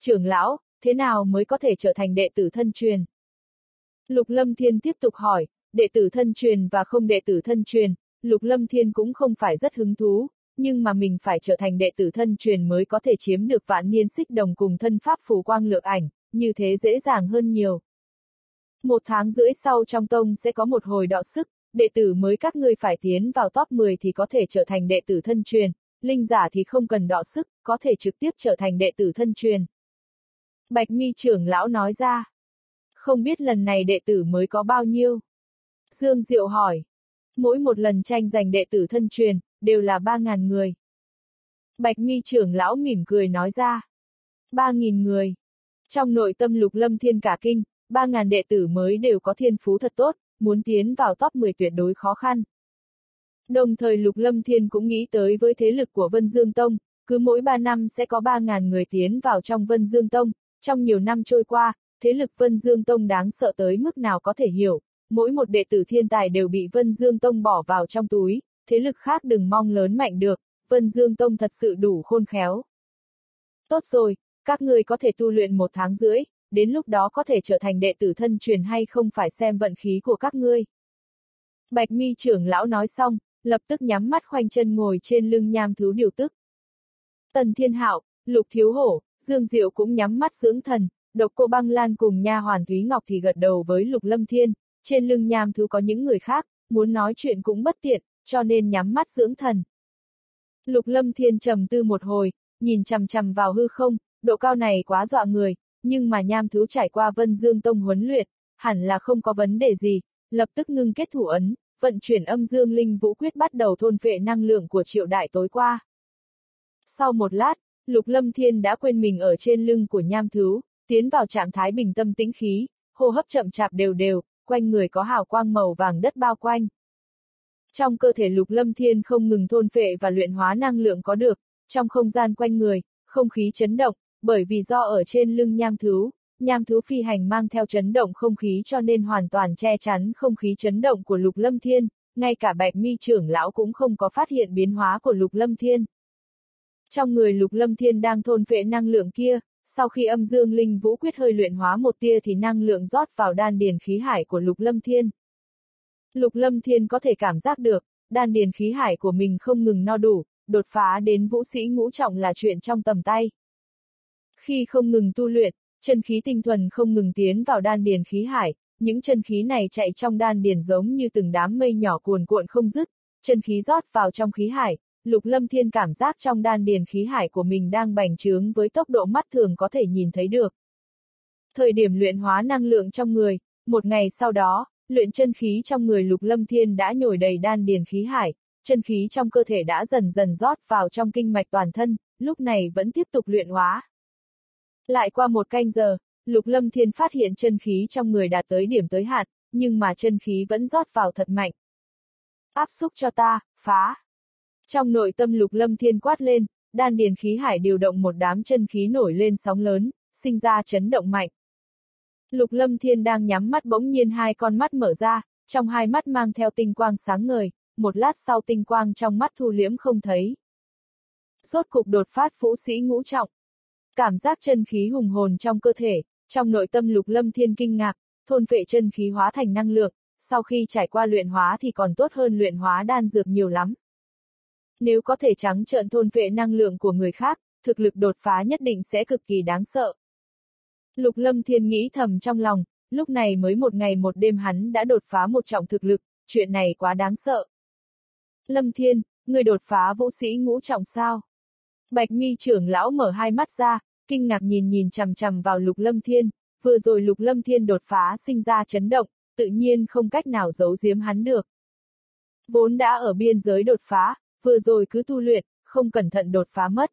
Trưởng lão, thế nào mới có thể trở thành đệ tử thân truyền? Lục Lâm Thiên tiếp tục hỏi, đệ tử thân truyền và không đệ tử thân truyền, Lục Lâm Thiên cũng không phải rất hứng thú, nhưng mà mình phải trở thành đệ tử thân truyền mới có thể chiếm được vạn niên xích đồng cùng thân pháp phù quang lược ảnh, như thế dễ dàng hơn nhiều. 1 tháng rưỡi sau trong tông sẽ có một hồi đọ sức, đệ tử mới các ngươi phải tiến vào top 10 thì có thể trở thành đệ tử thân truyền, linh giả thì không cần đọ sức, có thể trực tiếp trở thành đệ tử thân truyền. Bạch Mi trưởng lão nói ra. Không biết lần này đệ tử mới có bao nhiêu? Dương Diệu hỏi. Mỗi một lần tranh giành đệ tử thân truyền, đều là 3.000 người. Bạch Mi trưởng lão mỉm cười nói ra. 3.000 người. Trong nội tâm Lục Lâm Thiên cả kinh, 3.000 đệ tử mới đều có thiên phú thật tốt, muốn tiến vào top 10 tuyệt đối khó khăn. Đồng thời Lục Lâm Thiên cũng nghĩ tới với thế lực của Vân Dương Tông, cứ mỗi 3 năm sẽ có 3.000 người tiến vào trong Vân Dương Tông, trong nhiều năm trôi qua, thế lực Vân Dương Tông đáng sợ tới mức nào có thể hiểu, mỗi một đệ tử thiên tài đều bị Vân Dương Tông bỏ vào trong túi, thế lực khác đừng mong lớn mạnh được, Vân Dương Tông thật sự đủ khôn khéo. Tốt rồi, các ngươi có thể tu luyện 1 tháng rưỡi, đến lúc đó có thể trở thành đệ tử thân truyền hay không phải xem vận khí của các ngươi. Bạch Mi trưởng lão nói xong, lập tức nhắm mắt khoanh chân ngồi trên lưng nham thú điều tức. Tần Thiên Hạo, Lục Thiếu Hổ, Dương Diệu cũng nhắm mắt dưỡng thần, Độc Cô Băng Lan cùng Nha Hoàn Thúy Ngọc thì gật đầu với Lục Lâm Thiên, trên lưng nham thú có những người khác, muốn nói chuyện cũng bất tiện, cho nên nhắm mắt dưỡng thần. Lục Lâm Thiên trầm tư một hồi, nhìn chằm chằm vào hư không, độ cao này quá dọa người, nhưng mà nham thú trải qua Vân Dương Tông huấn luyện, hẳn là không có vấn đề gì, lập tức ngưng kết thủ ấn, vận chuyển âm dương linh vũ quyết bắt đầu thôn phệ năng lượng của Triệu Đại tối qua. Sau một lát, Lục Lâm Thiên đã quên mình ở trên lưng của nham thú, tiến vào trạng thái bình tâm tĩnh khí, hô hấp chậm chạp đều đều, quanh người có hào quang màu vàng đất bao quanh. Trong cơ thể Lục Lâm Thiên không ngừng thôn phệ và luyện hóa năng lượng có được, trong không gian quanh người, không khí chấn động, bởi vì do ở trên lưng nham thú phi hành mang theo chấn động không khí cho nên hoàn toàn che chắn không khí chấn động của Lục Lâm Thiên, ngay cả Bạch Mi trưởng lão cũng không có phát hiện biến hóa của Lục Lâm Thiên. Trong người Lục Lâm Thiên đang thôn phệ năng lượng kia, sau khi âm dương linh vũ quyết hơi luyện hóa một tia thì năng lượng rót vào đan điền khí hải của Lục Lâm Thiên. Lục Lâm Thiên có thể cảm giác được, đan điền khí hải của mình không ngừng no đủ, đột phá đến vũ sĩ ngũ trọng là chuyện trong tầm tay. Khi không ngừng tu luyện, chân khí tinh thuần không ngừng tiến vào đan điền khí hải, những chân khí này chạy trong đan điền giống như từng đám mây nhỏ cuồn cuộn không dứt, chân khí rót vào trong khí hải, Lục Lâm Thiên cảm giác trong đan điền khí hải của mình đang bành trướng với tốc độ mắt thường có thể nhìn thấy được. Thời điểm luyện hóa năng lượng trong người, một ngày sau đó, luyện chân khí trong người Lục Lâm Thiên đã nhồi đầy đan điền khí hải, chân khí trong cơ thể đã dần dần rót vào trong kinh mạch toàn thân, lúc này vẫn tiếp tục luyện hóa. Lại qua 1 canh giờ, Lục Lâm Thiên phát hiện chân khí trong người đạt tới điểm tới hạn, nhưng mà chân khí vẫn rót vào thật mạnh. Áp xúc cho ta, phá. Trong nội tâm Lục Lâm Thiên quát lên, đan điền khí hải điều động một đám chân khí nổi lên sóng lớn, sinh ra chấn động mạnh. Lục Lâm Thiên đang nhắm mắt bỗng nhiên 2 con mắt mở ra, trong 2 mắt mang theo tinh quang sáng ngời, một lát sau tinh quang trong mắt thu liễm không thấy. Rốt cục đột phát vũ sĩ ngũ trọng. Cảm giác chân khí hùng hồn trong cơ thể, trong nội tâm Lục Lâm Thiên kinh ngạc, thôn phệ chân khí hóa thành năng lượng, sau khi trải qua luyện hóa thì còn tốt hơn luyện hóa đan dược nhiều lắm. Nếu có thể trắng trợn thôn phệ năng lượng của người khác, thực lực đột phá nhất định sẽ cực kỳ đáng sợ. Lục Lâm Thiên nghĩ thầm trong lòng, lúc này mới 1 ngày 1 đêm hắn đã đột phá 1 trọng thực lực, chuyện này quá đáng sợ. Lâm Thiên, người đột phá vũ sĩ ngũ trọng sao? Bạch Mi trưởng lão mở 2 mắt ra, kinh ngạc nhìn chằm chằm vào Lục Lâm Thiên, vừa rồi Lục Lâm Thiên đột phá sinh ra chấn động, tự nhiên không cách nào giấu giếm hắn được. Vốn đã ở biên giới đột phá, vừa rồi cứ tu luyện, không cẩn thận đột phá mất.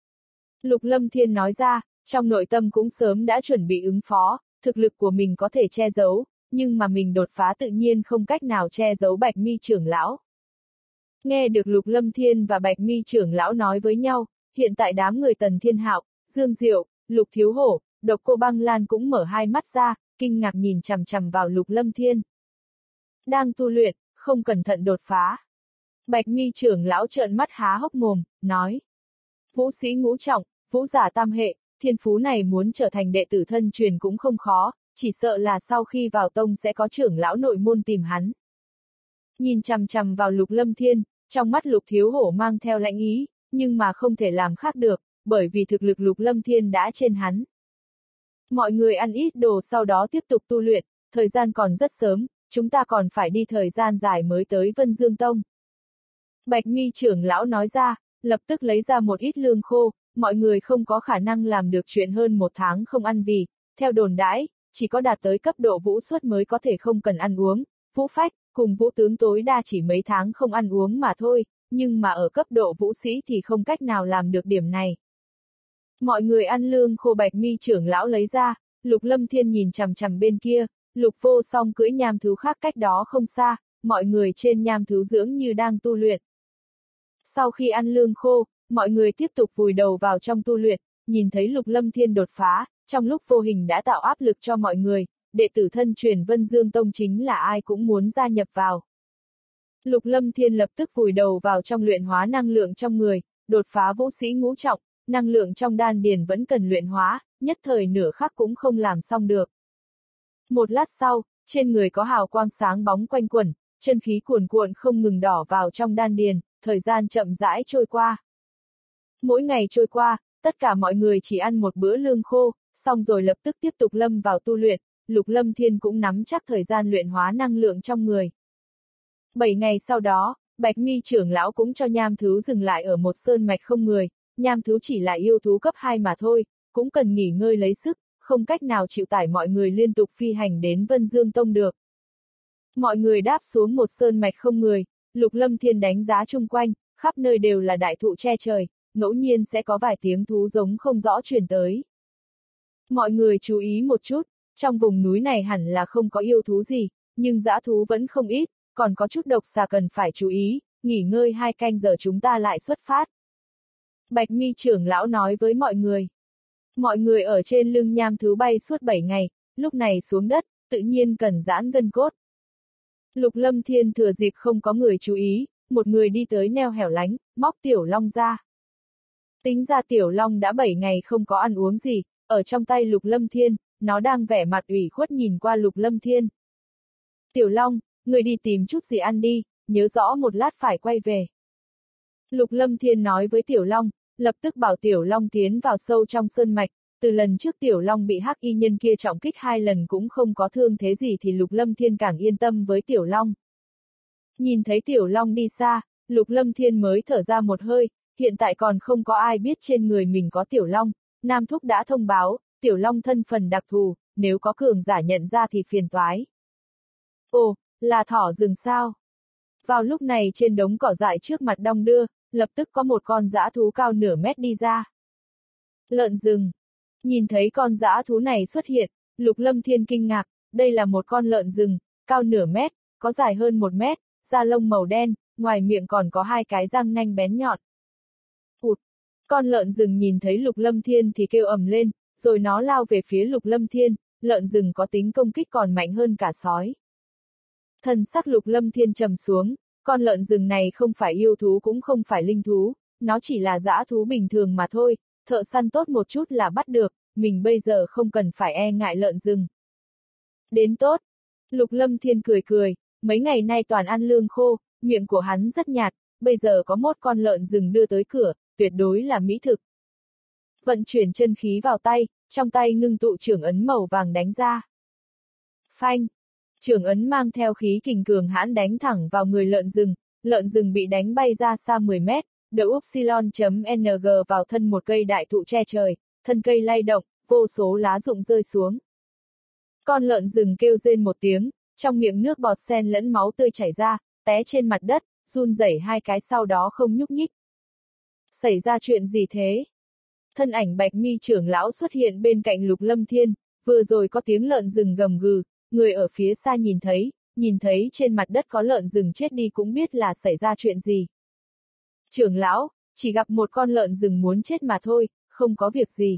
Lục Lâm Thiên nói ra, trong nội tâm cũng sớm đã chuẩn bị ứng phó, thực lực của mình có thể che giấu, nhưng mà mình đột phá tự nhiên không cách nào che giấu Bạch Mi trưởng lão. Nghe được Lục Lâm Thiên và Bạch Mi trưởng lão nói với nhau, hiện tại đám người Tần Thiên Hạo, Dương Diệu, Lục Thiếu Hổ, Độc Cô Băng Lan cũng mở 2 mắt ra, kinh ngạc nhìn chằm chằm vào Lục Lâm Thiên. Đang tu luyện, không cẩn thận đột phá. Bạch Mi trưởng lão trợn mắt há hốc mồm, nói. Vũ sĩ ngũ trọng, vũ giả tam hệ, thiên phú này muốn trở thành đệ tử thân truyền cũng không khó, chỉ sợ là sau khi vào tông sẽ có trưởng lão nội môn tìm hắn. Nhìn chằm chằm vào Lục Lâm Thiên, trong mắt Lục Thiếu Hổ mang theo lãnh ý, nhưng mà không thể làm khác được, bởi vì thực lực Lục Lâm Thiên đã trên hắn. Mọi người ăn ít đồ sau đó tiếp tục tu luyện, thời gian còn rất sớm, chúng ta còn phải đi thời gian dài mới tới Vân Dương Tông. Bạch Mi trưởng lão nói ra, lập tức lấy ra một ít lương khô, mọi người không có khả năng làm được chuyện hơn 1 tháng không ăn vì, theo đồn đãi, chỉ có đạt tới cấp độ vũ xuất mới có thể không cần ăn uống, vũ phách, cùng vũ tướng tối đa chỉ mấy tháng không ăn uống mà thôi, nhưng mà ở cấp độ vũ sĩ thì không cách nào làm được điểm này. Mọi người ăn lương khô Bạch Mi trưởng lão lấy ra, Lục Lâm Thiên nhìn chằm chằm bên kia, Lục Vô Song cưỡi nham thú khác cách đó không xa, mọi người trên nham thú dưỡng như đang tu luyện. Sau khi ăn lương khô, mọi người tiếp tục vùi đầu vào trong tu luyện, nhìn thấy Lục Lâm Thiên đột phá, trong lúc vô hình đã tạo áp lực cho mọi người, đệ tử thân truyền Vân Dương Tông chính là ai cũng muốn gia nhập vào. Lục Lâm Thiên lập tức vùi đầu vào trong luyện hóa năng lượng trong người, đột phá vũ sĩ ngũ trọng, năng lượng trong đan điền vẫn cần luyện hóa, nhất thời nửa khắc cũng không làm xong được. Một lát sau, trên người có hào quang sáng bóng quanh quẩn, chân khí cuồn cuộn không ngừng đỏ vào trong đan điền, thời gian chậm rãi trôi qua. Mỗi ngày trôi qua, tất cả mọi người chỉ ăn một bữa lương khô, xong rồi lập tức tiếp tục lâm vào tu luyện, Lục Lâm Thiên cũng nắm chắc thời gian luyện hóa năng lượng trong người. 7 ngày sau đó, Bạch Mi trưởng lão cũng cho nham thú dừng lại ở một sơn mạch không người, nham thú chỉ là yêu thú cấp 2 mà thôi, cũng cần nghỉ ngơi lấy sức, không cách nào chịu tải mọi người liên tục phi hành đến Vân Dương Tông được. Mọi người đáp xuống một sơn mạch không người, Lục Lâm Thiên đánh giá chung quanh, khắp nơi đều là đại thụ che trời, ngẫu nhiên sẽ có vài tiếng thú giống không rõ truyền tới. Mọi người chú ý một chút, trong vùng núi này hẳn là không có yêu thú gì, nhưng dã thú vẫn không ít, còn có chút độc xà cần phải chú ý, nghỉ ngơi 2 canh giờ chúng ta lại xuất phát. Bạch Mi trưởng lão nói với mọi người. Mọi người ở trên lưng nham thú bay suốt 7 ngày, lúc này xuống đất, tự nhiên cần giãn gân cốt. Lục Lâm Thiên thừa dịp không có người chú ý, một người đi tới neo hẻo lánh, móc Tiểu Long ra. Tính ra Tiểu Long đã 7 ngày không có ăn uống gì, ở trong tay Lục Lâm Thiên, nó đang vẻ mặt ủy khuất nhìn qua Lục Lâm Thiên. Tiểu Long, người đi tìm chút gì ăn đi, nhớ rõ một lát phải quay về. Lục Lâm Thiên nói với Tiểu Long, lập tức bảo Tiểu Long tiến vào sâu trong sơn mạch, từ lần trước Tiểu Long bị hắc y nhân kia trọng kích 2 lần cũng không có thương thế gì thì Lục Lâm Thiên càng yên tâm với Tiểu Long. Nhìn thấy Tiểu Long đi xa, Lục Lâm Thiên mới thở ra một hơi, hiện tại còn không có ai biết trên người mình có Tiểu Long, Nam Thúc đã thông báo, Tiểu Long thân phần đặc thù, nếu có cường giả nhận ra thì phiền toái. Ồ, là thỏ rừng sao? Vào lúc này trên đống cỏ dại trước mặt đong đưa, lập tức có một con dã thú cao nửa mét đi ra. Lợn rừng. Nhìn thấy con dã thú này xuất hiện, Lục Lâm Thiên kinh ngạc, đây là một con lợn rừng, cao nửa mét, có dài hơn 1 mét, da lông màu đen, ngoài miệng còn có 2 cái răng nanh bén nhọn. Ụt! Con lợn rừng nhìn thấy Lục Lâm Thiên thì kêu ầm lên, rồi nó lao về phía Lục Lâm Thiên, lợn rừng có tính công kích còn mạnh hơn cả sói. Thần sắc Lục Lâm Thiên trầm xuống, con lợn rừng này không phải yêu thú cũng không phải linh thú, nó chỉ là dã thú bình thường mà thôi, thợ săn tốt một chút là bắt được, mình bây giờ không cần phải e ngại lợn rừng. Đến tốt. Lục Lâm Thiên cười cười, mấy ngày nay toàn ăn lương khô, miệng của hắn rất nhạt, bây giờ có 1 con lợn rừng đưa tới cửa, tuyệt đối là mỹ thực. Vận chuyển chân khí vào tay, trong tay ngưng tụ trưởng ấn màu vàng đánh ra. Phanh! Trưởng ấn mang theo khí kình cường hãn đánh thẳng vào người lợn rừng bị đánh bay ra xa 10 mét, đậu upsilon.ng vào thân một cây đại thụ che trời, thân cây lay động, vô số lá rụng rơi xuống. Con lợn rừng kêu rên một tiếng, trong miệng nước bọt xen lẫn máu tươi chảy ra, té trên mặt đất, run rẩy 2 cái sau đó không nhúc nhích. Xảy ra chuyện gì thế? Thân ảnh Bạch Mi trưởng lão xuất hiện bên cạnh Lục Lâm Thiên, vừa rồi có tiếng lợn rừng gầm gừ, người ở phía xa nhìn thấy trên mặt đất có lợn rừng chết đi cũng biết là xảy ra chuyện gì. Trưởng lão, chỉ gặp một con lợn rừng muốn chết mà thôi, không có việc gì.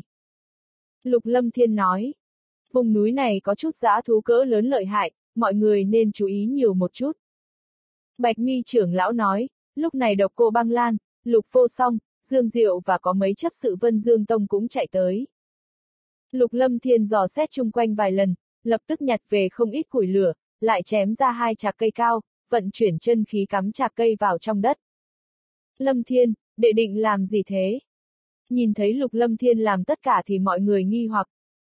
Lục Lâm Thiên nói, vùng núi này có chút dã thú cỡ lớn lợi hại, mọi người nên chú ý nhiều một chút. Bạch Mi trưởng lão nói, lúc này Độc Cô Băng Lan, Lục Vô Song, Dương Diệu và có mấy chấp sự Vân Dương Tông cũng chạy tới. Lục Lâm Thiên dò xét chung quanh vài lần, lập tức nhặt về không ít củi lửa, lại chém ra 2 chạc cây cao, vận chuyển chân khí cắm chạc cây vào trong đất. Lâm Thiên, đệ định làm gì thế? Nhìn thấy Lục Lâm Thiên làm tất cả thì mọi người nghi hoặc.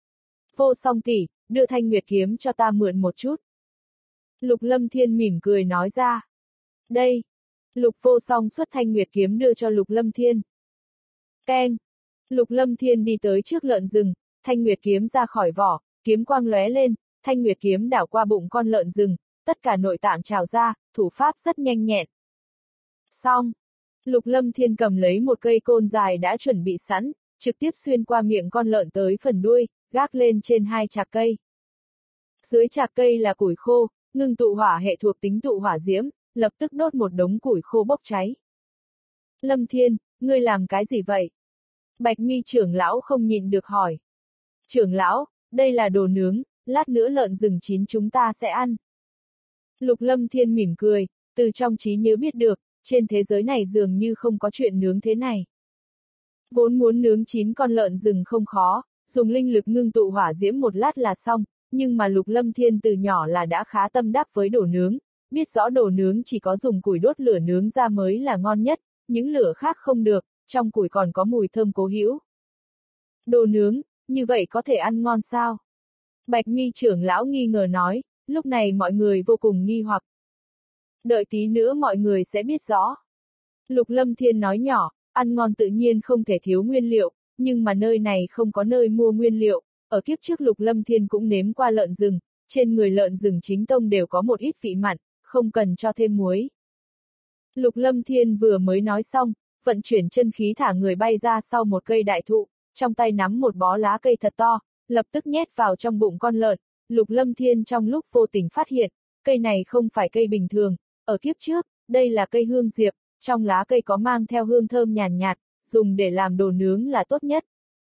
Vô Song tỷ, đưa Thanh Nguyệt kiếm cho ta mượn một chút. Lục Lâm Thiên mỉm cười nói ra. Đây. Lục Vô Song xuất Thanh Nguyệt kiếm đưa cho Lục Lâm Thiên. Keng. Lục Lâm Thiên đi tới trước lợn rừng, Thanh Nguyệt kiếm ra khỏi vỏ, kiếm quang lóe lên, Thanh Nguyệt kiếm đảo qua bụng con lợn rừng, tất cả nội tạng trào ra, thủ pháp rất nhanh nhẹn. Xong. Lục Lâm Thiên cầm lấy một cây côn dài đã chuẩn bị sẵn, trực tiếp xuyên qua miệng con lợn tới phần đuôi, gác lên trên 2 chạc cây. Dưới chạc cây là củi khô, ngưng tụ hỏa hệ thuộc tính tụ hỏa diễm, lập tức đốt một đống củi khô bốc cháy. Lâm Thiên, ngươi làm cái gì vậy? Bạch Mi trưởng lão không nhịn được hỏi. Trưởng lão, đây là đồ nướng, lát nữa lợn rừng chín chúng ta sẽ ăn. Lục Lâm Thiên mỉm cười, từ trong trí nhớ biết được, trên thế giới này dường như không có chuyện nướng thế này. Vốn muốn nướng 9 con lợn rừng không khó, dùng linh lực ngưng tụ hỏa diễm một lát là xong, nhưng mà Lục Lâm Thiên từ nhỏ là đã khá tâm đắc với đồ nướng, biết rõ đồ nướng chỉ có dùng củi đốt lửa nướng ra mới là ngon nhất, những lửa khác không được, trong củi còn có mùi thơm cố hữu. Đồ nướng, như vậy có thể ăn ngon sao? Bạch Mi trưởng lão nghi ngờ nói, lúc này mọi người vô cùng nghi hoặc. Đợi tí nữa mọi người sẽ biết rõ. Lục Lâm Thiên nói nhỏ, ăn ngon tự nhiên không thể thiếu nguyên liệu, nhưng mà nơi này không có nơi mua nguyên liệu, ở kiếp trước Lục Lâm Thiên cũng nếm qua lợn rừng, trên người lợn rừng chính tông đều có một ít vị mặn, không cần cho thêm muối. Lục Lâm Thiên vừa mới nói xong, vận chuyển chân khí thả người bay ra sau một cây đại thụ, trong tay nắm một bó lá cây thật to, lập tức nhét vào trong bụng con lợn. Lục Lâm Thiên trong lúc vô tình phát hiện, cây này không phải cây bình thường, ở kiếp trước, đây là cây hương diệp, trong lá cây có mang theo hương thơm nhàn nhạt, dùng để làm đồ nướng là tốt nhất.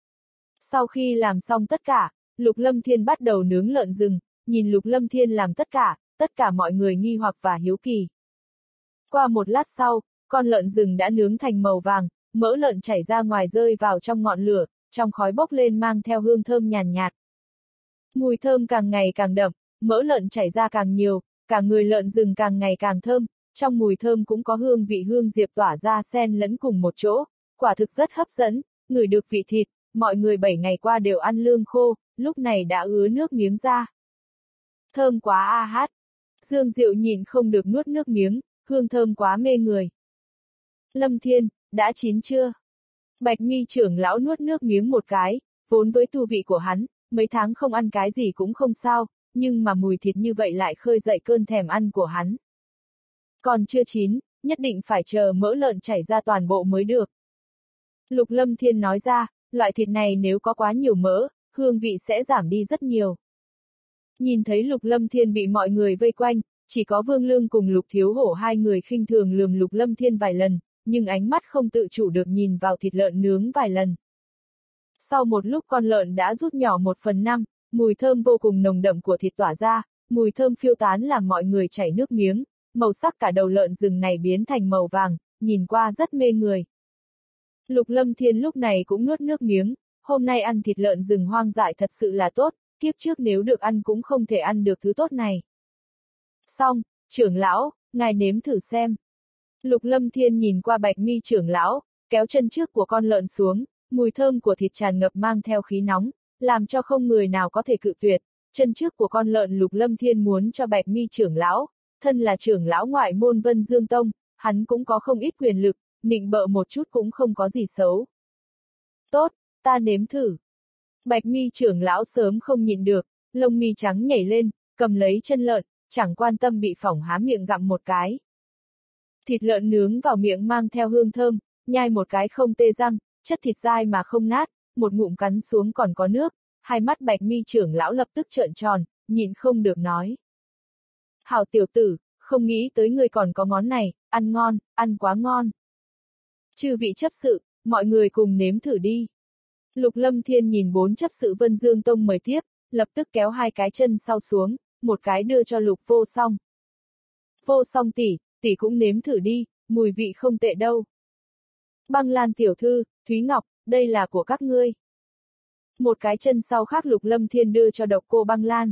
Sau khi làm xong tất cả, Lục Lâm Thiên bắt đầu nướng lợn rừng, nhìn Lục Lâm Thiên làm tất cả mọi người nghi hoặc và hiếu kỳ. Qua một lát sau, con lợn rừng đã nướng thành màu vàng, mỡ lợn chảy ra ngoài rơi vào trong ngọn lửa, trong khói bốc lên mang theo hương thơm nhàn nhạt. Mùi thơm càng ngày càng đậm, mỡ lợn chảy ra càng nhiều, cả người lợn rừng càng ngày càng thơm, trong mùi thơm cũng có hương vị hương diệp tỏa ra xen lẫn cùng một chỗ, quả thực rất hấp dẫn, ngửi được vị thịt, mọi người 7 ngày qua đều ăn lương khô, lúc này đã ứa nước miếng ra. Thơm quá a hát. Dương Diệu nhìn không được nuốt nước miếng, hương thơm quá mê người. Lâm Thiên, đã chín chưa? Bạch Mi trưởng lão nuốt nước miếng một cái, vốn với tu vị của hắn, mấy tháng không ăn cái gì cũng không sao, nhưng mà mùi thịt như vậy lại khơi dậy cơn thèm ăn của hắn. Còn chưa chín, nhất định phải chờ mỡ lợn chảy ra toàn bộ mới được. Lục Lâm Thiên nói ra, loại thịt này nếu có quá nhiều mỡ, hương vị sẽ giảm đi rất nhiều. Nhìn thấy Lục Lâm Thiên bị mọi người vây quanh, chỉ có Vương Lương cùng Lục Thiếu Hổ hai người khinh thường lườm Lục Lâm Thiên vài lần, nhưng ánh mắt không tự chủ được nhìn vào thịt lợn nướng vài lần. Sau một lúc con lợn đã rút nhỏ 1/5, mùi thơm vô cùng nồng đậm của thịt tỏa ra, mùi thơm phiêu tán làm mọi người chảy nước miếng, màu sắc cả đầu lợn rừng này biến thành màu vàng, nhìn qua rất mê người. Lục Lâm Thiên lúc này cũng nuốt nước miếng, hôm nay ăn thịt lợn rừng hoang dại thật sự là tốt, kiếp trước nếu được ăn cũng không thể ăn được thứ tốt này. Xong, trưởng lão, ngài nếm thử xem. Lục Lâm Thiên nhìn qua Bạch Mi trưởng lão, kéo chân trước của con lợn xuống, mùi thơm của thịt tràn ngập mang theo khí nóng, làm cho không người nào có thể cự tuyệt. Chân trước của con lợn Lục Lâm Thiên muốn cho Bạch Mi trưởng lão, thân là trưởng lão ngoại môn Vân Dương Tông, hắn cũng có không ít quyền lực, nịnh bợ một chút cũng không có gì xấu. Tốt, ta nếm thử. Bạch Mi trưởng lão sớm không nhịn được, lông mi trắng nhảy lên, cầm lấy chân lợn, chẳng quan tâm bị phỏng há miệng gặm một cái. Thịt lợn nướng vào miệng mang theo hương thơm, nhai một cái không tê răng, chất thịt dai mà không nát, một ngụm cắn xuống còn có nước, hai mắt Bạch Mi trưởng lão lập tức trợn tròn, nhịn không được nói. Hảo tiểu tử, không nghĩ tới ngươi còn có món này, ăn ngon, ăn quá ngon. Chư vị chấp sự, mọi người cùng nếm thử đi. Lục Lâm Thiên nhìn 4 chấp sự Vân Dương Tông mời tiếp, lập tức kéo 2 cái chân sau xuống, một cái đưa cho Lục Vô Song. Vô Song tỷ, tỷ cũng nếm thử đi, mùi vị không tệ đâu. Băng Lan tiểu thư, Thúy Ngọc, đây là của các ngươi. Một cái chân sau khác Lục Lâm Thiên đưa cho Độc Cô Băng Lan.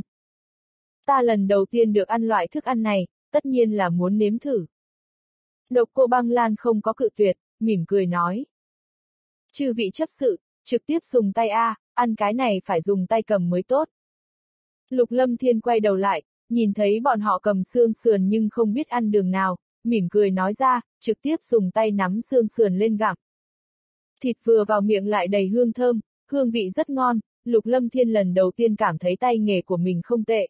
Ta lần đầu tiên được ăn loại thức ăn này, tất nhiên là muốn nếm thử. Độc Cô Băng Lan không có cự tuyệt, mỉm cười nói. Chư vị chấp sự, trực tiếp dùng tay ăn cái này phải dùng tay cầm mới tốt. Lục Lâm Thiên quay đầu lại, nhìn thấy bọn họ cầm xương sườn nhưng không biết ăn đường nào, mỉm cười nói ra, trực tiếp dùng tay nắm xương sườn lên gặm. Thịt vừa vào miệng lại đầy hương thơm, hương vị rất ngon, Lục Lâm Thiên lần đầu tiên cảm thấy tay nghề của mình không tệ.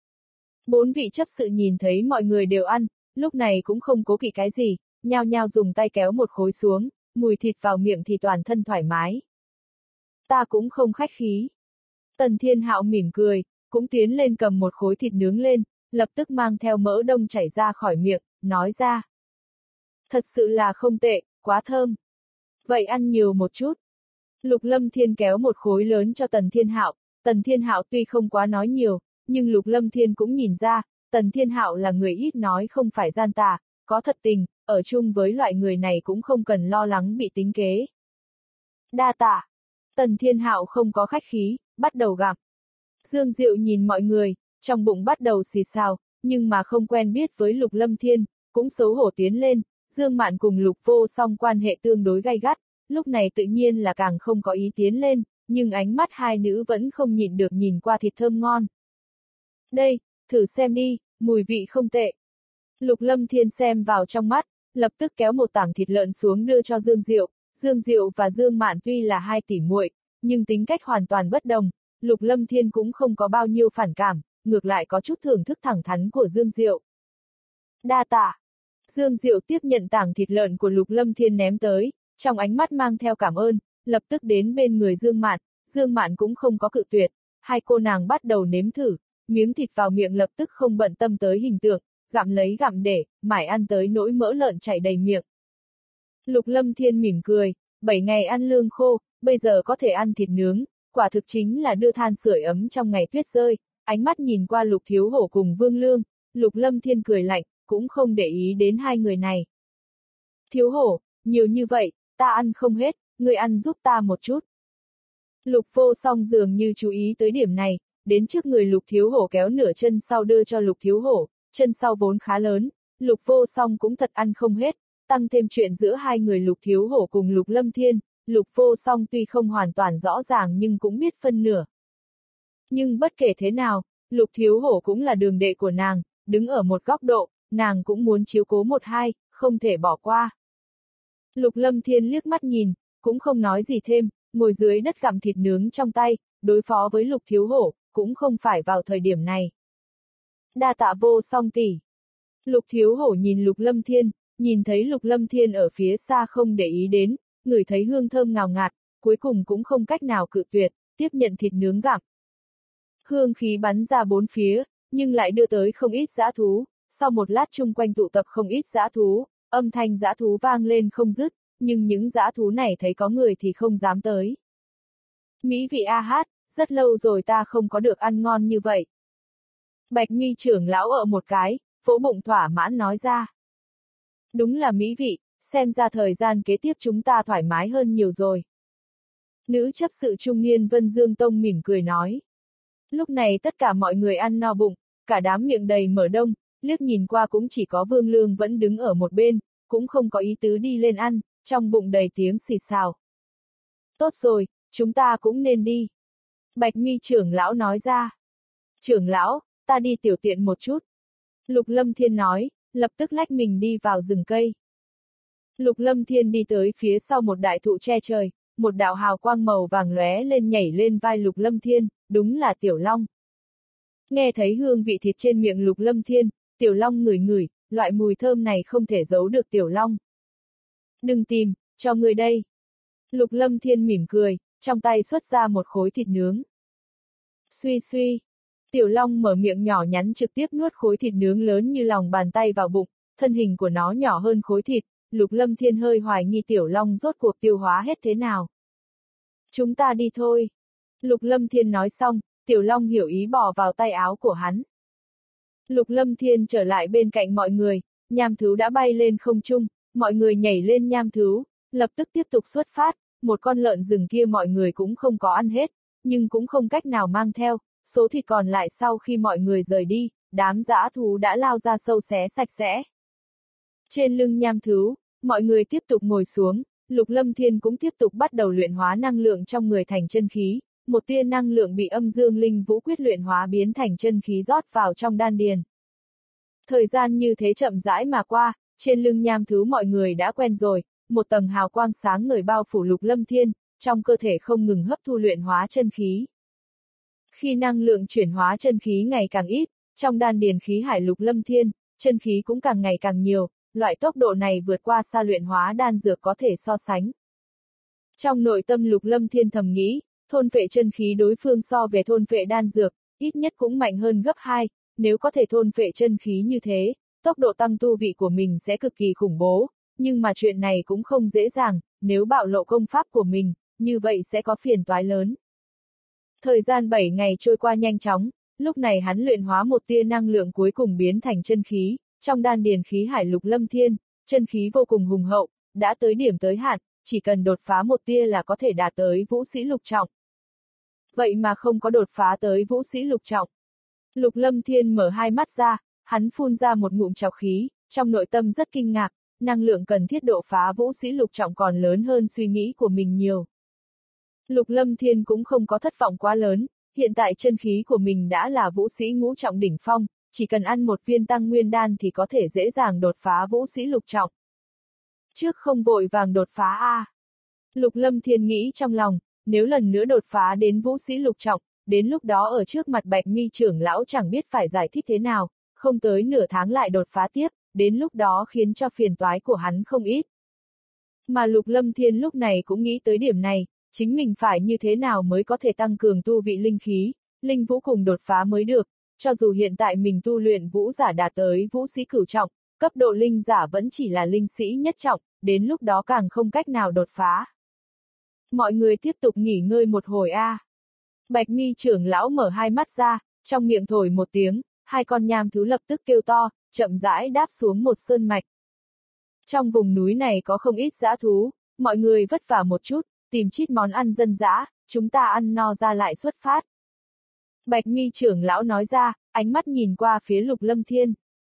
4 vị chấp sự nhìn thấy mọi người đều ăn, lúc này cũng không cố kỵ cái gì, nhao nhao dùng tay kéo một khối xuống, mùi thịt vào miệng thì toàn thân thoải mái. Ta cũng không khách khí. Tần Thiên Hạo mỉm cười, cũng tiến lên cầm một khối thịt nướng lên, lập tức mang theo mỡ đông chảy ra khỏi miệng, nói ra. Thật sự là không tệ, quá thơm. Vậy ăn nhiều một chút. Lục Lâm Thiên kéo một khối lớn cho Tần Thiên Hạo tuy không quá nói nhiều, nhưng Lục Lâm Thiên cũng nhìn ra, Tần Thiên Hạo là người ít nói không phải gian tà, có thật tình, ở chung với loại người này cũng không cần lo lắng bị tính kế. Đa tạ. Tần Thiên Hạo không có khách khí, bắt đầu gặm. Dương Diệu nhìn mọi người, trong bụng bắt đầu xì xào, nhưng mà không quen biết với Lục Lâm Thiên, cũng xấu hổ tiến lên, Dương Mạn cùng Lục Vô Song quan hệ tương đối gay gắt, lúc này tự nhiên là càng không có ý tiến lên, nhưng ánh mắt hai nữ vẫn không nhịn được nhìn qua thịt thơm ngon. Đây, thử xem đi, mùi vị không tệ. Lục Lâm Thiên xem vào trong mắt, lập tức kéo một tảng thịt lợn xuống đưa cho Dương Diệu. Dương Diệu và Dương Mạn tuy là hai tỷ muội, nhưng tính cách hoàn toàn bất đồng, Lục Lâm Thiên cũng không có bao nhiêu phản cảm, ngược lại có chút thưởng thức thẳng thắn của Dương Diệu. Đa tạ. Dương Diệu tiếp nhận tảng thịt lợn của Lục Lâm Thiên ném tới, trong ánh mắt mang theo cảm ơn, lập tức đến bên người Dương Mạn cũng không có cự tuyệt, hai cô nàng bắt đầu nếm thử, miếng thịt vào miệng lập tức không bận tâm tới hình tượng, gặm lấy gặm để, mải ăn tới nỗi mỡ lợn chảy đầy miệng. Lục Lâm Thiên mỉm cười, 7 ngày ăn lương khô, bây giờ có thể ăn thịt nướng, quả thực chính là đưa than sưởi ấm trong ngày tuyết rơi, ánh mắt nhìn qua Lục Thiếu Hổ cùng Vương Lương, Lục Lâm Thiên cười lạnh, cũng không để ý đến hai người này. Thiếu Hổ, nhiều như vậy, ta ăn không hết, ngươi ăn giúp ta một chút. Lục Vô Song dường như chú ý tới điểm này, đến trước người Lục Thiếu Hổ kéo nửa chân sau đưa cho Lục Thiếu Hổ, chân sau vốn khá lớn, Lục Vô Song cũng thật ăn không hết, tăng thêm chuyện giữa hai người Lục Thiếu Hổ cùng Lục Lâm Thiên, Lục Vô Song tuy không hoàn toàn rõ ràng nhưng cũng biết phân nửa. Nhưng bất kể thế nào, Lục Thiếu Hổ cũng là đường đệ của nàng, đứng ở một góc độ, nàng cũng muốn chiếu cố một hai, không thể bỏ qua. Lục Lâm Thiên liếc mắt nhìn, cũng không nói gì thêm, ngồi dưới đất gặm thịt nướng trong tay, đối phó với Lục Thiếu Hổ, cũng không phải vào thời điểm này. Đa tạ Vô Song tỷ. Lục Thiếu Hổ nhìn Lục Lâm Thiên, nhìn thấy Lục Lâm Thiên ở phía xa không để ý đến, ngửi thấy hương thơm ngào ngạt, cuối cùng cũng không cách nào cự tuyệt, tiếp nhận thịt nướng gặm. Hương khí bắn ra bốn phía, nhưng lại đưa tới không ít dã thú, sau một lát chung quanh tụ tập không ít dã thú, âm thanh dã thú vang lên không dứt, nhưng những dã thú này thấy có người thì không dám tới. Mỹ vị a hát, rất lâu rồi ta không có được ăn ngon như vậy. Bạch Mi trưởng lão ở một cái, vỗ bụng thỏa mãn nói ra. Đúng là mỹ vị, xem ra thời gian kế tiếp chúng ta thoải mái hơn nhiều rồi. Nữ chấp sự trung niên Vân Dương Tông mỉm cười nói. Lúc này tất cả mọi người ăn no bụng, cả đám miệng đầy mở đông, liếc nhìn qua cũng chỉ có Vương Lương vẫn đứng ở một bên, cũng không có ý tứ đi lên ăn, trong bụng đầy tiếng xì xào. Tốt rồi, chúng ta cũng nên đi. Bạch Mi trưởng lão nói ra. Trưởng lão, ta đi tiểu tiện một chút. Lục Lâm Thiên nói, lập tức lách mình đi vào rừng cây. Lục Lâm Thiên đi tới phía sau một đại thụ che trời, một đạo hào quang màu vàng lóe lên nhảy lên vai Lục Lâm Thiên, đúng là Tiểu Long. Nghe thấy hương vị thịt trên miệng Lục Lâm Thiên, Tiểu Long ngửi ngửi, loại mùi thơm này không thể giấu được Tiểu Long. Đừng tìm, cho người đây. Lục Lâm Thiên mỉm cười, trong tay xuất ra một khối thịt nướng. Suy suy. Tiểu Long mở miệng nhỏ nhắn trực tiếp nuốt khối thịt nướng lớn như lòng bàn tay vào bụng, thân hình của nó nhỏ hơn khối thịt, Lục Lâm Thiên hơi hoài nghi Tiểu Long rốt cuộc tiêu hóa hết thế nào. Chúng ta đi thôi. Lục Lâm Thiên nói xong, Tiểu Long hiểu ý bò vào tay áo của hắn. Lục Lâm Thiên trở lại bên cạnh mọi người, nham thú đã bay lên không trung, mọi người nhảy lên nham thú, lập tức tiếp tục xuất phát, một con lợn rừng kia mọi người cũng không có ăn hết, nhưng cũng không cách nào mang theo, số thịt còn lại sau khi mọi người rời đi, đám dã thú đã lao ra sâu xé sạch sẽ. Trên lưng nham thú, mọi người tiếp tục ngồi xuống, Lục Lâm Thiên cũng tiếp tục bắt đầu luyện hóa năng lượng trong người thành chân khí, một tia năng lượng bị âm dương linh vũ quyết luyện hóa biến thành chân khí rót vào trong đan điền. Thời gian như thế chậm rãi mà qua, trên lưng nham thú mọi người đã quen rồi, một tầng hào quang sáng ngời bao phủ Lục Lâm Thiên, trong cơ thể không ngừng hấp thu luyện hóa chân khí. Khi năng lượng chuyển hóa chân khí ngày càng ít, trong đan điền khí hải Lục Lâm Thiên, chân khí cũng càng ngày càng nhiều, loại tốc độ này vượt qua xa luyện hóa đan dược có thể so sánh. Trong nội tâm Lục Lâm Thiên thầm nghĩ, thôn phệ chân khí đối phương so về thôn phệ đan dược, ít nhất cũng mạnh hơn gấp 2, nếu có thể thôn phệ chân khí như thế, tốc độ tăng tu vị của mình sẽ cực kỳ khủng bố, nhưng mà chuyện này cũng không dễ dàng, nếu bạo lộ công pháp của mình, như vậy sẽ có phiền toái lớn. Thời gian 7 ngày trôi qua nhanh chóng, lúc này hắn luyện hóa một tia năng lượng cuối cùng biến thành chân khí, trong đan điền khí hải Lục Lâm Thiên, chân khí vô cùng hùng hậu, đã tới điểm tới hạn, chỉ cần đột phá một tia là có thể đạt tới vũ sĩ lục trọng. Vậy mà không có đột phá tới vũ sĩ lục trọng. Lục Lâm Thiên mở hai mắt ra, hắn phun ra một ngụm trọc khí, trong nội tâm rất kinh ngạc, năng lượng cần thiết độ phá vũ sĩ lục trọng còn lớn hơn suy nghĩ của mình nhiều. Lục Lâm Thiên cũng không có thất vọng quá lớn, hiện tại chân khí của mình đã là vũ sĩ ngũ trọng đỉnh phong, chỉ cần ăn một viên tăng nguyên đan thì có thể dễ dàng đột phá vũ sĩ lục trọng. Trước không vội vàng đột phá a. Lục Lâm Thiên nghĩ trong lòng, nếu lần nữa đột phá đến vũ sĩ lục trọng, đến lúc đó ở trước mặt Bạch Mi trưởng lão chẳng biết phải giải thích thế nào, không tới nửa tháng lại đột phá tiếp, đến lúc đó khiến cho phiền toái của hắn không ít. Mà Lục Lâm Thiên lúc này cũng nghĩ tới điểm này, chính mình phải như thế nào mới có thể tăng cường tu vị linh khí, linh vũ cùng đột phá mới được, cho dù hiện tại mình tu luyện vũ giả đạt tới vũ sĩ cửu trọng, cấp độ linh giả vẫn chỉ là linh sĩ nhất trọng, đến lúc đó càng không cách nào đột phá. Mọi người tiếp tục nghỉ ngơi một hồi a. Bạch Mi trưởng lão mở hai mắt ra, trong miệng thổi một tiếng, hai con nham thú lập tức kêu to, chậm rãi đáp xuống một sơn mạch. Trong vùng núi này có không ít dã thú, mọi người vất vả một chút, tìm chít món ăn dân dã, chúng ta ăn no ra lại xuất phát. Bạch Mi trưởng lão nói ra, ánh mắt nhìn qua phía Lục Lâm Thiên.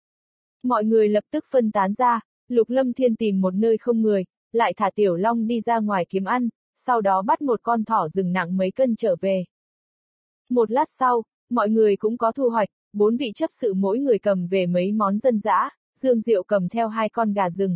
Mọi người lập tức phân tán ra, Lục Lâm Thiên tìm một nơi không người, lại thả Tiểu Long đi ra ngoài kiếm ăn, sau đó bắt một con thỏ rừng nặng mấy cân trở về. Một lát sau, mọi người cũng có thu hoạch, 4 vị chấp sự mỗi người cầm về mấy món dân dã, Dương Diệu cầm theo 2 con gà rừng.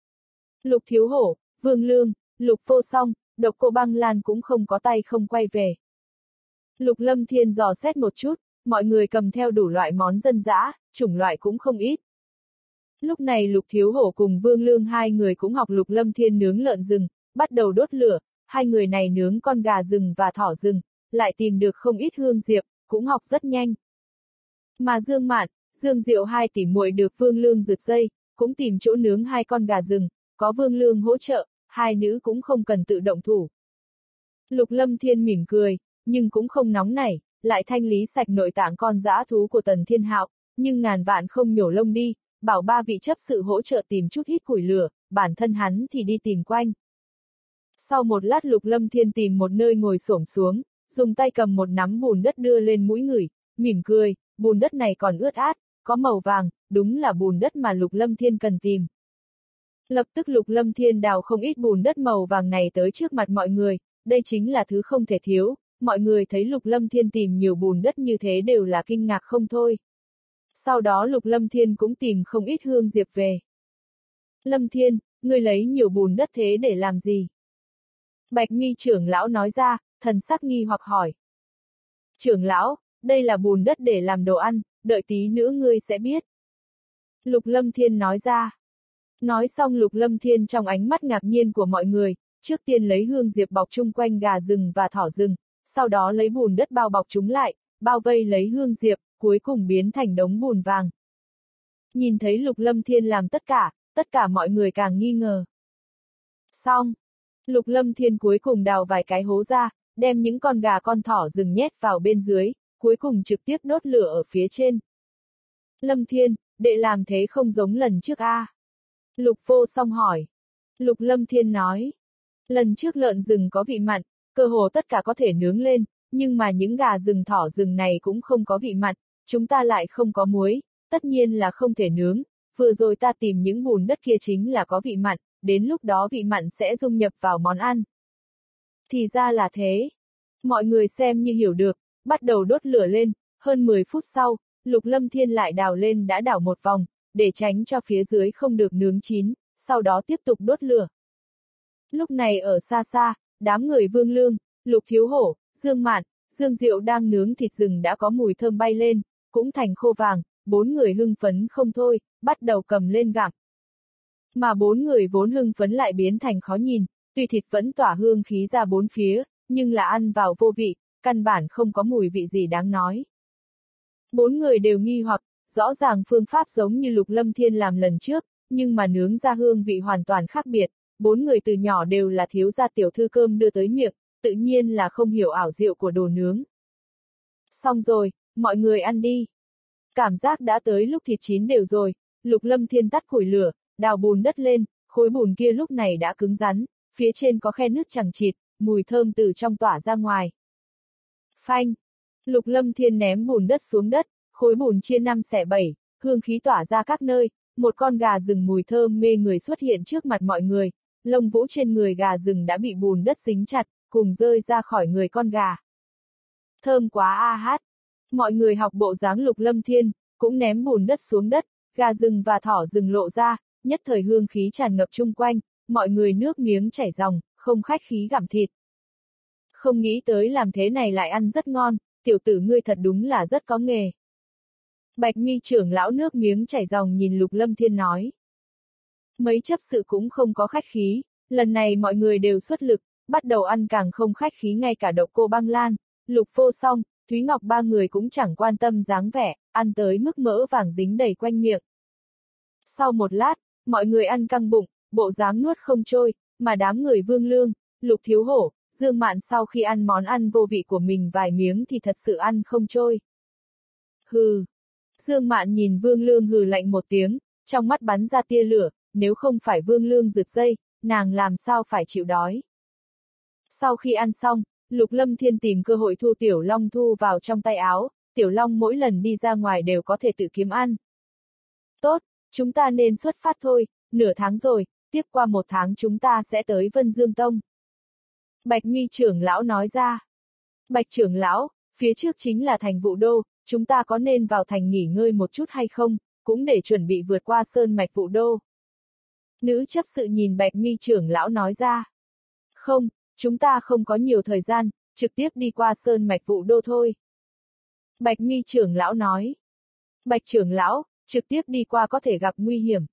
Lục Thiếu Hổ, Vương Lương, Lục Vô Song, Độc Cô Băng Lan cũng không có tay không quay về. Lục Lâm Thiên dò xét một chút, mọi người cầm theo đủ loại món dân dã, chủng loại cũng không ít. Lúc này Lục Thiếu Hổ cùng Vương Lương hai người cũng học Lục Lâm Thiên nướng lợn rừng, bắt đầu đốt lửa, hai người này nướng con gà rừng và thỏ rừng, lại tìm được không ít hương diệp, cũng học rất nhanh. Mà Dương Mạn, Dương Diệu hai tỷ muội được Vương Lương giật dây, cũng tìm chỗ nướng 2 con gà rừng, có Vương Lương hỗ trợ, hai nữ cũng không cần tự động thủ. Lục Lâm Thiên mỉm cười, nhưng cũng không nóng nảy, lại thanh lý sạch nội tạng con dã thú của Tần Thiên Hạo, nhưng ngàn vạn không nhổ lông đi, bảo 3 vị chấp sự hỗ trợ tìm chút ít củi lửa, bản thân hắn thì đi tìm quanh. Sau một lát Lục Lâm Thiên tìm một nơi ngồi xổm xuống, dùng tay cầm một nắm bùn đất đưa lên mũi ngửi, mỉm cười, bùn đất này còn ướt át, có màu vàng, đúng là bùn đất mà Lục Lâm Thiên cần tìm. Lập tức Lục Lâm Thiên đào không ít bùn đất màu vàng này tới trước mặt mọi người, đây chính là thứ không thể thiếu, mọi người thấy Lục Lâm Thiên tìm nhiều bùn đất như thế đều là kinh ngạc không thôi. Sau đó Lục Lâm Thiên cũng tìm không ít hương diệp về. Lâm Thiên, ngươi lấy nhiều bùn đất thế để làm gì? Bạch Mi trưởng lão nói ra, thần sắc nghi hoặc hỏi. Trưởng lão, đây là bùn đất để làm đồ ăn, đợi tí nữa ngươi sẽ biết. Lục Lâm Thiên nói ra. Nói xong Lục Lâm Thiên trong ánh mắt ngạc nhiên của mọi người, trước tiên lấy hương diệp bọc chung quanh gà rừng và thỏ rừng, sau đó lấy bùn đất bao bọc chúng lại, bao vây lấy hương diệp, cuối cùng biến thành đống bùn vàng. Nhìn thấy Lục Lâm Thiên làm tất cả mọi người càng nghi ngờ. Xong, Lục Lâm Thiên cuối cùng đào vài cái hố ra, đem những con gà con thỏ rừng nhét vào bên dưới, cuối cùng trực tiếp đốt lửa ở phía trên. Lâm Thiên, đệ làm thế không giống lần trước a? Lục Vô Song hỏi. Lục Lâm Thiên nói. Lần trước lợn rừng có vị mặn, cơ hồ tất cả có thể nướng lên, nhưng mà những gà rừng thỏ rừng này cũng không có vị mặn, chúng ta lại không có muối, tất nhiên là không thể nướng, vừa rồi ta tìm những bùn đất kia chính là có vị mặn, đến lúc đó vị mặn sẽ dung nhập vào món ăn. Thì ra là thế. Mọi người xem như hiểu được, bắt đầu đốt lửa lên, hơn 10 phút sau, Lục Lâm Thiên lại đào lên đã đảo một vòng, để tránh cho phía dưới không được nướng chín, sau đó tiếp tục đốt lửa. Lúc này ở xa xa, đám người Vương Lương, Lục Thiếu Hổ, Dương Mạn, Dương Diệu đang nướng thịt rừng đã có mùi thơm bay lên, cũng thành khô vàng, 4 người hưng phấn không thôi, bắt đầu cầm lên gặm. Mà 4 người vốn hưng phấn lại biến thành khó nhìn, tuy thịt vẫn tỏa hương khí ra bốn phía, nhưng là ăn vào vô vị, căn bản không có mùi vị gì đáng nói. 4 người đều nghi hoặc, rõ ràng phương pháp giống như Lục Lâm Thiên làm lần trước, nhưng mà nướng ra hương vị hoàn toàn khác biệt, 4 người từ nhỏ đều là thiếu gia tiểu thư cơm đưa tới miệng, tự nhiên là không hiểu ảo diệu của đồ nướng. Xong rồi, mọi người ăn đi. Cảm giác đã tới lúc thịt chín đều rồi, Lục Lâm Thiên tắt củi lửa, đào bùn đất lên, khối bùn kia lúc này đã cứng rắn, phía trên có khe nứt chằng chịt, mùi thơm từ trong tỏa ra ngoài. Phanh! Lục Lâm Thiên ném bùn đất xuống đất, khối bùn chia 5 xẻ 7, hương khí tỏa ra các nơi, một con gà rừng mùi thơm mê người xuất hiện trước mặt mọi người, lông vũ trên người gà rừng đã bị bùn đất dính chặt, cùng rơi ra khỏi người con gà. Thơm quá a hát! Mọi người học bộ dáng Lục Lâm Thiên, cũng ném bùn đất xuống đất, gà rừng và thỏ rừng lộ ra, nhất thời hương khí tràn ngập chung quanh, mọi người nước miếng chảy ròng, không khách khí gặm thịt. Không nghĩ tới làm thế này lại ăn rất ngon, tiểu tử ngươi thật đúng là rất có nghề. Bạch Mi trưởng lão nước miếng chảy ròng nhìn Lục Lâm Thiên nói. Mấy chấp sự cũng không có khách khí, lần này mọi người đều xuất lực, bắt đầu ăn càng không khách khí, ngay cả Độc Cô Băng Lan, Lục Vô Song, Thúy Ngọc ba người cũng chẳng quan tâm dáng vẻ, ăn tới mức mỡ vàng dính đầy quanh miệng. Sau một lát, mọi người ăn căng bụng, bộ dáng nuốt không trôi, mà đám người Vương Lương, Lục Thiếu Hổ, Dương Mạn sau khi ăn món ăn vô vị của mình vài miếng thì thật sự ăn không trôi. Hừ. Dương Mạn nhìn Vương Lương hừ lạnh một tiếng, trong mắt bắn ra tia lửa, nếu không phải Vương Lương giật dây, nàng làm sao phải chịu đói. Sau khi ăn xong, Lục Lâm Thiên tìm cơ hội thu Tiểu Long thu vào trong tay áo, Tiểu Long mỗi lần đi ra ngoài đều có thể tự kiếm ăn. Tốt, chúng ta nên xuất phát thôi, nửa tháng rồi, tiếp qua 1 tháng chúng ta sẽ tới Vân Dương Tông. Bạch Mi trưởng lão nói ra. Bạch trưởng lão, phía trước chính là thành Vũ Đô, chúng ta có nên vào thành nghỉ ngơi một chút hay không, cũng để chuẩn bị vượt qua sơn mạch Vũ Đô. Nữ chấp sự nhìn Bạch Mi trưởng lão nói ra. Không, chúng ta không có nhiều thời gian, trực tiếp đi qua sơn mạch Vũ Đô thôi. Bạch Mi trưởng lão nói. Bạch trưởng lão, trực tiếp đi qua có thể gặp nguy hiểm.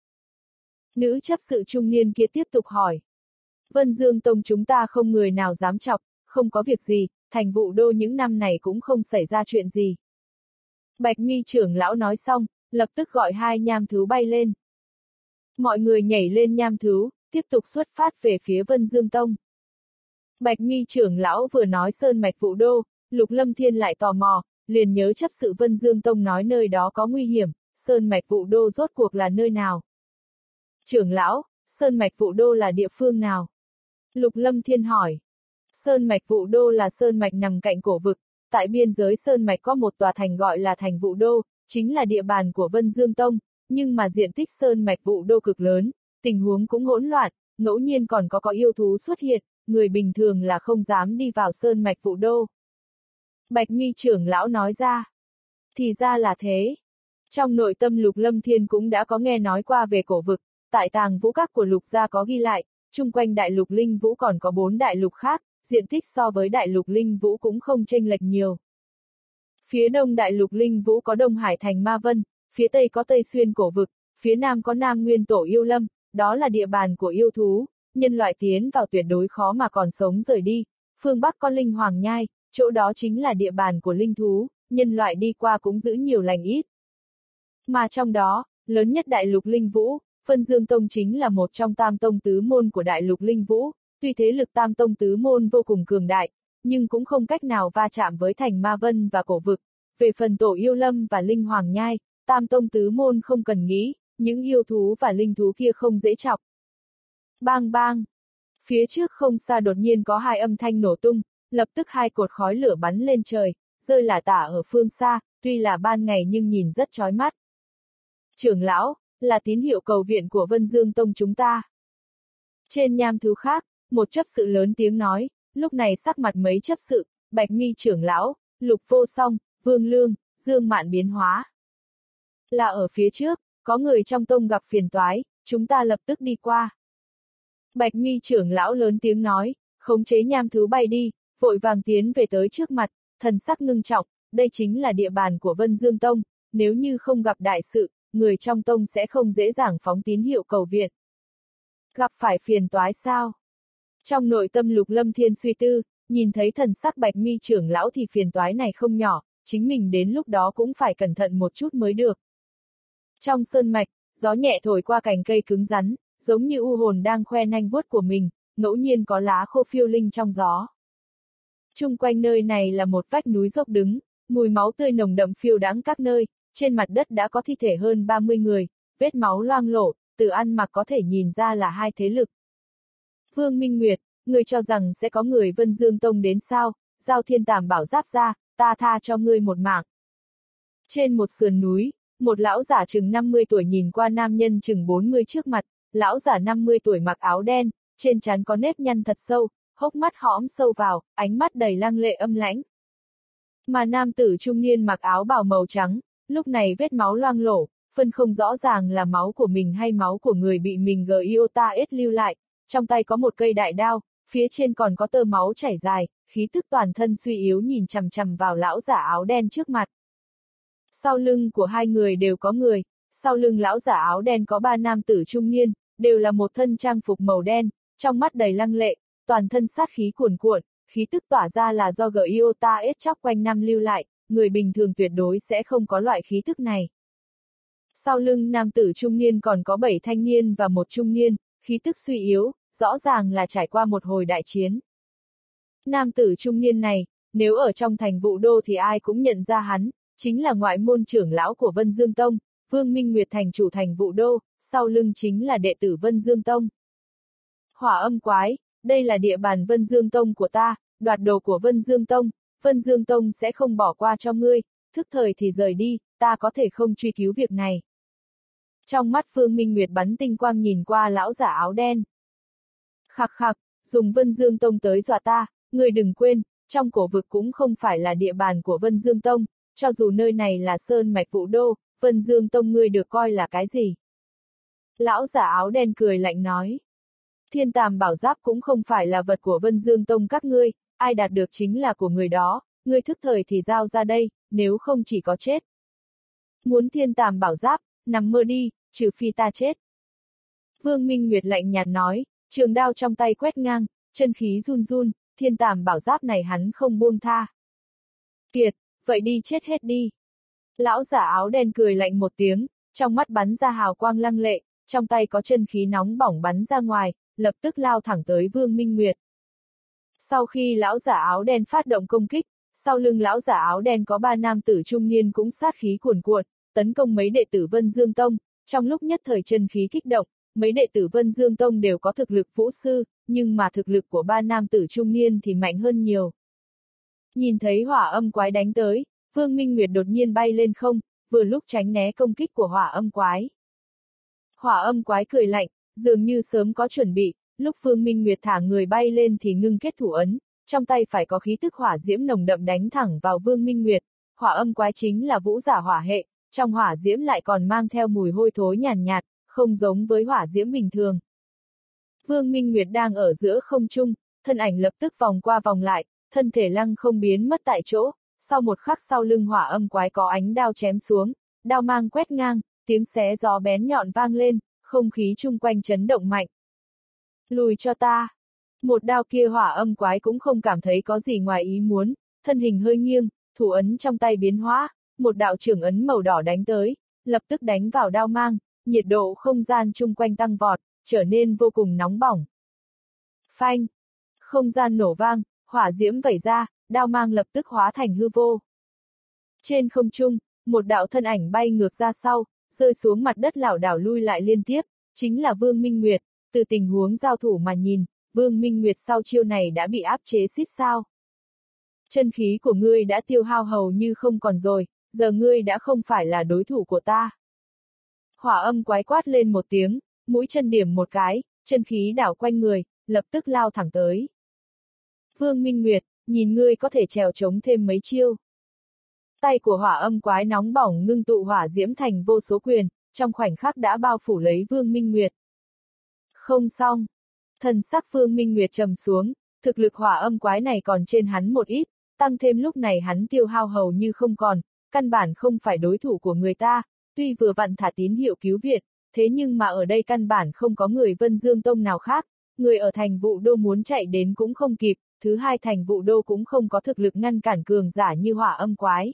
Nữ chấp sự trung niên kia tiếp tục hỏi. Vân Dương Tông chúng ta không người nào dám chọc, không có việc gì, thành Vũ Đô những năm này cũng không xảy ra chuyện gì. Bạch Mi trưởng lão nói xong, lập tức gọi 2 nham thú bay lên. Mọi người nhảy lên nham thú, tiếp tục xuất phát về phía Vân Dương Tông. Bạch Mi trưởng lão vừa nói sơn mạch Vũ Đô, Lục Lâm Thiên lại tò mò, liền nhớ chấp sự Vân Dương Tông nói nơi đó có nguy hiểm, sơn mạch Vũ Đô rốt cuộc là nơi nào? Trưởng lão, sơn mạch Vũ Đô là địa phương nào? Lục Lâm Thiên hỏi. Sơn mạch Vũ Đô là sơn mạch nằm cạnh cổ vực, tại biên giới sơn mạch có một tòa thành gọi là thành Vũ Đô, chính là địa bàn của Vân Dương Tông, nhưng mà diện tích sơn mạch Vũ Đô cực lớn, tình huống cũng hỗn loạn, ngẫu nhiên còn có yêu thú xuất hiện, người bình thường là không dám đi vào sơn mạch Vũ Đô. Bạch Mi trưởng lão nói ra. Thì ra là thế. Trong nội tâm Lục Lâm Thiên cũng đã có nghe nói qua về cổ vực, tại tàng vũ các của Lục gia có ghi lại, chung quanh đại lục Linh Vũ còn có 4 đại lục khác, diện tích so với đại lục Linh Vũ cũng không chênh lệch nhiều. Phía đông đại lục Linh Vũ có Đông Hải thành Ma Vân, phía tây có Tây Xuyên cổ vực, phía nam có Nam Nguyên Tổ Yêu Lâm, đó là địa bàn của yêu thú, nhân loại tiến vào tuyệt đối khó mà còn sống rời đi. Phương bắc có Linh Hoàng Nhai, chỗ đó chính là địa bàn của linh thú, nhân loại đi qua cũng giữ nhiều lành ít. Mà trong đó, lớn nhất đại lục Linh Vũ, Vân Dương Tông chính là một trong tam tông tứ môn của đại lục Linh Vũ, tuy thế lực tam tông tứ môn vô cùng cường đại, nhưng cũng không cách nào va chạm với thành Ma Vân và cổ vực. Về phần Tổ Yêu Lâm và Linh Hoàng Nhai, tam tông tứ môn không cần nghĩ, những yêu thú và linh thú kia không dễ chọc. Bang bang! Phía trước không xa đột nhiên có 2 âm thanh nổ tung, lập tức hai cột khói lửa bắn lên trời, rơi lả tả ở phương xa, tuy là ban ngày nhưng nhìn rất chói mắt. Trưởng lão, là tín hiệu cầu viện của Vân Dương Tông chúng ta. Trên nham thứ khác, một chấp sự lớn tiếng nói, lúc này sắc mặt mấy chấp sự, Bạch Mi trưởng lão, Lục Vô Song, Vương Lương, Dương Mạn biến hóa. Là ở phía trước, có người trong tông gặp phiền toái, chúng ta lập tức đi qua. Bạch Mi trưởng lão lớn tiếng nói, khống chế nham thứ bay đi, vội vàng tiến về tới trước mặt, thần sắc ngưng trọng, đây chính là địa bàn của Vân Dương Tông, nếu như không gặp đại sự, người trong tông sẽ không dễ dàng phóng tín hiệu cầu viện. Gặp phải phiền toái sao? Trong nội tâm Lục Lâm Thiên suy tư, nhìn thấy thần sắc Bạch Mi trưởng lão thì phiền toái này không nhỏ, chính mình đến lúc đó cũng phải cẩn thận một chút mới được. Trong sơn mạch, gió nhẹ thổi qua cành cây cứng rắn, giống như u hồn đang khoe nanh vuốt của mình, ngẫu nhiên có lá khô phiêu linh trong gió. Chung quanh nơi này là một vách núi dốc đứng, mùi máu tươi nồng đậm phiêu đãng các nơi, trên mặt đất đã có thi thể hơn 30 người, vết máu loang lổ, từ ăn mặc có thể nhìn ra là hai thế lực. Vương Minh Nguyệt, ngươi cho rằng sẽ có người Vân Dương Tông đến sao, giao thiên tàm bảo giáp ra, ta tha cho ngươi một mạng. Trên một sườn núi, một lão giả chừng 50 tuổi nhìn qua nam nhân chừng 40 trước mặt, lão giả 50 tuổi mặc áo đen, trên trán có nếp nhăn thật sâu, hốc mắt hõm sâu vào, ánh mắt đầy lăng lệ âm lãnh. Mà nam tử trung niên mặc áo bào màu trắng, lúc này vết máu loang lổ, phân không rõ ràng là máu của mình hay máu của người bị mình Giota lưu lại, trong tay có một cây đại đao, phía trên còn có tơ máu chảy dài, khí tức toàn thân suy yếu nhìn chằm chằm vào lão giả áo đen trước mặt. Sau lưng của hai người đều có người, sau lưng lão giả áo đen có ba nam tử trung niên, đều là một thân trang phục màu đen, trong mắt đầy lăng lệ, toàn thân sát khí cuồn cuộn, khí tức tỏa ra là do Giota chóc quanh năm lưu lại, người bình thường tuyệt đối sẽ không có loại khí tức này. Sau lưng nam tử trung niên còn có 7 thanh niên và một trung niên, khí tức suy yếu, rõ ràng là trải qua một hồi đại chiến. Nam tử trung niên này, nếu ở trong thành Vũ Đô thì ai cũng nhận ra hắn, chính là ngoại môn trưởng lão của Vân Dương Tông, Vương Minh Nguyệt thành chủ thành Vũ Đô, sau lưng chính là đệ tử Vân Dương Tông. Hỏa Âm Quái, đây là địa bàn Vân Dương Tông của ta, đoạt đồ của Vân Dương Tông sẽ không bỏ qua cho ngươi, thức thời thì rời đi, ta có thể không truy cứu việc này. Trong mắt Vương Minh Nguyệt bắn tinh quang nhìn qua lão giả áo đen. Khặc khặc, dùng Vân Dương Tông tới dọa ta, ngươi đừng quên, trong cổ vực cũng không phải là địa bàn của Vân Dương Tông, cho dù nơi này là sơn mạch Vũ Đô, Vân Dương Tông ngươi được coi là cái gì? Lão giả áo đen cười lạnh nói. Thiên Tàm bảo giáp cũng không phải là vật của Vân Dương Tông các ngươi, ai đạt được chính là của người đó, ngươi thức thời thì giao ra đây, nếu không chỉ có chết. Muốn Thiên Tàm bảo giáp, nằm mơ đi, trừ phi ta chết. Vương Minh Nguyệt lạnh nhạt nói, trường đao trong tay quét ngang, chân khí run run, Thiên Tàm bảo giáp này hắn không buông tha. Kiệt, vậy đi chết hết đi. Lão giả áo đen cười lạnh một tiếng, trong mắt bắn ra hào quang lăng lệ, trong tay có chân khí nóng bỏng bắn ra ngoài, lập tức lao thẳng tới Vương Minh Nguyệt. Sau khi lão giả áo đen phát động công kích, sau lưng lão giả áo đen có ba nam tử trung niên cũng sát khí cuồn cuộn, tấn công mấy đệ tử Vân Dương Tông, trong lúc nhất thời chân khí kích động, mấy đệ tử Vân Dương Tông đều có thực lực vũ sư, nhưng mà thực lực của ba nam tử trung niên thì mạnh hơn nhiều. Nhìn thấy Hỏa Âm Quái đánh tới, Vương Minh Nguyệt đột nhiên bay lên không, vừa lúc tránh né công kích của Hỏa Âm Quái. Hỏa Âm Quái cười lạnh, dường như sớm có chuẩn bị, lúc Vương Minh Nguyệt thả người bay lên thì ngưng kết thủ ấn, trong tay phải có khí tức hỏa diễm nồng đậm đánh thẳng vào Vương Minh Nguyệt. Hỏa Âm Quái chính là vũ giả hỏa hệ, trong hỏa diễm lại còn mang theo mùi hôi thối nhàn nhạt, không giống với hỏa diễm bình thường. Vương Minh Nguyệt đang ở giữa không trung, thân ảnh lập tức vòng qua vòng lại, thân thể lăng không biến mất tại chỗ, sau một khắc sau lưng Hỏa Âm Quái có ánh đao chém xuống, đao mang quét ngang, tiếng xé gió bén nhọn vang lên, không khí chung quanh chấn động mạnh. Lùi cho ta. Một đao kia Hỏa Âm Quái cũng không cảm thấy có gì ngoài ý muốn, thân hình hơi nghiêng, thủ ấn trong tay biến hóa, một đạo trưởng ấn màu đỏ đánh tới, lập tức đánh vào đao mang, nhiệt độ không gian chung quanh tăng vọt, trở nên vô cùng nóng bỏng. Phanh! Không gian nổ vang, hỏa diễm vẩy ra, đao mang lập tức hóa thành hư vô. Trên không trung, một đạo thân ảnh bay ngược ra sau, rơi xuống mặt đất lảo đảo lui lại liên tiếp, chính là Vương Minh Nguyệt. Từ tình huống giao thủ mà nhìn, Vương Minh Nguyệt sau chiêu này đã bị áp chế xít sao. Chân khí của ngươi đã tiêu hao hầu như không còn rồi, giờ ngươi đã không phải là đối thủ của ta. Hỏa âm quái quát lên một tiếng, mũi chân điểm một cái, chân khí đảo quanh người, lập tức lao thẳng tới. Vương Minh Nguyệt, nhìn ngươi có thể trèo chống thêm mấy chiêu. Tay của hỏa âm quái nóng bỏng ngưng tụ hỏa diễm thành vô số quyền, trong khoảnh khắc đã bao phủ lấy Vương Minh Nguyệt. Không xong. Thần sắc Vương Minh Nguyệt trầm xuống, thực lực hỏa âm quái này còn trên hắn một ít, tăng thêm lúc này hắn tiêu hao hầu như không còn, căn bản không phải đối thủ của người ta, tuy vừa vặn thả tín hiệu cứu viện, thế nhưng mà ở đây căn bản không có người Vân Dương Tông nào khác, người ở thành Vũ Đô muốn chạy đến cũng không kịp, thứ hai thành Vũ Đô cũng không có thực lực ngăn cản cường giả như hỏa âm quái.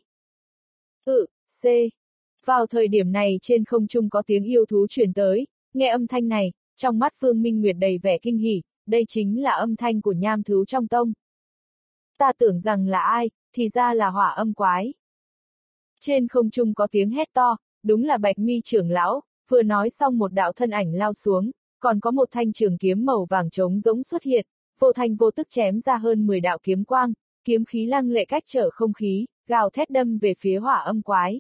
C. Vào thời điểm này trên không trung có tiếng yêu thú truyền tới, nghe âm thanh này, trong mắt Vương Minh Nguyệt đầy vẻ kinh hỉ, đây chính là âm thanh của nham thú trong tông. Ta tưởng rằng là ai, thì ra là hỏa âm quái. Trên không trung có tiếng hét to, đúng là Bạch Mi trưởng lão, vừa nói xong một đạo thân ảnh lao xuống, còn có một thanh trường kiếm màu vàng trống rỗng xuất hiện, vô thanh vô tức chém ra hơn 10 đạo kiếm quang, kiếm khí lăng lệ cách trở không khí, gào thét đâm về phía hỏa âm quái.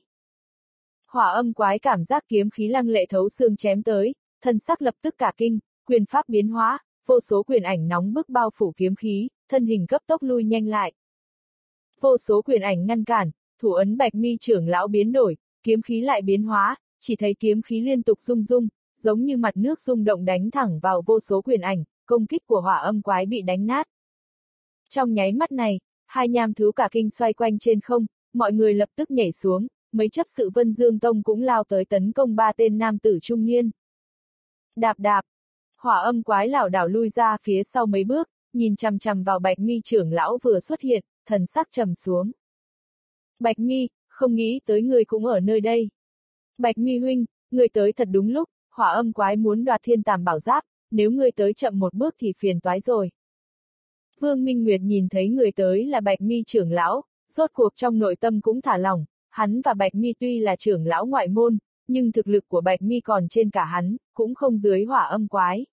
Hỏa âm quái cảm giác kiếm khí lăng lệ thấu xương chém tới, thân sắc lập tức cả kinh, quyền pháp biến hóa, vô số quyền ảnh nóng bức bao phủ kiếm khí, thân hình cấp tốc lui nhanh lại. Vô số quyền ảnh ngăn cản, thủ ấn Bạch Mi trưởng lão biến đổi, kiếm khí lại biến hóa, chỉ thấy kiếm khí liên tục rung rung, giống như mặt nước rung động đánh thẳng vào vô số quyền ảnh, công kích của hỏa âm quái bị đánh nát. Trong nháy mắt này, hai nham thú cả kinh xoay quanh trên không, mọi người lập tức nhảy xuống, mấy chấp sự Vân Dương Tông cũng lao tới tấn công ba tên nam tử trung niên. Đạp đạp, hỏa âm quái lảo đảo lui ra phía sau mấy bước, nhìn chằm chằm vào Bạch Mi trưởng lão vừa xuất hiện, thần sắc trầm xuống. Bạch Mi, không nghĩ tới người cũng ở nơi đây. Bạch Mi huynh, người tới thật đúng lúc, hỏa âm quái muốn đoạt thiên tàm bảo giáp, nếu người tới chậm một bước thì phiền toái rồi. Vương Minh Nguyệt nhìn thấy người tới là Bạch Mi trưởng lão, rốt cuộc trong nội tâm cũng thả lỏng, hắn và Bạch Mi tuy là trưởng lão ngoại môn, nhưng thực lực của Bạch Mi còn trên cả hắn, cũng không dưới hỏa âm quái.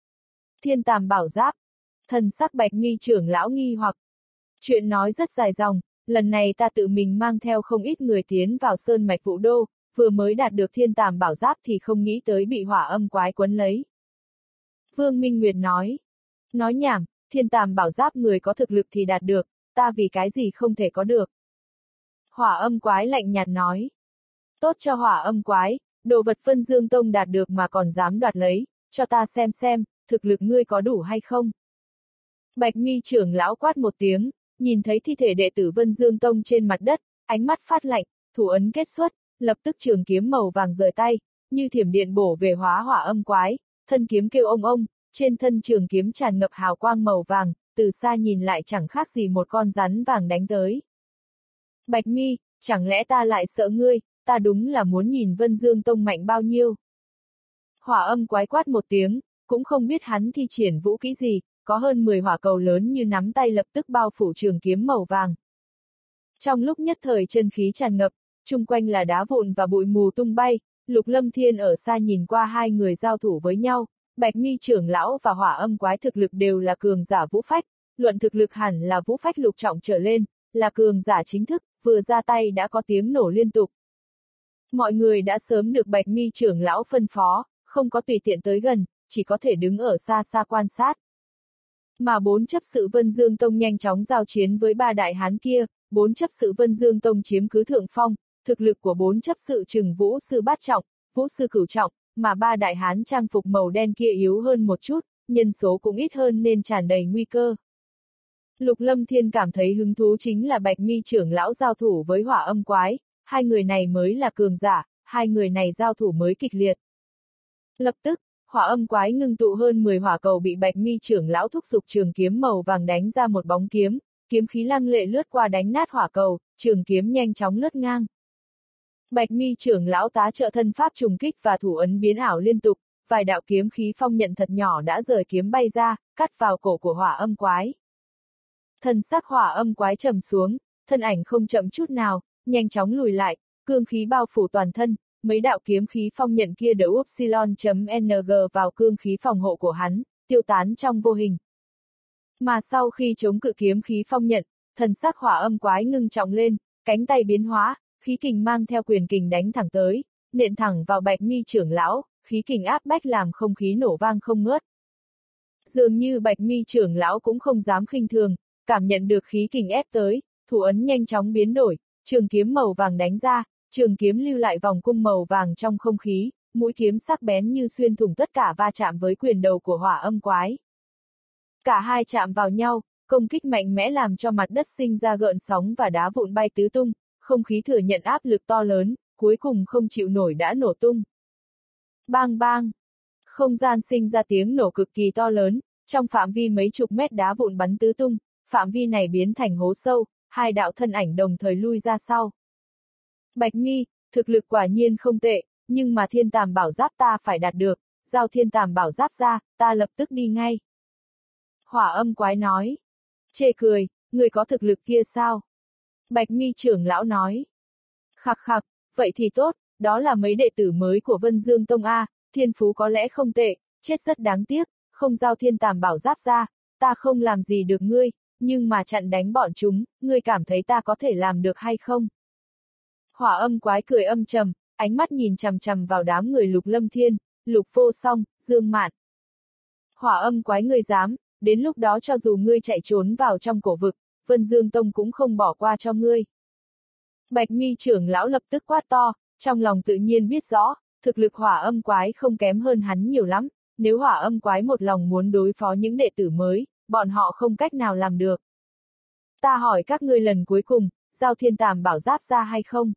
Thiên tàm bảo giáp, thần sắc Bạch Mi trưởng lão nghi hoặc. Chuyện nói rất dài dòng, lần này ta tự mình mang theo không ít người tiến vào sơn mạch Vũ Đô, vừa mới đạt được thiên tàm bảo giáp thì không nghĩ tới bị hỏa âm quái quấn lấy. Vương Minh Nguyệt nói nhảm, thiên tàm bảo giáp người có thực lực thì đạt được, ta vì cái gì không thể có được. Hỏa âm quái lạnh nhạt nói. Tốt cho hỏa âm quái, đồ vật Vân Dương Tông đạt được mà còn dám đoạt lấy, cho ta xem, thực lực ngươi có đủ hay không. Bạch Mi trưởng lão quát một tiếng, nhìn thấy thi thể đệ tử Vân Dương Tông trên mặt đất, ánh mắt phát lạnh, thủ ấn kết xuất, lập tức trường kiếm màu vàng rời tay, như thiểm điện bổ về hóa hỏa âm quái, thân kiếm kêu ông, trên thân trường kiếm tràn ngập hào quang màu vàng, từ xa nhìn lại chẳng khác gì một con rắn vàng đánh tới. Bạch Mi, chẳng lẽ ta lại sợ ngươi, ta đúng là muốn nhìn Vân Dương Tông mạnh bao nhiêu. Hỏa âm quái quát một tiếng, cũng không biết hắn thi triển vũ kỹ gì, có hơn 10 hỏa cầu lớn như nắm tay lập tức bao phủ trường kiếm màu vàng. Trong lúc nhất thời chân khí tràn ngập, chung quanh là đá vụn và bụi mù tung bay, Lục Lâm Thiên ở xa nhìn qua hai người giao thủ với nhau, Bạch Mi trưởng lão và hỏa âm quái thực lực đều là cường giả vũ phách, luận thực lực hẳn là vũ phách lục trọng trở lên, là cường giả chính thức, vừa ra tay đã có tiếng nổ liên tục. Mọi người đã sớm được Bạch Mi trưởng lão phân phó, không có tùy tiện tới gần, chỉ có thể đứng ở xa xa quan sát. Mà bốn chấp sự Vân Dương Tông nhanh chóng giao chiến với ba đại hán kia, bốn chấp sự Vân Dương Tông chiếm cứ thượng phong, thực lực của bốn chấp sự chừng vũ sư bát trọng, vũ sư cửu trọng, mà ba đại hán trang phục màu đen kia yếu hơn một chút, nhân số cũng ít hơn nên tràn đầy nguy cơ. Lục Lâm Thiên cảm thấy hứng thú chính là Bạch Mi trưởng lão giao thủ với hỏa âm quái, hai người này mới là cường giả, hai người này giao thủ mới kịch liệt. Lập tức, hỏa âm quái ngưng tụ hơn 10 hỏa cầu bị Bạch Mi trưởng lão thúc giục trường kiếm màu vàng đánh ra một bóng kiếm, kiếm khí lăng lệ lướt qua đánh nát hỏa cầu, trường kiếm nhanh chóng lướt ngang. Bạch Mi trưởng lão tá trợ thân pháp trùng kích và thủ ấn biến ảo liên tục, vài đạo kiếm khí phong nhận thật nhỏ đã rời kiếm bay ra, cắt vào cổ của hỏa âm quái. Thần sắc hỏa âm quái trầm xuống, thân ảnh không chậm chút nào, nhanh chóng lùi lại, cương khí bao phủ toàn thân, mấy đạo kiếm khí phong nhận kia đỡ upsilon.ng vào cương khí phòng hộ của hắn, tiêu tán trong vô hình. Mà sau khi chống cự kiếm khí phong nhận, thần sắc hỏa âm quái ngưng trọng lên, cánh tay biến hóa, khí kình mang theo quyền kình đánh thẳng tới, nện thẳng vào Bạch Mi trưởng lão, khí kình áp bách làm không khí nổ vang không ngớt. Dường như Bạch Mi trưởng lão cũng không dám khinh thường, cảm nhận được khí kình ép tới, thủ ấn nhanh chóng biến đổi, trường kiếm màu vàng đánh ra, trường kiếm lưu lại vòng cung màu vàng trong không khí, mũi kiếm sắc bén như xuyên thủng tất cả va chạm với quyền đầu của hỏa âm quái. Cả hai chạm vào nhau, công kích mạnh mẽ làm cho mặt đất sinh ra gợn sóng và đá vụn bay tứ tung, không khí thừa nhận áp lực to lớn, cuối cùng không chịu nổi đã nổ tung. Bang bang! Không gian sinh ra tiếng nổ cực kỳ to lớn, trong phạm vi mấy chục mét đá vụn bắn tứ tung, phạm vi này biến thành hố sâu, hai đạo thân ảnh đồng thời lui ra sau. Bạch Mi, thực lực quả nhiên không tệ, nhưng mà thiên tàm bảo giáp ta phải đạt được, giao thiên tàm bảo giáp ra, ta lập tức đi ngay. Hỏa âm quái nói. Chê cười, người có thực lực kia sao? Bạch Mi trưởng lão nói. Khặc khặc, vậy thì tốt, đó là mấy đệ tử mới của Vân Dương Tông A, thiên phú có lẽ không tệ, chết rất đáng tiếc, không giao thiên tàm bảo giáp ra, ta không làm gì được ngươi, nhưng mà chặn đánh bọn chúng, ngươi cảm thấy ta có thể làm được hay không? Hỏa âm quái cười âm trầm, ánh mắt nhìn chằm chằm vào đám người Lục Lâm Thiên, Lục Vô Song, Dương Mạn. Hỏa âm quái ngươi dám, đến lúc đó cho dù ngươi chạy trốn vào trong cổ vực, Vân Dương Tông cũng không bỏ qua cho ngươi. Bạch Mi trưởng lão lập tức quát to, trong lòng tự nhiên biết rõ, thực lực hỏa âm quái không kém hơn hắn nhiều lắm, nếu hỏa âm quái một lòng muốn đối phó những đệ tử mới, bọn họ không cách nào làm được. Ta hỏi các ngươi lần cuối cùng, giao thiên tàm bảo giáp ra hay không?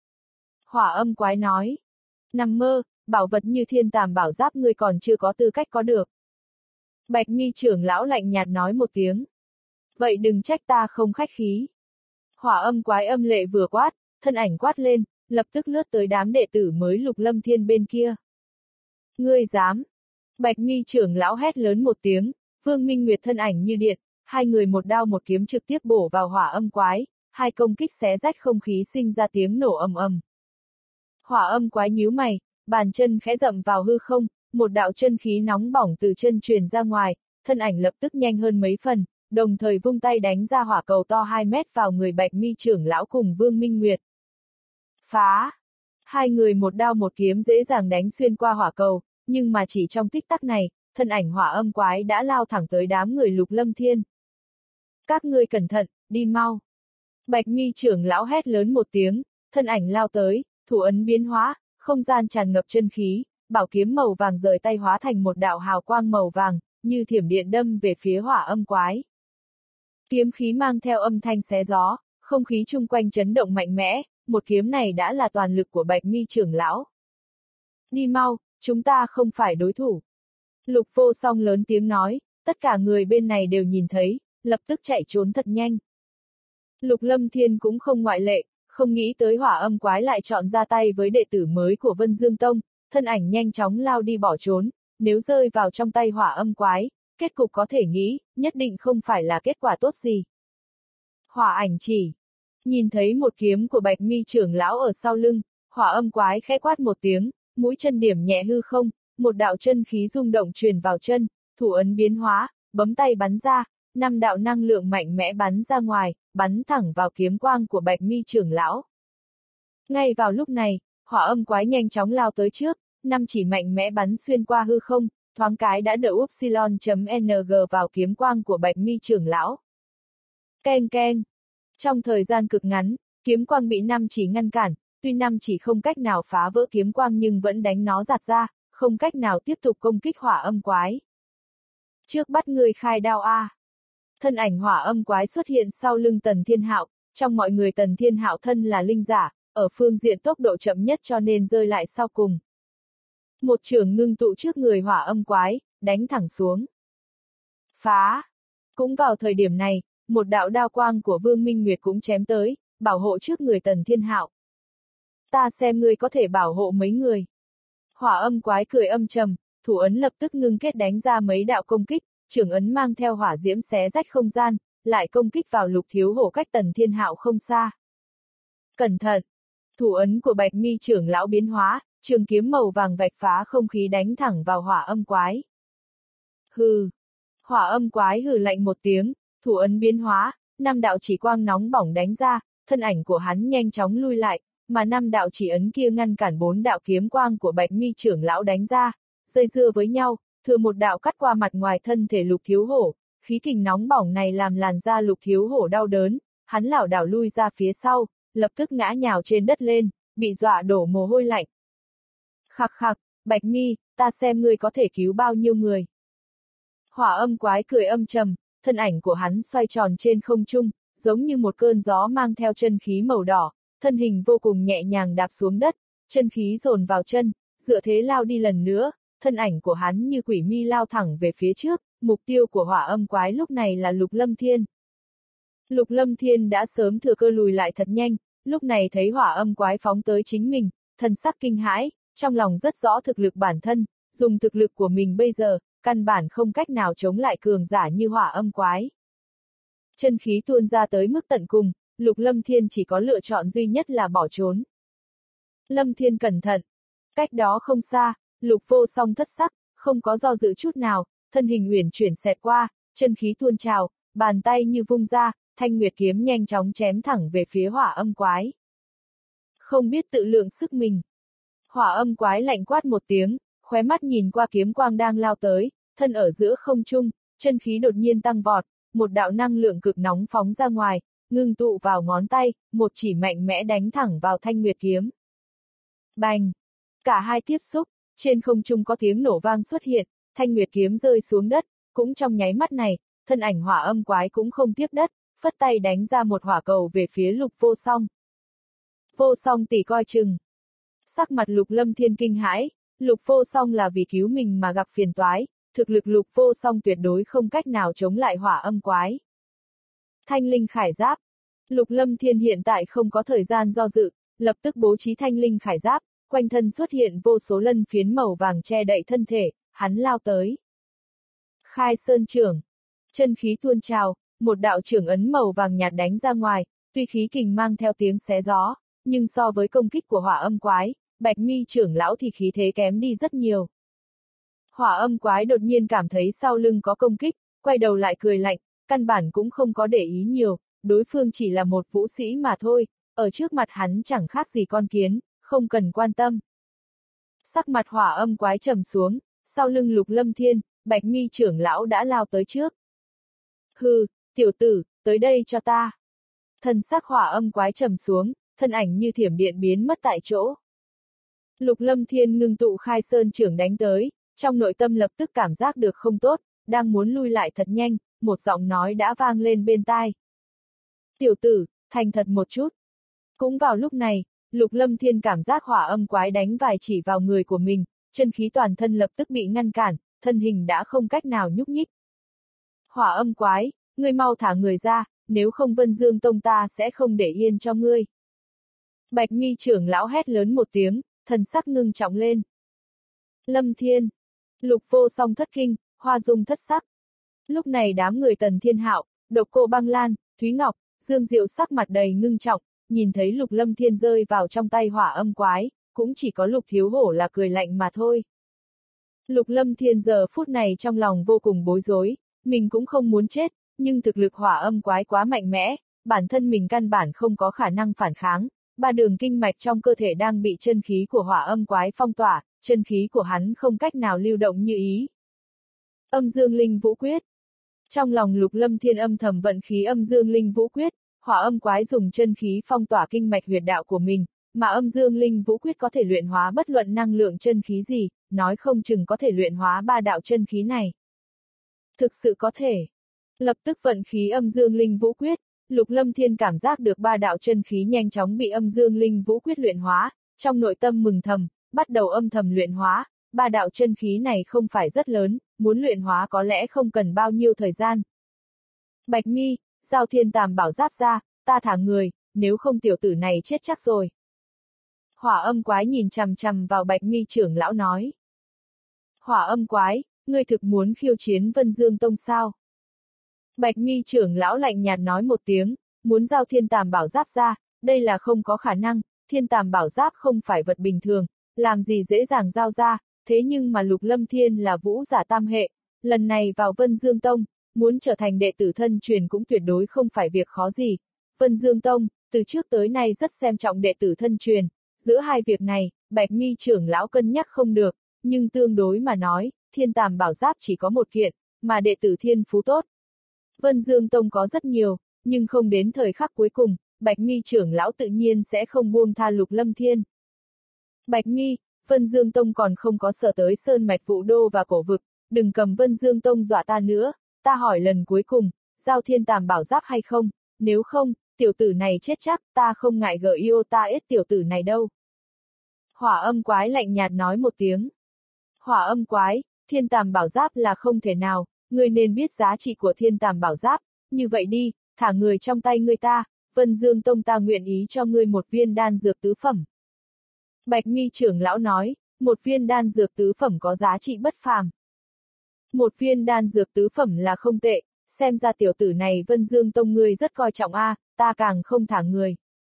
Hỏa âm quái nói. Nằm mơ, bảo vật như thiên tàm bảo giáp ngươi còn chưa có tư cách có được. Bạch Mi trưởng lão lạnh nhạt nói một tiếng. Vậy đừng trách ta không khách khí. Hỏa âm quái âm lệ vừa quát, thân ảnh quát lên, lập tức lướt tới đám đệ tử mới Lục Lâm Thiên bên kia. Ngươi dám? Bạch Mi trưởng lão hét lớn một tiếng, Vương Minh Nguyệt thân ảnh như điện, hai người một đao một kiếm trực tiếp bổ vào hỏa âm quái, hai công kích xé rách không khí sinh ra tiếng nổ ầm ầm. Hỏa âm quái nhíu mày, bàn chân khẽ dậm vào hư không, một đạo chân khí nóng bỏng từ chân truyền ra ngoài, thân ảnh lập tức nhanh hơn mấy phần, đồng thời vung tay đánh ra hỏa cầu to 2 mét vào người Bạch Mi trưởng lão cùng Vương Minh Nguyệt. Phá! Hai người một đao một kiếm dễ dàng đánh xuyên qua hỏa cầu, nhưng mà chỉ trong tích tắc này, thân ảnh hỏa âm quái đã lao thẳng tới đám người Lục Lâm Thiên. Các ngươi cẩn thận, đi mau! Bạch Mi trưởng lão hét lớn một tiếng, thân ảnh lao tới, thủ ấn biến hóa, không gian tràn ngập chân khí, bảo kiếm màu vàng rời tay hóa thành một đạo hào quang màu vàng, như thiểm điện đâm về phía hỏa âm quái. Kiếm khí mang theo âm thanh xé gió, không khí chung quanh chấn động mạnh mẽ, một kiếm này đã là toàn lực của Bạch Mi trưởng lão. Đi mau, chúng ta không phải đối thủ. Lục Vô Song lớn tiếng nói, tất cả người bên này đều nhìn thấy, lập tức chạy trốn thật nhanh. Lục Lâm Thiên cũng không ngoại lệ, không nghĩ tới hỏa âm quái lại chọn ra tay với đệ tử mới của Vân Dương Tông, thân ảnh nhanh chóng lao đi bỏ trốn, nếu rơi vào trong tay hỏa âm quái, kết cục có thể nghĩ, nhất định không phải là kết quả tốt gì. Hỏa ảnh chỉ. Nhìn thấy một kiếm của Bạch Mi trưởng lão ở sau lưng, hỏa âm quái khẽ quát một tiếng, mũi chân điểm nhẹ hư không, một đạo chân khí rung động truyền vào chân, thủ ấn biến hóa, bấm tay bắn ra, 5 đạo năng lượng mạnh mẽ bắn ra ngoài, bắn thẳng vào kiếm quang của Bạch Mi trưởng lão. Ngay vào lúc này, hỏa âm quái nhanh chóng lao tới trước, 5 chỉ mạnh mẽ bắn xuyên qua hư không, thoáng cái đã đỡ Upsilon.ng vào kiếm quang của Bạch Mi trưởng lão. Keng keng. Trong thời gian cực ngắn, kiếm quang bị 5 chỉ ngăn cản, tuy 5 chỉ không cách nào phá vỡ kiếm quang nhưng vẫn đánh nó giạt ra, không cách nào tiếp tục công kích hỏa âm quái. Trước bắt người khai đao a. Thân ảnh hỏa âm quái xuất hiện sau lưng Tần Thiên Hạo, trong mọi người Tần Thiên Hạo thân là linh giả, ở phương diện tốc độ chậm nhất cho nên rơi lại sau cùng. Một chưởng ngưng tụ trước người hỏa âm quái, đánh thẳng xuống. Phá! Cũng vào thời điểm này, một đạo đao quang của Vương Minh Nguyệt cũng chém tới, bảo hộ trước người Tần Thiên Hạo. Ta xem ngươi có thể bảo hộ mấy người. Hỏa âm quái cười âm trầm, thủ ấn lập tức ngưng kết đánh ra mấy đạo công kích, chưởng ấn mang theo hỏa diễm xé rách không gian, lại công kích vào Lục Thiếu Hổ cách Tần Thiên Hạo không xa. Cẩn thận! Thủ ấn của Bạch Mi trưởng lão biến hóa, trường kiếm màu vàng vạch phá không khí đánh thẳng vào hỏa âm quái. Hừ! Hỏa âm quái hừ lạnh một tiếng, thủ ấn biến hóa, 5 đạo chỉ quang nóng bỏng đánh ra, thân ảnh của hắn nhanh chóng lui lại, mà 5 đạo chỉ ấn kia ngăn cản 4 đạo kiếm quang của Bạch Mi trưởng lão đánh ra, dây dưa với nhau, thừa một đạo cắt qua mặt ngoài thân thể Lục Thiếu Hổ, khí kình nóng bỏng này làm làn da Lục Thiếu Hổ đau đớn, hắn lảo đảo lui ra phía sau, lập tức ngã nhào trên đất lên, bị dọa đổ mồ hôi lạnh. Khặc khặc, Bạch Mi, ta xem ngươi có thể cứu bao nhiêu người. Hỏa Âm Quái cười âm trầm, thân ảnh của hắn xoay tròn trên không trung, giống như một cơn gió mang theo chân khí màu đỏ, thân hình vô cùng nhẹ nhàng đạp xuống đất, chân khí dồn vào chân, dựa thế lao đi lần nữa, thân ảnh của hắn như quỷ mi lao thẳng về phía trước, mục tiêu của Hỏa Âm Quái lúc này là Lục Lâm Thiên. Lục Lâm Thiên đã sớm thừa cơ lùi lại thật nhanh, lúc này thấy Hỏa Âm Quái phóng tới chính mình, thần sắc kinh hãi, trong lòng rất rõ thực lực bản thân, dùng thực lực của mình bây giờ, căn bản không cách nào chống lại cường giả như Hỏa Âm Quái. Chân khí tuôn ra tới mức tận cùng, Lục Lâm Thiên chỉ có lựa chọn duy nhất là bỏ trốn. Lâm Thiên cẩn thận. Cách đó không xa, Lục Vô Song thất sắc, không có do dự chút nào, thân hình uyển chuyển xẹt qua, chân khí tuôn trào, bàn tay như vung ra, thanh nguyệt kiếm nhanh chóng chém thẳng về phía Hỏa Âm Quái. Không biết tự lượng sức mình. Hỏa Âm Quái lạnh quát một tiếng, khóe mắt nhìn qua kiếm quang đang lao tới, thân ở giữa không trung, chân khí đột nhiên tăng vọt, một đạo năng lượng cực nóng phóng ra ngoài, ngưng tụ vào ngón tay, một chỉ mạnh mẽ đánh thẳng vào thanh nguyệt kiếm. Bành! Cả hai tiếp xúc, trên không trung có tiếng nổ vang xuất hiện, thanh nguyệt kiếm rơi xuống đất, cũng trong nháy mắt này, thân ảnh Hỏa Âm Quái cũng không tiếp đất, phất tay đánh ra một hỏa cầu về phía Lục Vô Song. Vô Song tỷ coi chừng. Sắc mặt Lục Lâm Thiên kinh hãi, Lục Vô Song là vì cứu mình mà gặp phiền toái, thực lực Lục Vô Song tuyệt đối không cách nào chống lại Hỏa Âm Quái. Thanh linh khải giáp. Lục Lâm Thiên hiện tại không có thời gian do dự, lập tức bố trí thanh linh khải giáp, quanh thân xuất hiện vô số lân phiến màu vàng che đậy thân thể, hắn lao tới. Khai Sơn trưởng. Chân khí tuôn trào, một đạo trưởng ấn màu vàng nhạt đánh ra ngoài, tuy khí kình mang theo tiếng xé gió, nhưng so với công kích của Hỏa Âm Quái, Bạch Mi trưởng lão thì khí thế kém đi rất nhiều. Hỏa Âm Quái đột nhiên cảm thấy sau lưng có công kích, quay đầu lại cười lạnh, căn bản cũng không có để ý nhiều, đối phương chỉ là một vũ sĩ mà thôi, ở trước mặt hắn chẳng khác gì con kiến, không cần quan tâm. Sắc mặt Hỏa Âm Quái trầm xuống, sau lưng Lục Lâm Thiên, Bạch Mi trưởng lão đã lao tới trước. Hừ, tiểu tử, tới đây cho ta. Thần sắc Hỏa Âm Quái trầm xuống, thân ảnh như thiểm điện biến mất tại chỗ. Lục Lâm Thiên ngưng tụ Khai Sơn trưởng đánh tới, trong nội tâm lập tức cảm giác được không tốt, đang muốn lui lại thật nhanh, một giọng nói đã vang lên bên tai. Tiểu tử, thành thật một chút. Cũng vào lúc này, Lục Lâm Thiên cảm giác Hỏa Âm Quái đánh vài chỉ vào người của mình, chân khí toàn thân lập tức bị ngăn cản, thân hình đã không cách nào nhúc nhích. Hỏa Âm Quái, ngươi mau thả người ra, nếu không Vân Dương Tông ta sẽ không để yên cho ngươi. Bạch Mi trưởng lão hét lớn một tiếng, thần sắc ngưng trọng lên. Lâm Thiên. Lục Vô Song thất kinh, Hoa Dung thất sắc. Lúc này đám người Tần Thiên Hạo, Độc Cô Băng Lan, Thúy Ngọc, Dương Diệu sắc mặt đầy ngưng trọng, nhìn thấy Lục Lâm Thiên rơi vào trong tay Hỏa Âm Quái, cũng chỉ có Lục Thiếu Hổ là cười lạnh mà thôi. Lục Lâm Thiên giờ phút này trong lòng vô cùng bối rối, mình cũng không muốn chết, nhưng thực lực Hỏa Âm Quái quá mạnh mẽ, bản thân mình căn bản không có khả năng phản kháng, ba đường kinh mạch trong cơ thể đang bị chân khí của Hỏa Âm Quái phong tỏa, chân khí của hắn không cách nào lưu động như ý. Âm Dương Linh Vũ Quyết. Trong lòng Lục Lâm Thiên âm thầm vận khí Âm Dương Linh Vũ Quyết, Hỏa Âm Quái dùng chân khí phong tỏa kinh mạch huyệt đạo của mình, mà Âm Dương Linh Vũ Quyết có thể luyện hóa bất luận năng lượng chân khí gì, nói không chừng có thể luyện hóa ba đạo chân khí này. Thực sự có thể. Lập tức vận khí Âm Dương Linh Vũ Quyết, Lục Lâm Thiên cảm giác được ba đạo chân khí nhanh chóng bị Âm Dương Linh Vũ Quyết luyện hóa, trong nội tâm mừng thầm, bắt đầu âm thầm luyện hóa, ba đạo chân khí này không phải rất lớn, muốn luyện hóa có lẽ không cần bao nhiêu thời gian. Bạch Mi, giao Thiên Tàm Bảo Giáp ra, ta thả người, nếu không tiểu tử này chết chắc rồi. Hỏa Âm Quái nhìn chằm chằm vào Bạch Mi trưởng lão nói. Hỏa Âm Quái, ngươi thực muốn khiêu chiến Vân Dương Tông sao? Bạch Mi trưởng lão lạnh nhạt nói một tiếng, muốn giao Thiên Tàm Bảo Giáp ra, đây là không có khả năng, Thiên Tàm Bảo Giáp không phải vật bình thường, làm gì dễ dàng giao ra, thế nhưng mà Lục Lâm Thiên là vũ giả tam hệ, lần này vào Vân Dương Tông, muốn trở thành đệ tử thân truyền cũng tuyệt đối không phải việc khó gì. Vân Dương Tông, từ trước tới nay rất xem trọng đệ tử thân truyền, giữa hai việc này, Bạch Mi trưởng lão cân nhắc không được, nhưng tương đối mà nói, Thiên Tàm Bảo Giáp chỉ có một kiện, mà đệ tử thiên phú tốt. Vân Dương Tông có rất nhiều, nhưng không đến thời khắc cuối cùng, Bạch Mi trưởng lão tự nhiên sẽ không buông tha Lục Lâm Thiên. Bạch Mi, Vân Dương Tông còn không có sở tới Sơn Mạch Vũ Đô và Cổ Vực, đừng cầm Vân Dương Tông dọa ta nữa, ta hỏi lần cuối cùng, giao Thiên Tàm Bảo Giáp hay không, nếu không, tiểu tử này chết chắc, ta không ngại gỡ yêu ta ít tiểu tử này đâu. Hỏa Âm Quái lạnh nhạt nói một tiếng. Hỏa Âm Quái, Thiên Tàm Bảo Giáp là không thể nào, ngươi nên biết giá trị của Thiên Tàm Bảo Giáp, như vậy đi, thả người trong tay ngươi ta, Vân Dương Tông ta nguyện ý cho ngươi một viên đan dược tứ phẩm. Bạch Mi trưởng lão nói, một viên đan dược tứ phẩm có giá trị bất phàm. Một viên đan dược tứ phẩm là không tệ, xem ra tiểu tử này Vân Dương Tông ngươi rất coi trọng a, ta càng không thả người.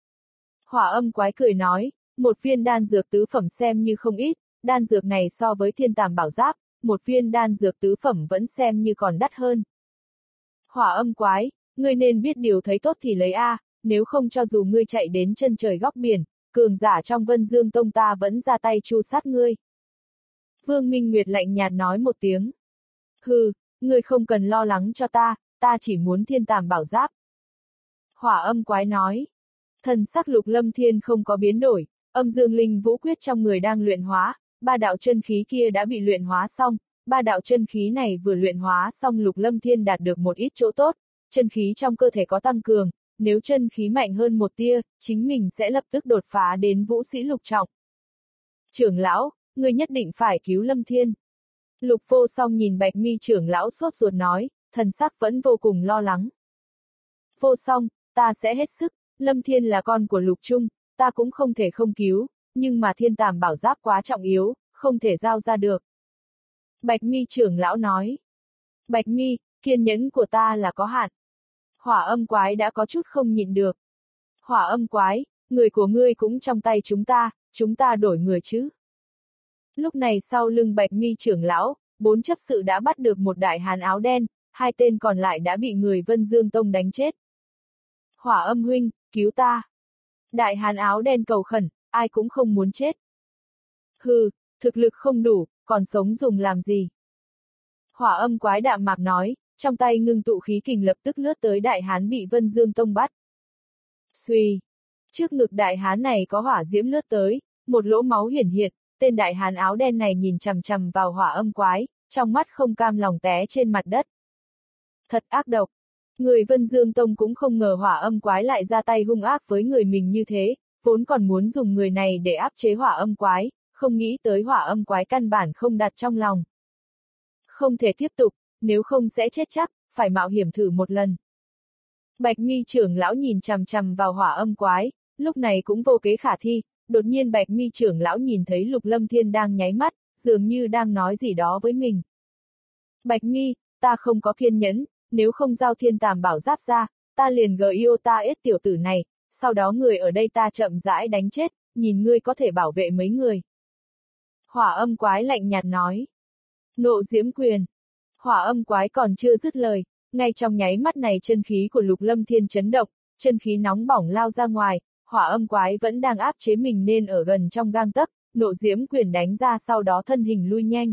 Hỏa Âm Quái cười nói, một viên đan dược tứ phẩm xem như không ít, đan dược này so với Thiên Tàm Bảo Giáp, một viên đan dược tứ phẩm vẫn xem như còn đắt hơn. Hỏa Âm Quái, ngươi nên biết điều thấy tốt thì lấy a, nếu không cho dù ngươi chạy đến chân trời góc biển, cường giả trong Vân Dương Tông ta vẫn ra tay tru sát ngươi. Vương Minh Nguyệt lạnh nhạt nói một tiếng. Hừ, ngươi không cần lo lắng cho ta chỉ muốn Thiên Tàm Bảo Giáp. Hỏa Âm Quái nói. Thần sắc Lục Lâm Thiên không có biến đổi, âm dương linh vũ quyết trong người đang luyện hóa, ba đạo chân khí kia đã bị luyện hóa xong, ba đạo chân khí này vừa luyện hóa xong Lục Lâm Thiên đạt được một ít chỗ tốt, chân khí trong cơ thể có tăng cường, nếu chân khí mạnh hơn một tia, chính mình sẽ lập tức đột phá đến vũ sĩ lục trọng. Trưởng lão, ngươi nhất định phải cứu Lâm Thiên. Lục Vô Song nhìn Bạch Mi trưởng lão sốt ruột nói, thần sắc vẫn vô cùng lo lắng. Vô Song, ta sẽ hết sức, Lâm Thiên là con của Lục Trung, ta cũng không thể không cứu, nhưng mà Thiên Tàm Bảo Giáp quá trọng yếu, không thể giao ra được. Bạch Mi trưởng lão nói. Bạch Mi, kiên nhẫn của ta là có hạn. Hỏa Âm Quái đã có chút không nhịn được. Hỏa Âm Quái, người của ngươi cũng trong tay chúng ta đổi người chứ. Lúc này sau lưng Bạch Mi trưởng lão, 4 chấp sự đã bắt được một đại hán áo đen, 2 tên còn lại đã bị người Vân Dương Tông đánh chết. Hỏa Âm huynh, cứu ta. Đại hán áo đen cầu khẩn, ai cũng không muốn chết. Hừ, thực lực không đủ, còn sống dùng làm gì? Hỏa Âm Quái đạm mạc nói, trong tay ngưng tụ khí kình lập tức lướt tới đại hán bị Vân Dương Tông bắt. Xuy. Trước ngực đại hán này có hỏa diễm lướt tới, một lỗ máu hiển hiện, tên đại hán áo đen này nhìn chằm chằm vào Hỏa Âm Quái, trong mắt không cam lòng té trên mặt đất. Thật ác độc. Người Vân Dương Tông cũng không ngờ Hỏa Âm Quái lại ra tay hung ác với người mình như thế, vốn còn muốn dùng người này để áp chế Hỏa Âm Quái, không nghĩ tới Hỏa Âm Quái căn bản không đặt trong lòng. Không thể tiếp tục, nếu không sẽ chết chắc, phải mạo hiểm thử một lần. Bạch Mi trưởng lão nhìn chằm chằm vào Hỏa Âm Quái, lúc này cũng vô kế khả thi, đột nhiên Bạch Mi trưởng lão nhìn thấy Lục Lâm Thiên đang nháy mắt, dường như đang nói gì đó với mình. Bạch Mi, ta không có kiên nhẫn, nếu không giao Thiên Tàm Bảo Giáp ra, ta liền gờ yêu ta ít tiểu tử này, sau đó người ở đây ta chậm rãi đánh chết, nhìn ngươi có thể bảo vệ mấy người. Hỏa Âm Quái lạnh nhạt nói. Nộ Diễm Quyền. Hỏa Âm Quái còn chưa dứt lời, ngay trong nháy mắt này chân khí của Lục Lâm Thiên chấn động, chân khí nóng bỏng lao ra ngoài, Hỏa Âm Quái vẫn đang áp chế mình nên ở gần trong gang tấc, Nộ Diễm Quyền đánh ra sau đó thân hình lui nhanh.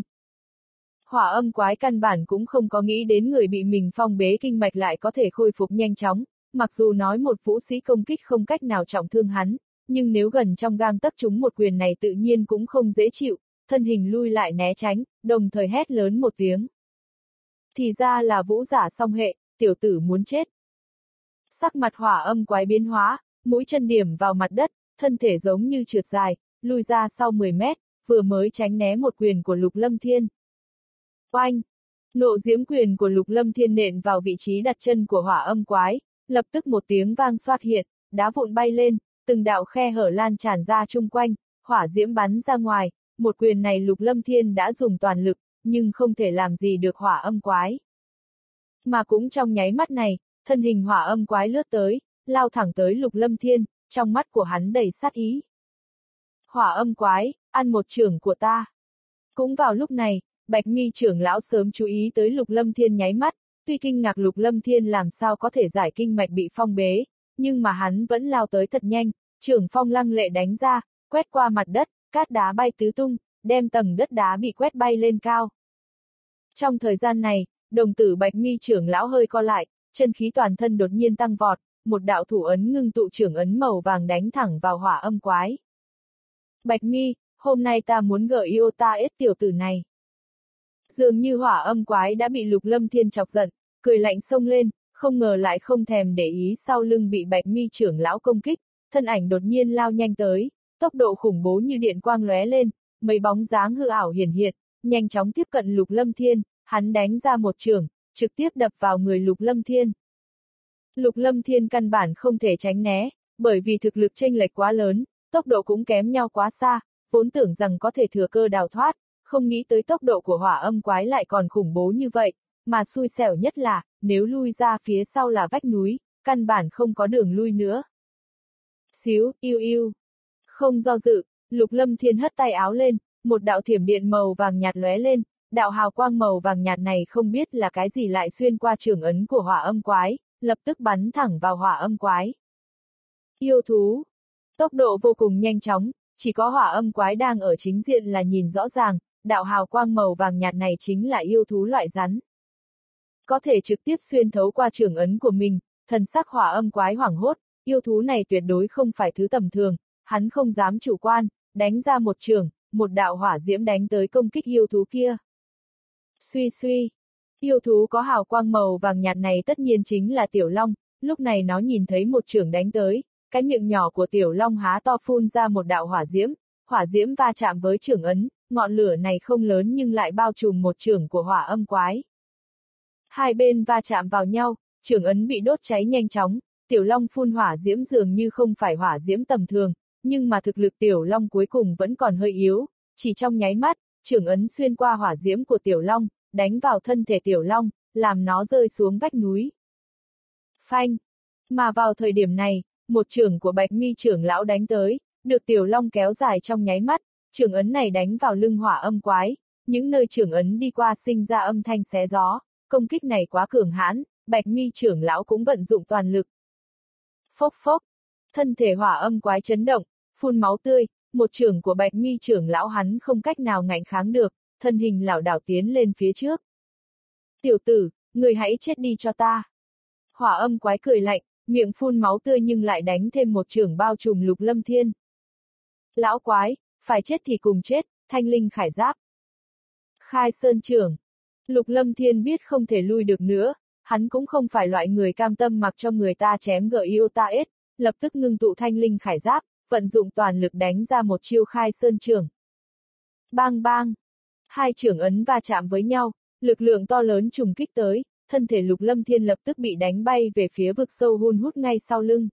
Hỏa Âm Quái căn bản cũng không có nghĩ đến người bị mình phong bế kinh mạch lại có thể khôi phục nhanh chóng, mặc dù nói một vũ sĩ công kích không cách nào trọng thương hắn, nhưng nếu gần trong gang tấc chúng một quyền này tự nhiên cũng không dễ chịu, thân hình lui lại né tránh, đồng thời hét lớn một tiếng. Thì ra là vũ giả song hệ, tiểu tử muốn chết. Sắc mặt Hỏa Âm Quái biến hóa, mũi chân điểm vào mặt đất, thân thể giống như trượt dài, lui ra sau 10 mét, vừa mới tránh né một quyền của Lục Lâm Thiên. Oanh! Nộ Diễm Quyền của Lục Lâm Thiên nện vào vị trí đặt chân của Hỏa Âm Quái, lập tức một tiếng vang xoát hiện, đá vụn bay lên, từng đạo khe hở lan tràn ra chung quanh, hỏa diễm bắn ra ngoài, một quyền này Lục Lâm Thiên đã dùng toàn lực, nhưng không thể làm gì được Hỏa Âm Quái. Mà cũng trong nháy mắt này, thân hình Hỏa Âm Quái lướt tới, lao thẳng tới Lục Lâm Thiên, trong mắt của hắn đầy sát ý. Hỏa Âm Quái, ăn một chưởng của ta. Cũng vào lúc này, Bạch Mi trưởng lão sớm chú ý tới Lục Lâm Thiên nháy mắt, Tuy kinh ngạc Lục Lâm Thiên làm sao có thể giải kinh mạch bị phong bế, nhưng mà hắn vẫn lao tới thật nhanh, trưởng phong lăng lệ đánh ra, quét qua mặt đất, cát đá bay tứ tung, đem tầng đất đá bị quét bay lên cao. Trong thời gian này, đồng tử Bạch Mi trưởng lão hơi co lại, chân khí toàn thân đột nhiên tăng vọt, một đạo thủ ấn ngưng tụ trưởng ấn màu vàng đánh thẳng vào Hỏa Âm Quái. Bạch Mi, hôm nay ta muốn gợi yêu ta ít tiểu tử này. Dường như Hỏa Âm Quái đã bị Lục Lâm Thiên chọc giận, cười lạnh xông lên, không ngờ lại không thèm để ý sau lưng bị Bạch Mi trưởng lão công kích, thân ảnh đột nhiên lao nhanh tới, tốc độ khủng bố như điện quang lóe lên, mấy bóng dáng hư ảo hiển hiện, nhanh chóng tiếp cận Lục Lâm Thiên, hắn đánh ra một chưởng, trực tiếp đập vào người Lục Lâm Thiên. Lục Lâm Thiên căn bản không thể tránh né, bởi vì thực lực chênh lệch quá lớn, tốc độ cũng kém nhau quá xa, vốn tưởng rằng có thể thừa cơ đào thoát, không nghĩ tới tốc độ của Hỏa Âm Quái lại còn khủng bố như vậy, mà xui xẻo nhất là, nếu lui ra phía sau là vách núi, căn bản không có đường lui nữa. Xíu, yêu yêu. Không do dự, Lục Lâm Thiên hất tay áo lên, một đạo thiểm điện màu vàng nhạt lóe lên, đạo hào quang màu vàng nhạt này không biết là cái gì lại xuyên qua trường ấn của Hỏa Âm Quái, lập tức bắn thẳng vào Hỏa Âm Quái. Yêu thú. Tốc độ vô cùng nhanh chóng, chỉ có Hỏa Âm Quái đang ở chính diện là nhìn rõ ràng, đạo hào quang màu vàng nhạt này chính là yêu thú loại rắn. Có thể trực tiếp xuyên thấu qua trường ấn của mình, thần sắc Hỏa Âm Quái hoảng hốt, yêu thú này tuyệt đối không phải thứ tầm thường, hắn không dám chủ quan, đánh ra một chưởng, một đạo hỏa diễm đánh tới công kích yêu thú kia. Suy suy, yêu thú có hào quang màu vàng nhạt này tất nhiên chính là Tiểu Long, lúc này nó nhìn thấy một chưởng đánh tới, cái miệng nhỏ của Tiểu Long há to phun ra một đạo hỏa diễm va chạm với chưởng ấn, ngọn lửa này không lớn nhưng lại bao trùm một chưởng của Hỏa Âm Quái. Hai bên va chạm vào nhau, chưởng ấn bị đốt cháy nhanh chóng, Tiểu Long phun hỏa diễm dường như không phải hỏa diễm tầm thường, nhưng mà thực lực Tiểu Long cuối cùng vẫn còn hơi yếu, chỉ trong nháy mắt, chưởng ấn xuyên qua hỏa diễm của Tiểu Long, đánh vào thân thể Tiểu Long, làm nó rơi xuống vách núi. Phanh! Mà vào thời điểm này, một chưởng của Bạch Mi trưởng lão đánh tới, được Tiểu Long kéo dài trong nháy mắt, chưởng ấn này đánh vào lưng Hỏa Âm Quái, những nơi chưởng ấn đi qua sinh ra âm thanh xé gió, công kích này quá cường hãn, Bạch Mi trưởng lão cũng vận dụng toàn lực. Phốc phốc! Thân thể Hỏa Âm Quái chấn động, phun máu tươi, một chưởng của Bạch Mi trưởng lão hắn không cách nào ngạnh kháng được, thân hình lảo đảo tiến lên phía trước. Tiểu tử, người hãy chết đi cho ta. Hỏa Âm Quái cười lạnh, miệng phun máu tươi nhưng lại đánh thêm một chưởng bao trùm Lục Lâm Thiên. Lão quái, phải chết thì cùng chết, Thanh Linh Khải Giáp. Khai Sơn chưởng. Lục Lâm Thiên biết không thể lui được nữa, hắn cũng không phải loại người cam tâm mặc cho người ta chém gợi yêu ta ít, lập tức ngưng tụ Thanh Linh Khải Giáp, vận dụng toàn lực đánh ra một chiêu Khai Sơn chưởng. Bang bang. Hai chưởng ấn va chạm với nhau, lực lượng to lớn trùng kích tới, thân thể Lục Lâm Thiên lập tức bị đánh bay về phía vực sâu hun hút ngay sau lưng.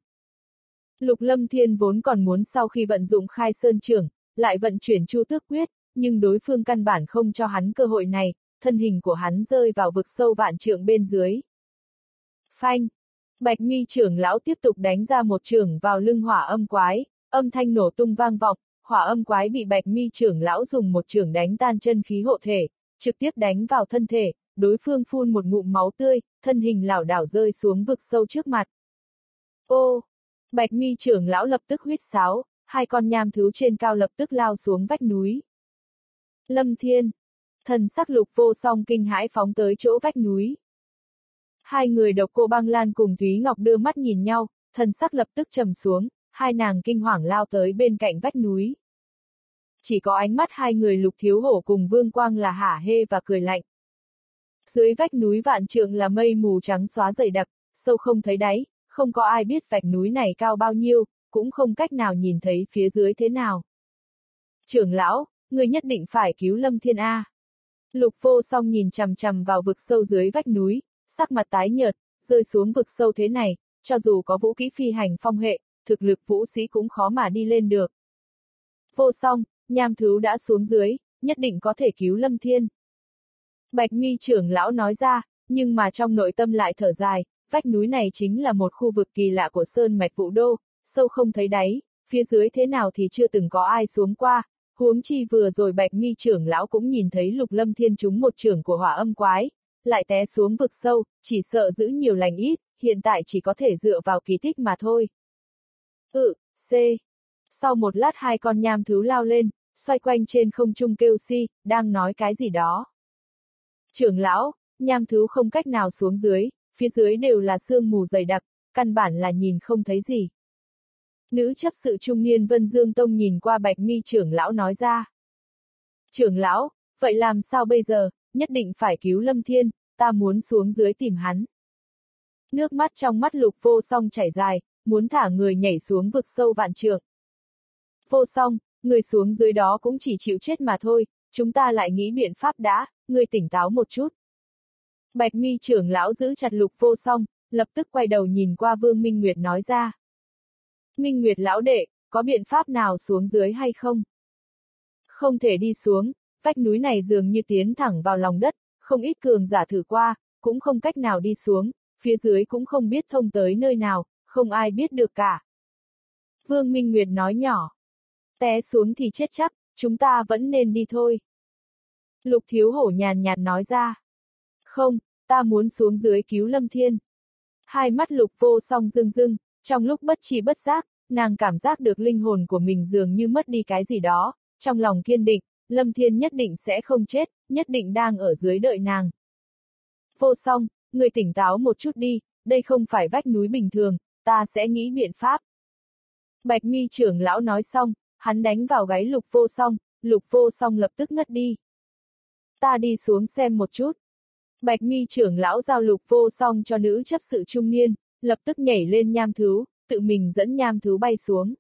Lục Lâm Thiên vốn còn muốn sau khi vận dụng Khai Sơn chưởng, lại vận chuyển Chu Tước Quyết, nhưng đối phương căn bản không cho hắn cơ hội này, thân hình của hắn rơi vào vực sâu vạn trượng bên dưới. Phanh! Bạch Mi trưởng lão tiếp tục đánh ra một chưởng vào lưng Hỏa Âm Quái, âm thanh nổ tung vang vọng, Hỏa Âm Quái bị Bạch Mi trưởng lão dùng một chưởng đánh tan chân khí hộ thể, trực tiếp đánh vào thân thể, đối phương phun một ngụm máu tươi, thân hình lảo đảo rơi xuống vực sâu trước mặt. Ô! Bạch Mi trưởng lão lập tức huýt sáo, hai con nham thú trên cao lập tức lao xuống vách núi. Lâm Thiên! Thần sắc Lục Vô Song kinh hãi phóng tới chỗ vách núi. Hai người Độc Cô Băng Lan cùng Thúy Ngọc đưa mắt nhìn nhau, thần sắc lập tức trầm xuống, hai nàng kinh hoàng lao tới bên cạnh vách núi. Chỉ có ánh mắt hai người Lục Thiếu Hổ cùng Vương Quang là hả hê và cười lạnh. Dưới vách núi vạn trượng là mây mù trắng xóa dày đặc, sâu không thấy đáy, không có ai biết vách núi này cao bao nhiêu, cũng không cách nào nhìn thấy phía dưới thế nào. Trưởng lão, người nhất định phải cứu Lâm Thiên A. Lục Vô Song nhìn chằm chằm vào vực sâu dưới vách núi, sắc mặt tái nhợt, rơi xuống vực sâu thế này, cho dù có vũ kỹ phi hành phong hệ, thực lực vũ sĩ cũng khó mà đi lên được. Vô Song, nham thú đã xuống dưới, nhất định có thể cứu Lâm Thiên. Bạch Mi trưởng lão nói ra, nhưng mà trong nội tâm lại thở dài, vách núi này chính là một khu vực kỳ lạ của Sơn Mạch Vũ Đô, sâu không thấy đáy, phía dưới thế nào thì chưa từng có ai xuống qua, huống chi vừa rồi Bạch Mi trưởng lão cũng nhìn thấy Lục Lâm Thiên trúng một chưởng của Hỏa Âm Quái, lại té xuống vực sâu, chỉ sợ giữ nhiều lành ít, hiện tại chỉ có thể dựa vào kỳ tích mà thôi. C. Sau một lát hai con nham thú lao lên, xoay quanh trên không trung kêu si, đang nói cái gì đó. Trưởng lão, nham thú không cách nào xuống dưới, phía dưới đều là sương mù dày đặc, căn bản là nhìn không thấy gì. Nữ chấp sự trung niên Vân Dương Tông nhìn qua Bạch Mi trưởng lão nói ra. Trưởng lão, vậy làm sao bây giờ, nhất định phải cứu Lâm Thiên, ta muốn xuống dưới tìm hắn. Nước mắt trong mắt Lục Vô Song chảy dài, muốn thả người nhảy xuống vực sâu vạn trượng. Vô Song, người xuống dưới đó cũng chỉ chịu chết mà thôi, chúng ta lại nghĩ biện pháp đã, người tỉnh táo một chút. Bạch Mi trưởng lão giữ chặt Lục Vô Song, lập tức quay đầu nhìn qua Vương Minh Nguyệt nói ra. Minh Nguyệt lão đệ, có biện pháp nào xuống dưới hay không? Không thể đi xuống, vách núi này dường như tiến thẳng vào lòng đất, không ít cường giả thử qua, cũng không cách nào đi xuống, phía dưới cũng không biết thông tới nơi nào, không ai biết được cả. Vương Minh Nguyệt nói nhỏ. Té xuống thì chết chắc, chúng ta vẫn nên đi thôi. Lục Thiếu Hổ nhàn nhạt nói ra. Không, ta muốn xuống dưới cứu Lâm Thiên. Hai mắt Lục Vô Song rưng rưng, trong lúc bất tri bất giác, nàng cảm giác được linh hồn của mình dường như mất đi cái gì đó, trong lòng kiên định, Lâm Thiên nhất định sẽ không chết, nhất định đang ở dưới đợi nàng. Vô Song, người tỉnh táo một chút đi, đây không phải vách núi bình thường, ta sẽ nghĩ biện pháp. Bạch Mi trưởng lão nói xong, hắn đánh vào gáy Lục Vô Song lập tức ngất đi. Ta đi xuống xem một chút. Bạch Mi trưởng lão giao Lục Vô Song cho nữ chấp sự trung niên, lập tức nhảy lên nham thú, tự mình dẫn nham thú bay xuống.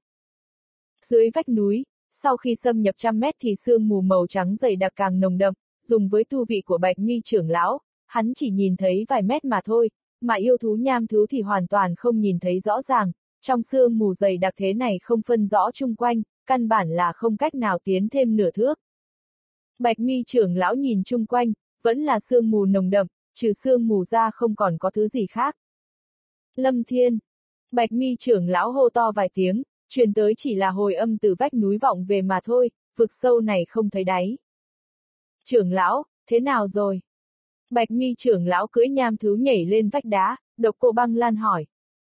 Dưới vách núi, sau khi xâm nhập 100 mét thì sương mù màu trắng dày đặc càng nồng đậm, dùng với tu vị của Bạch Mi trưởng lão, hắn chỉ nhìn thấy vài mét mà thôi, mà yêu thú nham thú thì hoàn toàn không nhìn thấy rõ ràng, trong sương mù dày đặc thế này không phân rõ chung quanh, căn bản là không cách nào tiến thêm nửa thước. Bạch Mi trưởng lão nhìn chung quanh, vẫn là sương mù nồng đậm, trừ sương mù ra không còn có thứ gì khác. Lâm Thiên. Bạch Mi trưởng lão hô to vài tiếng, truyền tới chỉ là hồi âm từ vách núi vọng về mà thôi, vực sâu này không thấy đáy. Trưởng lão, thế nào rồi? Bạch Mi trưởng lão cưỡi nham thú nhảy lên vách đá, Độc Cô Băng Lan hỏi.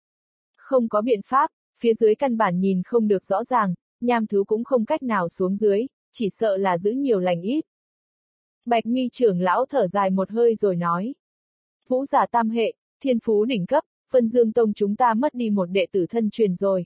Không có biện pháp, phía dưới căn bản nhìn không được rõ ràng, nham thú cũng không cách nào xuống dưới, chỉ sợ là giữ nhiều lành ít. Bạch Mi trưởng lão thở dài một hơi rồi nói. Vũ giả tam hệ, thiên phú đỉnh cấp, Vân Dương Tông chúng ta mất đi một đệ tử thân truyền rồi.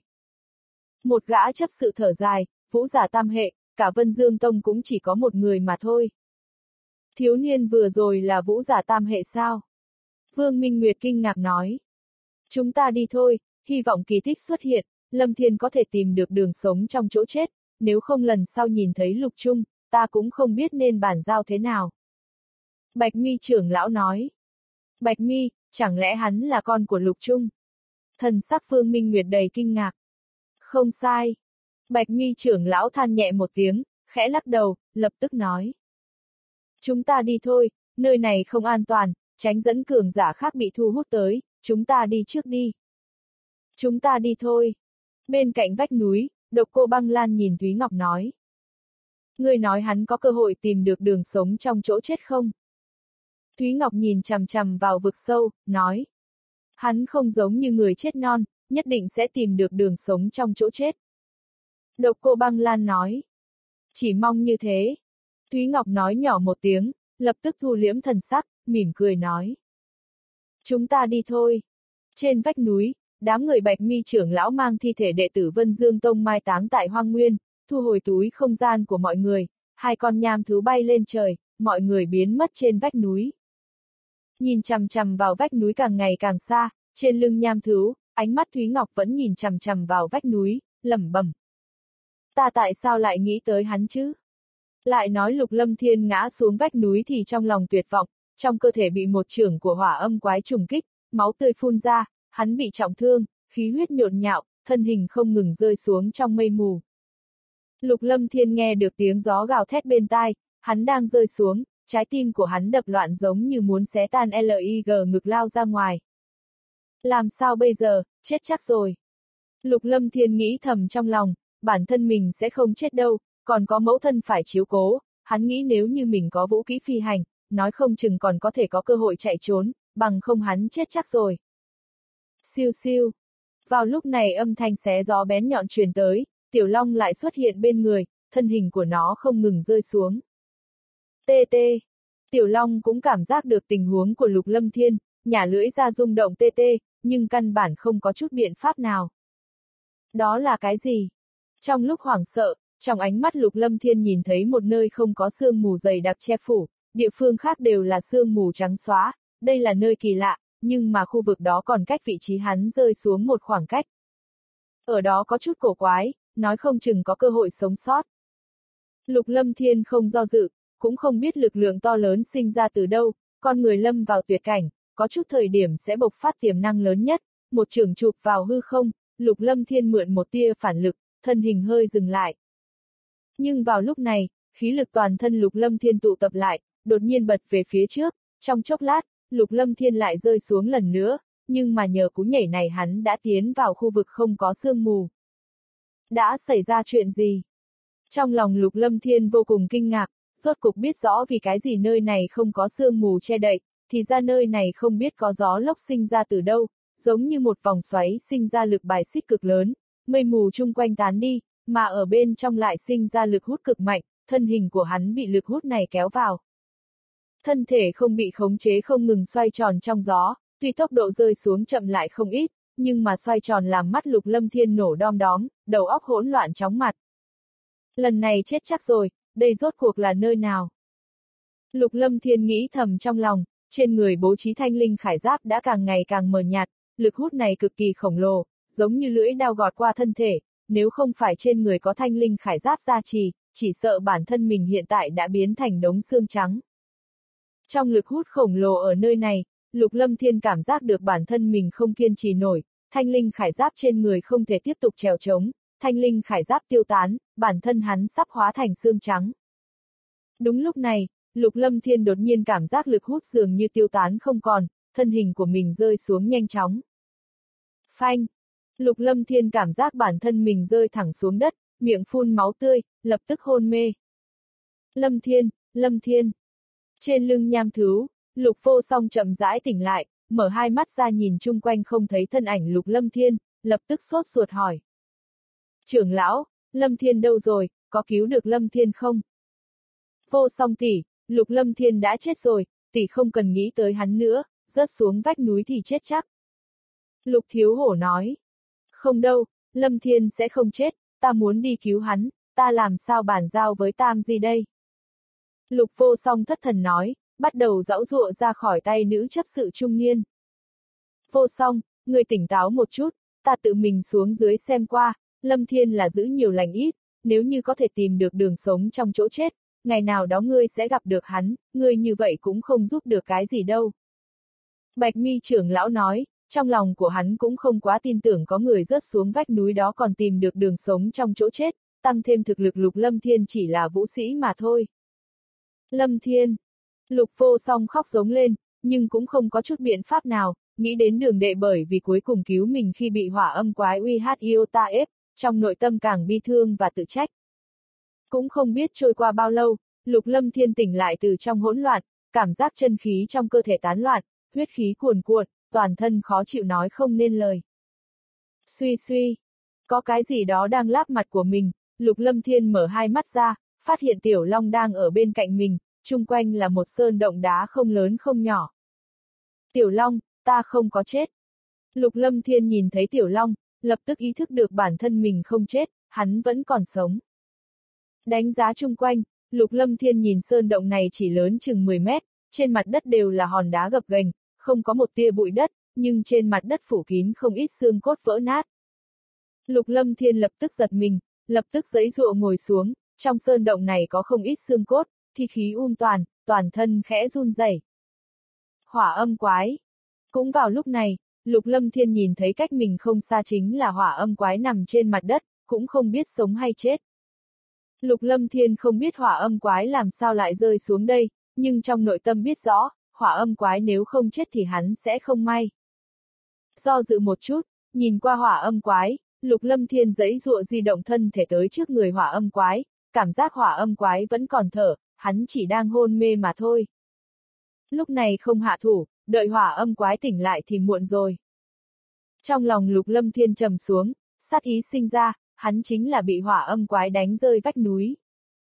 Một gã chấp sự thở dài, vũ giả tam hệ, cả Vân Dương Tông cũng chỉ có một người mà thôi. Thiếu niên vừa rồi là vũ giả tam hệ sao? Vương Minh Nguyệt kinh ngạc nói. Chúng ta đi thôi, hy vọng kỳ tích xuất hiện, Lâm Thiên có thể tìm được đường sống trong chỗ chết, nếu không lần sau nhìn thấy Lục Trung, ta cũng không biết nên bàn giao thế nào. Bạch Mi trưởng lão nói. Bạch Mi, chẳng lẽ hắn là con của Lục Trung? Thần sắc Vương Minh Nguyệt đầy kinh ngạc. Không sai. Bạch Mi trưởng lão than nhẹ một tiếng, khẽ lắc đầu, lập tức nói. Chúng ta đi thôi, nơi này không an toàn, tránh dẫn cường giả khác bị thu hút tới, chúng ta đi trước đi. Chúng ta đi thôi. Bên cạnh vách núi, Độc Cô Băng Lan nhìn Thúy Ngọc nói. Ngươi nói hắn có cơ hội tìm được đường sống trong chỗ chết không? Thúy Ngọc nhìn chằm chằm vào vực sâu, nói. Hắn không giống như người chết non, nhất định sẽ tìm được đường sống trong chỗ chết. Độc Cô Băng Lan nói. Chỉ mong như thế. Thúy Ngọc nói nhỏ một tiếng, lập tức thu liễm thần sắc, mỉm cười nói. Chúng ta đi thôi. Trên vách núi, đám người Bạch Mi trưởng lão mang thi thể đệ tử Vân Dương Tông mai táng tại hoang nguyên, thu hồi túi không gian của mọi người, hai con nham thú bay lên trời, mọi người biến mất trên vách núi. Nhìn chằm chằm vào vách núi càng ngày càng xa, trên lưng nham thú, ánh mắt Thúy Ngọc vẫn nhìn chằm chằm vào vách núi, lẩm bẩm. Ta tại sao lại nghĩ tới hắn chứ? Lại nói Lục Lâm Thiên ngã xuống vách núi thì trong lòng tuyệt vọng, trong cơ thể bị một chưởng của hỏa âm quái trùng kích, máu tươi phun ra, hắn bị trọng thương, khí huyết nhộn nhạo, thân hình không ngừng rơi xuống trong mây mù. Lục Lâm Thiên nghe được tiếng gió gào thét bên tai, hắn đang rơi xuống, trái tim của hắn đập loạn giống như muốn xé tan LIG ngực lao ra ngoài. Làm sao bây giờ, chết chắc rồi. Lục Lâm Thiên nghĩ thầm trong lòng, bản thân mình sẽ không chết đâu, còn có mẫu thân phải chiếu cố, hắn nghĩ nếu như mình có vũ kỹ phi hành, nói không chừng còn có thể có cơ hội chạy trốn, bằng không hắn chết chắc rồi. Siêu siêu. Vào lúc này âm thanh xé gió bén nhọn truyền tới, Tiểu Long lại xuất hiện bên người, thân hình của nó không ngừng rơi xuống. Tê tê. Tiểu Long cũng cảm giác được tình huống của Lục Lâm Thiên, nhả lưỡi ra rung động tê tê, nhưng căn bản không có chút biện pháp nào. Đó là cái gì? Trong lúc hoảng sợ, trong ánh mắt Lục Lâm Thiên nhìn thấy một nơi không có sương mù dày đặc che phủ, địa phương khác đều là sương mù trắng xóa, đây là nơi kỳ lạ, nhưng mà khu vực đó còn cách vị trí hắn rơi xuống một khoảng cách. Ở đó có chút cổ quái, nói không chừng có cơ hội sống sót. Lục Lâm Thiên không do dự, cũng không biết lực lượng to lớn sinh ra từ đâu, con người lâm vào tuyệt cảnh, có chút thời điểm sẽ bộc phát tiềm năng lớn nhất, một chưởng chụp vào hư không, Lục Lâm Thiên mượn một tia phản lực, thân hình hơi dừng lại. Nhưng vào lúc này, khí lực toàn thân Lục Lâm Thiên tụ tập lại, đột nhiên bật về phía trước, trong chốc lát, Lục Lâm Thiên lại rơi xuống lần nữa, nhưng mà nhờ cú nhảy này hắn đã tiến vào khu vực không có sương mù. Đã xảy ra chuyện gì? Trong lòng Lục Lâm Thiên vô cùng kinh ngạc, rốt cục biết rõ vì cái gì nơi này không có sương mù che đậy, thì ra nơi này không biết có gió lốc sinh ra từ đâu, giống như một vòng xoáy sinh ra lực bài xích cực lớn, mây mù chung quanh tán đi, mà ở bên trong lại sinh ra lực hút cực mạnh, thân hình của hắn bị lực hút này kéo vào. Thân thể không bị khống chế không ngừng xoay tròn trong gió, tuy tốc độ rơi xuống chậm lại không ít, nhưng mà xoay tròn làm mắt Lục Lâm Thiên nổ đom đóm, đầu óc hỗn loạn chóng mặt. Lần này chết chắc rồi, đây rốt cuộc là nơi nào? Lục Lâm Thiên nghĩ thầm trong lòng, trên người bố trí thanh linh khải giáp đã càng ngày càng mờ nhạt, lực hút này cực kỳ khổng lồ, giống như lưỡi dao gọt qua thân thể, nếu không phải trên người có thanh linh khải giáp gia trì, chỉ sợ bản thân mình hiện tại đã biến thành đống xương trắng. Trong lực hút khổng lồ ở nơi này, Lục Lâm Thiên cảm giác được bản thân mình không kiên trì nổi, thanh linh khải giáp trên người không thể tiếp tục trèo trống, thanh linh khải giáp tiêu tán, bản thân hắn sắp hóa thành xương trắng. Đúng lúc này, Lục Lâm Thiên đột nhiên cảm giác lực hút dường như tiêu tán không còn, thân hình của mình rơi xuống nhanh chóng. Phanh! Lục Lâm Thiên cảm giác bản thân mình rơi thẳng xuống đất, miệng phun máu tươi, lập tức hôn mê. Lâm Thiên, Lâm Thiên! Trên lưng nham thú, Lục Vô Song chậm rãi tỉnh lại, mở hai mắt ra nhìn chung quanh không thấy thân ảnh Lục Lâm Thiên, lập tức sốt ruột hỏi. Trưởng lão, Lâm Thiên đâu rồi, có cứu được Lâm Thiên không? Vô Song tỷ, Lục Lâm Thiên đã chết rồi, tỷ không cần nghĩ tới hắn nữa, rớt xuống vách núi thì chết chắc. Lục Thiếu Hổ nói. Không đâu, Lâm Thiên sẽ không chết, ta muốn đi cứu hắn, ta làm sao bàn giao với Tam Di đây? Lục Vô Song thất thần nói, bắt đầu giãu giụa ra khỏi tay nữ chấp sự trung niên. Vô Song, người tỉnh táo một chút, ta tự mình xuống dưới xem qua, Lâm Thiên là giữ nhiều lành ít, nếu như có thể tìm được đường sống trong chỗ chết, ngày nào đó ngươi sẽ gặp được hắn, ngươi như vậy cũng không giúp được cái gì đâu. Bạch Mi trưởng lão nói, trong lòng của hắn cũng không quá tin tưởng có người rớt xuống vách núi đó còn tìm được đường sống trong chỗ chết, tăng thêm thực lực Lục Lâm Thiên chỉ là vũ sĩ mà thôi. Lâm Thiên! Lục Vô Song khóc giống lên, nhưng cũng không có chút biện pháp nào, nghĩ đến Đường Đệ bởi vì cuối cùng cứu mình khi bị hỏa âm quái UH Iota ép, trong nội tâm càng bi thương và tự trách. Cũng không biết trôi qua bao lâu, Lục Lâm Thiên tỉnh lại từ trong hỗn loạn, cảm giác chân khí trong cơ thể tán loạn, huyết khí cuồn cuộn, toàn thân khó chịu nói không nên lời. Suy suy, có cái gì đó đang láp mặt của mình, Lục Lâm Thiên mở hai mắt ra, phát hiện Tiểu Long đang ở bên cạnh mình, chung quanh là một sơn động đá không lớn không nhỏ. Tiểu Long, ta không có chết. Lục Lâm Thiên nhìn thấy Tiểu Long, lập tức ý thức được bản thân mình không chết, hắn vẫn còn sống. Đánh giá chung quanh, Lục Lâm Thiên nhìn sơn động này chỉ lớn chừng 10 mét, trên mặt đất đều là hòn đá gập ghềnh, không có một tia bụi đất, nhưng trên mặt đất phủ kín không ít xương cốt vỡ nát. Lục Lâm Thiên lập tức giật mình, lập tức giãy giụa ngồi xuống, trong sơn động này có không ít xương cốt, thi khí toàn thân khẽ run rẩy. Hỏa âm quái. Cũng vào lúc này, Lục Lâm Thiên nhìn thấy cách mình không xa chính là hỏa âm quái nằm trên mặt đất, cũng không biết sống hay chết. Lục Lâm Thiên không biết hỏa âm quái làm sao lại rơi xuống đây, nhưng trong nội tâm biết rõ, hỏa âm quái nếu không chết thì hắn sẽ không may. Do dự một chút, nhìn qua hỏa âm quái, Lục Lâm Thiên giãy giụa di động thân thể tới trước người hỏa âm quái, cảm giác hỏa âm quái vẫn còn thở, hắn chỉ đang hôn mê mà thôi. Lúc này không hạ thủ, đợi hỏa âm quái tỉnh lại thì muộn rồi. Trong lòng Lục Lâm Thiên trầm xuống, sát ý sinh ra, hắn chính là bị hỏa âm quái đánh rơi vách núi.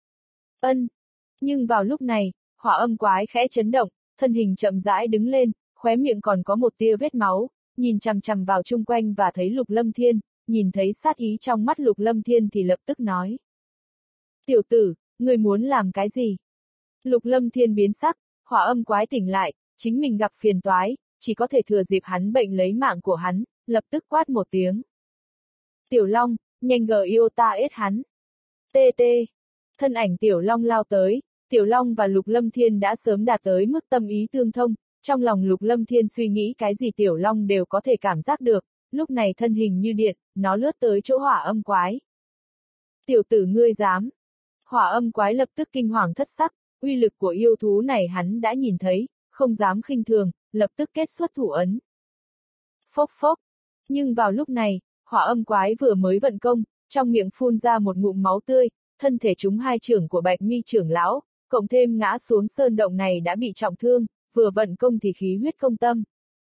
Nhưng vào lúc này, hỏa âm quái khẽ chấn động, thân hình chậm rãi đứng lên, khóe miệng còn có một tia vết máu, nhìn chằm chằm vào chung quanh và thấy Lục Lâm Thiên, nhìn thấy sát ý trong mắt Lục Lâm Thiên thì lập tức nói. Tiểu tử, ngươi muốn làm cái gì? Lục Lâm Thiên biến sắc, hỏa âm quái tỉnh lại, chính mình gặp phiền toái, chỉ có thể thừa dịp hắn bệnh lấy mạng của hắn, lập tức quát một tiếng. Tiểu Long, nhanh yêu ta ết hắn. TT. Thân ảnh Tiểu Long lao tới, Tiểu Long và Lục Lâm Thiên đã sớm đạt tới mức tâm ý tương thông, trong lòng Lục Lâm Thiên suy nghĩ cái gì Tiểu Long đều có thể cảm giác được, lúc này thân hình như điện, nó lướt tới chỗ hỏa âm quái. Tiểu tử ngươi dám. Hỏa âm quái lập tức kinh hoàng thất sắc, uy lực của yêu thú này hắn đã nhìn thấy, không dám khinh thường, lập tức kết xuất thủ ấn. Phốc phốc. Nhưng vào lúc này, hỏa âm quái vừa mới vận công, trong miệng phun ra một ngụm máu tươi, thân thể chúng hai trưởng của Bạch Mi trưởng lão, cộng thêm ngã xuống sơn động này đã bị trọng thương, vừa vận công thì khí huyết công tâm.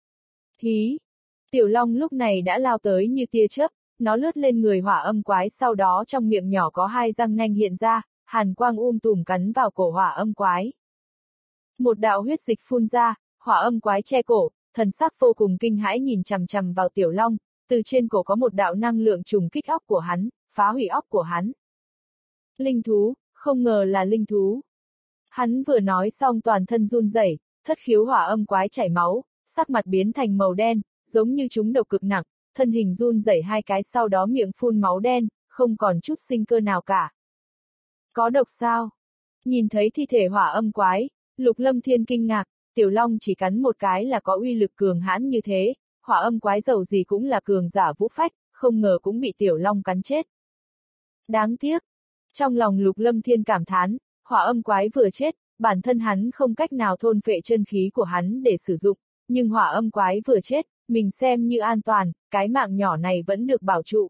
Hí! Tiểu Long lúc này đã lao tới như tia chớp, nó lướt lên người hỏa âm quái, sau đó trong miệng nhỏ có hai răng nanh hiện ra, hàn quang tùm cắn vào cổ hỏa âm quái. Một đạo huyết dịch phun ra, hỏa âm quái che cổ, thần sắc vô cùng kinh hãi nhìn chằm chằm vào Tiểu Long, từ trên cổ có một đạo năng lượng trùng kích óc của hắn, phá hủy óc của hắn. Linh thú, không ngờ là linh thú. Hắn vừa nói xong toàn thân run rẩy, thất khiếu hỏa âm quái chảy máu, sắc mặt biến thành màu đen, giống như trúng độc cực nặng, thân hình run rẩy hai cái sau đó miệng phun máu đen, không còn chút sinh cơ nào cả. Có độc sao? Nhìn thấy thi thể hỏa âm quái, Lục Lâm Thiên kinh ngạc, Tiểu Long chỉ cắn một cái là có uy lực cường hãn như thế, hỏa âm quái dầu gì cũng là cường giả vũ phách, không ngờ cũng bị Tiểu Long cắn chết. Đáng tiếc. Trong lòng Lục Lâm Thiên cảm thán, hỏa âm quái vừa chết, bản thân hắn không cách nào thôn phệ chân khí của hắn để sử dụng, nhưng hỏa âm quái vừa chết, mình xem như an toàn, cái mạng nhỏ này vẫn được bảo trụ.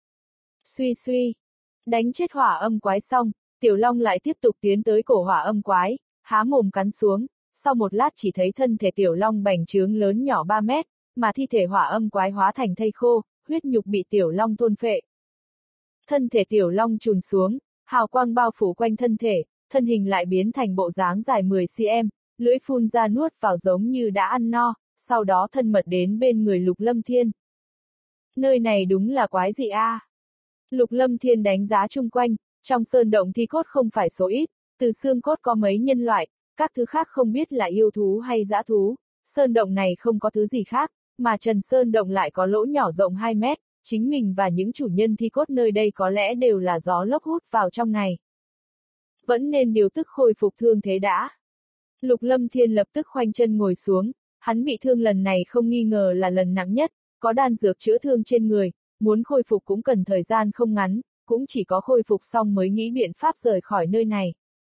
Suy suy. Đánh chết hỏa âm quái xong, Tiểu Long lại tiếp tục tiến tới cổ hỏa âm quái, há mồm cắn xuống, sau một lát chỉ thấy thân thể Tiểu Long bành trướng lớn nhỏ 3 mét, mà thi thể hỏa âm quái hóa thành thây khô, huyết nhục bị Tiểu Long thôn phệ. Thân thể Tiểu Long trùn xuống, hào quang bao phủ quanh thân thể, thân hình lại biến thành bộ dáng dài 10 cm, lưỡi phun ra nuốt vào giống như đã ăn no, sau đó thân mật đến bên người Lục Lâm Thiên. Nơi này đúng là quái dị a. Lục Lâm Thiên đánh giá chung quanh, trong sơn động thi cốt không phải số ít, từ xương cốt có mấy nhân loại, các thứ khác không biết là yêu thú hay dã thú, sơn động này không có thứ gì khác, mà trần sơn động lại có lỗ nhỏ rộng 2 mét, chính mình và những chủ nhân thi cốt nơi đây có lẽ đều là gió lốc hút vào trong này. Vẫn nên điều tức khôi phục thương thế đã. Lục Lâm Thiên lập tức khoanh chân ngồi xuống, hắn bị thương lần này không nghi ngờ là lần nặng nhất, có đan dược chữa thương trên người, muốn khôi phục cũng cần thời gian không ngắn, cũng chỉ có khôi phục xong mới nghĩ biện pháp rời khỏi nơi này.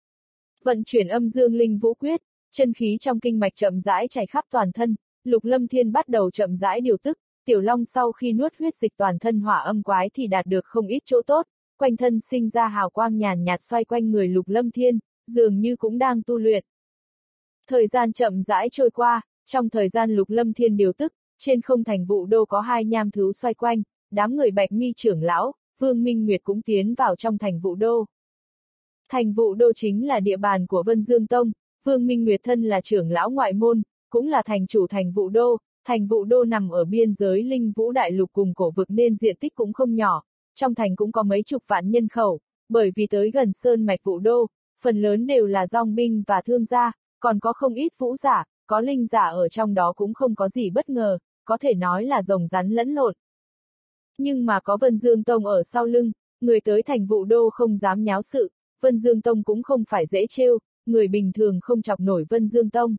Vận chuyển âm dương linh vũ quyết, chân khí trong kinh mạch chậm rãi chảy khắp toàn thân, Lục Lâm Thiên bắt đầu chậm rãi điều tức, Tiểu Long sau khi nuốt huyết dịch toàn thân hỏa âm quái thì đạt được không ít chỗ tốt, quanh thân sinh ra hào quang nhàn nhạt xoay quanh người Lục Lâm Thiên, dường như cũng đang tu luyện. Thời gian chậm rãi trôi qua, trong thời gian Lục Lâm Thiên điều tức, trên không thành Vũ Đô có hai nham thú xoay quanh, đám người Bạch Mi trưởng lão, Vương Minh Nguyệt cũng tiến vào trong thành Vũ Đô. Thành Vũ Đô chính là địa bàn của Vân Dương Tông, Vương Minh Nguyệt thân là trưởng lão ngoại môn, cũng là thành chủ thành Vũ Đô. Thành Vũ Đô nằm ở biên giới Linh Vũ Đại Lục cùng cổ vực nên diện tích cũng không nhỏ, trong thành cũng có mấy chục vạn nhân khẩu, bởi vì tới gần sơn mạch Vũ Đô, phần lớn đều là dòng binh và thương gia, còn có không ít vũ giả, có linh giả ở trong đó cũng không có gì bất ngờ, có thể nói là rồng rắn lẫn lộn. Nhưng mà có Vân Dương Tông ở sau lưng, người tới thành Vũ Đô không dám nháo sự, Vân Dương Tông cũng không phải dễ trêu, người bình thường không chọc nổi Vân Dương Tông.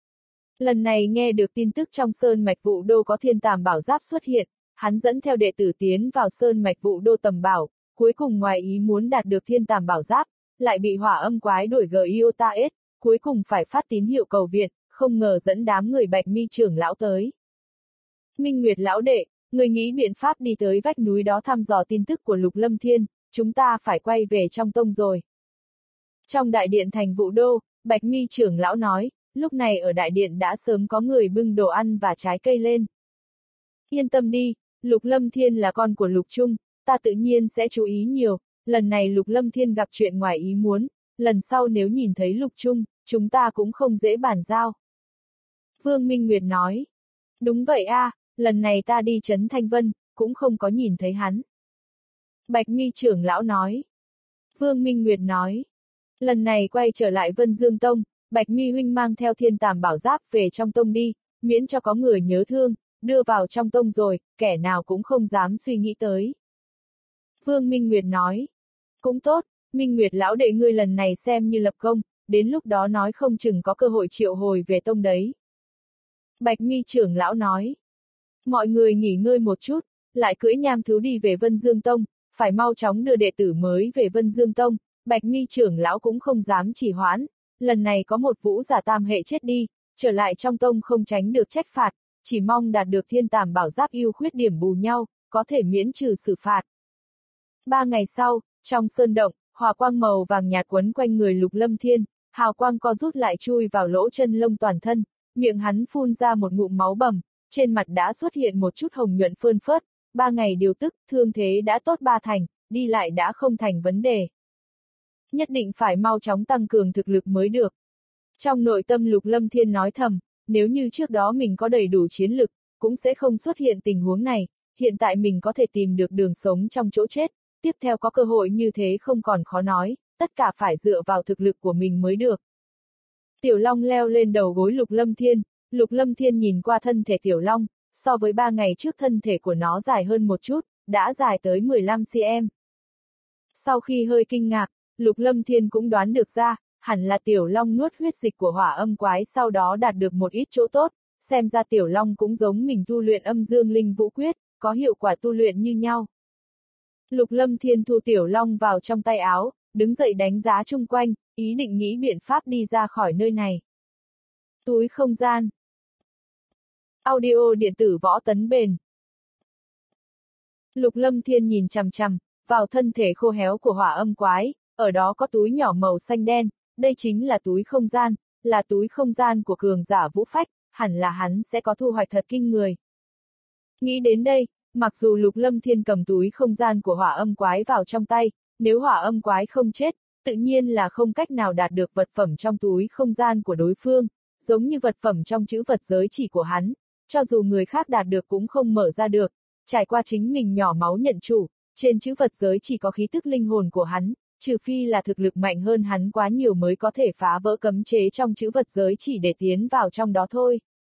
Lần này nghe được tin tức trong sơn mạch Vũ Đô có thiên tàm bảo giáp xuất hiện, hắn dẫn theo đệ tử tiến vào sơn mạch Vũ Đô tầm bảo, cuối cùng ngoài ý muốn đạt được thiên tàm bảo giáp, lại bị hỏa âm quái đuổi Giota-S, cuối cùng phải phát tín hiệu cầu viện, không ngờ dẫn đám người Bạch Mi trưởng lão tới. Minh Nguyệt lão đệ, người nghĩ biện pháp đi tới vách núi đó thăm dò tin tức của Lục Lâm Thiên, chúng ta phải quay về trong tông rồi. Trong đại điện thành Vũ Đô, Bạch Mi trưởng lão nói, lúc này ở đại điện đã sớm có người bưng đồ ăn và trái cây lên. Yên tâm đi, Lục Lâm Thiên là con của Lục Trung, ta tự nhiên sẽ chú ý nhiều, lần này Lục Lâm Thiên gặp chuyện ngoài ý muốn, lần sau nếu nhìn thấy Lục Trung, chúng ta cũng không dễ bàn giao. Vương Minh Nguyệt nói. Đúng vậy a, lần này ta đi Trấn Thanh Vân, cũng không có nhìn thấy hắn. Bạch Mi trưởng lão nói. Vương Minh Nguyệt nói. Lần này quay trở lại Vân Dương Tông, Bạch Mi huynh mang theo Thiên Tàm Bảo Giáp về trong tông đi, miễn cho có người nhớ thương, đưa vào trong tông rồi, kẻ nào cũng không dám suy nghĩ tới. Vương Minh Nguyệt nói. Cũng tốt, Minh Nguyệt lão đệ ngươi lần này xem như lập công, đến lúc đó nói không chừng có cơ hội triệu hồi về tông đấy. Bạch Mi trưởng lão nói. Mọi người nghỉ ngơi một chút, lại cưỡi nham thú đi về Vân Dương Tông, phải mau chóng đưa đệ tử mới về Vân Dương Tông. Bạch Mi trưởng lão cũng không dám trì hoãn, lần này có một vũ giả tam hệ chết đi, trở lại trong tông không tránh được trách phạt, chỉ mong đạt được Thiên Tàm Bảo Giáp ưu khuyết điểm bù nhau, có thể miễn trừ xử phạt. 3 ngày sau, trong sơn động, hỏa quang màu vàng nhạt quấn quanh người Lục Lâm Thiên, hào quang co rút lại chui vào lỗ chân lông toàn thân, miệng hắn phun ra một ngụm máu bầm, trên mặt đã xuất hiện một chút hồng nhuận phơn phớt, 3 ngày điều tức, thương thế đã tốt 3 thành, đi lại đã không thành vấn đề. Nhất định phải mau chóng tăng cường thực lực mới được. Trong nội tâm Lục Lâm Thiên nói thầm, nếu như trước đó mình có đầy đủ chiến lực, cũng sẽ không xuất hiện tình huống này, hiện tại mình có thể tìm được đường sống trong chỗ chết, tiếp theo có cơ hội như thế không còn khó nói, tất cả phải dựa vào thực lực của mình mới được. Tiểu Long leo lên đầu gối Lục Lâm Thiên nhìn qua thân thể Tiểu Long, so với 3 ngày trước thân thể của nó dài hơn một chút, đã dài tới 15 cm. Sau khi hơi kinh ngạc, Lục Lâm Thiên cũng đoán được ra, hẳn là Tiểu Long nuốt huyết dịch của hỏa âm quái sau đó đạt được một ít chỗ tốt, xem ra Tiểu Long cũng giống mình tu luyện âm dương linh vũ quyết, có hiệu quả tu luyện như nhau. Lục Lâm Thiên thu Tiểu Long vào trong tay áo, đứng dậy đánh giá chung quanh, ý định nghĩ biện pháp đi ra khỏi nơi này. Túi không gian. Audio điện tử Võ Tấn Bền. Lục Lâm Thiên nhìn chằm chằm vào thân thể khô héo của hỏa âm quái, ở đó có túi nhỏ màu xanh đen, đây chính là túi không gian, là túi không gian của cường giả vũ phách, hẳn là hắn sẽ có thu hoạch thật kinh người. Nghĩ đến đây, mặc dù Lục Lâm Thiên cầm túi không gian của hỏa âm quái vào trong tay, nếu hỏa âm quái không chết, tự nhiên là không cách nào đạt được vật phẩm trong túi không gian của đối phương, giống như vật phẩm trong chữ vật giới chỉ của hắn, cho dù người khác đạt được cũng không mở ra được, trải qua chính mình nhỏ máu nhận chủ, trên chữ vật giới chỉ có khí tức linh hồn của hắn, trừ phi là thực lực mạnh hơn hắn quá nhiều mới có thể phá vỡ cấm chế trong chữ vật giới chỉ để tiến vào trong đó thôi.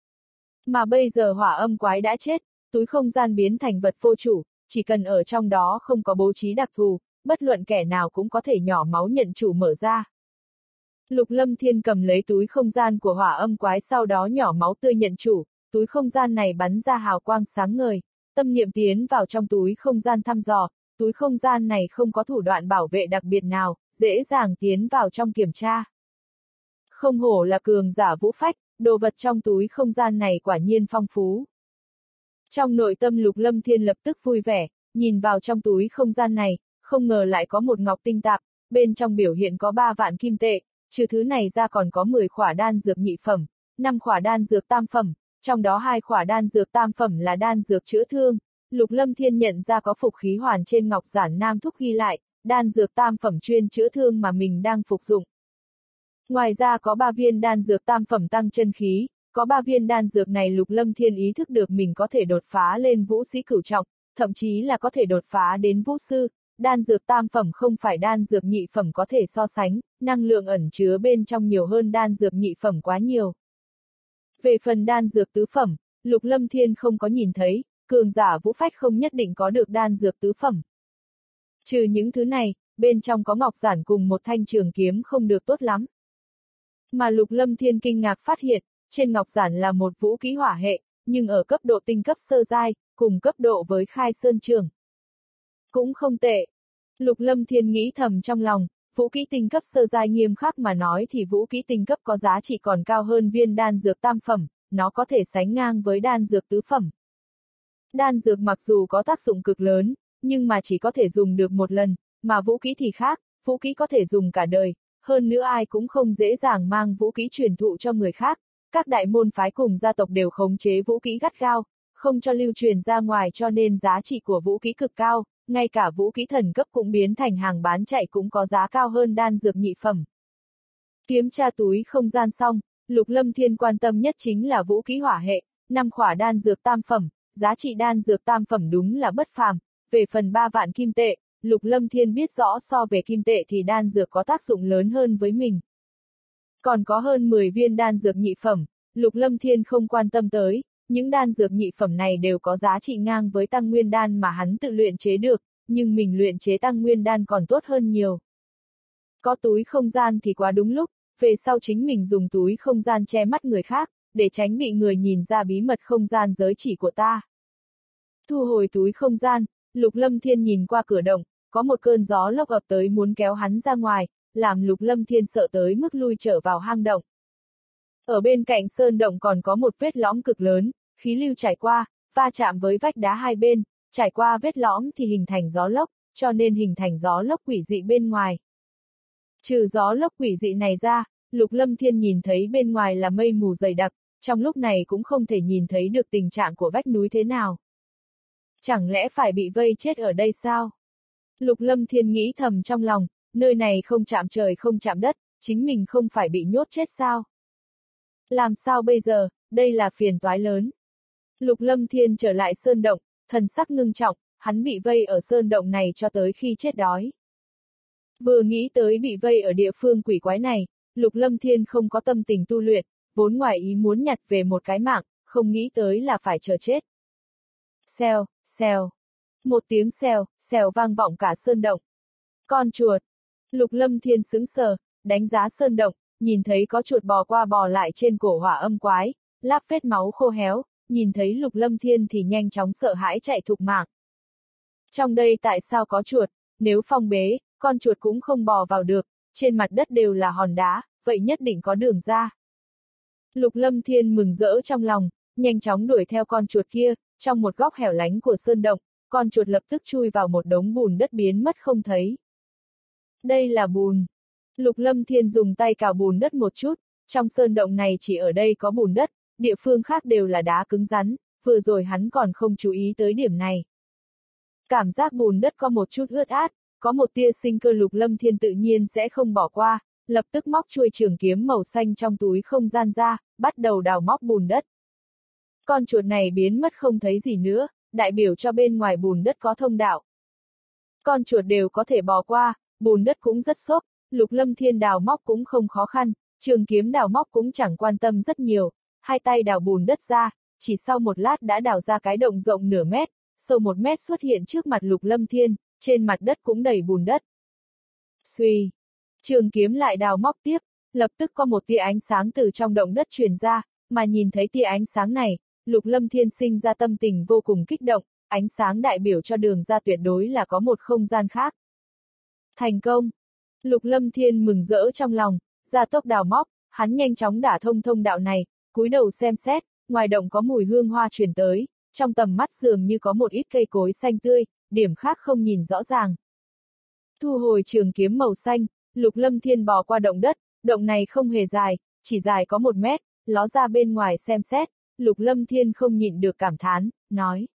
Mà bây giờ hỏa âm quái đã chết, túi không gian biến thành vật vô chủ, chỉ cần ở trong đó không có bố trí đặc thù, bất luận kẻ nào cũng có thể nhỏ máu nhận chủ mở ra. Lục Lâm Thiên cầm lấy túi không gian của hỏa âm quái sau đó nhỏ máu tươi nhận chủ, túi không gian này bắn ra hào quang sáng ngời, tâm niệm tiến vào trong túi không gian thăm dò, túi không gian này không có thủ đoạn bảo vệ đặc biệt nào, dễ dàng tiến vào trong kiểm tra. Không hổ là cường giả vũ phách, đồ vật trong túi không gian này quả nhiên phong phú. Trong nội tâm Lục Lâm Thiên lập tức vui vẻ, nhìn vào trong túi không gian này, không ngờ lại có một ngọc tinh tạp, bên trong biểu hiện có 3 vạn kim tệ, trừ thứ này ra còn có 10 khỏa đan dược nhị phẩm, 5 khỏa đan dược tam phẩm, trong đó 2 khỏa đan dược tam phẩm là đan dược chữa thương. Lục Lâm Thiên nhận ra có phục khí hoàn trên ngọc giản nam thúc ghi lại, đan dược tam phẩm chuyên chữa thương mà mình đang phục dụng. Ngoài ra có 3 viên đan dược tam phẩm tăng chân khí, có 3 viên đan dược này Lục Lâm Thiên ý thức được mình có thể đột phá lên vũ sĩ cửu trọng, thậm chí là có thể đột phá đến vũ sư. Đan dược tam phẩm không phải đan dược nhị phẩm có thể so sánh, năng lượng ẩn chứa bên trong nhiều hơn đan dược nhị phẩm quá nhiều. Về phần đan dược tứ phẩm, Lục Lâm Thiên không có nhìn thấy, cường giả vũ phách không nhất định có được đan dược tứ phẩm. Trừ những thứ này, bên trong có ngọc giản cùng một thanh trường kiếm không được tốt lắm. Mà Lục Lâm Thiên kinh ngạc phát hiện, trên ngọc giản là một vũ kỹ hỏa hệ, nhưng ở cấp độ tinh cấp sơ giai, cùng cấp độ với Khai Sơn Trường. Cũng không tệ. Lục Lâm Thiên nghĩ thầm trong lòng, vũ kỹ tinh cấp sơ giai nghiêm khắc mà nói thì vũ kỹ tinh cấp có giá trị còn cao hơn viên đan dược tam phẩm, nó có thể sánh ngang với đan dược tứ phẩm. Đan dược mặc dù có tác dụng cực lớn, nhưng mà chỉ có thể dùng được một lần, mà vũ kỹ thì khác, vũ kỹ có thể dùng cả đời, hơn nữa ai cũng không dễ dàng mang vũ khí truyền thụ cho người khác, các đại môn phái cùng gia tộc đều khống chế vũ khí gắt gao, không cho lưu truyền ra ngoài cho nên giá trị của vũ khí cực cao, ngay cả vũ khí thần cấp cũng biến thành hàng bán chạy cũng có giá cao hơn đan dược nhị phẩm. Kiểm tra túi không gian xong, Lục Lâm Thiên quan tâm nhất chính là vũ khí hỏa hệ, 5 khỏa đan dược tam phẩm, giá trị đan dược tam phẩm đúng là bất phàm, về phần 3 vạn kim tệ, Lục Lâm Thiên biết rõ so về kim tệ thì đan dược có tác dụng lớn hơn với mình. Còn có hơn 10 viên đan dược nhị phẩm, Lục Lâm Thiên không quan tâm tới, những đan dược nhị phẩm này đều có giá trị ngang với tăng nguyên đan mà hắn tự luyện chế được, nhưng mình luyện chế tăng nguyên đan còn tốt hơn nhiều. Có túi không gian thì quá đúng lúc, về sau chính mình dùng túi không gian che mắt người khác, để tránh bị người nhìn ra bí mật không gian giới chỉ của ta. Thu hồi túi không gian, Lục Lâm Thiên nhìn qua cửa động, có một cơn gió lốc ập tới muốn kéo hắn ra ngoài, làm Lục Lâm Thiên sợ tới mức lui trở vào hang động. Ở bên cạnh sơn động còn có một vết lõm cực lớn, khí lưu trải qua, va chạm với vách đá hai bên, trải qua vết lõm thì hình thành gió lốc, cho nên hình thành gió lốc quỷ dị bên ngoài. Trừ gió lốc quỷ dị này ra, Lục Lâm Thiên nhìn thấy bên ngoài là mây mù dày đặc, trong lúc này cũng không thể nhìn thấy được tình trạng của vách núi thế nào. Chẳng lẽ phải bị vây chết ở đây sao? Lục Lâm Thiên nghĩ thầm trong lòng, nơi này không chạm trời không chạm đất, chính mình không phải bị nhốt chết sao? Làm sao bây giờ, đây là phiền toái lớn. Lục Lâm Thiên trở lại sơn động, thần sắc ngưng trọng, hắn bị vây ở sơn động này cho tới khi chết đói. Vừa nghĩ tới bị vây ở địa phương quỷ quái này, Lục Lâm Thiên không có tâm tình tu luyện, vốn ngoài ý muốn nhặt về một cái mạng, không nghĩ tới là phải chờ chết. Xèo, xèo. Một tiếng xèo, xèo vang vọng cả sơn động. Con chuột. Lục Lâm Thiên sững sờ, đánh giá sơn động, nhìn thấy có chuột bò qua bò lại trên cổ hỏa âm quái, láp vết máu khô héo, nhìn thấy Lục Lâm Thiên thì nhanh chóng sợ hãi chạy thục mạng. Trong đây tại sao có chuột, nếu phong bế, con chuột cũng không bò vào được, trên mặt đất đều là hòn đá, vậy nhất định có đường ra. Lục Lâm Thiên mừng rỡ trong lòng, nhanh chóng đuổi theo con chuột kia, trong một góc hẻo lánh của sơn động, con chuột lập tức chui vào một đống bùn đất biến mất không thấy. Đây là bùn. Lục Lâm Thiên dùng tay cào bùn đất một chút, trong sơn động này chỉ ở đây có bùn đất, địa phương khác đều là đá cứng rắn, vừa rồi hắn còn không chú ý tới điểm này. Cảm giác bùn đất có một chút ướt át, có một tia sinh cơ Lục Lâm Thiên tự nhiên sẽ không bỏ qua, lập tức móc chuôi trường kiếm màu xanh trong túi không gian ra, bắt đầu đào móc bùn đất. Con chuột này biến mất không thấy gì nữa, đại biểu cho bên ngoài bùn đất có thông đạo. Con chuột đều có thể bò qua, bùn đất cũng rất xốp, Lục Lâm Thiên đào móc cũng không khó khăn, trường kiếm đào móc cũng chẳng quan tâm rất nhiều, hai tay đào bùn đất ra, chỉ sau một lát đã đào ra cái động rộng nửa mét, sâu 1 mét xuất hiện trước mặt Lục Lâm Thiên, trên mặt đất cũng đầy bùn đất. Xuy, trường kiếm lại đào móc tiếp, lập tức có một tia ánh sáng từ trong động đất truyền ra, mà nhìn thấy tia ánh sáng này, Lục Lâm Thiên sinh ra tâm tình vô cùng kích động, ánh sáng đại biểu cho đường ra tuyệt đối là có một không gian khác. Thành công! Lục Lâm Thiên mừng rỡ trong lòng, gia tốc đào móc, hắn nhanh chóng đả thông thông đạo này, cúi đầu xem xét, ngoài động có mùi hương hoa truyền tới, trong tầm mắt dường như có một ít cây cối xanh tươi, điểm khác không nhìn rõ ràng. Thu hồi trường kiếm màu xanh, Lục Lâm Thiên bò qua động đất, động này không hề dài, chỉ dài có 1 mét, ló ra bên ngoài xem xét, Lục Lâm Thiên không nhịn được cảm thán, nói.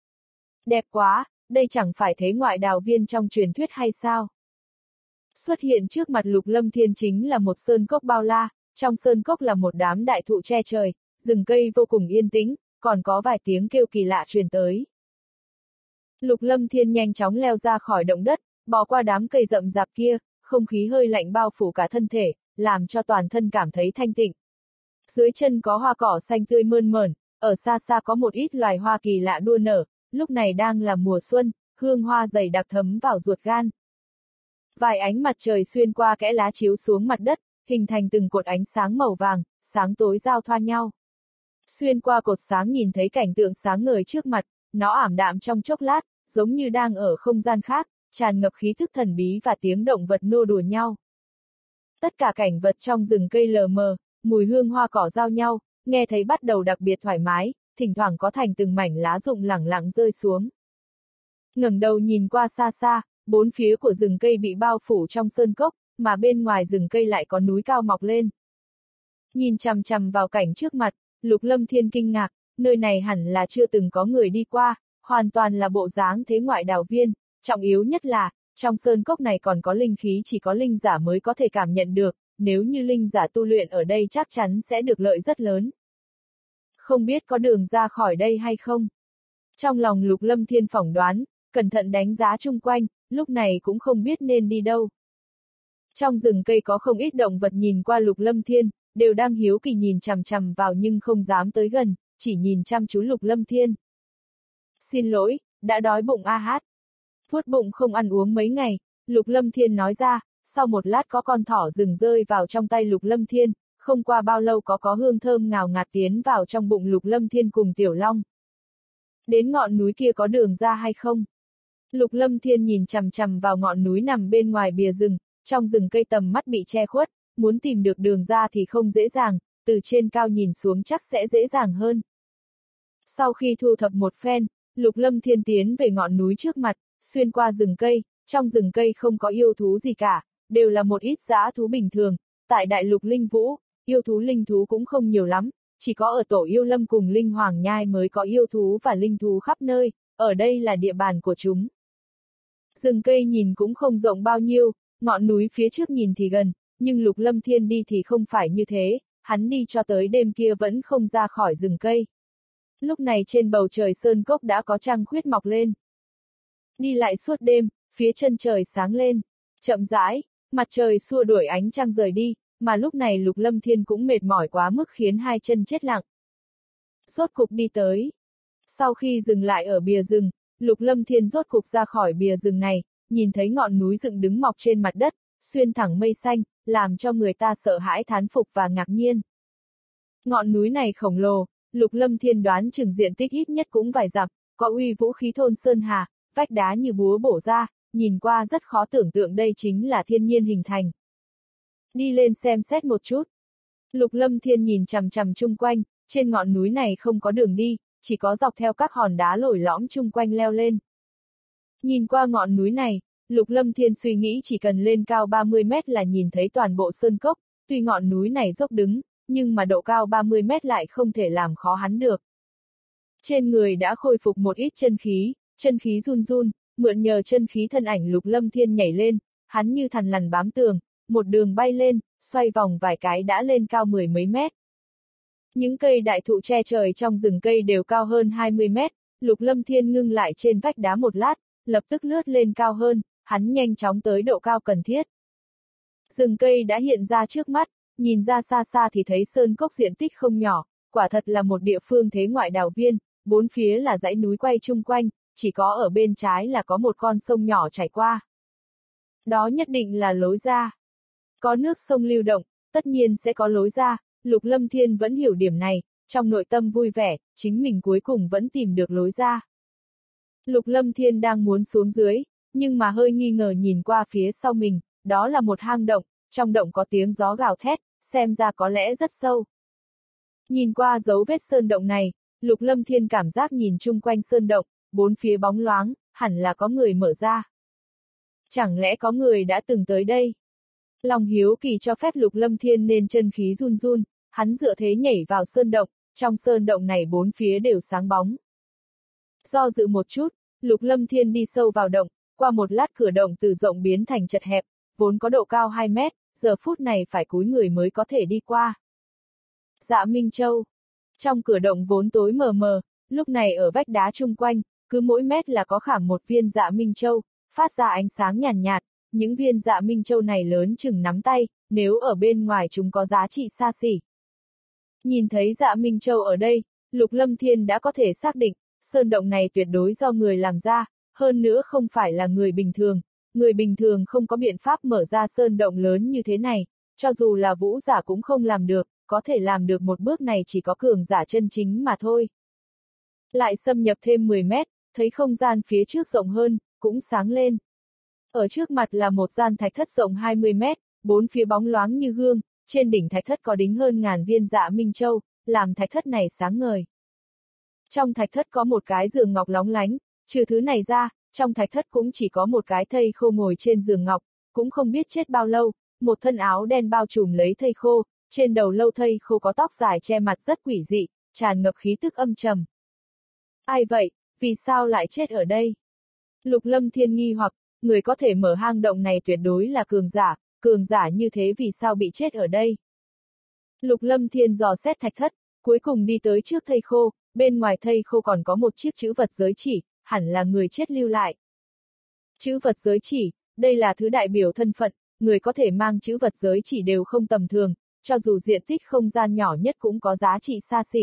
Đẹp quá, đây chẳng phải thế ngoại đào viên trong truyền thuyết hay sao? Xuất hiện trước mặt Lục Lâm Thiên chính là một sơn cốc bao la, trong sơn cốc là một đám đại thụ che trời, rừng cây vô cùng yên tĩnh, còn có vài tiếng kêu kỳ lạ truyền tới. Lục Lâm Thiên nhanh chóng leo ra khỏi động đất, bò qua đám cây rậm rạp kia, không khí hơi lạnh bao phủ cả thân thể, làm cho toàn thân cảm thấy thanh tịnh. Dưới chân có hoa cỏ xanh tươi mơn mởn, ở xa xa có một ít loài hoa kỳ lạ đua nở, lúc này đang là mùa xuân, hương hoa dày đặc thấm vào ruột gan. Vài ánh mặt trời xuyên qua kẽ lá chiếu xuống mặt đất, hình thành từng cột ánh sáng màu vàng, sáng tối giao thoa nhau. Xuyên qua cột sáng nhìn thấy cảnh tượng sáng ngời trước mặt, nó ảm đạm trong chốc lát, giống như đang ở không gian khác, tràn ngập khí thức thần bí và tiếng động vật nô đùa nhau. Tất cả cảnh vật trong rừng cây lờ mờ, mùi hương hoa cỏ giao nhau, nghe thấy bắt đầu đặc biệt thoải mái, thỉnh thoảng có thành từng mảnh lá rụng lẳng lặng rơi xuống. Ngẩng đầu nhìn qua xa xa, bốn phía của rừng cây bị bao phủ trong sơn cốc, mà bên ngoài rừng cây lại có núi cao mọc lên. Nhìn chằm chằm vào cảnh trước mặt, Lục Lâm Thiên kinh ngạc, nơi này hẳn là chưa từng có người đi qua, hoàn toàn là bộ dáng thế ngoại đào viên, trọng yếu nhất là, trong sơn cốc này còn có linh khí chỉ có linh giả mới có thể cảm nhận được, nếu như linh giả tu luyện ở đây chắc chắn sẽ được lợi rất lớn. Không biết có đường ra khỏi đây hay không? Trong lòng Lục Lâm Thiên phỏng đoán, cẩn thận đánh giá chung quanh, lúc này cũng không biết nên đi đâu. Trong rừng cây có không ít động vật nhìn qua Lục Lâm Thiên, đều đang hiếu kỳ nhìn chằm chằm vào nhưng không dám tới gần, chỉ nhìn chăm chú Lục Lâm Thiên. Xin lỗi, đã đói bụng a hát. Vuốt bụng không ăn uống mấy ngày, Lục Lâm Thiên nói ra, sau một lát có con thỏ rừng rơi vào trong tay Lục Lâm Thiên, không qua bao lâu có hương thơm ngào ngạt tiến vào trong bụng Lục Lâm Thiên cùng Tiểu Long. Đến ngọn núi kia có đường ra hay không? Lục Lâm Thiên nhìn chằm chằm vào ngọn núi nằm bên ngoài bìa rừng, trong rừng cây tầm mắt bị che khuất, muốn tìm được đường ra thì không dễ dàng, từ trên cao nhìn xuống chắc sẽ dễ dàng hơn. Sau khi thu thập một phen, Lục Lâm Thiên tiến về ngọn núi trước mặt, xuyên qua rừng cây, trong rừng cây không có yêu thú gì cả, đều là một ít dã thú bình thường, tại đại lục linh vũ, yêu thú linh thú cũng không nhiều lắm, chỉ có ở tổ yêu lâm cùng linh hoàng nhai mới có yêu thú và linh thú khắp nơi, ở đây là địa bàn của chúng. Rừng cây nhìn cũng không rộng bao nhiêu, ngọn núi phía trước nhìn thì gần, nhưng Lục Lâm Thiên đi thì không phải như thế, hắn đi cho tới đêm kia vẫn không ra khỏi rừng cây. Lúc này trên bầu trời sơn cốc đã có trăng khuyết mọc lên. Đi lại suốt đêm, phía chân trời sáng lên, chậm rãi, mặt trời xua đuổi ánh trăng rời đi, mà lúc này Lục Lâm Thiên cũng mệt mỏi quá mức khiến hai chân chết lặng. Rốt cục đi tới. Sau khi dừng lại ở bìa rừng, Lục Lâm Thiên rốt cục ra khỏi bìa rừng này, nhìn thấy ngọn núi dựng đứng mọc trên mặt đất, xuyên thẳng mây xanh, làm cho người ta sợ hãi thán phục và ngạc nhiên. Ngọn núi này khổng lồ, Lục Lâm Thiên đoán chừng diện tích ít nhất cũng vài dặm, có uy vũ khí thôn sơn hà, vách đá như búa bổ ra, nhìn qua rất khó tưởng tượng đây chính là thiên nhiên hình thành. Đi lên xem xét một chút. Lục Lâm Thiên nhìn chằm chằm chung quanh, trên ngọn núi này không có đường đi, chỉ có dọc theo các hòn đá lồi lõm chung quanh leo lên. Nhìn qua ngọn núi này, Lục Lâm Thiên suy nghĩ chỉ cần lên cao 30 mét là nhìn thấy toàn bộ sơn cốc, tuy ngọn núi này dốc đứng, nhưng mà độ cao 30 mét lại không thể làm khó hắn được. Trên người đã khôi phục một ít chân khí run run, mượn nhờ chân khí thân ảnh Lục Lâm Thiên nhảy lên, hắn như thằn lằn bám tường, một đường bay lên, xoay vòng vài cái đã lên cao 10 mấy mét. Những cây đại thụ che trời trong rừng cây đều cao hơn 20 mét, Lục Lâm Thiên ngưng lại trên vách đá một lát, lập tức lướt lên cao hơn, hắn nhanh chóng tới độ cao cần thiết. Rừng cây đã hiện ra trước mắt, nhìn ra xa xa thì thấy sơn cốc diện tích không nhỏ, quả thật là một địa phương thế ngoại đào viên, bốn phía là dãy núi quay chung quanh, chỉ có ở bên trái là có một con sông nhỏ chảy qua. Đó nhất định là lối ra. Có nước sông lưu động, tất nhiên sẽ có lối ra, Lục Lâm Thiên vẫn hiểu điểm này, trong nội tâm vui vẻ, chính mình cuối cùng vẫn tìm được lối ra. Lục Lâm Thiên đang muốn xuống dưới, nhưng mà hơi nghi ngờ nhìn qua phía sau mình, đó là một hang động, trong động có tiếng gió gào thét, xem ra có lẽ rất sâu. Nhìn qua dấu vết sơn động này, Lục Lâm Thiên cảm giác nhìn chung quanh sơn động, bốn phía bóng loáng, hẳn là có người mở ra. Chẳng lẽ có người đã từng tới đây? Lòng hiếu kỳ cho phép Lục Lâm Thiên nên chân khí run run, hắn dựa thế nhảy vào sơn động, trong sơn động này bốn phía đều sáng bóng. Do dự một chút, Lục Lâm Thiên đi sâu vào động, qua một lát cửa động từ rộng biến thành chật hẹp, vốn có độ cao 2 mét, giờ phút này phải cúi người mới có thể đi qua. Dạ Minh Châu. Trong cửa động vốn tối mờ mờ, lúc này ở vách đá chung quanh, cứ mỗi mét là có khảm một viên dạ Minh Châu, phát ra ánh sáng nhàn nhạt, những viên dạ Minh Châu này lớn chừng nắm tay, nếu ở bên ngoài chúng có giá trị xa xỉ. Nhìn thấy dạ Minh Châu ở đây, Lục Lâm Thiên đã có thể xác định, sơn động này tuyệt đối do người làm ra, hơn nữa không phải là người bình thường không có biện pháp mở ra sơn động lớn như thế này, cho dù là vũ giả cũng không làm được, có thể làm được một bước này chỉ có cường giả chân chính mà thôi. Lại xâm nhập thêm 10 mét, thấy không gian phía trước rộng hơn, cũng sáng lên. Ở trước mặt là một gian thạch thất rộng 20 mét, bốn phía bóng loáng như gương, trên đỉnh thạch thất có đính hơn ngàn viên dạ Minh Châu, làm thạch thất này sáng ngời. Trong thạch thất có một cái giường ngọc lóng lánh, trừ thứ này ra, trong thạch thất cũng chỉ có một cái thây khô ngồi trên giường ngọc, cũng không biết chết bao lâu, một thân áo đen bao trùm lấy thây khô, trên đầu lâu thây khô có tóc dài che mặt rất quỷ dị, tràn ngập khí tức âm trầm. Ai vậy, vì sao lại chết ở đây? Lục Lâm Thiên nghi hoặc, người có thể mở hang động này tuyệt đối là cường giả như thế vì sao bị chết ở đây? Lục Lâm Thiên dò xét thạch thất, cuối cùng đi tới trước thây khô, bên ngoài thây khô còn có một chiếc chữ vật giới chỉ, hẳn là người chết lưu lại. Chữ vật giới chỉ, đây là thứ đại biểu thân phận, người có thể mang chữ vật giới chỉ đều không tầm thường, cho dù diện tích không gian nhỏ nhất cũng có giá trị xa xỉ.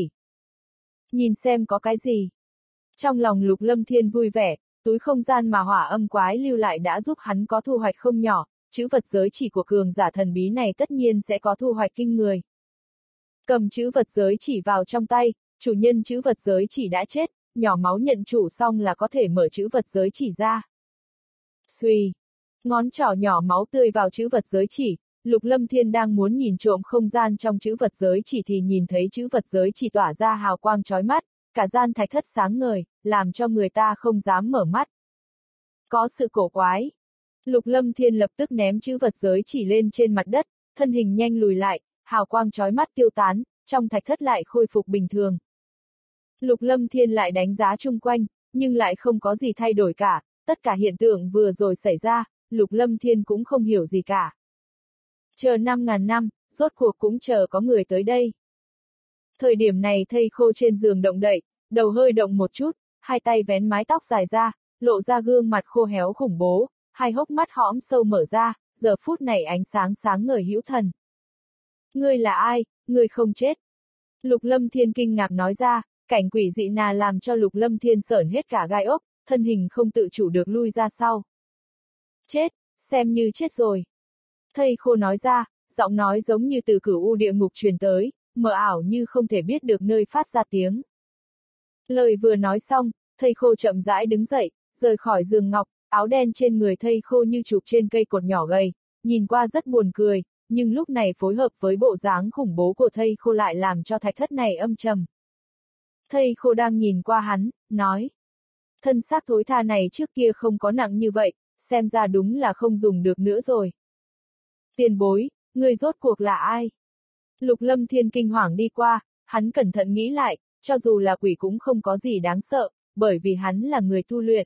Nhìn xem có cái gì. Trong lòng Lục Lâm Thiên vui vẻ, túi không gian mà hỏa âm quái lưu lại đã giúp hắn có thu hoạch không nhỏ, chữ vật giới chỉ của cường giả thần bí này tất nhiên sẽ có thu hoạch kinh người. Cầm chữ vật giới chỉ vào trong tay, chủ nhân chữ vật giới chỉ đã chết, nhỏ máu nhận chủ xong là có thể mở chữ vật giới chỉ ra. Xuy, ngón trỏ nhỏ máu tươi vào chữ vật giới chỉ, Lục Lâm Thiên đang muốn nhìn trộm không gian trong chữ vật giới chỉ thì nhìn thấy chữ vật giới chỉ tỏa ra hào quang chói mắt, cả gian thạch thất sáng ngời, làm cho người ta không dám mở mắt. Có sự cổ quái. Lục Lâm Thiên lập tức ném chữ vật giới chỉ lên trên mặt đất, thân hình nhanh lùi lại, hào quang chói mắt tiêu tán, trong thạch thất lại khôi phục bình thường. Lục Lâm Thiên lại đánh giá chung quanh, nhưng lại không có gì thay đổi cả, tất cả hiện tượng vừa rồi xảy ra, Lục Lâm Thiên cũng không hiểu gì cả. Chờ 5.000 năm, rốt cuộc cũng chờ có người tới đây. Thời điểm này thây khô trên giường động đậy, đầu hơi động một chút, hai tay vén mái tóc dài ra, lộ ra gương mặt khô héo khủng bố, hai hốc mắt hõm sâu mở ra, giờ phút này ánh sáng sáng ngời hữu thần. Ngươi là ai, ngươi không chết? Lục Lâm Thiên kinh ngạc nói ra, cảnh quỷ dị nà làm cho Lục Lâm Thiên sởn hết cả gai ốc, thân hình không tự chủ được lui ra sau. Chết, xem như chết rồi. Thây khô nói ra, giọng nói giống như từ cửu u địa ngục truyền tới, mờ ảo như không thể biết được nơi phát ra tiếng. Lời vừa nói xong, thây khô chậm rãi đứng dậy, rời khỏi giường ngọc, áo đen trên người thây khô như chụp trên cây cột nhỏ gầy, nhìn qua rất buồn cười, nhưng lúc này phối hợp với bộ dáng khủng bố của thây khô lại làm cho thạch thất này âm trầm. Thây khô đang nhìn qua hắn, nói. Thân xác thối tha này trước kia không có nặng như vậy, xem ra đúng là không dùng được nữa rồi. Tiền bối, người rốt cuộc là ai? Lục Lâm Thiên kinh hoàng đi qua, hắn cẩn thận nghĩ lại, cho dù là quỷ cũng không có gì đáng sợ, bởi vì hắn là người tu luyện.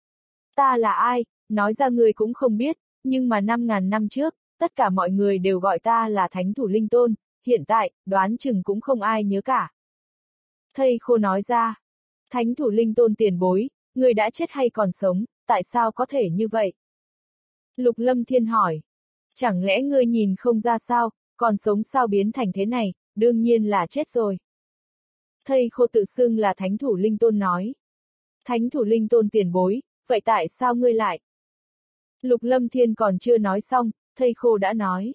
Ta là ai, nói ra người cũng không biết, nhưng mà 5.000 năm trước, tất cả mọi người đều gọi ta là Thánh Thủ Linh Tôn, hiện tại, đoán chừng cũng không ai nhớ cả. Thây khô nói ra, Thánh Thủ Linh Tôn tiền bối, người đã chết hay còn sống, tại sao có thể như vậy? Lục Lâm Thiên hỏi, chẳng lẽ ngươi nhìn không ra sao, còn sống sao biến thành thế này, đương nhiên là chết rồi. Thây khô tự xưng là Thánh Thủ Linh Tôn nói. Thánh Thủ Linh Tôn tiền bối, vậy tại sao ngươi lại? Lục Lâm Thiên còn chưa nói xong, thây khô đã nói.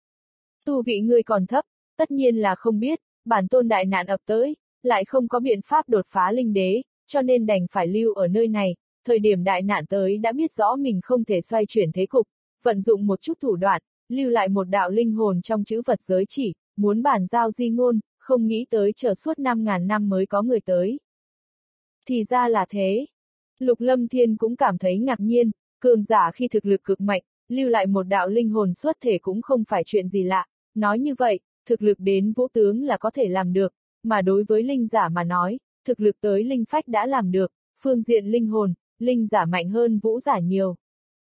Tu vị ngươi còn thấp, tất nhiên là không biết, bản tôn đại nạn ập tới, lại không có biện pháp đột phá linh đế, cho nên đành phải lưu ở nơi này, thời điểm đại nạn tới đã biết rõ mình không thể xoay chuyển thế cục, vận dụng một chút thủ đoạn, lưu lại một đạo linh hồn trong chữ vật giới chỉ, muốn bàn giao di ngôn, không nghĩ tới chờ suốt 5.000 năm mới có người tới. Thì ra là thế. Lục Lâm Thiên cũng cảm thấy ngạc nhiên, cường giả khi thực lực cực mạnh, lưu lại một đạo linh hồn xuất thể cũng không phải chuyện gì lạ, nói như vậy, thực lực đến vũ tướng là có thể làm được, mà đối với linh giả mà nói, thực lực tới linh phách đã làm được, phương diện linh hồn, linh giả mạnh hơn vũ giả nhiều.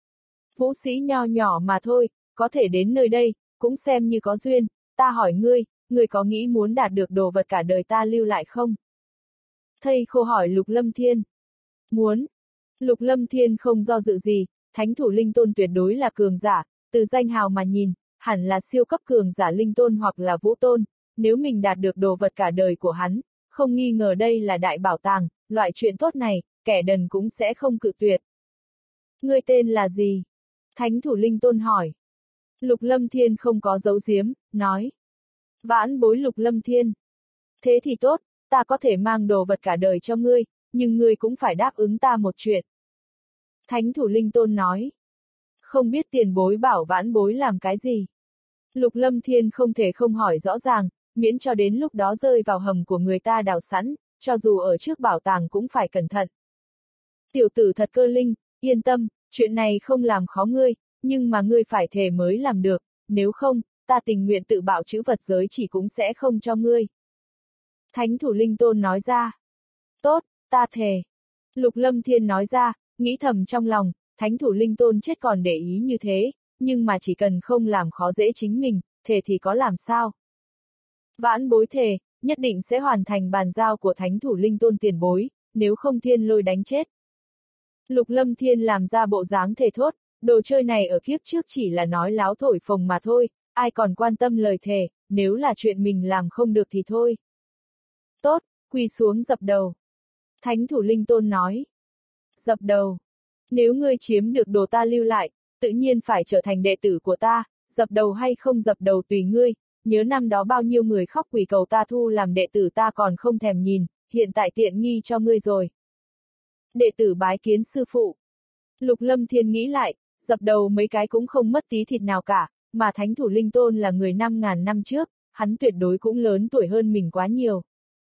Vũ sĩ nho nhỏ mà thôi, có thể đến nơi đây, cũng xem như có duyên, ta hỏi ngươi có nghĩ muốn đạt được đồ vật cả đời ta lưu lại không? Thây khô hỏi Lục Lâm Thiên. Muốn. Lục Lâm Thiên không do dự gì, Thánh Thủ Linh Tôn tuyệt đối là cường giả, từ danh hào mà nhìn, hẳn là siêu cấp cường giả linh tôn hoặc là vũ tôn, nếu mình đạt được đồ vật cả đời của hắn, không nghi ngờ đây là đại bảo tàng, loại chuyện tốt này, kẻ đần cũng sẽ không cự tuyệt. Ngươi tên là gì? Thánh Thủ Linh Tôn hỏi. Lục Lâm Thiên không có giấu giếm, nói. Vãn bối Lục Lâm Thiên. Thế thì tốt, ta có thể mang đồ vật cả đời cho ngươi, nhưng ngươi cũng phải đáp ứng ta một chuyện. Thánh Thủ Linh Tôn nói. Không biết tiền bối bảo vãn bối làm cái gì? Lục Lâm Thiên không thể không hỏi rõ ràng, miễn cho đến lúc đó rơi vào hầm của người ta đào sẵn, cho dù ở trước bảo tàng cũng phải cẩn thận. Tiểu tử thật cơ linh, yên tâm, chuyện này không làm khó ngươi, nhưng mà ngươi phải thề mới làm được, nếu không, ta tình nguyện tự bạo chữ vật giới chỉ cũng sẽ không cho ngươi. Thánh thủ linh tôn nói ra. Tốt, ta thề. Lục Lâm Thiên nói ra, nghĩ thầm trong lòng, thánh thủ linh tôn chết còn để ý như thế, nhưng mà chỉ cần không làm khó dễ chính mình, thề thì có làm sao. Vãn bối thề, nhất định sẽ hoàn thành bàn giao của thánh thủ linh tôn tiền bối, nếu không thiên lôi đánh chết. Lục Lâm Thiên làm ra bộ dáng thề thốt, đồ chơi này ở kiếp trước chỉ là nói láo thổi phồng mà thôi, ai còn quan tâm lời thề, nếu là chuyện mình làm không được thì thôi. Tốt, quỳ xuống dập đầu. Thánh thủ linh tôn nói. Dập đầu. Nếu ngươi chiếm được đồ ta lưu lại, tự nhiên phải trở thành đệ tử của ta, dập đầu hay không dập đầu tùy ngươi, nhớ năm đó bao nhiêu người khóc quỳ cầu ta thu làm đệ tử ta còn không thèm nhìn, hiện tại tiện nghi cho ngươi rồi. Đệ tử bái kiến sư phụ. Lục Lâm Thiên nghĩ lại, dập đầu mấy cái cũng không mất tí thịt nào cả, mà thánh thủ linh tôn là người 5.000 năm trước, hắn tuyệt đối cũng lớn tuổi hơn mình quá nhiều.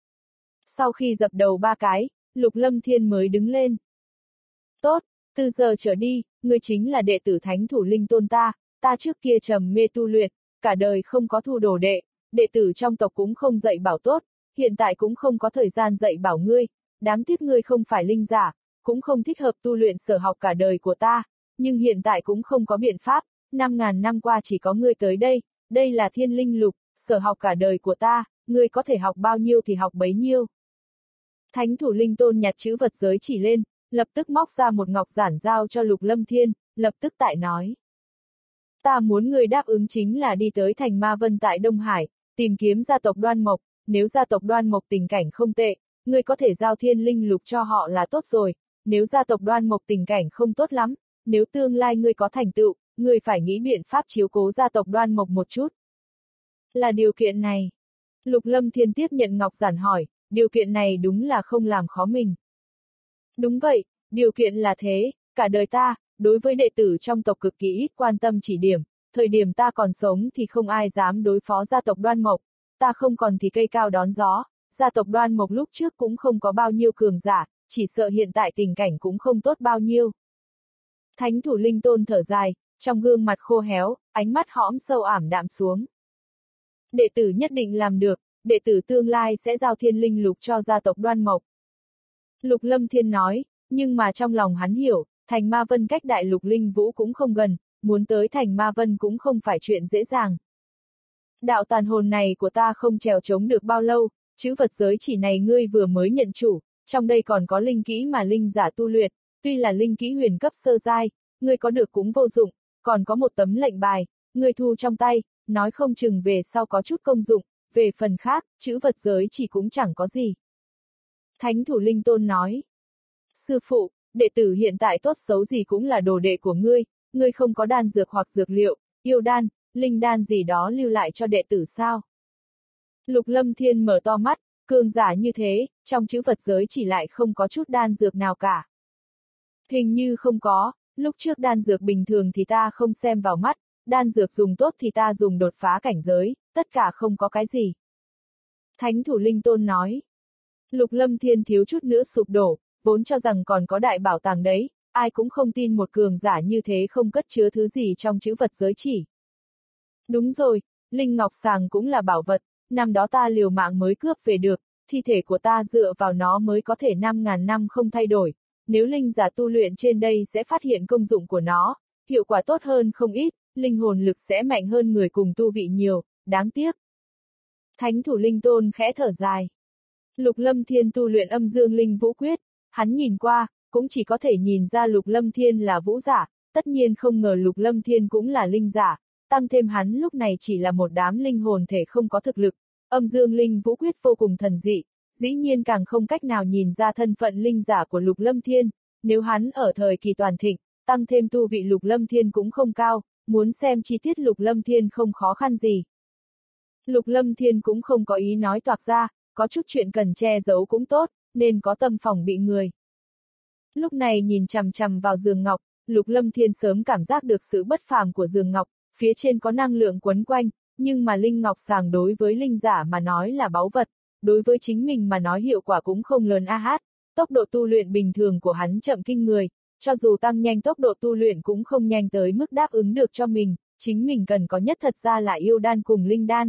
Sau khi dập đầu 3 cái, Lục Lâm Thiên mới đứng lên. Tốt, từ giờ trở đi, ngươi chính là đệ tử thánh thủ linh tôn ta trước kia trầm mê tu luyện, cả đời không có thu đồ đệ, đệ tử trong tộc cũng không dạy bảo tốt, hiện tại cũng không có thời gian dạy bảo ngươi, đáng tiếc ngươi không phải linh giả, cũng không thích hợp tu luyện sở học cả đời của ta, nhưng hiện tại cũng không có biện pháp, 5.000 năm qua chỉ có ngươi tới đây là thiên linh lục, sở học cả đời của ta, ngươi có thể học bao nhiêu thì học bấy nhiêu. Thánh thủ linh tôn nhặt chữ vật giới chỉ lên, lập tức móc ra một ngọc giản giao cho Lục Lâm Thiên, lập tức tại nói. Ta muốn ngươi đáp ứng chính là đi tới thành Ma Vân tại Đông Hải, tìm kiếm gia tộc Đoan Mộc, nếu gia tộc Đoan Mộc tình cảnh không tệ, ngươi có thể giao thiên linh lục cho họ là tốt rồi, nếu gia tộc Đoan Mộc tình cảnh không tốt lắm, nếu tương lai ngươi có thành tựu, ngươi phải nghĩ biện pháp chiếu cố gia tộc Đoan Mộc một chút. Là điều kiện này. Lục Lâm Thiên tiếp nhận ngọc giản hỏi, điều kiện này đúng là không làm khó mình. Đúng vậy, điều kiện là thế, cả đời ta, đối với đệ tử trong tộc cực kỳ ít quan tâm chỉ điểm, thời điểm ta còn sống thì không ai dám đối phó gia tộc Đoan Mộc, ta không còn thì cây cao đón gió, gia tộc Đoan Mộc lúc trước cũng không có bao nhiêu cường giả, chỉ sợ hiện tại tình cảnh cũng không tốt bao nhiêu. Thánh thủ linh tôn thở dài, trong gương mặt khô héo, ánh mắt hõm sâu ảm đạm xuống. Đệ tử nhất định làm được, đệ tử tương lai sẽ giao thiên linh lục cho gia tộc Đoan Mộc. Lục Lâm Thiên nói, nhưng mà trong lòng hắn hiểu, thành Ma Vân cách đại lục linh vũ cũng không gần, muốn tới thành Ma Vân cũng không phải chuyện dễ dàng. Đạo tàn hồn này của ta không trèo chống được bao lâu, chữ vật giới chỉ này ngươi vừa mới nhận chủ, trong đây còn có linh kỹ mà linh giả tu luyện, tuy là linh kỹ huyền cấp sơ giai, ngươi có được cũng vô dụng, còn có một tấm lệnh bài, ngươi thu trong tay, nói không chừng về sau có chút công dụng, về phần khác, chữ vật giới chỉ cũng chẳng có gì. Thánh thủ linh tôn nói. Sư phụ, đệ tử hiện tại tốt xấu gì cũng là đồ đệ của ngươi không có đan dược hoặc dược liệu, yêu đan, linh đan gì đó lưu lại cho đệ tử sao? Lục Lâm Thiên mở to mắt, cường giả như thế, trong chữ vật giới chỉ lại không có chút đan dược nào cả. Hình như không có, lúc trước đan dược bình thường thì ta không xem vào mắt, đan dược dùng tốt thì ta dùng đột phá cảnh giới, tất cả không có cái gì. Thánh thủ linh tôn nói. Lục Lâm Thiên thiếu chút nữa sụp đổ, vốn cho rằng còn có đại bảo tàng đấy, ai cũng không tin một cường giả như thế không cất chứa thứ gì trong chữ vật giới chỉ. Đúng rồi, Linh Ngọc Sàng cũng là bảo vật, năm đó ta liều mạng mới cướp về được, thi thể của ta dựa vào nó mới có thể 5.000 năm không thay đổi, nếu linh giả tu luyện trên đây sẽ phát hiện công dụng của nó, hiệu quả tốt hơn không ít, linh hồn lực sẽ mạnh hơn người cùng tu vị nhiều, đáng tiếc. Thánh thủ linh tôn khẽ thở dài. Lục Lâm Thiên tu luyện âm dương linh vũ quyết, hắn nhìn qua, cũng chỉ có thể nhìn ra Lục Lâm Thiên là vũ giả, tất nhiên không ngờ Lục Lâm Thiên cũng là linh giả, tăng thêm hắn lúc này chỉ là một đám linh hồn thể không có thực lực, âm dương linh vũ quyết vô cùng thần dị, dĩ nhiên càng không cách nào nhìn ra thân phận linh giả của Lục Lâm Thiên, nếu hắn ở thời kỳ toàn thịnh, tăng thêm tu vị Lục Lâm Thiên cũng không cao, muốn xem chi tiết Lục Lâm Thiên không khó khăn gì. Lục Lâm Thiên cũng không có ý nói toạc ra, có chút chuyện cần che giấu cũng tốt, nên có tâm phòng bị người. Lúc này nhìn chằm chằm vào giường ngọc, Lục Lâm Thiên sớm cảm giác được sự bất phàm của giường ngọc, phía trên có năng lượng quấn quanh, nhưng mà linh ngọc sàng đối với linh giả mà nói là báu vật, đối với chính mình mà nói hiệu quả cũng không lớn tốc độ tu luyện bình thường của hắn chậm kinh người, cho dù tăng nhanh tốc độ tu luyện cũng không nhanh tới mức đáp ứng được cho mình, chính mình cần có nhất thật ra là yêu đan cùng linh đan.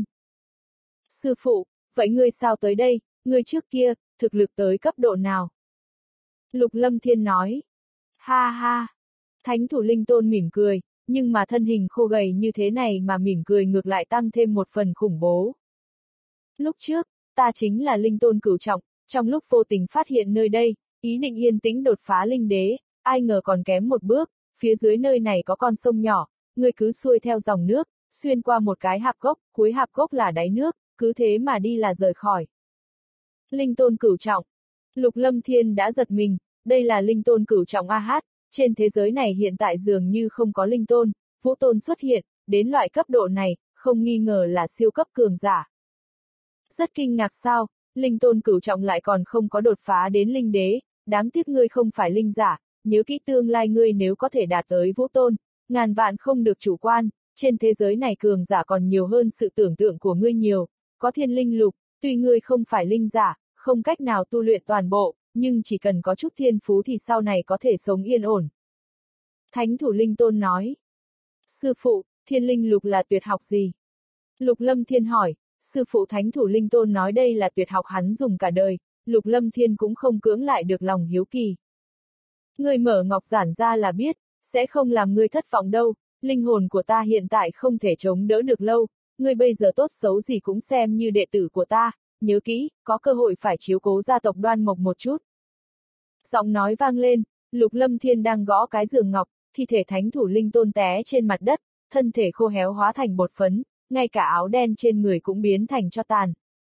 Sư phụ, vậy ngươi sao tới đây, ngươi trước kia, thực lực tới cấp độ nào? Lục Lâm Thiên nói. Ha ha. Thánh thủ linh tôn mỉm cười, nhưng mà thân hình khô gầy như thế này mà mỉm cười ngược lại tăng thêm một phần khủng bố. Lúc trước, ta chính là linh tôn cửu trọng, trong lúc vô tình phát hiện nơi đây, ý định yên tĩnh đột phá linh đế, ai ngờ còn kém một bước, phía dưới nơi này có con sông nhỏ, ngươi cứ xuôi theo dòng nước, xuyên qua một cái hạp gốc, cuối hạp gốc là đáy nước, cứ thế mà đi là rời khỏi. Linh tôn cửu trọng. Lục Lâm Thiên đã giật mình, đây là linh tôn cửu trọng AH, trên thế giới này hiện tại dường như không có linh tôn, vũ tôn xuất hiện, đến loại cấp độ này, không nghi ngờ là siêu cấp cường giả. Rất kinh ngạc sao, linh tôn cửu trọng lại còn không có đột phá đến linh đế, đáng tiếc ngươi không phải linh giả, nhớ kỹ tương lai ngươi nếu có thể đạt tới vũ tôn, ngàn vạn không được chủ quan, trên thế giới này cường giả còn nhiều hơn sự tưởng tượng của ngươi nhiều, có thiên linh lục, tuy ngươi không phải linh giả, không cách nào tu luyện toàn bộ, nhưng chỉ cần có chút thiên phú thì sau này có thể sống yên ổn. Thánh thủ linh tôn nói. Sư phụ, thiên linh lục là tuyệt học gì? Lục Lâm Thiên hỏi, sư phụ thánh thủ linh tôn nói đây là tuyệt học hắn dùng cả đời, Lục Lâm Thiên cũng không cưỡng lại được lòng hiếu kỳ. Ngươi mở ngọc giản ra là biết, sẽ không làm ngươi thất vọng đâu, linh hồn của ta hiện tại không thể chống đỡ được lâu, ngươi bây giờ tốt xấu gì cũng xem như đệ tử của ta, nhớ kỹ, có cơ hội phải chiếu cố gia tộc Đoan Mộc một chút. Giọng nói vang lên, Lục Lâm Thiên đang gõ cái giường ngọc, thi thể thánh thủ linh tôn té trên mặt đất, thân thể khô héo hóa thành bột phấn, ngay cả áo đen trên người cũng biến thành tro tàn.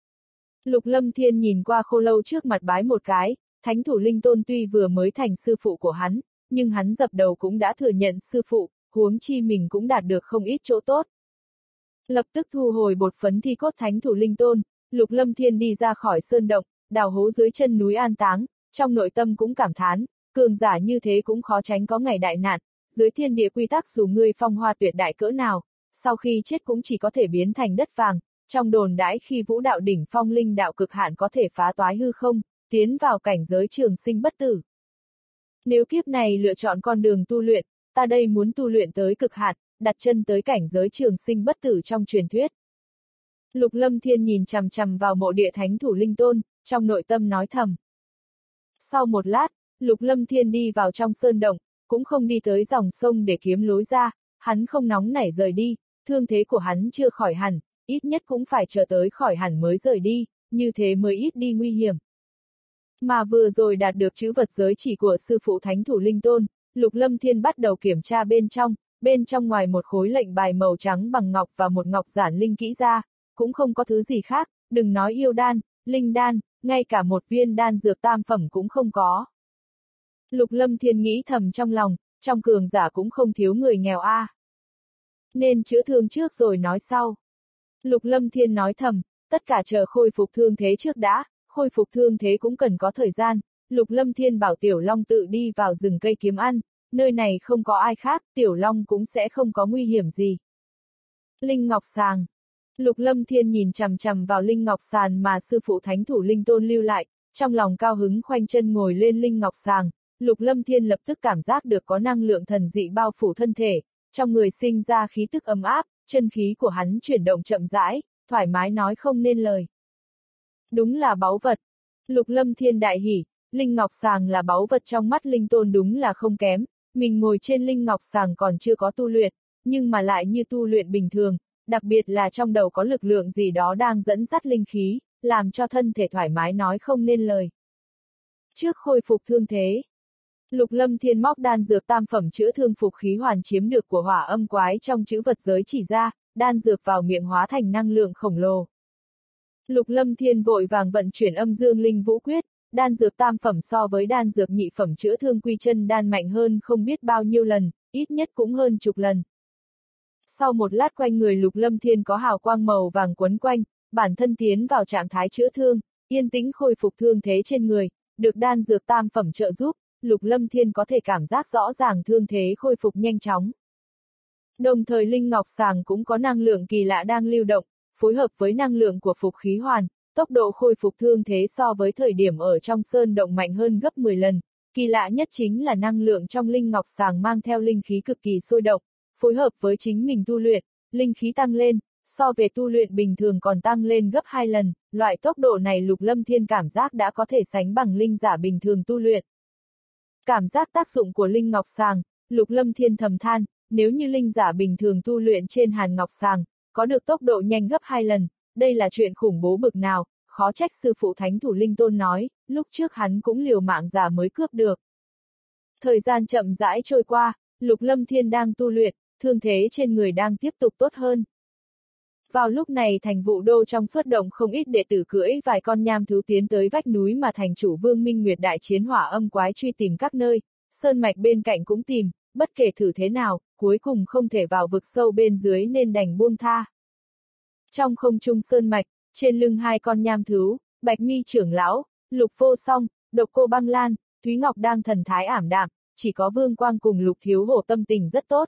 Lục Lâm Thiên nhìn qua khô lâu trước mặt bái một cái, thánh thủ linh tôn tuy vừa mới thành sư phụ của hắn, nhưng hắn dập đầu cũng đã thừa nhận sư phụ, huống chi mình cũng đạt được không ít chỗ tốt. Lập tức thu hồi bột phấn thi cốt thánh thủ linh tôn, Lục Lâm Thiên đi ra khỏi sơn động, đào hố dưới chân núi an táng, trong nội tâm cũng cảm thán, cường giả như thế cũng khó tránh có ngày đại nạn, dưới thiên địa quy tắc dù ngươi phong hoa tuyệt đại cỡ nào, sau khi chết cũng chỉ có thể biến thành đất vàng, trong đồn đãi khi vũ đạo đỉnh phong linh đạo cực hạn có thể phá toái hư không, tiến vào cảnh giới trường sinh bất tử. Nếu kiếp này lựa chọn con đường tu luyện, ta đây muốn tu luyện tới cực hạn, đặt chân tới cảnh giới trường sinh bất tử trong truyền thuyết. Lục Lâm Thiên nhìn chằm chằm vào mộ địa thánh thủ linh tôn, trong nội tâm nói thầm. Sau một lát, Lục Lâm Thiên đi vào trong sơn động, cũng không đi tới dòng sông để kiếm lối ra, hắn không nóng nảy rời đi, thương thế của hắn chưa khỏi hẳn, ít nhất cũng phải chờ tới khỏi hẳn mới rời đi, như thế mới ít đi nguy hiểm. Mà vừa rồi đạt được chữ vật giới chỉ của sư phụ thánh thủ linh tôn, Lục Lâm Thiên bắt đầu kiểm tra bên trong ngoài một khối lệnh bài màu trắng bằng ngọc và một ngọc giản linh kỹ ra, cũng không có thứ gì khác, đừng nói yêu đan, linh đan, ngay cả một viên đan dược tam phẩm cũng không có. Lục Lâm Thiên nghĩ thầm trong lòng, trong cường giả cũng không thiếu người nghèo a. Nên chữa thương trước rồi nói sau. Lục Lâm Thiên nói thầm, tất cả chờ khôi phục thương thế trước đã, khôi phục thương thế cũng cần có thời gian. Lục Lâm Thiên bảo Tiểu Long tự đi vào rừng cây kiếm ăn, nơi này không có ai khác, Tiểu Long cũng sẽ không có nguy hiểm gì. Linh Ngọc Sàng. Lục Lâm Thiên nhìn chằm chằm vào Linh Ngọc Sàng mà sư phụ thánh thủ linh tôn lưu lại, trong lòng cao hứng khoanh chân ngồi lên Linh Ngọc Sàng, Lục Lâm Thiên lập tức cảm giác được có năng lượng thần dị bao phủ thân thể, trong người sinh ra khí tức ấm áp, chân khí của hắn chuyển động chậm rãi, thoải mái nói không nên lời. Đúng là báu vật. Lục Lâm Thiên đại hỉ, Linh Ngọc Sàng là báu vật trong mắt linh tôn đúng là không kém, mình ngồi trên Linh Ngọc Sàng còn chưa có tu luyện, nhưng mà lại như tu luyện bình thường, đặc biệt là trong đầu có lực lượng gì đó đang dẫn dắt linh khí, làm cho thân thể thoải mái nói không nên lời. Trước khôi phục thương thế, Lục Lâm Thiên móc đan dược tam phẩm chữa thương phục khí hoàn chiếm được của Hỏa Âm Quái trong chữ vật giới chỉ ra, đan dược vào miệng hóa thành năng lượng khổng lồ. Lục Lâm Thiên vội vàng vận chuyển Âm Dương Linh Vũ Quyết, đan dược tam phẩm so với đan dược nhị phẩm chữa thương Quy Chân đan mạnh hơn không biết bao nhiêu lần, ít nhất cũng hơn chục lần. Sau một lát quanh người Lục Lâm Thiên có hào quang màu vàng quấn quanh, bản thân tiến vào trạng thái chữa thương, yên tĩnh khôi phục thương thế trên người, được đan dược tam phẩm trợ giúp, Lục Lâm Thiên có thể cảm giác rõ ràng thương thế khôi phục nhanh chóng. Đồng thời Linh Ngọc Sàng cũng có năng lượng kỳ lạ đang lưu động, phối hợp với năng lượng của phục khí hoàn, tốc độ khôi phục thương thế so với thời điểm ở trong sơn động mạnh hơn gấp 10 lần. Kỳ lạ nhất chính là năng lượng trong Linh Ngọc Sàng mang theo linh khí cực kỳ sôi động, phối hợp với chính mình tu luyện, linh khí tăng lên, so về tu luyện bình thường còn tăng lên gấp 2 lần, loại tốc độ này Lục Lâm Thiên cảm giác đã có thể sánh bằng linh giả bình thường tu luyện. Cảm giác tác dụng của linh ngọc sàng, Lục Lâm Thiên thầm than, nếu như linh giả bình thường tu luyện trên hàn ngọc sàng, có được tốc độ nhanh gấp 2 lần, đây là chuyện khủng bố bực nào, khó trách sư phụ Thánh Thủ Linh Tôn nói, lúc trước hắn cũng liều mạng giả mới cướp được. Thời gian chậm rãi trôi qua, Lục Lâm Thiên đang tu luyện, thương thế trên người đang tiếp tục tốt hơn. Vào lúc này thành Vũ Đô trong xuất động không ít đệ tử cưỡi vài con nham thú tiến tới vách núi mà thành chủ Vương Minh Nguyệt đại chiến hỏa âm quái truy tìm các nơi, sơn mạch bên cạnh cũng tìm, bất kể thử thế nào, cuối cùng không thể vào vực sâu bên dưới nên đành buông tha. Trong không trung sơn mạch, trên lưng hai con nham thú, Bạch Mi trưởng lão, Lục Vô Song, Độc Cô Băng Lan, Thúy Ngọc đang thần thái ảm đạm, chỉ có Vương Quang cùng Lục Thiếu Hổ tâm tình rất tốt.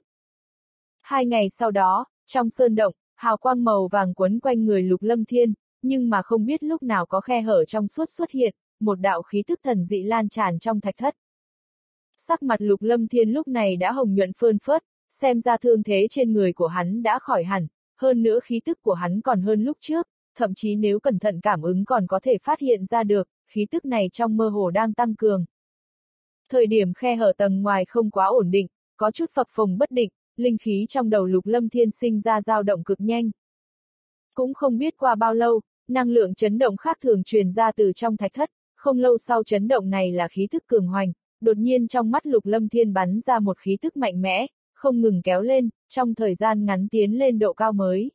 2 ngày sau đó, trong sơn động, hào quang màu vàng quấn quanh người Lục Lâm Thiên, nhưng mà không biết lúc nào có khe hở trong suốt xuất hiện, một đạo khí tức thần dị lan tràn trong thạch thất. Sắc mặt Lục Lâm Thiên lúc này đã hồng nhuận phơn phớt, xem ra thương thế trên người của hắn đã khỏi hẳn, hơn nữa khí tức của hắn còn hơn lúc trước, thậm chí nếu cẩn thận cảm ứng còn có thể phát hiện ra được, khí tức này trong mơ hồ đang tăng cường. Thời điểm khe hở tầng ngoài không quá ổn định, có chút phập phồng bất định, linh khí trong đầu Lục Lâm Thiên sinh ra dao động cực nhanh. Cũng không biết qua bao lâu, năng lượng chấn động khác thường truyền ra từ trong thạch thất, không lâu sau chấn động này là khí tức cường hoành, đột nhiên trong mắt Lục Lâm Thiên bắn ra một khí tức mạnh mẽ, không ngừng kéo lên, trong thời gian ngắn tiến lên độ cao mới.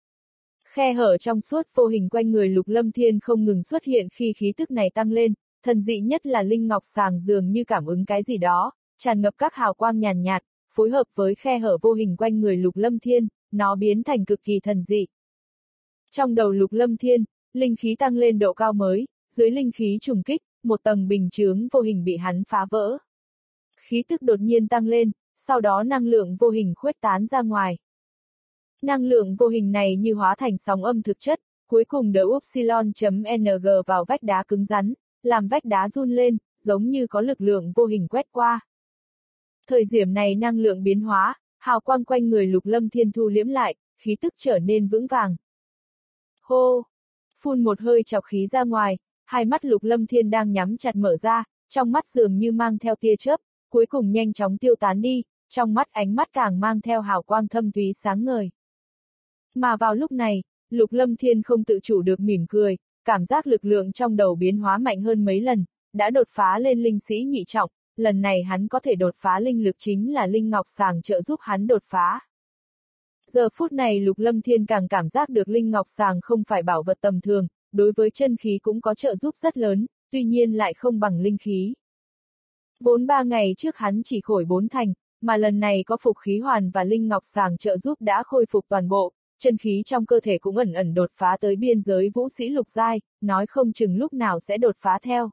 Khe hở trong suốt vô hình quanh người Lục Lâm Thiên không ngừng xuất hiện khi khí tức này tăng lên, thần dị nhất là linh ngọc sàng dường như cảm ứng cái gì đó, tràn ngập các hào quang nhàn nhạt, phối hợp với khe hở vô hình quanh người Lục Lâm Thiên, nó biến thành cực kỳ thần dị. Trong đầu Lục Lâm Thiên, linh khí tăng lên độ cao mới, dưới linh khí trùng kích, một tầng bình chướng vô hình bị hắn phá vỡ. Khí tức đột nhiên tăng lên, sau đó năng lượng vô hình khuếch tán ra ngoài. Năng lượng vô hình này như hóa thành sóng âm thực chất, cuối cùng đỡ upsilon.ng vào vách đá cứng rắn, làm vách đá run lên, giống như có lực lượng vô hình quét qua. Thời điểm này năng lượng biến hóa, hào quang quanh người Lục Lâm Thiên thu liễm lại, khí tức trở nên vững vàng. Hô! Phun một hơi chọc khí ra ngoài, hai mắt Lục Lâm Thiên đang nhắm chặt mở ra, trong mắt dường như mang theo tia chớp, cuối cùng nhanh chóng tiêu tán đi, trong mắt ánh mắt càng mang theo hào quang thâm thúy sáng ngời. Mà vào lúc này, Lục Lâm Thiên không tự chủ được mỉm cười, cảm giác lực lượng trong đầu biến hóa mạnh hơn mấy lần, đã đột phá lên linh sĩ nhị trọng, lần này hắn có thể đột phá linh lực chính là linh ngọc sàng trợ giúp hắn đột phá. Giờ phút này Lục Lâm Thiên càng cảm giác được linh ngọc sàng không phải bảo vật tầm thường, đối với chân khí cũng có trợ giúp rất lớn, tuy nhiên lại không bằng linh khí. Vốn 3 ngày trước hắn chỉ khôi 4 thành, mà lần này có phục khí hoàn và linh ngọc sàng trợ giúp đã khôi phục toàn bộ, chân khí trong cơ thể cũng ẩn ẩn đột phá tới biên giới vũ sĩ lục giai, nói không chừng lúc nào sẽ đột phá theo.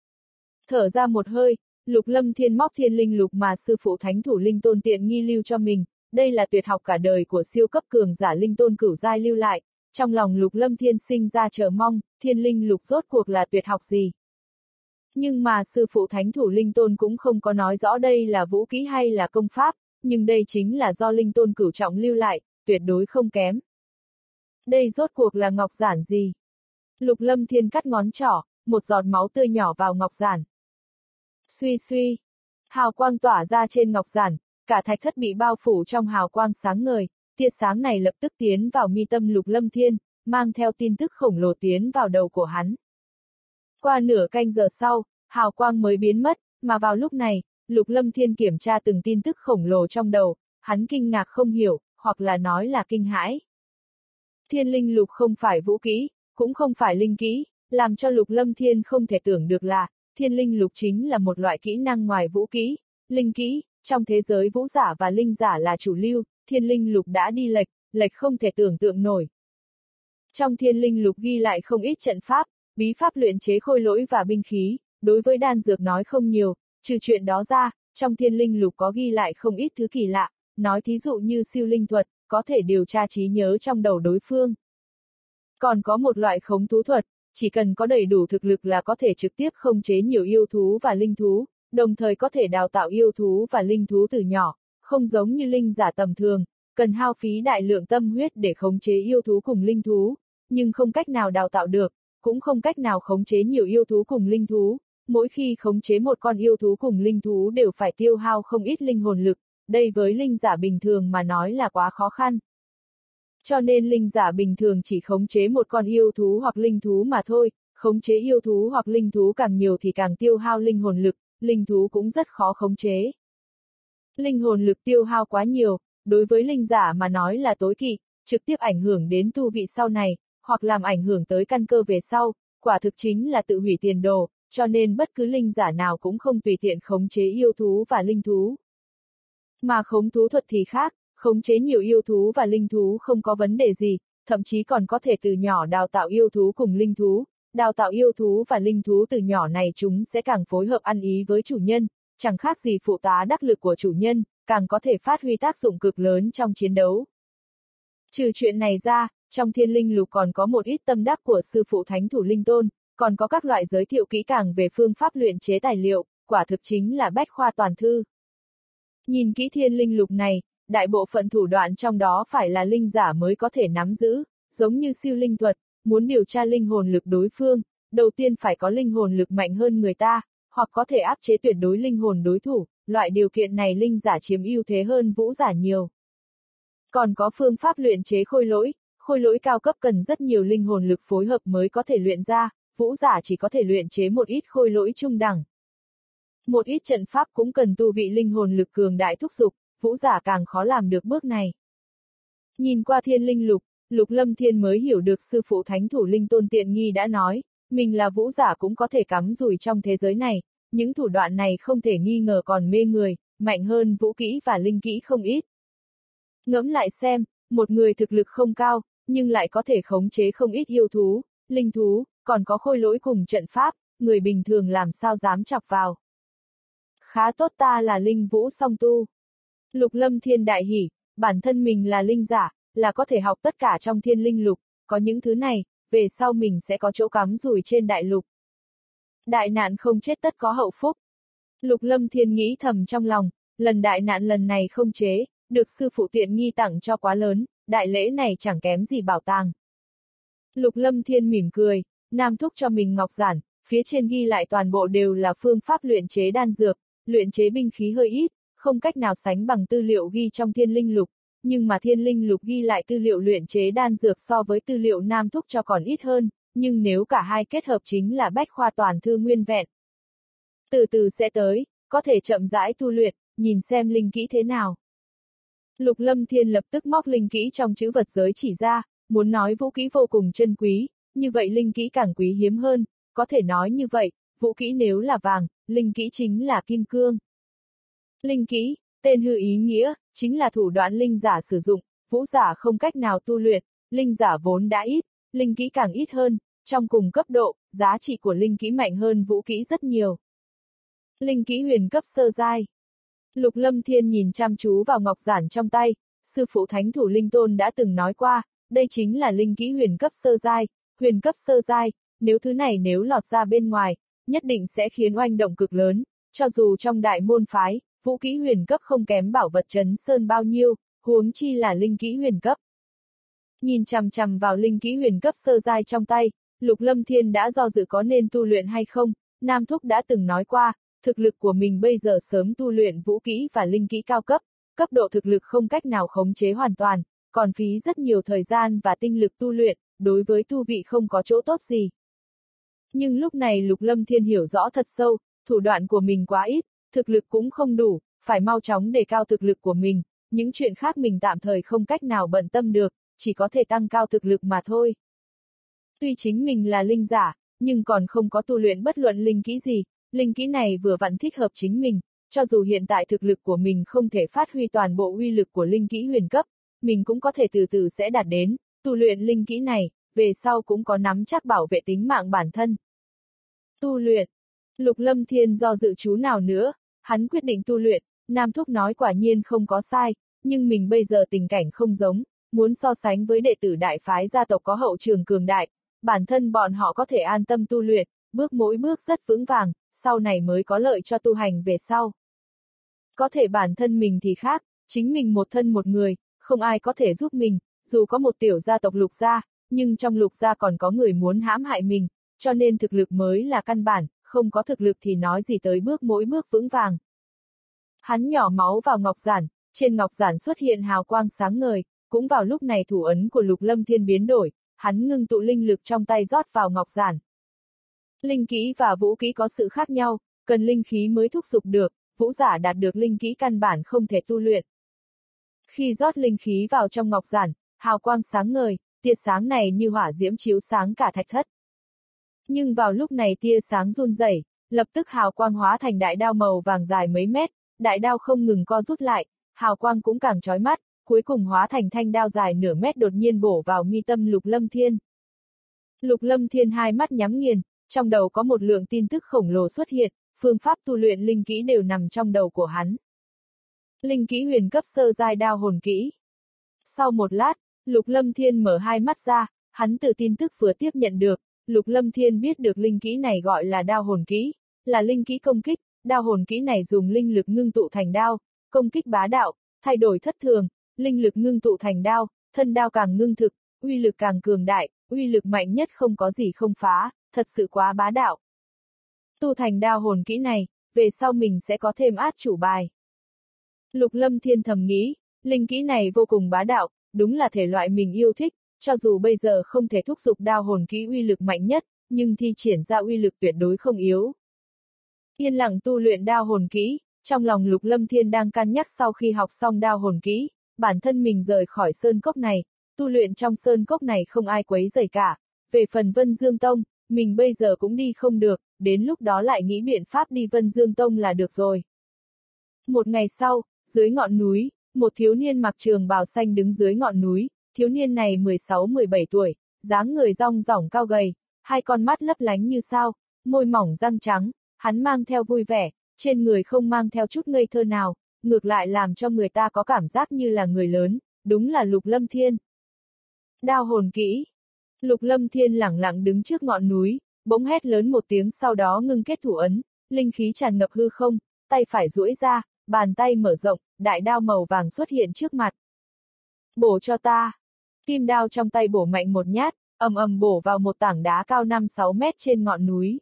Thở ra một hơi, Lục Lâm Thiên móc thiên linh lục mà sư phụ Thánh Thủ Linh Tôn tiện nghi lưu cho mình, đây là tuyệt học cả đời của siêu cấp cường giả linh tôn cửu giai lưu lại, trong lòng Lục Lâm Thiên sinh ra chờ mong, thiên linh lục rốt cuộc là tuyệt học gì. Nhưng mà sư phụ Thánh Thủ Linh Tôn cũng không có nói rõ đây là vũ kỹ hay là công pháp, nhưng đây chính là do linh tôn cửu trọng lưu lại, tuyệt đối không kém. Đây rốt cuộc là ngọc giản gì? Lục Lâm Thiên cắt ngón trỏ, một giọt máu tươi nhỏ vào ngọc giản. Suy suy, hào quang tỏa ra trên ngọc giản, cả thạch thất bị bao phủ trong hào quang sáng ngời, tia sáng này lập tức tiến vào mi tâm Lục Lâm Thiên, mang theo tin tức khổng lồ tiến vào đầu của hắn. Qua nửa canh giờ sau, hào quang mới biến mất, mà vào lúc này, Lục Lâm Thiên kiểm tra từng tin tức khổng lồ trong đầu, hắn kinh ngạc không hiểu, hoặc là nói là kinh hãi. Thiên linh lục không phải vũ kỹ, cũng không phải linh kỹ, làm cho Lục Lâm Thiên không thể tưởng được là, thiên linh lục chính là một loại kỹ năng ngoài vũ kỹ, linh kỹ, trong thế giới vũ giả và linh giả là chủ lưu, thiên linh lục đã đi lệch không thể tưởng tượng nổi. Trong thiên linh lục ghi lại không ít trận pháp, bí pháp luyện chế khôi lỗi và binh khí, đối với đan dược nói không nhiều, trừ chuyện đó ra, trong thiên linh lục có ghi lại không ít thứ kỳ lạ, nói thí dụ như siêu linh thuật, có thể điều tra trí nhớ trong đầu đối phương. Còn có một loại khống thú thuật, chỉ cần có đầy đủ thực lực là có thể trực tiếp khống chế nhiều yêu thú và linh thú, đồng thời có thể đào tạo yêu thú và linh thú từ nhỏ, không giống như linh giả tầm thường, cần hao phí đại lượng tâm huyết để khống chế yêu thú cùng linh thú, nhưng không cách nào đào tạo được, cũng không cách nào khống chế nhiều yêu thú cùng linh thú, mỗi khi khống chế một con yêu thú cùng linh thú đều phải tiêu hao không ít linh hồn lực, đây với linh giả bình thường mà nói là quá khó khăn. Cho nên linh giả bình thường chỉ khống chế một con yêu thú hoặc linh thú mà thôi, khống chế yêu thú hoặc linh thú càng nhiều thì càng tiêu hao linh hồn lực, linh thú cũng rất khó khống chế. Linh hồn lực tiêu hao quá nhiều, đối với linh giả mà nói là tối kỵ, trực tiếp ảnh hưởng đến tu vị sau này, hoặc làm ảnh hưởng tới căn cơ về sau, quả thực chính là tự hủy tiền đồ, cho nên bất cứ linh giả nào cũng không tùy tiện khống chế yêu thú và linh thú. Mà khống thú thuật thì khác, khống chế nhiều yêu thú và linh thú không có vấn đề gì, thậm chí còn có thể từ nhỏ đào tạo yêu thú cùng linh thú, đào tạo yêu thú và linh thú từ nhỏ này chúng sẽ càng phối hợp ăn ý với chủ nhân, chẳng khác gì phụ tá đắc lực của chủ nhân, càng có thể phát huy tác dụng cực lớn trong chiến đấu. Trừ chuyện này ra, trong Thiên Linh Lục còn có một ít tâm đắc của sư phụ Thánh Thủ Linh Tôn, còn có các loại giới thiệu kỹ càng về phương pháp luyện chế tài liệu, quả thực chính là bách khoa toàn thư. Nhìn kỹ Thiên Linh Lục này, đại bộ phận thủ đoạn trong đó phải là linh giả mới có thể nắm giữ, giống như siêu linh thuật, muốn điều tra linh hồn lực đối phương, đầu tiên phải có linh hồn lực mạnh hơn người ta, hoặc có thể áp chế tuyệt đối linh hồn đối thủ, loại điều kiện này linh giả chiếm ưu thế hơn vũ giả nhiều. Còn có phương pháp luyện chế khôi lỗi cao cấp cần rất nhiều linh hồn lực phối hợp mới có thể luyện ra, vũ giả chỉ có thể luyện chế một ít khôi lỗi trung đẳng. Một ít trận pháp cũng cần tu vị linh hồn lực cường đại thúc giục, vũ giả càng khó làm được bước này. Nhìn qua Thiên Linh Lục, Lục Lâm Thiên mới hiểu được sư phụ Thánh Thủ Linh Tôn tiện nghi đã nói, mình là vũ giả cũng có thể cắm rủi trong thế giới này, những thủ đoạn này không thể nghi ngờ còn mê người, mạnh hơn vũ kỹ và linh kỹ không ít. Ngẫm lại xem, một người thực lực không cao, nhưng lại có thể khống chế không ít yêu thú, linh thú, còn có khôi lỗi cùng trận pháp, người bình thường làm sao dám chọc vào. Khá tốt, ta là linh vũ song tu. Lục Lâm Thiên đại hỉ, bản thân mình là linh giả, là có thể học tất cả trong Thiên Linh Lục, có những thứ này, về sau mình sẽ có chỗ cắm rủi trên đại lục. Đại nạn không chết tất có hậu phúc. Lục Lâm Thiên nghĩ thầm trong lòng, lần đại nạn lần này không chế, được sư phụ tiện nghi tặng cho quá lớn, đại lễ này chẳng kém gì bảo tàng. Lục Lâm Thiên mỉm cười, nam thúc cho mình ngọc giản, phía trên ghi lại toàn bộ đều là phương pháp luyện chế đan dược, luyện chế binh khí hơi ít, không cách nào sánh bằng tư liệu ghi trong Thiên Linh Lục, nhưng mà Thiên Linh Lục ghi lại tư liệu luyện chế đan dược so với tư liệu nam thúc cho còn ít hơn, nhưng nếu cả hai kết hợp chính là bách khoa toàn thư nguyên vẹn. Từ từ sẽ tới, có thể chậm rãi tu luyện, nhìn xem linh kỹ thế nào. Lục Lâm Thiên lập tức móc linh kỹ trong chữ vật giới chỉ ra, muốn nói vũ kỹ vô cùng chân quý, như vậy linh kỹ càng quý hiếm hơn, có thể nói như vậy, vũ kỹ nếu là vàng, linh kỹ chính là kim cương. Linh kỹ, tên hư ý nghĩa, chính là thủ đoạn linh giả sử dụng, vũ giả không cách nào tu luyện, linh giả vốn đã ít, linh kỹ càng ít hơn, trong cùng cấp độ, giá trị của linh kỹ mạnh hơn vũ kỹ rất nhiều. Linh kỹ huyền cấp sơ giai. Lục Lâm Thiên nhìn chăm chú vào ngọc giản trong tay, sư phụ Thánh Thủ Linh Tôn đã từng nói qua, đây chính là linh kỹ huyền cấp sơ giai, nếu thứ này nếu lọt ra bên ngoài, nhất định sẽ khiến oanh động cực lớn, cho dù trong đại môn phái, vũ kỹ huyền cấp không kém bảo vật Trấn Sơn bao nhiêu, huống chi là linh kỹ huyền cấp. Nhìn chằm chằm vào linh kỹ huyền cấp sơ giai trong tay, Lục Lâm Thiên đã do dự có nên tu luyện hay không, Nam Thúc đã từng nói qua, thực lực của mình bây giờ sớm tu luyện vũ kỹ và linh kỹ cao cấp, cấp độ thực lực không cách nào khống chế hoàn toàn, còn phí rất nhiều thời gian và tinh lực tu luyện, đối với tu vị không có chỗ tốt gì. Nhưng lúc này Lục Lâm Thiên hiểu rõ thật sâu, thủ đoạn của mình quá ít, thực lực cũng không đủ, phải mau chóng đề cao thực lực của mình, những chuyện khác mình tạm thời không cách nào bận tâm được, chỉ có thể tăng cao thực lực mà thôi. Tuy chính mình là linh giả, nhưng còn không có tu luyện bất luận linh kỹ gì, linh kỹ này vừa vặn thích hợp chính mình, cho dù hiện tại thực lực của mình không thể phát huy toàn bộ uy lực của linh kỹ huyền cấp, mình cũng có thể từ từ sẽ đạt đến, tu luyện linh kỹ này, về sau cũng có nắm chắc bảo vệ tính mạng bản thân. Tu luyện. Lục Lâm Thiên do dự chú nào nữa, hắn quyết định tu luyện, Nam Thúc nói quả nhiên không có sai, nhưng mình bây giờ tình cảnh không giống, muốn so sánh với đệ tử đại phái gia tộc có hậu trường cường đại, bản thân bọn họ có thể an tâm tu luyện, bước mỗi bước rất vững vàng, sau này mới có lợi cho tu hành về sau. Có thể bản thân mình thì khác, chính mình một thân một người, không ai có thể giúp mình, dù có một tiểu gia tộc Lục gia, nhưng trong Lục gia còn có người muốn hãm hại mình, cho nên thực lực mới là căn bản, không có thực lực thì nói gì tới mỗi bước vững vàng. Hắn nhỏ máu vào ngọc giản, trên ngọc giản xuất hiện hào quang sáng ngời, cũng vào lúc này thủ ấn của Lục Lâm Thiên biến đổi, hắn ngưng tụ linh lực trong tay rót vào ngọc giản. Linh kỹ và vũ kỹ có sự khác nhau, cần linh khí mới thúc giục được, vũ giả đạt được linh kỹ căn bản không thể tu luyện. Khi rót linh khí vào trong ngọc giản, hào quang sáng ngời, tia sáng này như hỏa diễm chiếu sáng cả thạch thất. Nhưng vào lúc này tia sáng run rẩy, lập tức hào quang hóa thành đại đao màu vàng dài mấy mét, đại đao không ngừng co rút lại, hào quang cũng càng chói mắt, cuối cùng hóa thành thanh đao dài nửa mét đột nhiên bổ vào mi tâm Lục Lâm Thiên. Lục Lâm Thiên hai mắt nhắm nghiền, trong đầu có một lượng tin tức khổng lồ xuất hiện, phương pháp tu luyện linh kỹ đều nằm trong đầu của hắn. Linh kỹ huyền cấp sơ giai đao hồn kỹ. Sau một lát, Lục Lâm Thiên mở hai mắt ra, hắn từ tin tức vừa tiếp nhận được, Lục Lâm Thiên biết được linh kỹ này gọi là đao hồn kỹ, là linh kỹ công kích, đao hồn kỹ này dùng linh lực ngưng tụ thành đao, công kích bá đạo, thay đổi thất thường, linh lực ngưng tụ thành đao, thân đao càng ngưng thực, uy lực càng cường đại, uy lực mạnh nhất không có gì không phá, thật sự quá bá đạo. Tu thành đao hồn kỹ này, về sau mình sẽ có thêm át chủ bài. Lục Lâm Thiên thầm nghĩ, linh kỹ này vô cùng bá đạo, đúng là thể loại mình yêu thích, cho dù bây giờ không thể thúc giục đao hồn kỹ uy lực mạnh nhất, nhưng thi triển ra uy lực tuyệt đối không yếu. Yên lặng tu luyện đao hồn kỹ, trong lòng Lục Lâm Thiên đang cân nhắc sau khi học xong đao hồn kỹ, bản thân mình rời khỏi sơn cốc này, tu luyện trong sơn cốc này không ai quấy rầy cả, về phần Vân Dương Tông, mình bây giờ cũng đi không được, đến lúc đó lại nghĩ biện pháp đi Vân Dương Tông là được rồi. Một ngày sau, dưới ngọn núi, một thiếu niên mặc trường bào xanh đứng dưới ngọn núi, thiếu niên này 16-17 tuổi, dáng người rong rỏng cao gầy, hai con mắt lấp lánh như sao, môi mỏng răng trắng, hắn mang theo vui vẻ, trên người không mang theo chút ngây thơ nào, ngược lại làm cho người ta có cảm giác như là người lớn, đúng là Lục Lâm Thiên. Đao hồn kỹ. Lục Lâm Thiên lẳng lặng đứng trước ngọn núi, bỗng hét lớn một tiếng sau đó ngưng kết thủ ấn, linh khí tràn ngập hư không, tay phải duỗi ra, bàn tay mở rộng, đại đao màu vàng xuất hiện trước mặt. Bổ cho ta. Kim đao trong tay bổ mạnh một nhát, ầm ầm bổ vào một tảng đá cao 5-6 mét trên ngọn núi.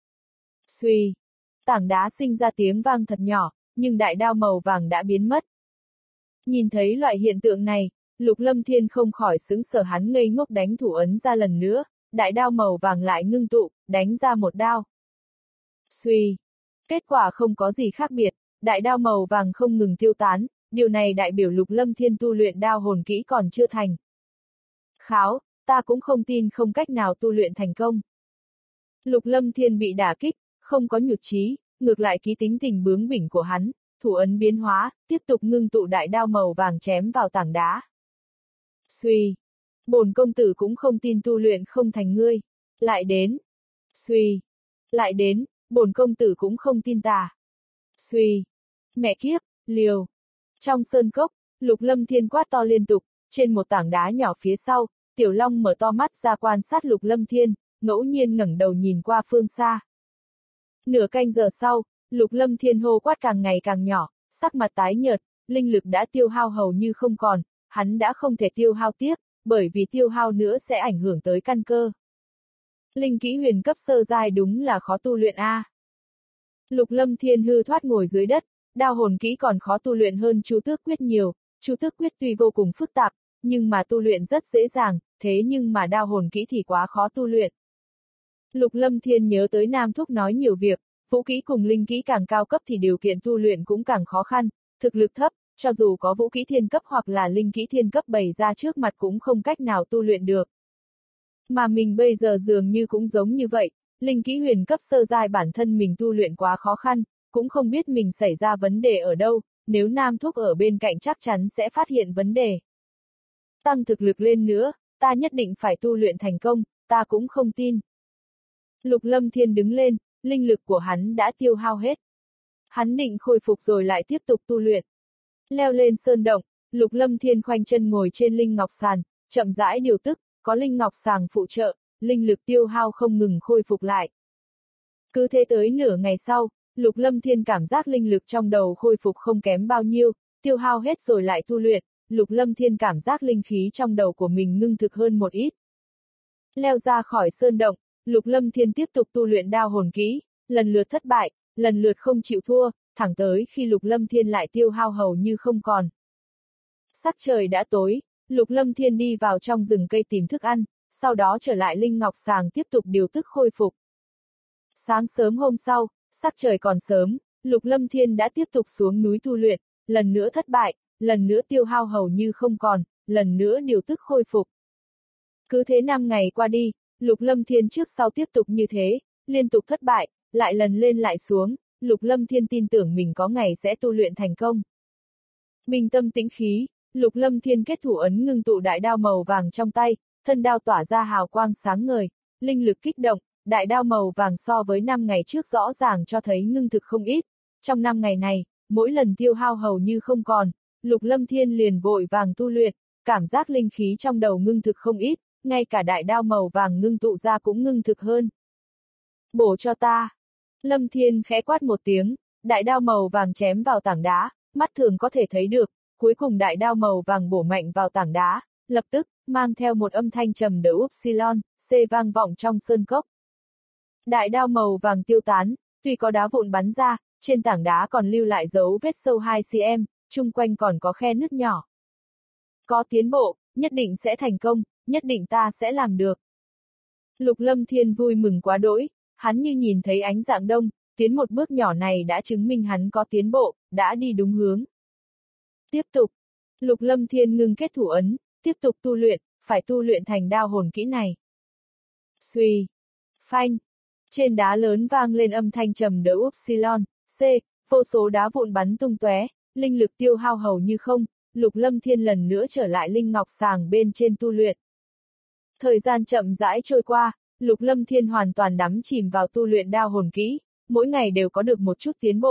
Xuy. Tảng đá sinh ra tiếng vang thật nhỏ, nhưng đại đao màu vàng đã biến mất. Nhìn thấy loại hiện tượng này, Lục Lâm Thiên không khỏi sững sờ, hắn ngây ngốc đánh thủ ấn ra lần nữa, đại đao màu vàng lại ngưng tụ, đánh ra một đao. Xuy. Kết quả không có gì khác biệt, đại đao màu vàng không ngừng tiêu tán, điều này đại biểu Lục Lâm Thiên tu luyện đao hồn kỹ còn chưa thành. Kháo, ta cũng không tin không cách nào tu luyện thành công. Lục Lâm Thiên bị đả kích, không có nhụt chí, ngược lại ký tính tình bướng bỉnh của hắn, thủ ấn biến hóa, tiếp tục ngưng tụ đại đao màu vàng chém vào tảng đá. Xuy. Bổn công tử cũng không tin tu luyện không thành ngươi. Lại đến. Xuy. Lại đến, bổn công tử cũng không tin ta. Xuy. Mẹ kiếp, liều. Trong sơn cốc, Lục Lâm Thiên quát to liên tục, trên một tảng đá nhỏ phía sau, Tiểu Long mở to mắt ra quan sát Lục Lâm Thiên, ngẫu nhiên ngẩng đầu nhìn qua phương xa. Nửa canh giờ sau, Lục Lâm Thiên hô quát càng ngày càng nhỏ, sắc mặt tái nhợt, linh lực đã tiêu hao hầu như không còn, hắn đã không thể tiêu hao tiếp, bởi vì tiêu hao nữa sẽ ảnh hưởng tới căn cơ. Linh kỹ huyền cấp sơ giai đúng là khó tu luyện a. Lục Lâm Thiên hư thoát ngồi dưới đất, đao hồn kỹ còn khó tu luyện hơn Chu Tước Quyết nhiều, Chu Tước Quyết tuy vô cùng phức tạp, nhưng mà tu luyện rất dễ dàng, thế nhưng mà đao hồn kỹ thì quá khó tu luyện. Lục Lâm Thiên nhớ tới Nam Thúc nói nhiều việc, vũ kỹ cùng linh kỹ càng cao cấp thì điều kiện tu luyện cũng càng khó khăn, thực lực thấp, cho dù có vũ kỹ thiên cấp hoặc là linh kỹ thiên cấp bày ra trước mặt cũng không cách nào tu luyện được. Mà mình bây giờ dường như cũng giống như vậy, linh kỹ huyền cấp sơ giai bản thân mình tu luyện quá khó khăn, cũng không biết mình xảy ra vấn đề ở đâu, nếu Nam Thúc ở bên cạnh chắc chắn sẽ phát hiện vấn đề. Tăng thực lực lên nữa, ta nhất định phải tu luyện thành công, ta cũng không tin. Lục Lâm Thiên đứng lên, linh lực của hắn đã tiêu hao hết. Hắn định khôi phục rồi lại tiếp tục tu luyện. Leo lên sơn động, Lục Lâm Thiên khoanh chân ngồi trên linh ngọc sàn, chậm rãi điều tức, có linh ngọc sàng phụ trợ, linh lực tiêu hao không ngừng khôi phục lại. Cứ thế tới nửa ngày sau, Lục Lâm Thiên cảm giác linh lực trong đầu khôi phục không kém bao nhiêu, tiêu hao hết rồi lại tu luyện, Lục Lâm Thiên cảm giác linh khí trong đầu của mình ngưng thực hơn một ít. Leo ra khỏi sơn động, Lục Lâm Thiên tiếp tục tu luyện đao hồn kỹ, lần lượt thất bại, lần lượt không chịu thua, thẳng tới khi Lục Lâm Thiên lại tiêu hao hầu như không còn. Sắc trời đã tối, Lục Lâm Thiên đi vào trong rừng cây tìm thức ăn, sau đó trở lại Linh Ngọc Sàng tiếp tục điều tức khôi phục. Sáng sớm hôm sau, sắc trời còn sớm, Lục Lâm Thiên đã tiếp tục xuống núi tu luyện, lần nữa thất bại, lần nữa tiêu hao hầu như không còn, lần nữa điều tức khôi phục. Cứ thế 5 ngày qua đi, Lục Lâm Thiên trước sau tiếp tục như thế, liên tục thất bại, lại lần lên lại xuống, Lục Lâm Thiên tin tưởng mình có ngày sẽ tu luyện thành công. Bình tâm tĩnh khí, Lục Lâm Thiên kết thủ ấn ngưng tụ đại đao màu vàng trong tay, thân đao tỏa ra hào quang sáng ngời, linh lực kích động, đại đao màu vàng so với 5 ngày trước rõ ràng cho thấy ngưng thực không ít. Trong 5 ngày này, mỗi lần tiêu hao hầu như không còn, Lục Lâm Thiên liền vội vàng tu luyện, cảm giác linh khí trong đầu ngưng thực không ít, ngay cả đại đao màu vàng ngưng tụ ra cũng ngưng thực hơn. Bổ cho ta! Lâm Thiên khẽ quát một tiếng, đại đao màu vàng chém vào tảng đá, mắt thường có thể thấy được, cuối cùng đại đao màu vàng bổ mạnh vào tảng đá, lập tức, mang theo một âm thanh trầm đỡ upsilon, C vang vọng trong sơn cốc. Đại đao màu vàng tiêu tán, tuy có đá vụn bắn ra, trên tảng đá còn lưu lại dấu vết sâu 2 cm, chung quanh còn có khe nứt nhỏ. Có tiến bộ, nhất định sẽ thành công, nhất định ta sẽ làm được. Lục Lâm Thiên vui mừng quá đỗi, hắn như nhìn thấy ánh dạng đông, tiến một bước nhỏ này đã chứng minh hắn có tiến bộ, đã đi đúng hướng. Tiếp tục, Lục Lâm Thiên ngưng kết thủ ấn, tiếp tục tu luyện, phải tu luyện thành đao hồn kỹ này. Xuy, phanh, trên đá lớn vang lên âm thanh trầm đỡ upsilon, C, vô số đá vụn bắn tung tóe, linh lực tiêu hao hầu như không, Lục Lâm Thiên lần nữa trở lại Linh Ngọc Sàng bên trên tu luyện. Thời gian chậm rãi trôi qua, Lục Lâm Thiên hoàn toàn đắm chìm vào tu luyện đao hồn kỹ, mỗi ngày đều có được một chút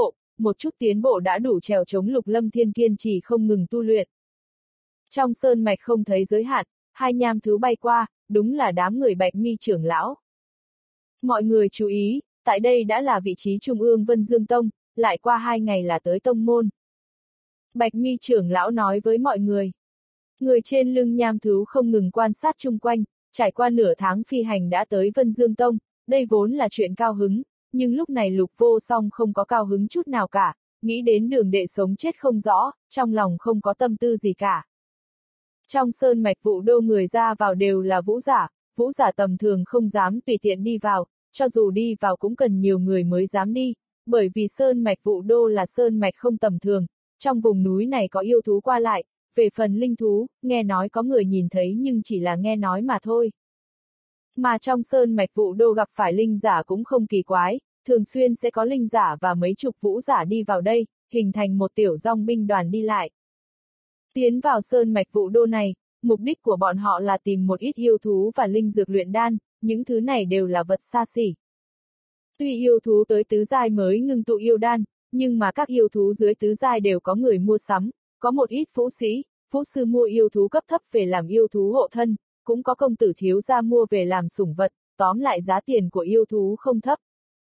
tiến bộ đã đủ trèo chống Lục Lâm Thiên kiên trì không ngừng tu luyện. Trong sơn mạch không thấy giới hạn, hai nham thú bay qua, đúng là đám người Bạch Mi trưởng lão. Mọi người chú ý, tại đây đã là vị trí trung ương Vân Dương Tông, lại qua 2 ngày là tới tông môn. Bạch Mi trưởng lão nói với mọi người. Người trên lưng nham thú không ngừng quan sát chung quanh, trải qua nửa tháng phi hành đã tới Vân Dương Tông, đây vốn là chuyện cao hứng, nhưng lúc này Lục Vô Song không có cao hứng chút nào cả, nghĩ đến đường đệ sống chết không rõ, trong lòng không có tâm tư gì cả. Trong sơn mạch Vũ Đô người ra vào đều là vũ giả tầm thường không dám tùy tiện đi vào, cho dù đi vào cũng cần nhiều người mới dám đi, bởi vì sơn mạch Vũ Đô là sơn mạch không tầm thường, trong vùng núi này có yêu thú qua lại, về phần linh thú, nghe nói có người nhìn thấy nhưng chỉ là nghe nói mà thôi. Mà trong sơn mạch Vũ Đô gặp phải linh giả cũng không kỳ quái, thường xuyên sẽ có linh giả và mấy chục vũ giả đi vào đây, hình thành một tiểu dòng binh đoàn đi lại. Tiến vào sơn mạch Vũ Đô này, mục đích của bọn họ là tìm một ít yêu thú và linh dược luyện đan, những thứ này đều là vật xa xỉ. Tuy yêu thú tới tứ giai mới ngưng tụ yêu đan, nhưng mà các yêu thú dưới tứ giai đều có người mua sắm, có một ít phú sĩ, phú sư mua yêu thú cấp thấp về làm yêu thú hộ thân, cũng có công tử thiếu gia mua về làm sủng vật, tóm lại giá tiền của yêu thú không thấp.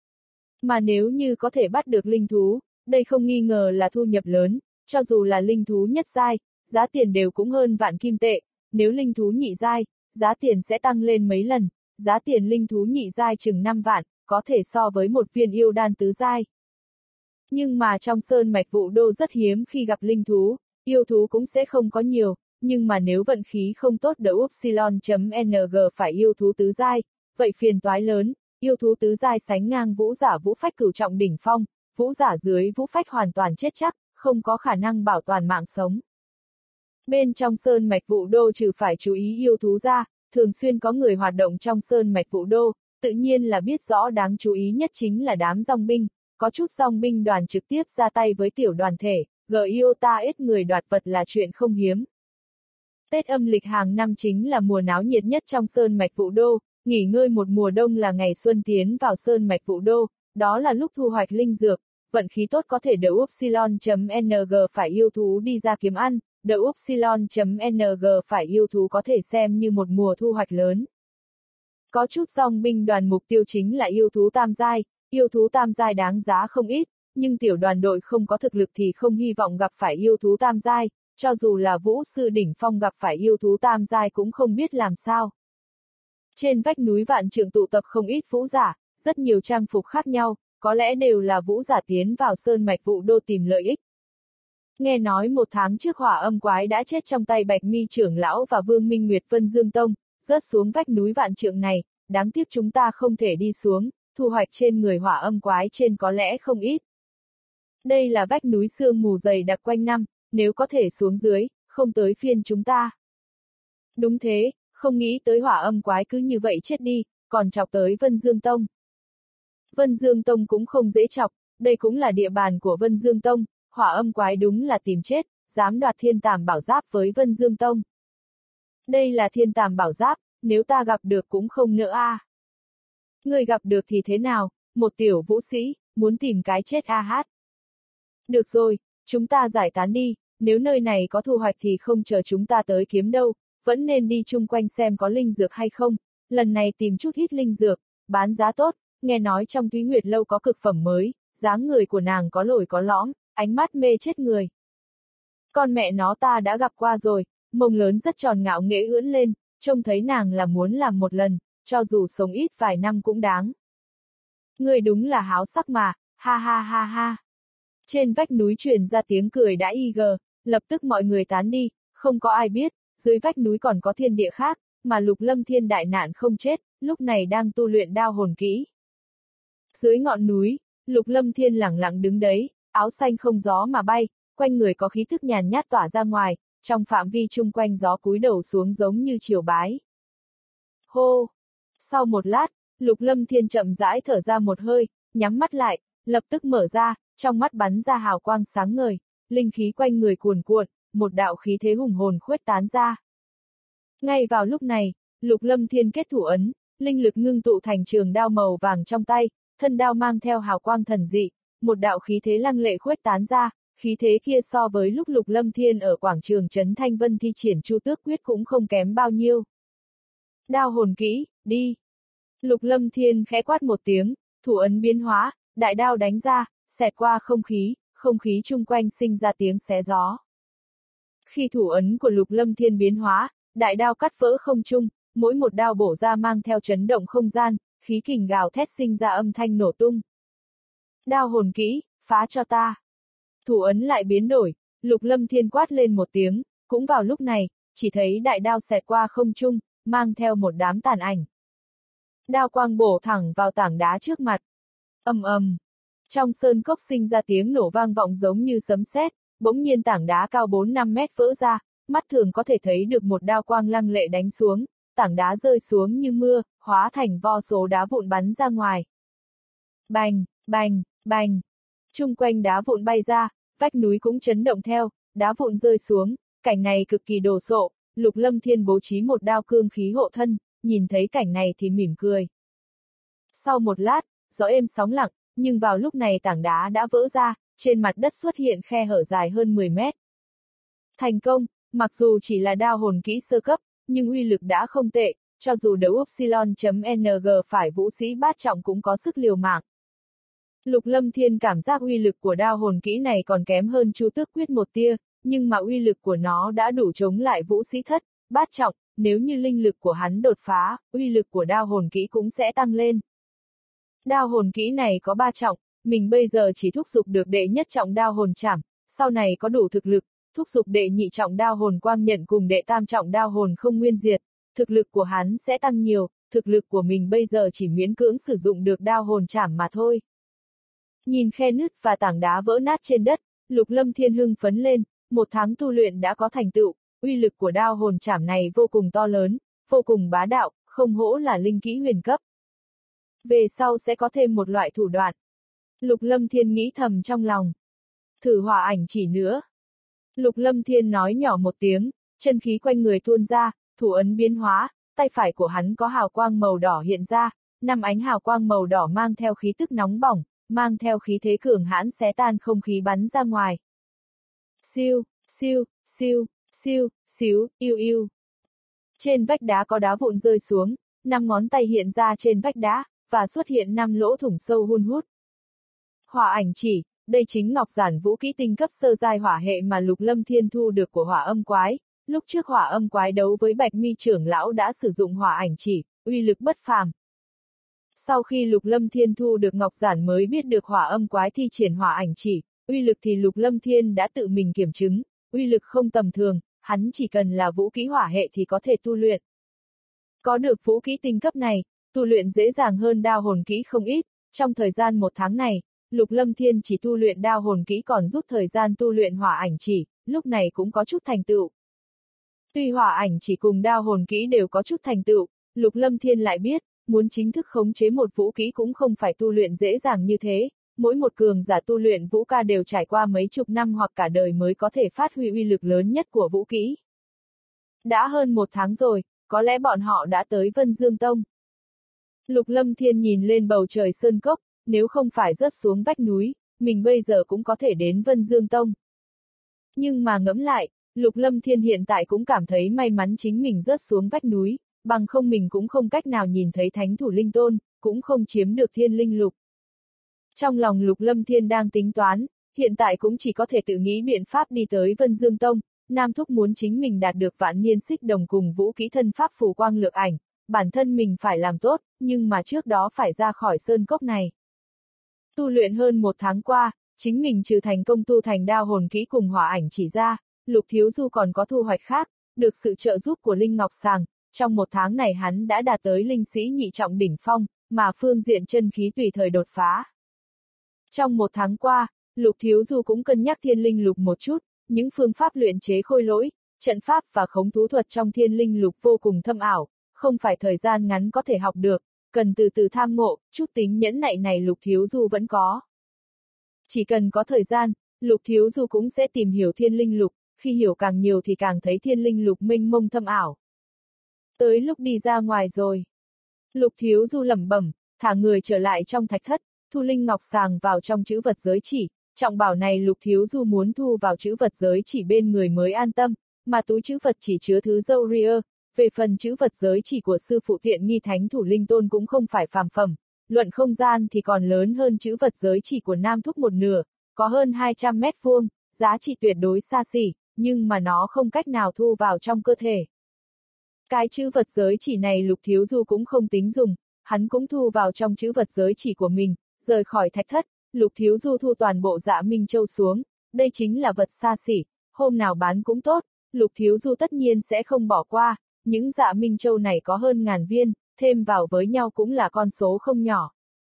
Mà nếu như có thể bắt được linh thú, đây không nghi ngờ là thu nhập lớn, cho dù là linh thú nhất giai, giá tiền đều cũng hơn vạn kim tệ, nếu linh thú nhị giai, giá tiền sẽ tăng lên mấy lần, giá tiền linh thú nhị giai chừng 5 vạn, có thể so với một viên yêu đan tứ giai. Nhưng mà trong sơn mạch Vũ Đô rất hiếm khi gặp linh thú, yêu thú cũng sẽ không có nhiều, nhưng mà nếu vận khí không tốt đỡ upsilon.ng phải yêu thú tứ giai, vậy phiền toái lớn, yêu thú tứ giai sánh ngang vũ giả vũ phách cửu trọng đỉnh phong, vũ giả dưới vũ phách hoàn toàn chết chắc, không có khả năng bảo toàn mạng sống. Bên trong sơn mạch Vũ Đô trừ phải chú ý yêu thú ra, thường xuyên có người hoạt động trong sơn mạch Vũ Đô, tự nhiên là biết rõ đáng chú ý nhất chính là đám dòng binh, có chút dòng binh đoàn trực tiếp ra tay với tiểu đoàn thể, Giota ít người đoạt vật là chuyện không hiếm. Tết âm lịch hàng năm chính là mùa náo nhiệt nhất trong sơn mạch Vũ Đô, nghỉ ngơi một mùa đông là ngày xuân tiến vào sơn mạch Vũ Đô, đó là lúc thu hoạch linh dược, vận khí tốt có thể đỡ upsilon.ng phải yêu thú đi ra kiếm ăn, đỡ upsilon.ng phải yêu thú có thể xem như một mùa thu hoạch lớn. Có chút dòng binh đoàn mục tiêu chính là yêu thú tam giai đáng giá không ít, nhưng tiểu đoàn đội không có thực lực thì không hy vọng gặp phải yêu thú tam giai, cho dù là vũ sư đỉnh phong gặp phải yêu thú tam giai cũng không biết làm sao. Trên vách núi vạn trượng tụ tập không ít vũ giả, rất nhiều trang phục khác nhau, có lẽ đều là vũ giả tiến vào sơn mạch Vũ Đô tìm lợi ích. Nghe nói 1 tháng trước Hỏa Âm Quái đã chết trong tay Bạch Mi trưởng lão và Vương Minh Nguyệt Vân Dương Tông, rớt xuống vách núi vạn trượng này, đáng tiếc chúng ta không thể đi xuống, thu hoạch trên người Hỏa Âm Quái trên có lẽ không ít. Đây là vách núi sương mù dày đặc quanh năm, nếu có thể xuống dưới, không tới phiên chúng ta. Đúng thế, không nghĩ tới Hỏa Âm Quái cứ như vậy chết đi, còn chọc tới Vân Dương Tông. Vân Dương Tông cũng không dễ chọc, đây cũng là địa bàn của Vân Dương Tông, Hỏa Âm Quái đúng là tìm chết, dám đoạt Thiên Tàm Bảo Giáp với Vân Dương Tông. Đây là Thiên Tàm Bảo Giáp, nếu ta gặp được cũng không nỡ a. Người gặp được thì thế nào, một tiểu vũ sĩ, muốn tìm cái chết a hát. Được rồi, chúng ta giải tán đi, nếu nơi này có thu hoạch thì không chờ chúng ta tới kiếm đâu, vẫn nên đi chung quanh xem có linh dược hay không, lần này tìm chút ít linh dược, bán giá tốt, nghe nói trong Thúy Nguyệt Lâu có cực phẩm mới, dáng người của nàng có lồi có lõm, ánh mắt mê chết người. Con mẹ nó ta đã gặp qua rồi, mông lớn rất tròn ngạo nghễ ưỡn lên, trông thấy nàng là muốn làm một lần, cho dù sống ít vài năm cũng đáng. Người đúng là háo sắc mà, ha ha ha ha. Trên vách núi truyền ra tiếng cười đã lập tức mọi người tán đi, không có ai biết, dưới vách núi còn có thiên địa khác, mà Lục Lâm Thiên đại nạn không chết, lúc này đang tu luyện đao hồn kỹ. Dưới ngọn núi, Lục Lâm Thiên lẳng lặng đứng đấy, áo xanh không gió mà bay, quanh người có khí thức nhàn nhát tỏa ra ngoài, trong phạm vi chung quanh gió cúi đầu xuống giống như triều bái. Hô! Sau một lát, Lục Lâm Thiên chậm rãi thở ra một hơi, nhắm mắt lại, lập tức mở ra, trong mắt bắn ra hào quang sáng ngời, linh khí quanh người cuồn cuộn, một đạo khí thế hùng hồn khuếch tán ra. Ngay vào lúc này, Lục Lâm Thiên kết thủ ấn, linh lực ngưng tụ thành trường đao màu vàng trong tay, thân đao mang theo hào quang thần dị, một đạo khí thế lăng lệ khuếch tán ra, khí thế kia so với lúc Lục Lâm Thiên ở quảng trường Trấn Thanh Vân thi triển Chu Tước Quyết cũng không kém bao nhiêu. Đao hồn kỹ, đi! Lục Lâm Thiên khẽ quát một tiếng, thủ ấn biến hóa, đại đao đánh ra, xẹt qua không khí chung quanh sinh ra tiếng xé gió. Khi thủ ấn của Lục Lâm Thiên biến hóa, đại đao cắt vỡ không trung, mỗi một đao bổ ra mang theo chấn động không gian, khí kình gào thét sinh ra âm thanh nổ tung. Đao hồn kỹ, phá cho ta. Thủ ấn lại biến đổi, Lục Lâm Thiên quát lên một tiếng, cũng vào lúc này, chỉ thấy đại đao xẹt qua không trung, mang theo một đám tàn ảnh. Đao quang bổ thẳng vào tảng đá trước mặt. Ầm ầm. Trong sơn cốc sinh ra tiếng nổ vang vọng giống như sấm sét, bỗng nhiên tảng đá cao 4-5 mét vỡ ra, mắt thường có thể thấy được một đao quang lăng lệ đánh xuống, tảng đá rơi xuống như mưa, hóa thành vô số đá vụn bắn ra ngoài. Bành, bành, bành. Chung quanh đá vụn bay ra, vách núi cũng chấn động theo, đá vụn rơi xuống, cảnh này cực kỳ đồ sộ, Lục Lâm Thiên bố trí một đao cương khí hộ thân, nhìn thấy cảnh này thì mỉm cười. Sau một lát, gió êm sóng lặng, nhưng vào lúc này tảng đá đã vỡ ra, trên mặt đất xuất hiện khe hở dài hơn 10 mét. Thành công, mặc dù chỉ là đao hồn kỹ sơ cấp, nhưng uy lực đã không tệ, cho dù đấu Upsilon.ng phải vũ sĩ bát trọng cũng có sức liều mạng. Lục Lâm Thiên cảm giác uy lực của đao hồn kỹ này còn kém hơn Chu Tước Quyết một tia, nhưng mà uy lực của nó đã đủ chống lại vũ sĩ thất, bát trọng, nếu như linh lực của hắn đột phá, uy lực của đao hồn kỹ cũng sẽ tăng lên. Đao hồn kỹ này có 3 trọng, mình bây giờ chỉ thúc giục được đệ nhất trọng đao hồn trảm, sau này có đủ thực lực, thúc giục đệ nhị trọng đao hồn quang nhận cùng đệ tam trọng đao hồn không nguyên diệt, thực lực của hắn sẽ tăng nhiều, thực lực của mình bây giờ chỉ miễn cưỡng sử dụng được đao hồn trảm mà thôi. Nhìn khe nứt và tảng đá vỡ nát trên đất, Lục Lâm Thiên hưng phấn lên, 1 tháng tu luyện đã có thành tựu, uy lực của đao hồn trảm này vô cùng to lớn, vô cùng bá đạo, không hổ là linh kỹ huyền cấp. Về sau sẽ có thêm một loại thủ đoạn. Lục Lâm Thiên nghĩ thầm trong lòng. Thử hỏa ảnh chỉ nữa. Lục Lâm Thiên nói nhỏ một tiếng, chân khí quanh người tuôn ra, thủ ấn biến hóa, tay phải của hắn có hào quang màu đỏ hiện ra, 5 ánh hào quang màu đỏ mang theo khí tức nóng bỏng, mang theo khí thế cường hãn xé tan không khí bắn ra ngoài. Siêu, siêu, siêu, siêu, xíu, yêu yêu. Trên vách đá có đá vụn rơi xuống, 5 ngón tay hiện ra trên vách đá, và xuất hiện 5 lỗ thủng sâu hun hút. Hỏa ảnh chỉ, đây chính ngọc giản vũ kỹ tinh cấp sơ giai hỏa hệ mà Lục Lâm Thiên thu được của hỏa âm quái. Lúc trước hỏa âm quái đấu với Bạch Mi trưởng lão đã sử dụng hỏa ảnh chỉ, uy lực bất phàm. Sau khi Lục Lâm Thiên thu được ngọc giản mới biết được hỏa âm quái thi triển hỏa ảnh chỉ, uy lực thì Lục Lâm Thiên đã tự mình kiểm chứng, uy lực không tầm thường, hắn chỉ cần là vũ kỹ hỏa hệ thì có thể tu luyện. Có được vũ kỹ tinh cấp này, tu luyện dễ dàng hơn đao hồn kỹ không ít, trong thời gian 1 tháng này, Lục Lâm Thiên chỉ tu luyện đao hồn kỹ còn rút thời gian tu luyện hỏa ảnh chỉ, lúc này cũng có chút thành tựu. Tuy hỏa ảnh chỉ cùng đao hồn kỹ đều có chút thành tựu, Lục Lâm Thiên lại biết, muốn chính thức khống chế một vũ kỹ cũng không phải tu luyện dễ dàng như thế, mỗi một cường giả tu luyện vũ ca đều trải qua mấy chục năm hoặc cả đời mới có thể phát huy uy lực lớn nhất của vũ kỹ. Đã hơn 1 tháng rồi, có lẽ bọn họ đã tới Vân Dương Tông. Lục Lâm Thiên nhìn lên bầu trời sơn cốc, nếu không phải rớt xuống vách núi, mình bây giờ cũng có thể đến Vân Dương Tông. Nhưng mà ngẫm lại, Lục Lâm Thiên hiện tại cũng cảm thấy may mắn chính mình rớt xuống vách núi, bằng không mình cũng không cách nào nhìn thấy Thánh Thủ Linh Tôn, cũng không chiếm được Thiên Linh Lục. Trong lòng Lục Lâm Thiên đang tính toán, hiện tại cũng chỉ có thể tự nghĩ biện pháp đi tới Vân Dương Tông. Nam Thúc muốn chính mình đạt được vạn niên xích đồng cùng vũ kỹ thân pháp phù quang lược ảnh, bản thân mình phải làm tốt, nhưng mà trước đó phải ra khỏi sơn cốc này. Tu luyện hơn 1 tháng qua, chính mình trừ thành công tu thành đao hồn kỹ cùng hỏa ảnh chỉ ra, Lục Thiếu Du còn có thu hoạch khác, được sự trợ giúp của Linh Ngọc Sàng, trong 1 tháng này hắn đã đạt tới linh sĩ nhị trọng đỉnh phong, mà phương diện chân khí tùy thời đột phá. Trong 1 tháng qua, Lục Thiếu Du cũng cân nhắc thiên linh lục một chút, những phương pháp luyện chế khôi lỗi, trận pháp và khống thú thuật trong thiên linh lục vô cùng thâm ảo, không phải thời gian ngắn có thể học được, cần từ từ tham ngộ, chút tính nhẫn nại này Lục Thiếu Du vẫn có. Chỉ cần có thời gian, Lục Thiếu Du cũng sẽ tìm hiểu thiên linh lục, khi hiểu càng nhiều thì càng thấy thiên linh lục mênh mông thâm ảo. Tới lúc đi ra ngoài rồi. Lục Thiếu Du lẩm bẩm, thả người trở lại trong thạch thất, thu Linh Ngọc Sàng vào trong chữ vật giới chỉ. Trọng bảo này Lục Thiếu Du muốn thu vào chữ vật giới chỉ bên người mới an tâm, mà túi chữ vật chỉ chứa thứ dâu ria. Về phần chữ vật giới chỉ của sư phụ tiện nghi Thánh Thủ Linh Tôn cũng không phải phàm phẩm, luận không gian thì còn lớn hơn chữ vật giới chỉ của Nam Thúc một nửa, có hơn 200 mét vuông, giá trị tuyệt đối xa xỉ, nhưng mà nó không cách nào thu vào trong cơ thể. Cái chữ vật giới chỉ này Lục Thiếu Du cũng không tính dùng, hắn cũng thu vào trong chữ vật giới chỉ của mình, rời khỏi thạch thất. Lục Thiếu Du thu toàn bộ Dạ Minh Châu xuống, đây chính là vật xa xỉ, hôm nào bán cũng tốt, Lục Thiếu Du tất nhiên sẽ không bỏ qua, những Dạ Minh Châu này có hơn 1000 viên, thêm vào với nhau cũng là con số không nhỏ.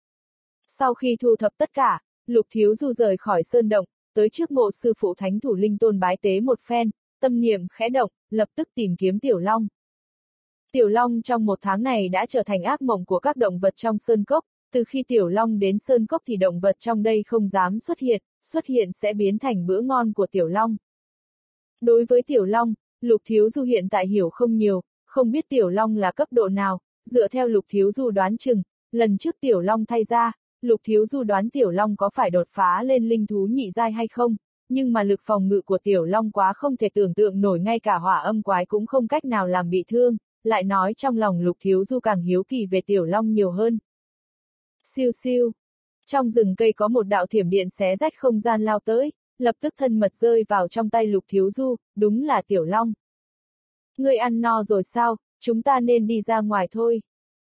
Sau khi thu thập tất cả, Lục Thiếu Du rời khỏi sơn động, tới trước mộ sư phụ Thánh Thủ Linh Tôn bái tế một phen, tâm niệm khẽ động, lập tức tìm kiếm Tiểu Long. Tiểu Long trong 1 tháng này đã trở thành ác mộng của các động vật trong sơn cốc. Từ khi Tiểu Long đến sơn cốc thì động vật trong đây không dám xuất hiện sẽ biến thành bữa ngon của Tiểu Long. Đối với Tiểu Long, Lục Thiếu Du hiện tại hiểu không nhiều, không biết Tiểu Long là cấp độ nào, dựa theo Lục Thiếu Du đoán chừng, lần trước Tiểu Long thay ra, Lục Thiếu Du đoán Tiểu Long có phải đột phá lên linh thú nhị giai hay không, nhưng mà lực phòng ngự của Tiểu Long quá không thể tưởng tượng nổi, ngay cả hỏa âm quái cũng không cách nào làm bị thương, lại nói trong lòng Lục Thiếu Du càng hiếu kỳ về Tiểu Long nhiều hơn. Siêu siêu. Trong rừng cây có một đạo thiểm điện xé rách không gian lao tới, lập tức thân mật rơi vào trong tay Lục Thiếu Du, đúng là Tiểu Long. Ngươi ăn no rồi sao, chúng ta nên đi ra ngoài thôi.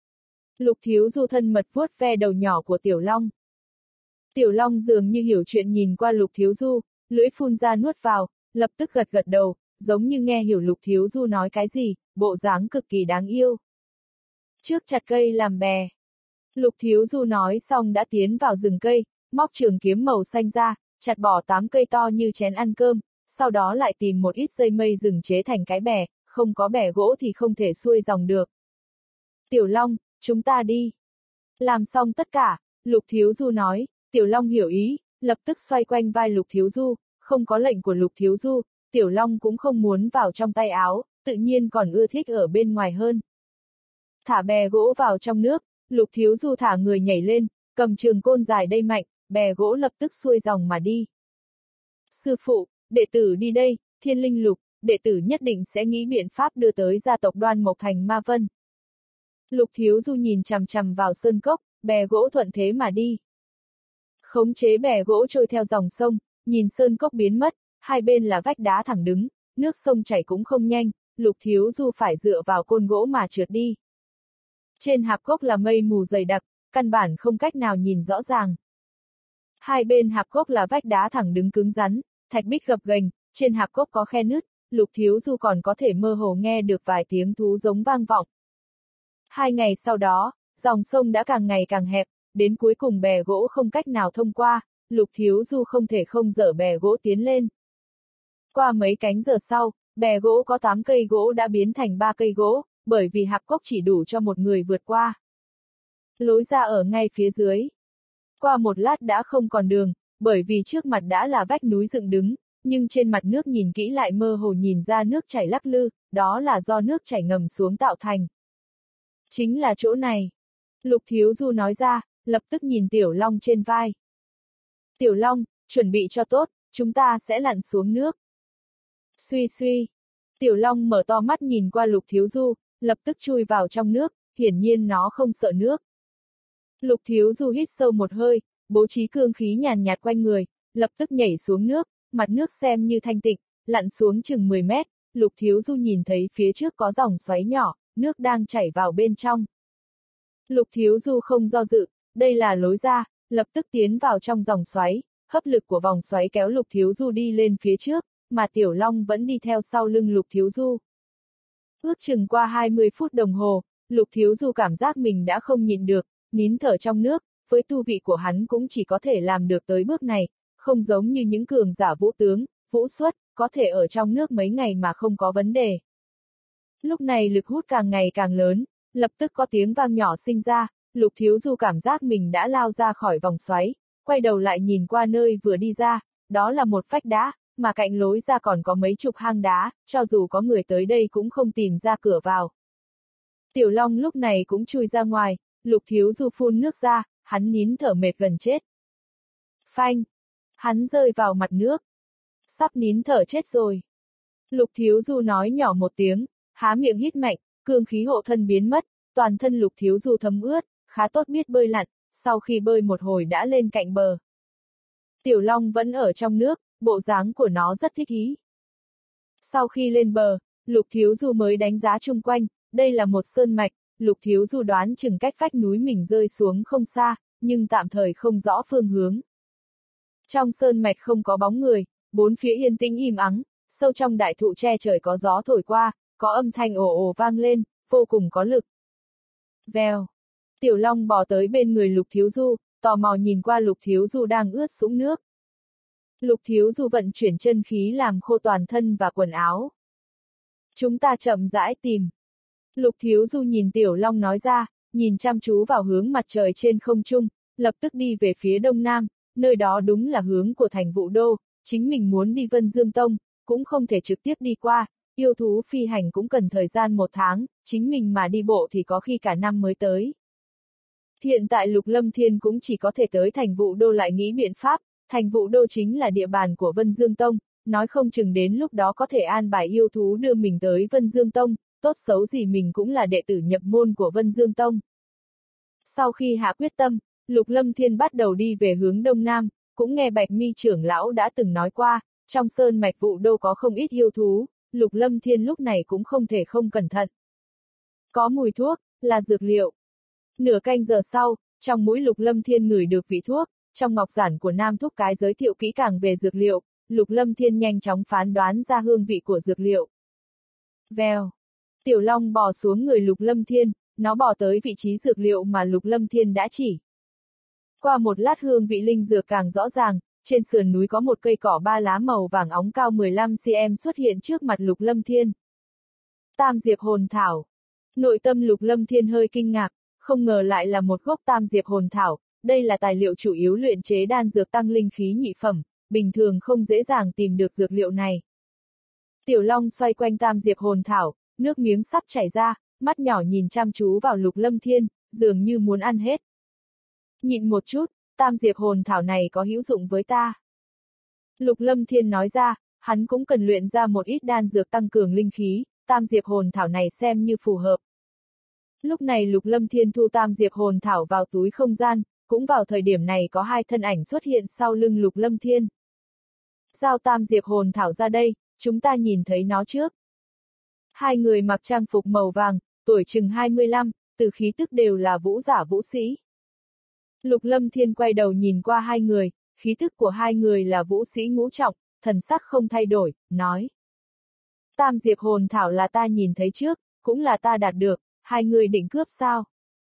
Lục Thiếu Du thân mật vuốt ve đầu nhỏ của Tiểu Long. Tiểu Long dường như hiểu chuyện nhìn qua Lục Thiếu Du, lưỡi phun ra nuốt vào, lập tức gật gật đầu, giống như nghe hiểu Lục Thiếu Du nói cái gì, bộ dáng cực kỳ đáng yêu. Trước chặt cây làm bè. Lục Thiếu Du nói xong đã tiến vào rừng cây, móc trường kiếm màu xanh ra, chặt bỏ 8 cây to như chén ăn cơm, sau đó lại tìm một ít dây mây rừng chế thành cái bè, không có bè gỗ thì không thể xuôi dòng được. Tiểu Long, chúng ta đi. Làm xong tất cả, Lục Thiếu Du nói, Tiểu Long hiểu ý, lập tức xoay quanh vai Lục Thiếu Du, không có lệnh của Lục Thiếu Du, Tiểu Long cũng không muốn vào trong tay áo, tự nhiên còn ưa thích ở bên ngoài hơn. Thả bè gỗ vào trong nước, Lục Thiếu Du thả người nhảy lên, cầm trường côn dài đầy mạnh, bè gỗ lập tức xuôi dòng mà đi. Sư phụ, đệ tử đi đây, Thiên Linh Lục, đệ tử nhất định sẽ nghĩ biện pháp đưa tới gia tộc Đoan Mộc Thành Ma Vân. Lục Thiếu Du nhìn chằm chằm vào sơn cốc, bè gỗ thuận thế mà đi. Khống chế bè gỗ trôi theo dòng sông, nhìn sơn cốc biến mất, hai bên là vách đá thẳng đứng, nước sông chảy cũng không nhanh, Lục Thiếu Du phải dựa vào côn gỗ mà trượt đi. Trên hạp cốc là mây mù dày đặc, căn bản không cách nào nhìn rõ ràng. Hai bên hạp cốc là vách đá thẳng đứng cứng rắn, thạch bích gập ghềnh, trên hạp cốc có khe nứt, Lục Thiếu Du còn có thể mơ hồ nghe được vài tiếng thú giống vang vọng. 2 ngày sau đó, dòng sông đã càng ngày càng hẹp, đến cuối cùng bè gỗ không cách nào thông qua, Lục Thiếu Du không thể không dở bè gỗ tiến lên. Qua mấy cánh giờ sau, bè gỗ có 8 cây gỗ đã biến thành 3 cây gỗ, bởi vì hạp cốc chỉ đủ cho một người vượt qua. Lối ra ở ngay phía dưới. Qua một lát đã không còn đường, bởi vì trước mặt đã là vách núi dựng đứng, nhưng trên mặt nước nhìn kỹ lại mơ hồ nhìn ra nước chảy lắc lư, đó là do nước chảy ngầm xuống tạo thành. Chính là chỗ này. Lục Thiếu Du nói ra, lập tức nhìn Tiểu Long trên vai. Tiểu Long, chuẩn bị cho tốt, chúng ta sẽ lặn xuống nước. Suy suy. Tiểu Long mở to mắt nhìn qua Lục Thiếu Du, lập tức chui vào trong nước, hiển nhiên nó không sợ nước. Lục Thiếu Du hít sâu một hơi, bố trí cương khí nhàn nhạt quanh người, lập tức nhảy xuống nước, mặt nước xem như thanh tịnh, lặn xuống chừng 10 mét, Lục Thiếu Du nhìn thấy phía trước có dòng xoáy nhỏ, nước đang chảy vào bên trong. Lục Thiếu Du không do dự, đây là lối ra, lập tức tiến vào trong dòng xoáy, hấp lực của vòng xoáy kéo Lục Thiếu Du đi lên phía trước, mà Tiểu Long vẫn đi theo sau lưng Lục Thiếu Du. Ước chừng qua 20 phút đồng hồ, Lục Thiếu Du cảm giác mình đã không nhịn được, nín thở trong nước, với tu vị của hắn cũng chỉ có thể làm được tới bước này, không giống như những cường giả vũ tướng, vũ xuất, có thể ở trong nước mấy ngày mà không có vấn đề. Lúc này lực hút càng ngày càng lớn, lập tức có tiếng vang nhỏ sinh ra, Lục Thiếu Du cảm giác mình đã lao ra khỏi vòng xoáy, quay đầu lại nhìn qua nơi vừa đi ra, đó là một vách đá, mà cạnh lối ra còn có mấy chục hang đá, cho dù có người tới đây cũng không tìm ra cửa vào. Tiểu Long lúc này cũng chui ra ngoài, Lục Thiếu Du phun nước ra, hắn nín thở mệt gần chết. Phanh! Hắn rơi vào mặt nước. Sắp nín thở chết rồi. Lục Thiếu Du nói nhỏ một tiếng, há miệng hít mạnh, cương khí hộ thân biến mất, toàn thân Lục Thiếu Du thấm ướt, khá tốt biết bơi lặn, sau khi bơi một hồi đã lên cạnh bờ. Tiểu Long vẫn ở trong nước, bộ dáng của nó rất thích ý. Sau khi lên bờ, Lục Thiếu Du mới đánh giá chung quanh, đây là một sơn mạch, Lục Thiếu Du đoán chừng cách vách núi mình rơi xuống không xa, nhưng tạm thời không rõ phương hướng. Trong sơn mạch không có bóng người, bốn phía yên tĩnh im ắng, sâu trong đại thụ che trời có gió thổi qua, có âm thanh ồ ồ vang lên, vô cùng có lực. Vèo. Tiểu Long bò tới bên người Lục Thiếu Du, tò mò nhìn qua Lục Thiếu Du đang ướt sũng nước. Lục Thiếu Du vận chuyển chân khí làm khô toàn thân và quần áo. Chúng ta chậm rãi tìm. Lục Thiếu Du nhìn Tiểu Long nói ra, nhìn chăm chú vào hướng mặt trời trên không trung, lập tức đi về phía đông nam, nơi đó đúng là hướng của thành Vũ Đô, chính mình muốn đi Vân Dương Tông, cũng không thể trực tiếp đi qua, yêu thú phi hành cũng cần thời gian 1 tháng, chính mình mà đi bộ thì có khi cả năm mới tới. Hiện tại Lục Lâm Thiên cũng chỉ có thể tới thành Vũ Đô lại nghĩ biện pháp, thành Vũ Đô chính là địa bàn của Vân Dương Tông, nói không chừng đến lúc đó có thể an bài yêu thú đưa mình tới Vân Dương Tông, tốt xấu gì mình cũng là đệ tử nhập môn của Vân Dương Tông. Sau khi hạ quyết tâm, Lục Lâm Thiên bắt đầu đi về hướng đông nam, cũng nghe Bạch Mi trưởng lão đã từng nói qua, trong sơn mạch Vũ Đô có không ít yêu thú, Lục Lâm Thiên lúc này cũng không thể không cẩn thận. Có mùi thuốc, là dược liệu. Nửa canh giờ sau, trong mũi Lục Lâm Thiên ngửi được vị thuốc, trong ngọc giản của Nam Thúc Cái giới thiệu kỹ càng về dược liệu, Lục Lâm Thiên nhanh chóng phán đoán ra hương vị của dược liệu. Vèo. Tiểu Long bò xuống người Lục Lâm Thiên, nó bò tới vị trí dược liệu mà Lục Lâm Thiên đã chỉ. Qua một lát hương vị linh dược càng rõ ràng, trên sườn núi có một cây cỏ 3 lá màu vàng óng cao 15 cm xuất hiện trước mặt Lục Lâm Thiên. Tam diệp hồn thảo. Nội tâm Lục Lâm Thiên hơi kinh ngạc, không ngờ lại là một gốc tam diệp hồn thảo, đây là tài liệu chủ yếu luyện chế đan dược tăng linh khí nhị phẩm, bình thường không dễ dàng tìm được dược liệu này. Tiểu Long xoay quanh tam diệp hồn thảo, nước miếng sắp chảy ra, mắt nhỏ nhìn chăm chú vào Lục Lâm Thiên, dường như muốn ăn hết. Nhịn một chút, tam diệp hồn thảo này có hữu dụng với ta. Lục Lâm Thiên nói ra, hắn cũng cần luyện ra một ít đan dược tăng cường linh khí, tam diệp hồn thảo này xem như phù hợp. Lúc này Lục Lâm Thiên thu tam diệp hồn thảo vào túi không gian, cũng vào thời điểm này có hai thân ảnh xuất hiện sau lưng Lục Lâm Thiên. Giao tam diệp hồn thảo ra đây, chúng ta nhìn thấy nó trước. Hai người mặc trang phục màu vàng, tuổi chừng 25, từ khí tức đều là vũ giả vũ sĩ. Lục Lâm Thiên quay đầu nhìn qua hai người, khí tức của hai người là vũ sĩ ngũ trọng, thần sắc không thay đổi, nói. Tam diệp hồn thảo là ta nhìn thấy trước, cũng là ta đạt được, hai người định cướp sao?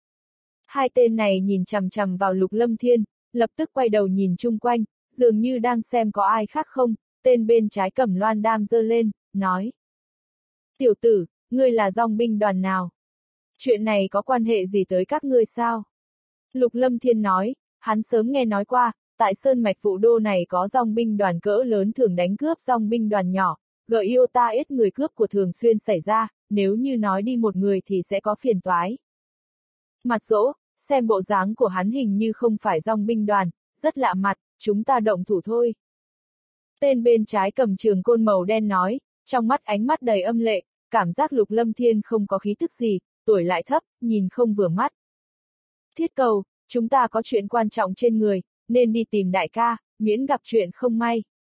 Hai tên này nhìn chằm chằm vào Lục Lâm Thiên, lập tức quay đầu nhìn chung quanh, dường như đang xem có ai khác không, tên bên trái cầm loan đam giơ lên, nói. Tiểu tử, ngươi là dòng binh đoàn nào? Chuyện này có quan hệ gì tới các ngươi sao? Lục Lâm Thiên nói, hắn sớm nghe nói qua, tại Sơn Mạch Vũ Đô này có dòng binh đoàn cỡ lớn thường đánh cướp dòng binh đoàn nhỏ, Iota ít người cướp của thường xuyên xảy ra, nếu như nói đi một người thì sẽ có phiền toái. Mặt dỗ, xem bộ dáng của hắn hình như không phải dòng binh đoàn, rất lạ mặt, chúng ta động thủ thôi. Tên bên trái cầm trường côn màu đen nói, trong mắt ánh mắt đầy âm lệ, cảm giác Lục Lâm Thiên không có khí tức gì, tuổi lại thấp, nhìn không vừa mắt. Thiết Cầu, chúng ta có chuyện quan trọng trên người, nên đi tìm đại ca, miễn gặp chuyện không may.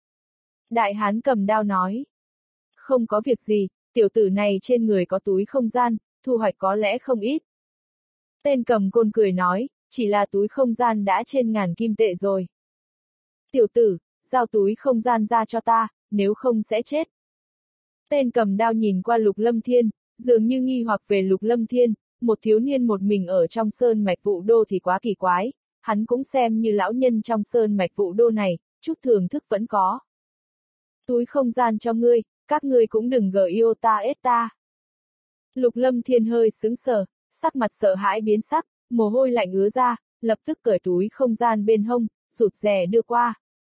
Đại hán cầm đao nói. Không có việc gì, tiểu tử này trên người có túi không gian, thu hoạch có lẽ không ít. Tên cầm côn cười nói, chỉ là túi không gian đã trên 1000 kim tệ rồi. Tiểu tử, giao túi không gian ra cho ta, nếu không sẽ chết. Tên cầm đao nhìn qua Lục Lâm Thiên, dường như nghi hoặc về Lục Lâm Thiên, một thiếu niên một mình ở trong Sơn Mạch Vũ Đô thì quá kỳ quái, hắn cũng xem như lão nhân trong Sơn Mạch Vũ Đô này, chút thưởng thức vẫn có. Túi không gian cho ngươi, các ngươi cũng đừng Iota ta. Lục Lâm Thiên hơi sững sờ, sắc mặt sợ hãi biến sắc, mồ hôi lạnh ứa ra, lập tức cởi túi không gian bên hông, rụt rè đưa qua.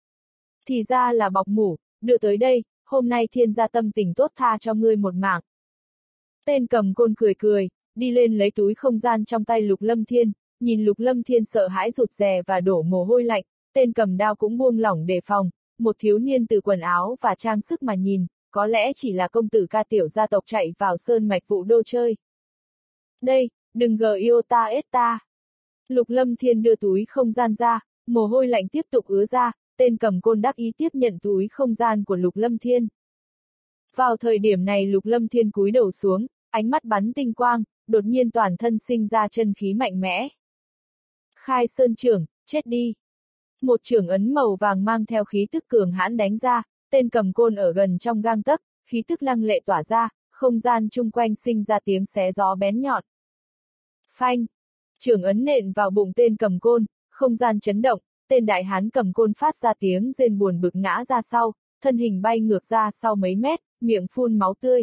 Thì ra là bọc mủ, đưa tới đây, hôm nay thiên gia tâm tình tốt tha cho ngươi một mạng. Tên cầm côn cười cười, đi lên lấy túi không gian trong tay Lục Lâm Thiên, nhìn Lục Lâm Thiên sợ hãi rụt rè và đổ mồ hôi lạnh, tên cầm đao cũng buông lỏng đề phòng, một thiếu niên từ quần áo và trang sức mà nhìn, có lẽ chỉ là công tử ca tiểu gia tộc chạy vào Sơn Mạch Vũ Đô chơi. Đây, đừng Iota ta. Lục Lâm Thiên đưa túi không gian ra, mồ hôi lạnh tiếp tục ứa ra, tên cầm côn đắc ý tiếp nhận túi không gian của Lục Lâm Thiên. Vào thời điểm này Lục Lâm Thiên cúi đầu xuống, ánh mắt bắn tinh quang, đột nhiên toàn thân sinh ra chân khí mạnh mẽ. Khai Sơn trưởng, chết đi. Một chưởng ấn màu vàng mang theo khí tức cường hãn đánh ra, tên cầm côn ở gần trong gang tấc, khí tức lăng lệ tỏa ra, không gian chung quanh sinh ra tiếng xé gió bén nhọn. Phanh! Chưởng ấn nện vào bụng tên cầm côn, không gian chấn động, tên đại hán cầm côn phát ra tiếng rên buồn bực ngã ra sau, thân hình bay ngược ra sau mấy mét, miệng phun máu tươi.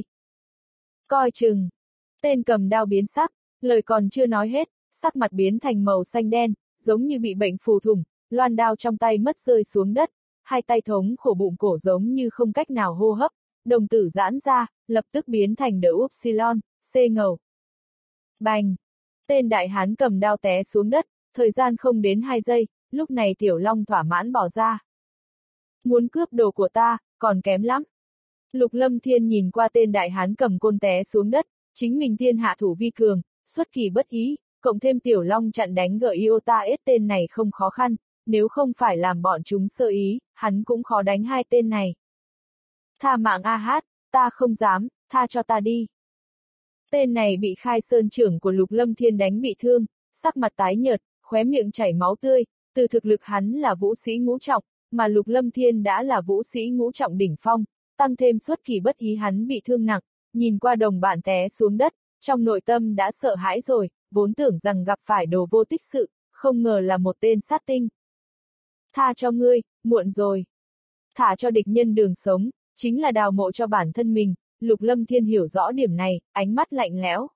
Coi chừng! Tên cầm đao biến sắc, lời còn chưa nói hết, sắc mặt biến thành màu xanh đen, giống như bị bệnh phù thủng, loan đao trong tay mất rơi xuống đất, hai tay thống khổ bụng cổ giống như không cách nào hô hấp, đồng tử giãn ra, lập tức biến thành đỡ upsilon, C ngầu. Bành! Tên đại hán cầm đao té xuống đất, thời gian không đến 2 giây, lúc này Tiểu Long thỏa mãn bỏ ra. Muốn cướp đồ của ta, còn kém lắm. Lục Lâm Thiên nhìn qua tên đại hán cầm côn té xuống đất, chính mình thiên hạ thủ vi cường, xuất kỳ bất ý, cộng thêm Tiểu Long chặn đánh Iota tên này không khó khăn, nếu không phải làm bọn chúng sơ ý, hắn cũng khó đánh hai tên này. Tha mạng a hát, ta không dám, tha cho ta đi. Tên này bị Khai Sơn trưởng của Lục Lâm Thiên đánh bị thương, sắc mặt tái nhợt, khóe miệng chảy máu tươi, từ thực lực hắn là vũ sĩ ngũ trọng, mà Lục Lâm Thiên đã là vũ sĩ ngũ trọng đỉnh phong, tăng thêm xuất kỳ bất ý hắn bị thương nặng, nhìn qua đồng bạn té xuống đất, trong nội tâm đã sợ hãi rồi, vốn tưởng rằng gặp phải đồ vô tích sự, không ngờ là một tên sát tinh. Tha cho ngươi, muộn rồi. Thả cho địch nhân đường sống, chính là đào mộ cho bản thân mình, Lục Lâm Thiên hiểu rõ điểm này, ánh mắt lạnh lẽo.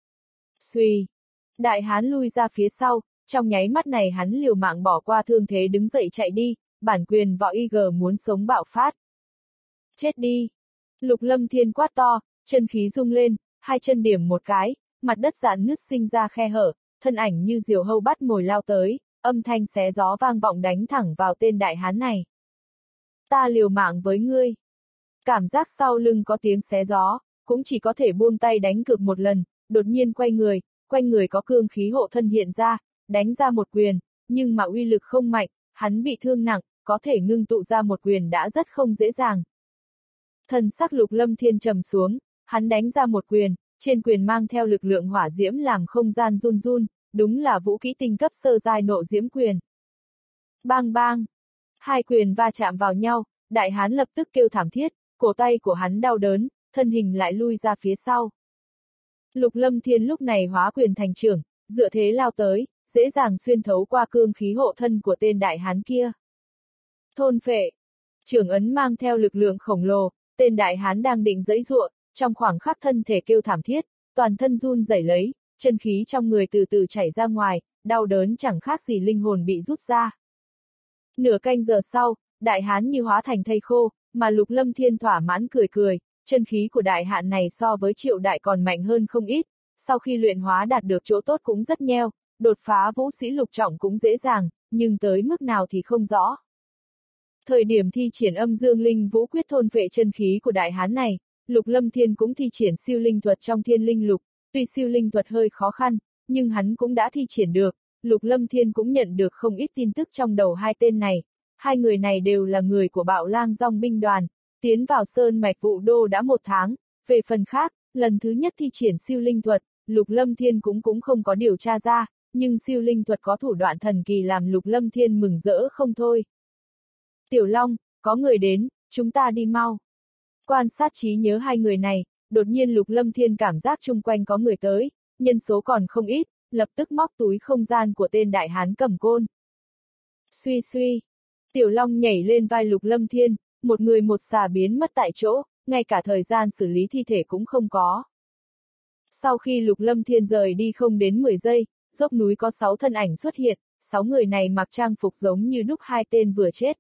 Xuy! Đại hán lui ra phía sau, trong nháy mắt này hắn liều mạng bỏ qua thương thế đứng dậy chạy đi, bản quyền võ IG muốn sống bạo phát. Chết đi! Lục Lâm Thiên quát to, chân khí rung lên, hai chân điểm một cái, mặt đất rạn nứt sinh ra khe hở, thân ảnh như diều hâu bắt mồi lao tới, âm thanh xé gió vang vọng đánh thẳng vào tên đại hán này. Ta liều mạng với ngươi. Cảm giác sau lưng có tiếng xé gió, cũng chỉ có thể buông tay đánh cược một lần, đột nhiên quanh người có cương khí hộ thân hiện ra, đánh ra một quyền, nhưng mà uy lực không mạnh, hắn bị thương nặng, có thể ngưng tụ ra một quyền đã rất không dễ dàng. Thần sắc Lục Lâm Thiên trầm xuống, hắn đánh ra một quyền, trên quyền mang theo lực lượng hỏa diễm làm không gian run run, đúng là vũ kỹ tinh cấp sơ giai nộ diễm quyền. Bang bang! Hai quyền va chạm vào nhau, đại hán lập tức kêu thảm thiết, cổ tay của hắn đau đớn, thân hình lại lui ra phía sau. Lục Lâm Thiên lúc này hóa quyền thành trưởng, dựa thế lao tới, dễ dàng xuyên thấu qua cương khí hộ thân của tên đại hán kia. Thôn phệ! Trưởng ấn mang theo lực lượng khổng lồ, tên đại hán đang định giãy giụa, trong khoảng khắc thân thể kêu thảm thiết, toàn thân run rẩy lấy, chân khí trong người từ từ chảy ra ngoài, đau đớn chẳng khác gì linh hồn bị rút ra. Nửa canh giờ sau, đại hán như hóa thành thây khô, mà Lục Lâm Thiên thỏa mãn cười cười, chân khí của đại hạn này so với Triệu đại còn mạnh hơn không ít, sau khi luyện hóa đạt được chỗ tốt cũng rất nheo, đột phá vũ sĩ lục trọng cũng dễ dàng, nhưng tới mức nào thì không rõ. Thời điểm thi triển âm dương linh vũ quyết thôn phệ chân khí của đại hán này, Lục Lâm Thiên cũng thi triển siêu linh thuật trong thiên linh lục, tuy siêu linh thuật hơi khó khăn, nhưng hắn cũng đã thi triển được, Lục Lâm Thiên cũng nhận được không ít tin tức trong đầu hai tên này, hai người này đều là người của Bạo Lang Dòng binh đoàn, tiến vào Sơn Mạch Vũ Đô đã 1 tháng, về phần khác, lần thứ nhất thi triển siêu linh thuật, Lục Lâm Thiên cũng không có điều tra ra, nhưng siêu linh thuật có thủ đoạn thần kỳ làm Lục Lâm Thiên mừng rỡ không thôi. Tiểu Long, có người đến, chúng ta đi mau. Quan sát trí nhớ hai người này, đột nhiên Lục Lâm Thiên cảm giác chung quanh có người tới, nhân số còn không ít, lập tức móc túi không gian của tên đại hán cầm côn. Suy suy, Tiểu Long nhảy lên vai Lục Lâm Thiên, một người một xà biến mất tại chỗ, ngay cả thời gian xử lý thi thể cũng không có. Sau khi Lục Lâm Thiên rời đi không đến 10 giây, dốc núi có 6 thân ảnh xuất hiện, 6 người này mặc trang phục giống như đúc hai tên vừa chết.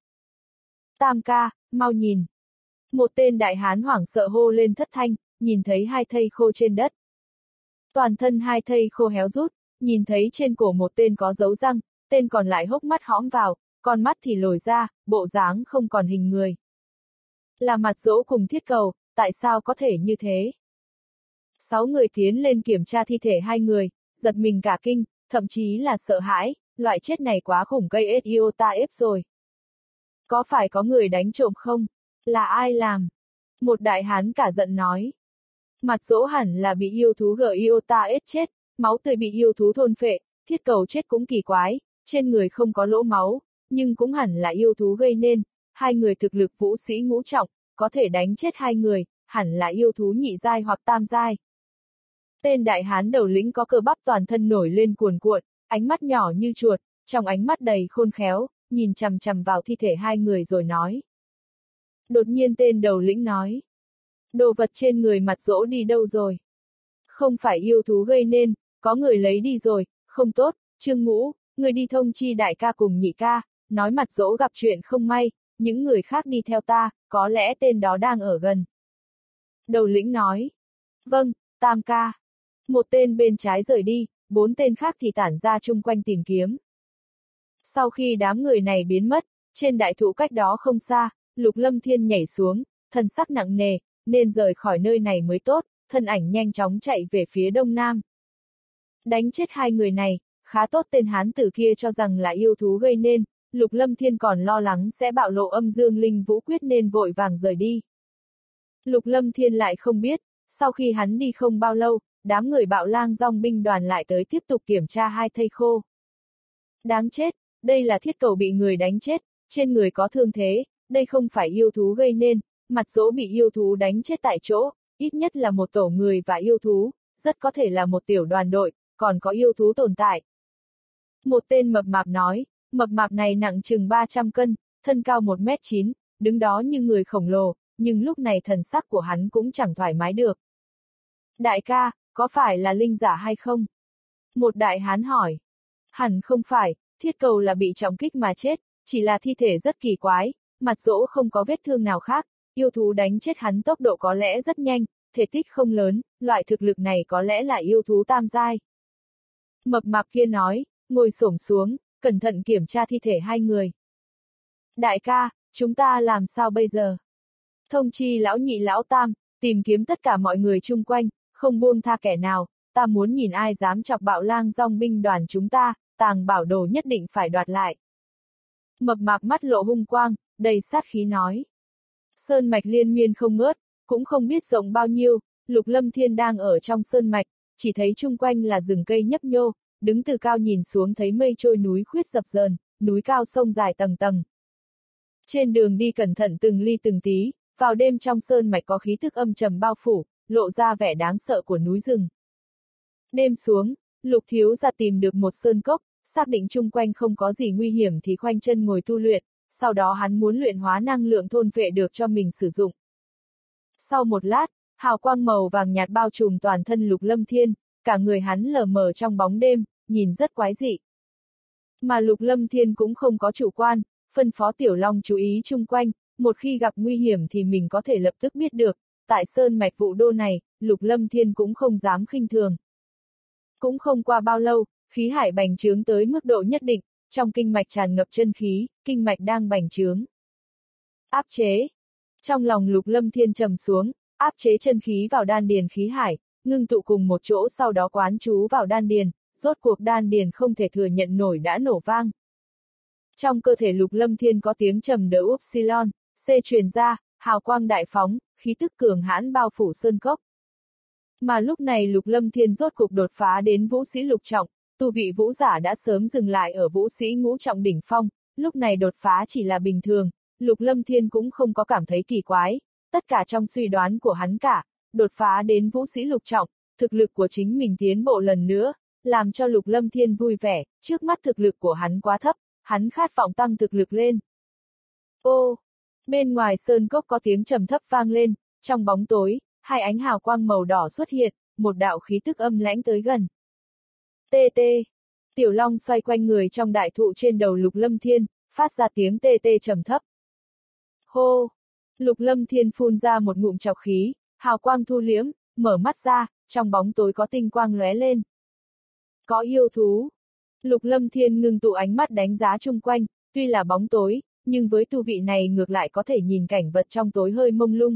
Tam ca, mau nhìn. Một tên đại hán hoảng sợ hô lên thất thanh, nhìn thấy hai thây khô trên đất. Toàn thân hai thây khô héo rút, nhìn thấy trên cổ một tên có dấu răng, tên còn lại hốc mắt hõm vào, con mắt thì lồi ra, bộ dáng không còn hình người. Là Mặt Dỗ cùng Thiết Cầu, tại sao có thể như thế? 6 người tiến lên kiểm tra thi thể hai người, giật mình cả kinh, thậm chí là sợ hãi, loại chết này quá khủng gây Iota ép rồi. Có phải có người đánh trộm không? Là ai làm? Một đại hán cả giận nói. Mặt Dỗ hẳn là bị yêu thú Iota ép chết, máu tươi bị yêu thú thôn phệ, Thiết Cầu chết cũng kỳ quái, trên người không có lỗ máu, nhưng cũng hẳn là yêu thú gây nên, hai người thực lực vũ sĩ ngũ trọng, có thể đánh chết hai người, hẳn là yêu thú nhị giai hoặc tam giai. Tên đại hán đầu lĩnh có cơ bắp toàn thân nổi lên cuồn cuộn, ánh mắt nhỏ như chuột, trong ánh mắt đầy khôn khéo, nhìn chằm chằm vào thi thể hai người rồi nói. Đột nhiên tên đầu lĩnh nói. Đồ vật trên người Mặt Dỗ đi đâu rồi? Không phải yêu thú gây nên, có người lấy đi rồi, không tốt, Trương Ngũ, người đi thông chi đại ca cùng nhị ca, nói Mặt Dỗ gặp chuyện không may, những người khác đi theo ta, có lẽ tên đó đang ở gần. Đầu lĩnh nói. Vâng, Tam ca. Một tên bên trái rời đi, 4 tên khác thì tản ra chung quanh tìm kiếm. Sau khi đám người này biến mất, trên đại thụ cách đó không xa, Lục Lâm Thiên nhảy xuống, thân sắc nặng nề, nên rời khỏi nơi này mới tốt, thân ảnh nhanh chóng chạy về phía đông nam. Đánh chết hai người này, khá tốt, tên hán tử kia cho rằng là yêu thú gây nên, Lục Lâm Thiên còn lo lắng sẽ bạo lộ âm dương linh vũ quyết nên vội vàng rời đi. Lục Lâm Thiên lại không biết, sau khi hắn đi không bao lâu, đám người Bạo Lang Dòng binh đoàn lại tới tiếp tục kiểm tra hai thây khô. Đáng chết, đây là Thiết Cầu bị người đánh chết, trên người có thương thế, đây không phải yêu thú gây nên, Mặt Dỗ bị yêu thú đánh chết tại chỗ, ít nhất là một tổ người và yêu thú, rất có thể là một tiểu đoàn đội, còn có yêu thú tồn tại. Một tên mập mạp nói, mập mạp này nặng chừng 300 cân, thân cao 1m9, đứng đó như người khổng lồ, nhưng lúc này thần sắc của hắn cũng chẳng thoải mái được. Đại ca, có phải là linh giả hay không? Một đại hán hỏi. Hẳn không phải, Thiết Cầu là bị trọng kích mà chết, chỉ là thi thể rất kỳ quái, Mặt Dỗ không có vết thương nào khác, yêu thú đánh chết hắn tốc độ có lẽ rất nhanh, thể tích không lớn, loại thực lực này có lẽ là yêu thú tam giai. Mập mạp kia nói, ngồi xổm xuống, cẩn thận kiểm tra thi thể hai người. Đại ca, chúng ta làm sao bây giờ? Thông chi lão nhị lão tam, tìm kiếm tất cả mọi người chung quanh, không buông tha kẻ nào, ta muốn nhìn ai dám chọc Bạo Lang Dòng binh đoàn chúng ta tàng bảo đồ nhất định phải đoạt lại. Mập mạp mắt lộ hung quang, đầy sát khí nói. Sơn mạch liên miên không ngớt, cũng không biết rộng bao nhiêu, Lục Lâm Thiên đang ở trong sơn mạch, chỉ thấy chung quanh là rừng cây nhấp nhô, đứng từ cao nhìn xuống thấy mây trôi núi khuyết dập dờn, núi cao sông dài tầng tầng. Trên đường đi cẩn thận từng ly từng tí, vào đêm trong sơn mạch có khí thức âm trầm bao phủ, lộ ra vẻ đáng sợ của núi rừng. Đêm xuống, Lục thiếu gia tìm được một sơn cốc, xác định chung quanh không có gì nguy hiểm thì khoanh chân ngồi tu luyện, sau đó hắn muốn luyện hóa năng lượng thôn phệ được cho mình sử dụng. Sau một lát, hào quang màu vàng nhạt bao trùm toàn thân Lục Lâm Thiên, cả người hắn lờ mờ trong bóng đêm, nhìn rất quái dị. Mà Lục Lâm Thiên cũng không có chủ quan, phân phó Tiểu Long chú ý chung quanh, một khi gặp nguy hiểm thì mình có thể lập tức biết được, tại sơn mạch Vũ Đô này, Lục Lâm Thiên cũng không dám khinh thường. Cũng không qua bao lâu, khí hải bành trướng tới mức độ nhất định, trong kinh mạch tràn ngập chân khí, kinh mạch đang bành trướng. Áp chế. Trong lòng Lục Lâm Thiên trầm xuống, áp chế chân khí vào đan điền khí hải, ngưng tụ cùng một chỗ sau đó quán chú vào đan điền, rốt cuộc đan điền không thể thừa nhận nổi đã nổ vang. Trong cơ thể Lục Lâm Thiên có tiếng trầm đỡ upsilon, C truyền ra, hào quang đại phóng, khí tức cường hãn bao phủ sơn cốc. Mà lúc này Lục Lâm Thiên rốt cục đột phá đến vũ sĩ lục trọng, tu vị vũ giả đã sớm dừng lại ở vũ sĩ ngũ trọng đỉnh phong, lúc này đột phá chỉ là bình thường, Lục Lâm Thiên cũng không có cảm thấy kỳ quái, tất cả trong suy đoán của hắn cả, đột phá đến vũ sĩ lục trọng, thực lực của chính mình tiến bộ lần nữa, làm cho Lục Lâm Thiên vui vẻ, trước mắt thực lực của hắn quá thấp, hắn khát vọng tăng thực lực lên. Ô! Bên ngoài sơn cốc có tiếng trầm thấp vang lên, trong bóng tối, hai ánh hào quang màu đỏ xuất hiện, một đạo khí tức âm lãnh tới gần. Tê tê! Tiểu Long xoay quanh người trong đại thụ trên đầu Lục Lâm Thiên, phát ra tiếng tê tê trầm thấp. Hô! Lục Lâm Thiên phun ra một ngụm trọc khí, hào quang thu liễm, mở mắt ra, trong bóng tối có tinh quang lóe lên. Có yêu thú. Lục Lâm Thiên ngưng tụ ánh mắt đánh giá chung quanh, tuy là bóng tối, nhưng với tu vị này ngược lại có thể nhìn cảnh vật trong tối hơi mông lung.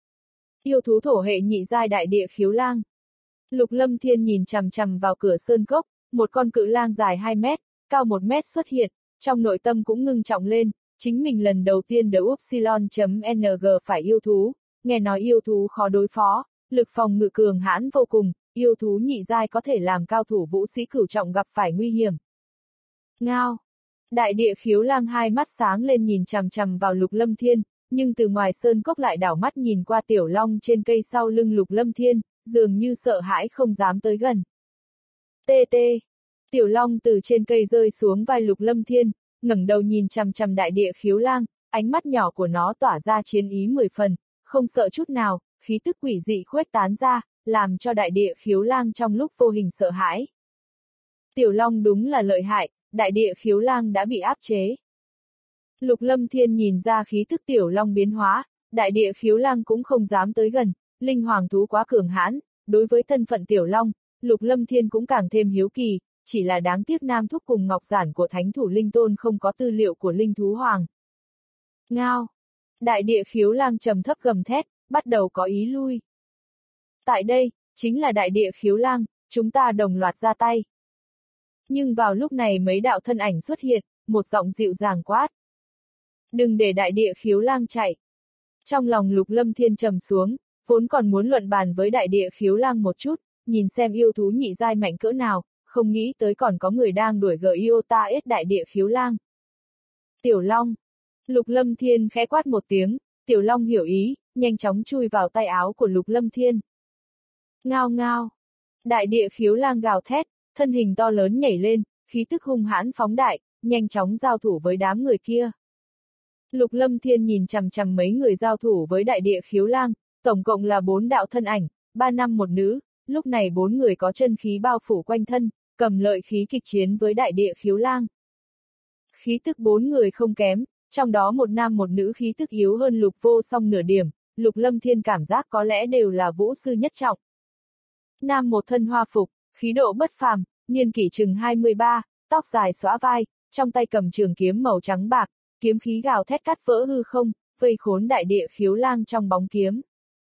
Yêu thú thổ hệ nhị giai đại địa khiếu lang. Lục Lâm Thiên nhìn chằm chằm vào cửa sơn cốc, một con cự lang dài 2 mét, cao 1 mét xuất hiện, trong nội tâm cũng ngưng trọng lên, chính mình lần đầu tiên đỡ upsilon.ng phải yêu thú, nghe nói yêu thú khó đối phó, lực phòng ngự cường hãn vô cùng, yêu thú nhị giai có thể làm cao thủ vũ sĩ cửu trọng gặp phải nguy hiểm. Ngao! Đại địa khiếu lang hai mắt sáng lên nhìn chằm chằm vào Lục Lâm Thiên, nhưng từ ngoài sơn cốc lại đảo mắt nhìn qua Tiểu Long trên cây sau lưng Lục Lâm Thiên, dường như sợ hãi không dám tới gần. Tê tê! Tiểu Long từ trên cây rơi xuống vai Lục Lâm Thiên, ngẩng đầu nhìn chằm chằm đại địa khiếu lang, ánh mắt nhỏ của nó tỏa ra chiến ý 10 phần, không sợ chút nào, khí tức quỷ dị khuếch tán ra, làm cho đại địa khiếu lang trong lúc vô hình sợ hãi. Tiểu Long đúng là lợi hại, đại địa khiếu lang đã bị áp chế. Lục Lâm Thiên nhìn ra khí tức Tiểu Long biến hóa, đại địa khiếu lang cũng không dám tới gần, linh hoàng thú quá cường hãn, đối với thân phận Tiểu Long, Lục Lâm Thiên cũng càng thêm hiếu kỳ, chỉ là đáng tiếc Nam Thúc cùng Ngọc Giản của Thánh Thủ Linh Tôn không có tư liệu của Linh Thú Hoàng. Ngao! Đại địa khiếu lang trầm thấp gầm thét, bắt đầu có ý lui. Tại đây, chính là đại địa khiếu lang, chúng ta đồng loạt ra tay. Nhưng vào lúc này mấy đạo thân ảnh xuất hiện, một giọng dịu dàng quát. Đừng để đại địa khiếu lang chạy. Trong lòng Lục Lâm Thiên trầm xuống, vốn còn muốn luận bàn với đại địa khiếu lang một chút, nhìn xem yêu thú nhị giai mạnh cỡ nào, không nghĩ tới còn có người đang đuổi Giota S đại địa khiếu lang. Tiểu Long. Lục Lâm Thiên khẽ quát một tiếng, Tiểu Long hiểu ý, nhanh chóng chui vào tay áo của Lục Lâm Thiên. Ngao ngao. Đại địa khiếu lang gào thét, thân hình to lớn nhảy lên, khí tức hung hãn phóng đại, nhanh chóng giao thủ với đám người kia. Lục Lâm Thiên nhìn chằm chằm mấy người giao thủ với đại địa khiếu lang, tổng cộng là 4 đạo thân ảnh, 3 nam 1 nữ, lúc này 4 người có chân khí bao phủ quanh thân, cầm lợi khí kịch chiến với đại địa khiếu lang. Khí tức 4 người không kém, trong đó 1 nam 1 nữ khí tức yếu hơn Lục Vô Song nửa điểm, Lục Lâm Thiên cảm giác có lẽ đều là vũ sư nhất trọng. Nam một thân hoa phục, khí độ bất phàm, niên kỷ chừng 23, tóc dài xõa vai, trong tay cầm trường kiếm màu trắng bạc, kiếm khí gào thét cắt vỡ hư không, vây khốn đại địa khiếu lang trong bóng kiếm.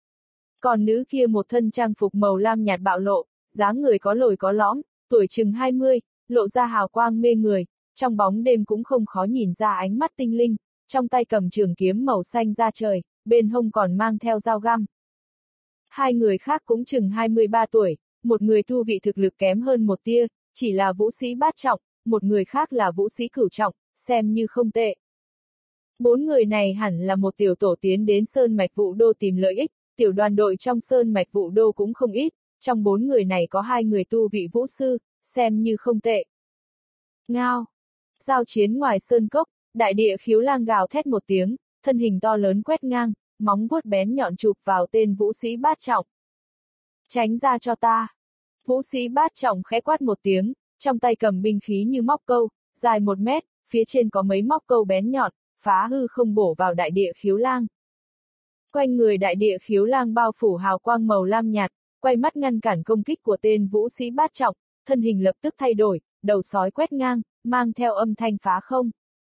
Còn nữ kia một thân trang phục màu lam nhạt bạo lộ, dáng người có lồi có lõm, tuổi chừng 20, lộ ra hào quang mê người, trong bóng đêm cũng không khó nhìn ra ánh mắt tinh linh, trong tay cầm trường kiếm màu xanh da trời, bên hông còn mang theo dao găm. Hai người khác cũng chừng 23 tuổi, một người tu vị thực lực kém hơn một tia, chỉ là vũ sĩ bát trọng, một người khác là vũ sĩ cửu trọng, xem như không tệ. Bốn người này hẳn là một tiểu tổ tiến đến Sơn Mạch Vũ Đô tìm lợi ích, tiểu đoàn đội trong Sơn Mạch Vũ Đô cũng không ít, trong bốn người này có hai người tu vị vũ sư, xem như không tệ. Ngao! Giao chiến ngoài sơn cốc, đại địa khiếu lang gào thét một tiếng, thân hình to lớn quét ngang, móng vuốt bén nhọn chụp vào tên vũ sĩ bát trọng. Tránh ra cho ta! Vũ sĩ bát trọng khẽ quát một tiếng, trong tay cầm binh khí như móc câu, dài 1 mét, phía trên có mấy móc câu bén nhọn, phá hư không bổ vào đại địa khiếu lang. Quanh người đại địa khiếu lang bao phủ hào quang màu lam nhạt, quay mắt ngăn cản công kích của tên vũ sĩ bát trọng, thân hình lập tức thay đổi, đầu sói quét ngang, mang theo âm thanh phá không.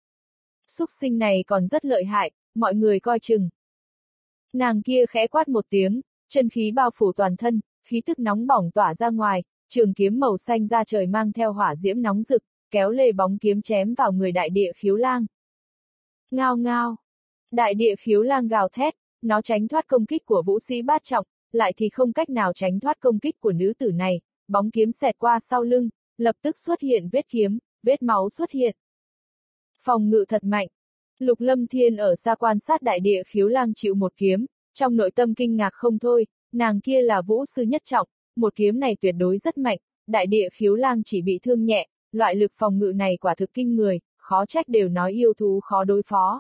Súc sinh này còn rất lợi hại, mọi người coi chừng. Nàng kia khẽ quát một tiếng, chân khí bao phủ toàn thân, khí tức nóng bỏng tỏa ra ngoài, trường kiếm màu xanh da trời mang theo hỏa diễm nóng rực, kéo lê bóng kiếm chém vào người đại địa khiếu lang. Ngao ngao! Đại địa khiếu lang gào thét, nó tránh thoát công kích của vũ sĩ bát trọng, lại thì không cách nào tránh thoát công kích của nữ tử này, bóng kiếm xẹt qua sau lưng, lập tức xuất hiện vết kiếm, vết máu xuất hiện. Phòng ngự thật mạnh. Lục Lâm Thiên ở xa quan sát đại địa khiếu lang chịu một kiếm, trong nội tâm kinh ngạc không thôi, nàng kia là vũ sư nhất trọng, một kiếm này tuyệt đối rất mạnh, đại địa khiếu lang chỉ bị thương nhẹ, loại lực phòng ngự này quả thực kinh người, khó trách đều nói yêu thú khó đối phó.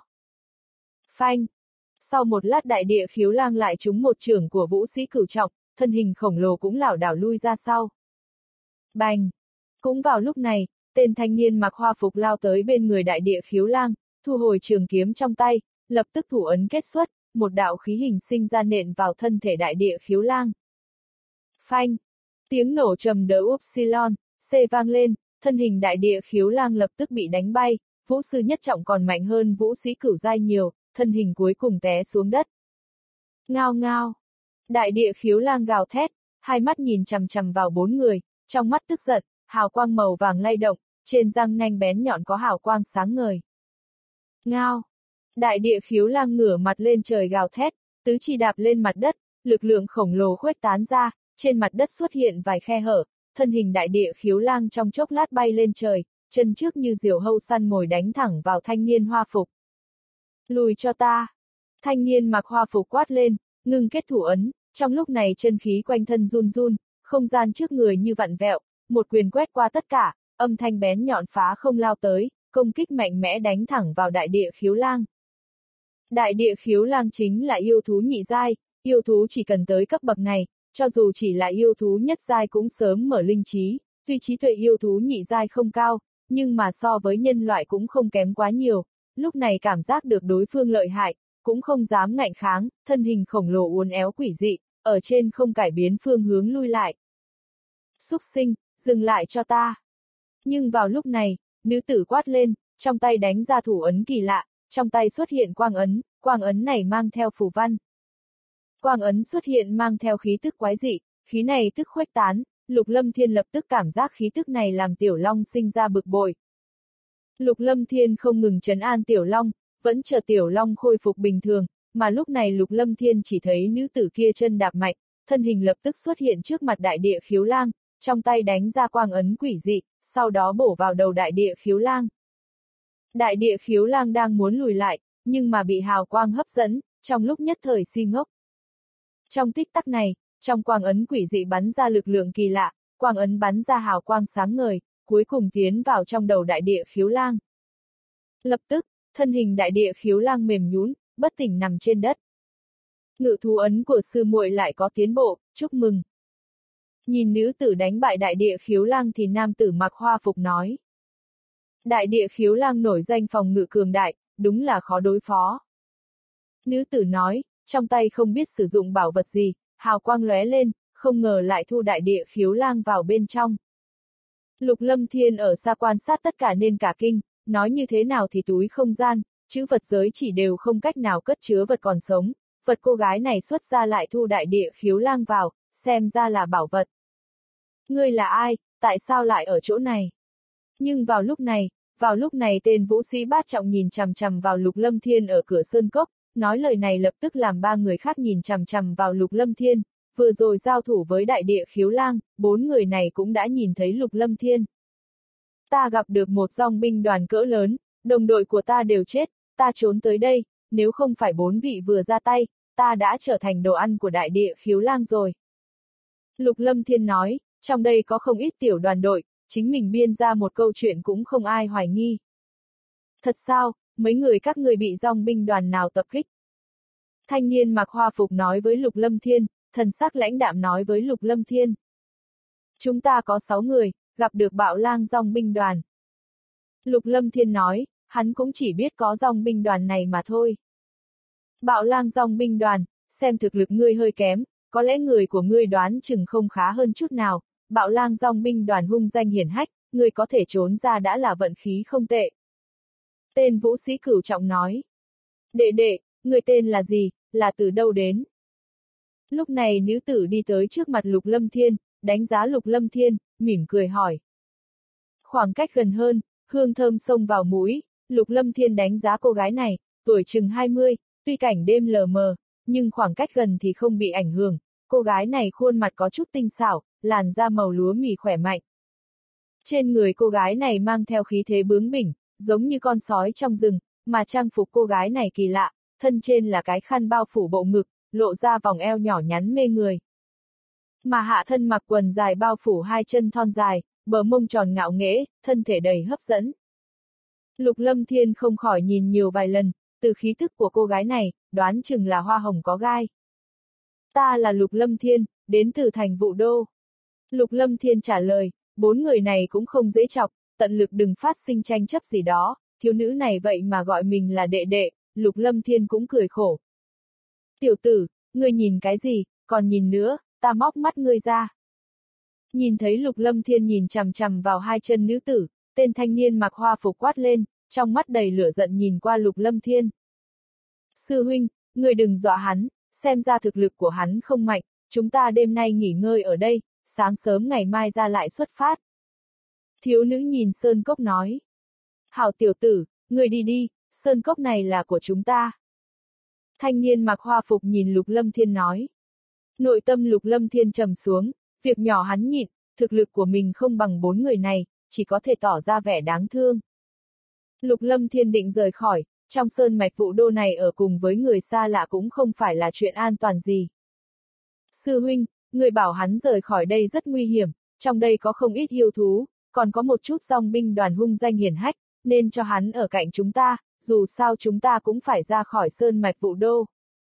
Phanh! Sau một lát đại địa khiếu lang lại trúng một chưởng của vũ sĩ cửu trọng, thân hình khổng lồ cũng lảo đảo lui ra sau. Bành! Cũng vào lúc này, tên thanh niên mặc hoa phục lao tới bên người đại địa khiếu lang, thu hồi trường kiếm trong tay, lập tức thủ ấn kết xuất, một đạo khí hình sinh ra nện vào thân thể đại địa khiếu lang. Phanh! Tiếng nổ trầm đỡ upsilon, C vang lên, thân hình đại địa khiếu lang lập tức bị đánh bay, vũ sư nhất trọng còn mạnh hơn vũ sĩ cửu giai nhiều, thân hình cuối cùng té xuống đất. Ngao ngao! Đại địa khiếu lang gào thét, hai mắt nhìn chằm chằm vào bốn người, trong mắt tức giận, hào quang màu vàng lay động, trên răng nanh bén nhọn có hào quang sáng ngời. Ngao! Đại địa khiếu lang ngửa mặt lên trời gào thét, tứ chi đạp lên mặt đất, lực lượng khổng lồ khuếch tán ra, trên mặt đất xuất hiện vài khe hở, thân hình đại địa khiếu lang trong chốc lát bay lên trời, chân trước như diều hâu săn mồi đánh thẳng vào thanh niên hoa phục. Lùi cho ta! Thanh niên mặc hoa phục quát lên, ngưng kết thủ ấn, trong lúc này chân khí quanh thân run run, không gian trước người như vặn vẹo, một quyền quét qua tất cả, âm thanh bén nhọn phá không lao tới, công kích mạnh mẽ đánh thẳng vào đại địa khiếu lang. Đại địa khiếu lang chính là yêu thú nhị giai, yêu thú chỉ cần tới cấp bậc này, cho dù chỉ là yêu thú nhất giai cũng sớm mở linh trí, tuy trí tuệ yêu thú nhị giai không cao, nhưng mà so với nhân loại cũng không kém quá nhiều, lúc này cảm giác được đối phương lợi hại, cũng không dám ngạnh kháng, thân hình khổng lồ uốn éo quỷ dị, ở trên không cải biến phương hướng lui lại. Súc sinh, dừng lại cho ta! Nhưng vào lúc này, nữ tử quát lên, trong tay đánh ra thủ ấn kỳ lạ, trong tay xuất hiện quang ấn này mang theo phù văn. Quang ấn xuất hiện mang theo khí tức quái dị, khí này tức khuếch tán, Lục Lâm Thiên lập tức cảm giác khí tức này làm Tiểu Long sinh ra bực bội. Lục Lâm Thiên không ngừng trấn an Tiểu Long, vẫn chờ Tiểu Long khôi phục bình thường, mà lúc này Lục Lâm Thiên chỉ thấy nữ tử kia chân đạp mạnh, thân hình lập tức xuất hiện trước mặt đại địa khiếu lang, trong tay đánh ra quang ấn quỷ dị, sau đó bổ vào đầu đại địa khiếu lang. Đại địa khiếu lang đang muốn lùi lại, nhưng mà bị hào quang hấp dẫn, trong lúc nhất thời si ngốc. Trong tích tắc này, trong quang ấn quỷ dị bắn ra lực lượng kỳ lạ, quang ấn bắn ra hào quang sáng ngời, cuối cùng tiến vào trong đầu đại địa khiếu lang. Lập tức, thân hình đại địa khiếu lang mềm nhũn, bất tỉnh nằm trên đất. Ngự thú ấn của sư muội lại có tiến bộ, chúc mừng. Nhìn nữ tử đánh bại đại địa khiếu lang thì nam tử mặc hoa phục nói. Đại địa khiếu lang nổi danh phòng ngự cường đại, đúng là khó đối phó. Nữ tử nói, trong tay không biết sử dụng bảo vật gì, hào quang lóe lên, không ngờ lại thu đại địa khiếu lang vào bên trong. Lục Lâm Thiên ở xa quan sát tất cả nên cả kinh, nói như thế nào thì túi không gian, chữ vật giới chỉ đều không cách nào cất chứa vật còn sống, vật cô gái này xuất ra lại thu đại địa khiếu lang vào, xem ra là bảo vật. Ngươi là ai, tại sao lại ở chỗ này? Nhưng vào lúc này tên vũ sĩ bát trọng nhìn chằm chằm vào Lục Lâm Thiên ở cửa sơn cốc, nói lời này lập tức làm ba người khác nhìn chằm chằm vào Lục Lâm Thiên, vừa rồi giao thủ với đại địa khiếu lang, bốn người này cũng đã nhìn thấy Lục Lâm Thiên. Ta gặp được một dòng binh đoàn cỡ lớn, đồng đội của ta đều chết, ta trốn tới đây, nếu không phải bốn vị vừa ra tay, ta đã trở thành đồ ăn của đại địa khiếu lang rồi. Lục Lâm Thiên nói, trong đây có không ít tiểu đoàn đội, chính mình biên ra một câu chuyện cũng không ai hoài nghi. Thật sao, mấy người các ngươi bị dòng binh đoàn nào tập kích? Thanh niên mặc hoa phục nói với Lục Lâm Thiên, thần sắc lãnh đạm nói với Lục Lâm Thiên. Chúng ta có 6 người, gặp được bạo lang dòng binh đoàn. Lục Lâm Thiên nói, hắn cũng chỉ biết có dòng binh đoàn này mà thôi. Bạo lang dòng binh đoàn, xem thực lực ngươi hơi kém, có lẽ người của ngươi đoán chừng không khá hơn chút nào, bạo lang dòng binh đoàn hung danh hiển hách, ngươi có thể trốn ra đã là vận khí không tệ. Tên vũ sĩ cửu trọng nói. Đệ đệ, người tên là gì, là từ đâu đến? Lúc này nữ tử đi tới trước mặt Lục Lâm Thiên, đánh giá Lục Lâm Thiên, mỉm cười hỏi. Khoảng cách gần hơn, hương thơm xông vào mũi, Lục Lâm Thiên đánh giá cô gái này, tuổi chừng 20, tuy cảnh đêm lờ mờ, nhưng khoảng cách gần thì không bị ảnh hưởng, cô gái này khuôn mặt có chút tinh xảo, làn da màu lúa mì khỏe mạnh. Trên người cô gái này mang theo khí thế bướng bỉnh, giống như con sói trong rừng, mà trang phục cô gái này kỳ lạ, thân trên là cái khăn bao phủ bộ ngực, lộ ra vòng eo nhỏ nhắn mê người. Mà hạ thân mặc quần dài bao phủ hai chân thon dài, bờ mông tròn ngạo nghễ, thân thể đầy hấp dẫn. Lục Lâm Thiên không khỏi nhìn nhiều vài lần, từ khí thức của cô gái này, đoán chừng là hoa hồng có gai. Ta là Lục Lâm Thiên, đến từ thành Vũ Đô. Lục Lâm Thiên trả lời, bốn người này cũng không dễ chọc, tận lực đừng phát sinh tranh chấp gì đó, thiếu nữ này vậy mà gọi mình là đệ đệ, Lục Lâm Thiên cũng cười khổ. Tiểu tử, ngươi nhìn cái gì, còn nhìn nữa, ta móc mắt ngươi ra. Nhìn thấy Lục Lâm Thiên nhìn chằm chằm vào hai chân nữ tử, tên thanh niên mặc hoa phục quát lên, trong mắt đầy lửa giận nhìn qua Lục Lâm Thiên. Sư huynh, ngươi đừng dọa hắn, xem ra thực lực của hắn không mạnh, chúng ta đêm nay nghỉ ngơi ở đây, sáng sớm ngày mai ra lại xuất phát. Thiếu nữ nhìn sơn cốc nói. Hảo tiểu tử, ngươi đi đi, sơn cốc này là của chúng ta. Thanh niên mặc hoa phục nhìn Lục Lâm Thiên nói. Nội tâm Lục Lâm Thiên trầm xuống, việc nhỏ hắn nhịn, thực lực của mình không bằng bốn người này, chỉ có thể tỏ ra vẻ đáng thương. Lục Lâm Thiên định rời khỏi, trong sơn mạch Vũ Đô này ở cùng với người xa lạ cũng không phải là chuyện an toàn gì. Sư huynh, người bảo hắn rời khỏi đây rất nguy hiểm, trong đây có không ít yêu thú, còn có một chút dòng binh đoàn hung danh hiển hách, nên cho hắn ở cạnh chúng ta, dù sao chúng ta cũng phải ra khỏi sơn mạch Vũ Đô.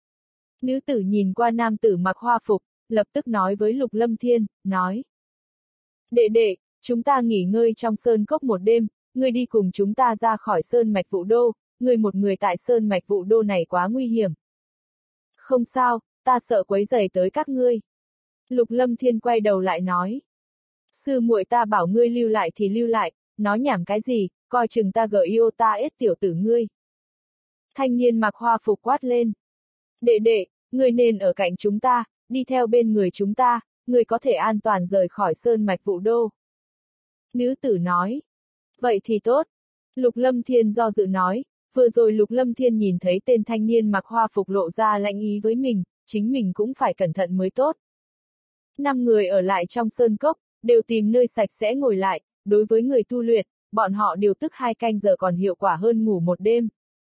Nữ tử nhìn qua nam tử mặc hoa phục, lập tức nói với Lục Lâm Thiên, nói. Đệ đệ, chúng ta nghỉ ngơi trong sơn cốc một đêm, ngươi đi cùng chúng ta ra khỏi sơn mạch Vũ Đô, ngươi một người tại sơn mạch Vũ Đô này quá nguy hiểm. Không sao, ta sợ quấy rầy tới các ngươi. Lục Lâm Thiên quay đầu lại nói. Sư muội ta bảo ngươi lưu lại thì lưu lại, nói nhảm cái gì, coi chừng ta gở yêu ta ết tiểu tử ngươi. Thanh niên mặc hoa phục quát lên. Đệ đệ, ngươi nên ở cạnh chúng ta, đi theo bên người chúng ta, ngươi có thể an toàn rời khỏi sơn mạch Vũ Đô. Nữ tử nói. Vậy thì tốt. Lục Lâm Thiên do dự nói, vừa rồi Lục Lâm Thiên nhìn thấy tên thanh niên mặc hoa phục lộ ra lạnh ý với mình, chính mình cũng phải cẩn thận mới tốt. 5 người ở lại trong sơn cốc, đều tìm nơi sạch sẽ ngồi lại, đối với người tu luyện, bọn họ điều tức 2 canh giờ còn hiệu quả hơn ngủ một đêm.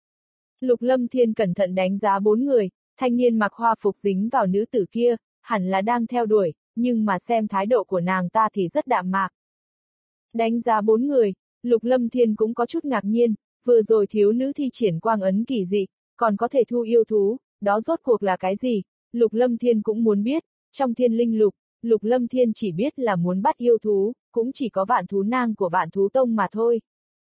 Lục Lâm Thiên cẩn thận đánh giá 4 người, thanh niên mặc hoa phục dính vào nữ tử kia, hẳn là đang theo đuổi, nhưng mà xem thái độ của nàng ta thì rất đạm mạc. Đánh giá 4 người, Lục Lâm Thiên cũng có chút ngạc nhiên, vừa rồi thiếu nữ thi triển quang ấn kỳ dị, còn có thể thu yêu thú, đó rốt cuộc là cái gì? Lục Lâm Thiên cũng muốn biết, trong thiên linh lục, Lục Lâm Thiên chỉ biết là muốn bắt yêu thú, cũng chỉ có Vạn Thú Nang của Vạn Thú Tông mà thôi.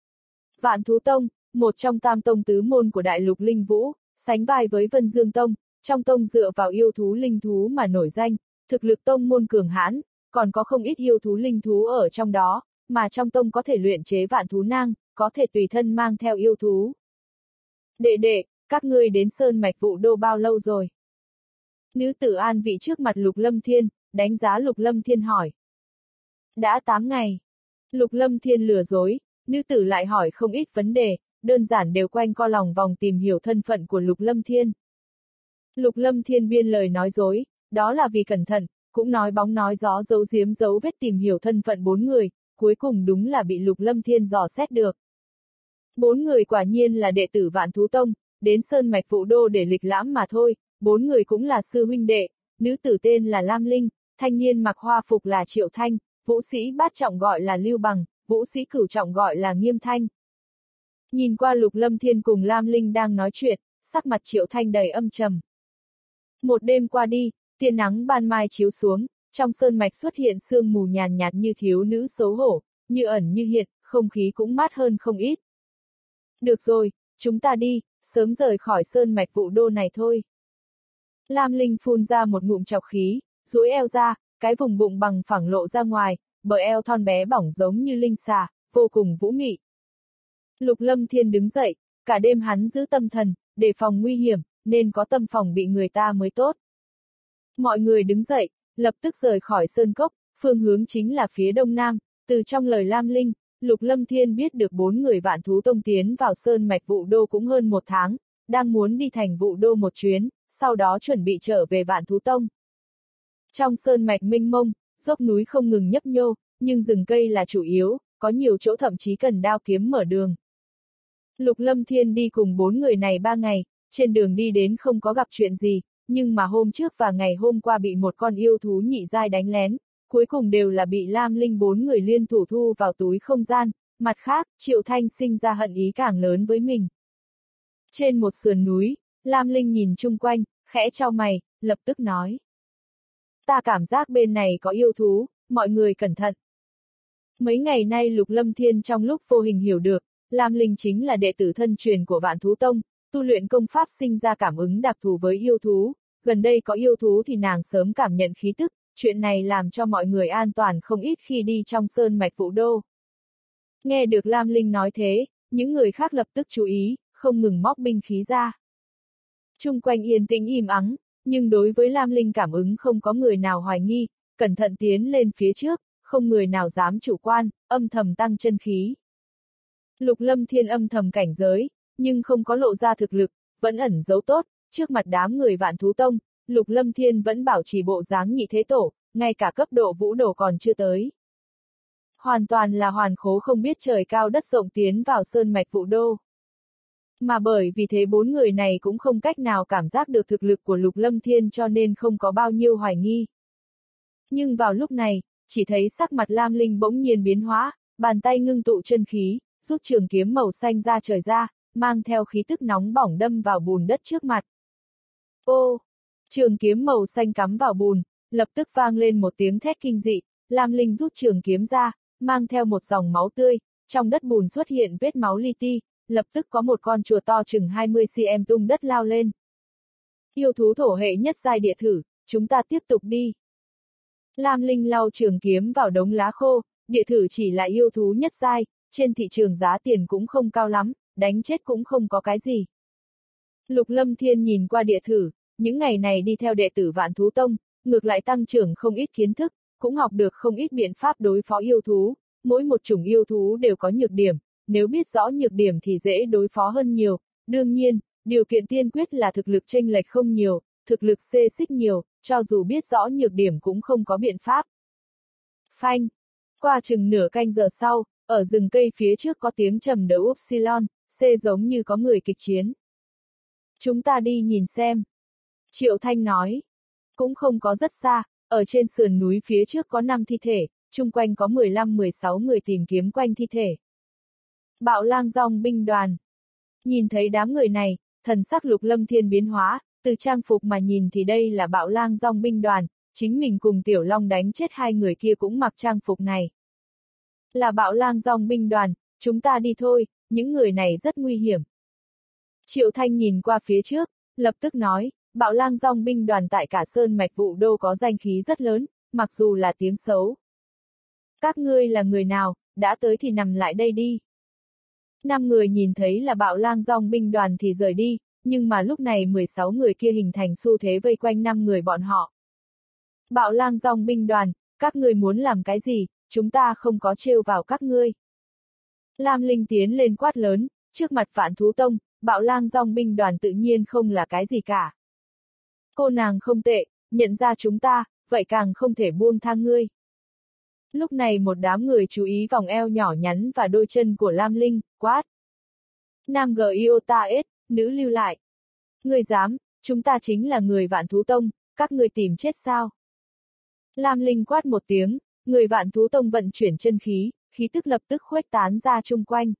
Vạn Thú Tông, một trong tam tông tứ môn của Đại Lục Linh Vũ, sánh vai với Vân Dương Tông, trong tông dựa vào yêu thú linh thú mà nổi danh, thực lực tông môn cường hãn, còn có không ít yêu thú linh thú ở trong đó, mà trong tông có thể luyện chế Vạn Thú Nang, có thể tùy thân mang theo yêu thú. Đệ đệ, các ngươi đến sơn mạch Vũ Đô bao lâu rồi? Nữ tử an vị trước mặt Lục Lâm Thiên, đánh giá Lục Lâm Thiên hỏi. Đã 8 ngày. Lục Lâm Thiên lừa dối, nữ tử lại hỏi không ít vấn đề, đơn giản đều quanh co lòng vòng tìm hiểu thân phận của Lục Lâm Thiên. Lục Lâm Thiên biên lời nói dối, đó là vì cẩn thận, cũng nói bóng nói gió giấu giếm dấu vết tìm hiểu thân phận 4 người, cuối cùng đúng là bị Lục Lâm Thiên dò xét được. 4 người quả nhiên là đệ tử Vạn Thú Tông, đến Sơn Mạch Vũ Đô để lịch lãm mà thôi, 4 người cũng là sư huynh đệ, nữ tử tên là Lam Linh, thanh niên mặc hoa phục là Triệu Thanh, vũ sĩ bát trọng gọi là Lưu Bằng, vũ sĩ cửu trọng gọi là Nghiêm Thanh. Nhìn qua Lục Lâm Thiên cùng Lam Linh đang nói chuyện, sắc mặt Triệu Thanh đầy âm trầm. Một đêm qua đi, tia nắng ban mai chiếu xuống, trong sơn mạch xuất hiện sương mù nhàn nhạt như thiếu nữ xấu hổ, như ẩn như hiện, không khí cũng mát hơn không ít. Được rồi, chúng ta đi, sớm rời khỏi sơn mạch Vũ Đô này thôi. Lam Linh phun ra một ngụm trọc khí, duỗi eo ra, cái vùng bụng bằng phẳng lộ ra ngoài, bờ eo thon bé bỏng giống như linh xà, vô cùng vũ mị. Lục Lâm Thiên đứng dậy, cả đêm hắn giữ tâm thần, đề phòng nguy hiểm, nên có tâm phòng bị người ta mới tốt. Mọi người đứng dậy, lập tức rời khỏi sơn cốc, phương hướng chính là phía đông nam, từ trong lời Lam Linh, Lục Lâm Thiên biết được 4 người Vạn Thú Tông tiến vào sơn mạch Vũ Đô cũng hơn 1 tháng, đang muốn đi thành Vũ Đô một chuyến, sau đó chuẩn bị trở về Vạn Thú Tông. Trong sơn mạch mênh mông, dốc núi không ngừng nhấp nhô, nhưng rừng cây là chủ yếu, có nhiều chỗ thậm chí cần đao kiếm mở đường. Lục Lâm Thiên đi cùng 4 người này 3 ngày, trên đường đi đến không có gặp chuyện gì, nhưng mà hôm trước và ngày hôm qua bị một con yêu thú nhị giai đánh lén, cuối cùng đều là bị Lam Linh 4 người liên thủ thu vào túi không gian, mặt khác, Triệu Thanh sinh ra hận ý càng lớn với mình. Trên một sườn núi, Lam Linh nhìn chung quanh, khẽ chau mày, lập tức nói. Ta cảm giác bên này có yêu thú, mọi người cẩn thận. Mấy ngày nay Lục Lâm Thiên trong lúc vô hình hiểu được, Lam Linh chính là đệ tử thân truyền của Vạn Thú Tông, tu luyện công pháp sinh ra cảm ứng đặc thù với yêu thú, gần đây có yêu thú thì nàng sớm cảm nhận khí tức, chuyện này làm cho mọi người an toàn không ít khi đi trong sơn mạch Vũ Đô. Nghe được Lam Linh nói thế, những người khác lập tức chú ý, không ngừng móc binh khí ra. Chung quanh yên tĩnh im ắng, nhưng đối với Lam Linh cảm ứng không có người nào hoài nghi, cẩn thận tiến lên phía trước, không người nào dám chủ quan, âm thầm tăng chân khí. Lục Lâm Thiên âm thầm cảnh giới, nhưng không có lộ ra thực lực, vẫn ẩn giấu tốt, trước mặt đám người Vạn Thú Tông, Lục Lâm Thiên vẫn bảo trì bộ dáng nhị thế tổ, ngay cả cấp độ vũ đồ còn chưa tới. Hoàn toàn là hoàn khố không biết trời cao đất rộng tiến vào sơn mạch Vũ Đô. Mà bởi vì thế 4 người này cũng không cách nào cảm giác được thực lực của Lục Lâm Thiên cho nên không có bao nhiêu hoài nghi. Nhưng vào lúc này, chỉ thấy sắc mặt Lam Linh bỗng nhiên biến hóa, bàn tay ngưng tụ chân khí, rút trường kiếm màu xanh ra trời ra, mang theo khí tức nóng bỏng đâm vào bùn đất trước mặt. Ô! Trường kiếm màu xanh cắm vào bùn, lập tức vang lên một tiếng thét kinh dị, Lam Linh rút trường kiếm ra, mang theo một dòng máu tươi, trong đất bùn xuất hiện vết máu li ti, lập tức có một con rùa to chừng 20 cm tung đất lao lên. Yêu thú thổ hệ nhất giai địa thử, chúng ta tiếp tục đi. Lam Linh lau trường kiếm vào đống lá khô, địa thử chỉ là yêu thú nhất giai, trên thị trường giá tiền cũng không cao lắm, đánh chết cũng không có cái gì. Lục Lâm Thiên nhìn qua địa thử, những ngày này đi theo đệ tử Vạn Thú Tông, ngược lại tăng trưởng không ít kiến thức, cũng học được không ít biện pháp đối phó yêu thú, mỗi một chủng yêu thú đều có nhược điểm, nếu biết rõ nhược điểm thì dễ đối phó hơn nhiều, đương nhiên, điều kiện tiên quyết là thực lực chênh lệch không nhiều, thực lực xê xích nhiều, cho dù biết rõ nhược điểm cũng không có biện pháp. Phanh! Qua chừng nửa canh giờ sau, ở rừng cây phía trước có tiếng trầm đấu upsilon, C giống như có người kịch chiến. Chúng ta đi nhìn xem. Triệu Thanh nói. Cũng không có rất xa, ở trên sườn núi phía trước có 5 thi thể, chung quanh có 15-16 người tìm kiếm quanh thi thể. Bạo lang dòng binh đoàn. Nhìn thấy đám người này, thần sắc Lục Lâm Thiên biến hóa, từ trang phục mà nhìn thì đây là bạo lang dòng binh đoàn, chính mình cùng Tiểu Long đánh chết 2 người kia cũng mặc trang phục này. Là bạo lang dòng binh đoàn, chúng ta đi thôi, những người này rất nguy hiểm. Triệu Thanh nhìn qua phía trước, lập tức nói, bạo lang dòng binh đoàn tại cả sơn mạch Vũ Đô có danh khí rất lớn, mặc dù là tiếng xấu. Các ngươi là người nào, đã tới thì nằm lại đây đi. 5 người nhìn thấy là bạo lang dòng binh đoàn thì rời đi, nhưng mà lúc này 16 người kia hình thành xu thế vây quanh 5 người bọn họ. Bạo lang dòng binh đoàn, các ngươi muốn làm cái gì, chúng ta không có trêu vào các ngươi. Lam Linh tiến lên quát lớn, trước mặt Vạn Thú Tông, Bạo Lang dòng binh đoàn tự nhiên không là cái gì cả. Cô nàng không tệ, nhận ra chúng ta, vậy càng không thể buông tha ngươi. Lúc này một đám người chú ý vòng eo nhỏ nhắn và đôi chân của Lam Linh, quát. Nam G Iota S, nữ lưu lại. Ngươi dám, chúng ta chính là người Vạn Thú Tông, các ngươi tìm chết sao? Lam Linh quát một tiếng, người Vạn Thú Tông vận chuyển chân khí, khí tức lập tức khuếch tán ra chung quanh.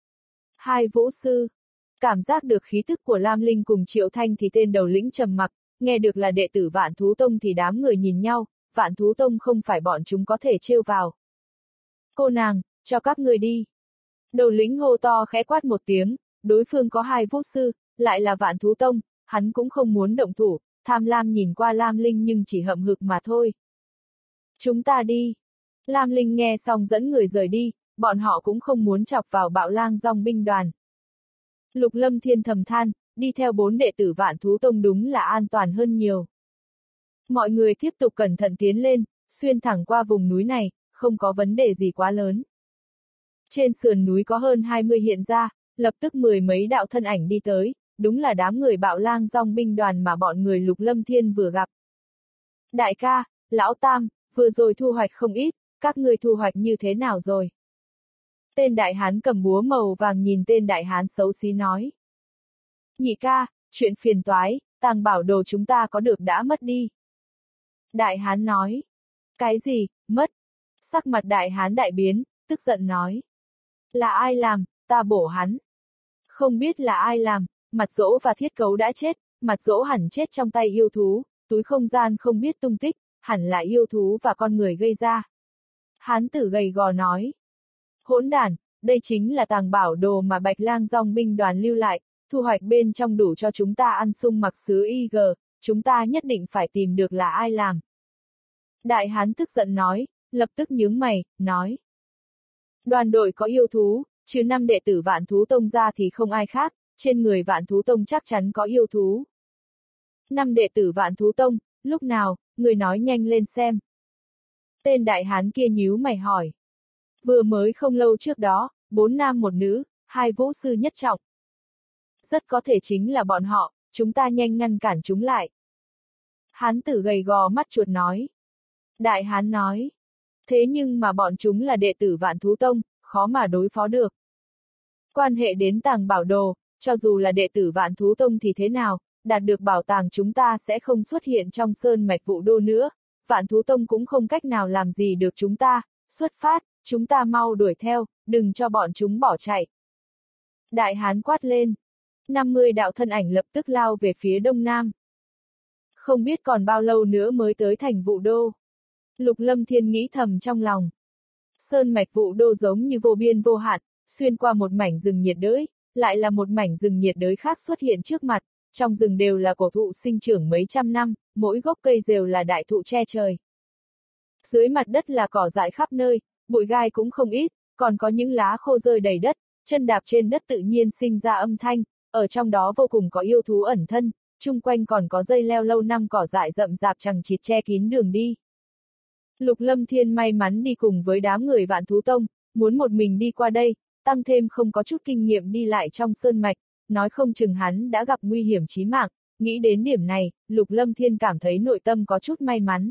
Hai vũ sư. Cảm giác được khí tức của Lam Linh cùng Triệu Thanh thì tên đầu lĩnh trầm mặc, nghe được là đệ tử Vạn Thú Tông thì đám người nhìn nhau, Vạn Thú Tông không phải bọn chúng có thể trêu vào. Cô nàng, cho các người đi. Đầu lĩnh hô to khẽ quát một tiếng, đối phương có hai vũ sư, lại là Vạn Thú Tông, hắn cũng không muốn động thủ, tham lam nhìn qua Lam Linh nhưng chỉ hậm hực mà thôi. Chúng ta đi. Lam Linh nghe xong dẫn người rời đi, bọn họ cũng không muốn chọc vào Bạo Lang dòng binh đoàn. Lục Lâm Thiên thầm than, đi theo 4 đệ tử Vạn Thú Tông đúng là an toàn hơn nhiều. Mọi người tiếp tục cẩn thận tiến lên, xuyên thẳng qua vùng núi này, không có vấn đề gì quá lớn. Trên sườn núi có hơn 20 hiện ra, lập tức 10 mấy đạo thân ảnh đi tới, đúng là đám người Bạo Lang dòng binh đoàn mà bọn người Lục Lâm Thiên vừa gặp. Đại ca, Lão Tam, vừa rồi thu hoạch không ít, các ngươi thu hoạch như thế nào rồi? Tên đại hán cầm búa màu vàng nhìn tên đại hán xấu xí nói. Nhị ca, chuyện phiền toái, tàng bảo đồ chúng ta có được đã mất đi. Đại hán nói. Cái gì, mất? Sắc mặt đại hán đại biến, tức giận nói. Là ai làm, ta bổ hắn. Không biết là ai làm, Mặt Dỗ và Thiết Cấu đã chết, Mặt Dỗ hẳn chết trong tay yêu thú, túi không gian không biết tung tích, hẳn là yêu thú và con người gây ra. Hán tử gầy gò nói. Hỗn đản, đây chính là tàng bảo đồ mà Bạch Lang dòng binh đoàn lưu lại, thu hoạch bên trong đủ cho chúng ta ăn sung mặc sứ IG, chúng ta nhất định phải tìm được là ai làm. Đại hán tức giận nói, lập tức nhướng mày, nói. Đoàn đội có yêu thú, chứ 5 đệ tử Vạn Thú Tông ra thì không ai khác, trên người Vạn Thú Tông chắc chắn có yêu thú. 5 đệ tử Vạn Thú Tông, lúc nào, người nói nhanh lên xem. Tên đại hán kia nhíu mày hỏi. Vừa mới không lâu trước đó, 4 nam 1 nữ, 2 vũ sư nhất trọng. Rất có thể chính là bọn họ, chúng ta nhanh ngăn cản chúng lại. Hán tử gầy gò mắt chuột nói. Đại hán nói. Thế nhưng mà bọn chúng là đệ tử Vạn Thú Tông, khó mà đối phó được. Quan hệ đến tàng bảo đồ, cho dù là đệ tử Vạn Thú Tông thì thế nào, đạt được bảo tàng chúng ta sẽ không xuất hiện trong sơn mạch Vũ Đô nữa, Vạn Thú Tông cũng không cách nào làm gì được chúng ta, xuất phát, chúng ta mau đuổi theo, đừng cho bọn chúng bỏ chạy. Đại hán quát lên. 50 đạo thân ảnh lập tức lao về phía đông nam. Không biết còn bao lâu nữa mới tới thành Vũ Đô. Lục Lâm Thiên nghĩ thầm trong lòng. Sơn mạch Vũ Đô giống như vô biên vô hạn, xuyên qua một mảnh rừng nhiệt đới, lại là một mảnh rừng nhiệt đới khác xuất hiện trước mặt, trong rừng đều là cổ thụ sinh trưởng mấy trăm năm, mỗi gốc cây đều là đại thụ che trời. Dưới mặt đất là cỏ dại khắp nơi, bụi gai cũng không ít, còn có những lá khô rơi đầy đất, chân đạp trên đất tự nhiên sinh ra âm thanh, ở trong đó vô cùng có yêu thú ẩn thân, chung quanh còn có dây leo lâu năm cỏ dại rậm rạp chằng chịt che kín đường đi. Lục Lâm Thiên may mắn đi cùng với đám người Vạn Thú Tông, muốn một mình đi qua đây, tăng thêm không có chút kinh nghiệm đi lại trong sơn mạch, nói không chừng hắn đã gặp nguy hiểm chí mạng, nghĩ đến điểm này, Lục Lâm Thiên cảm thấy nội tâm có chút may mắn.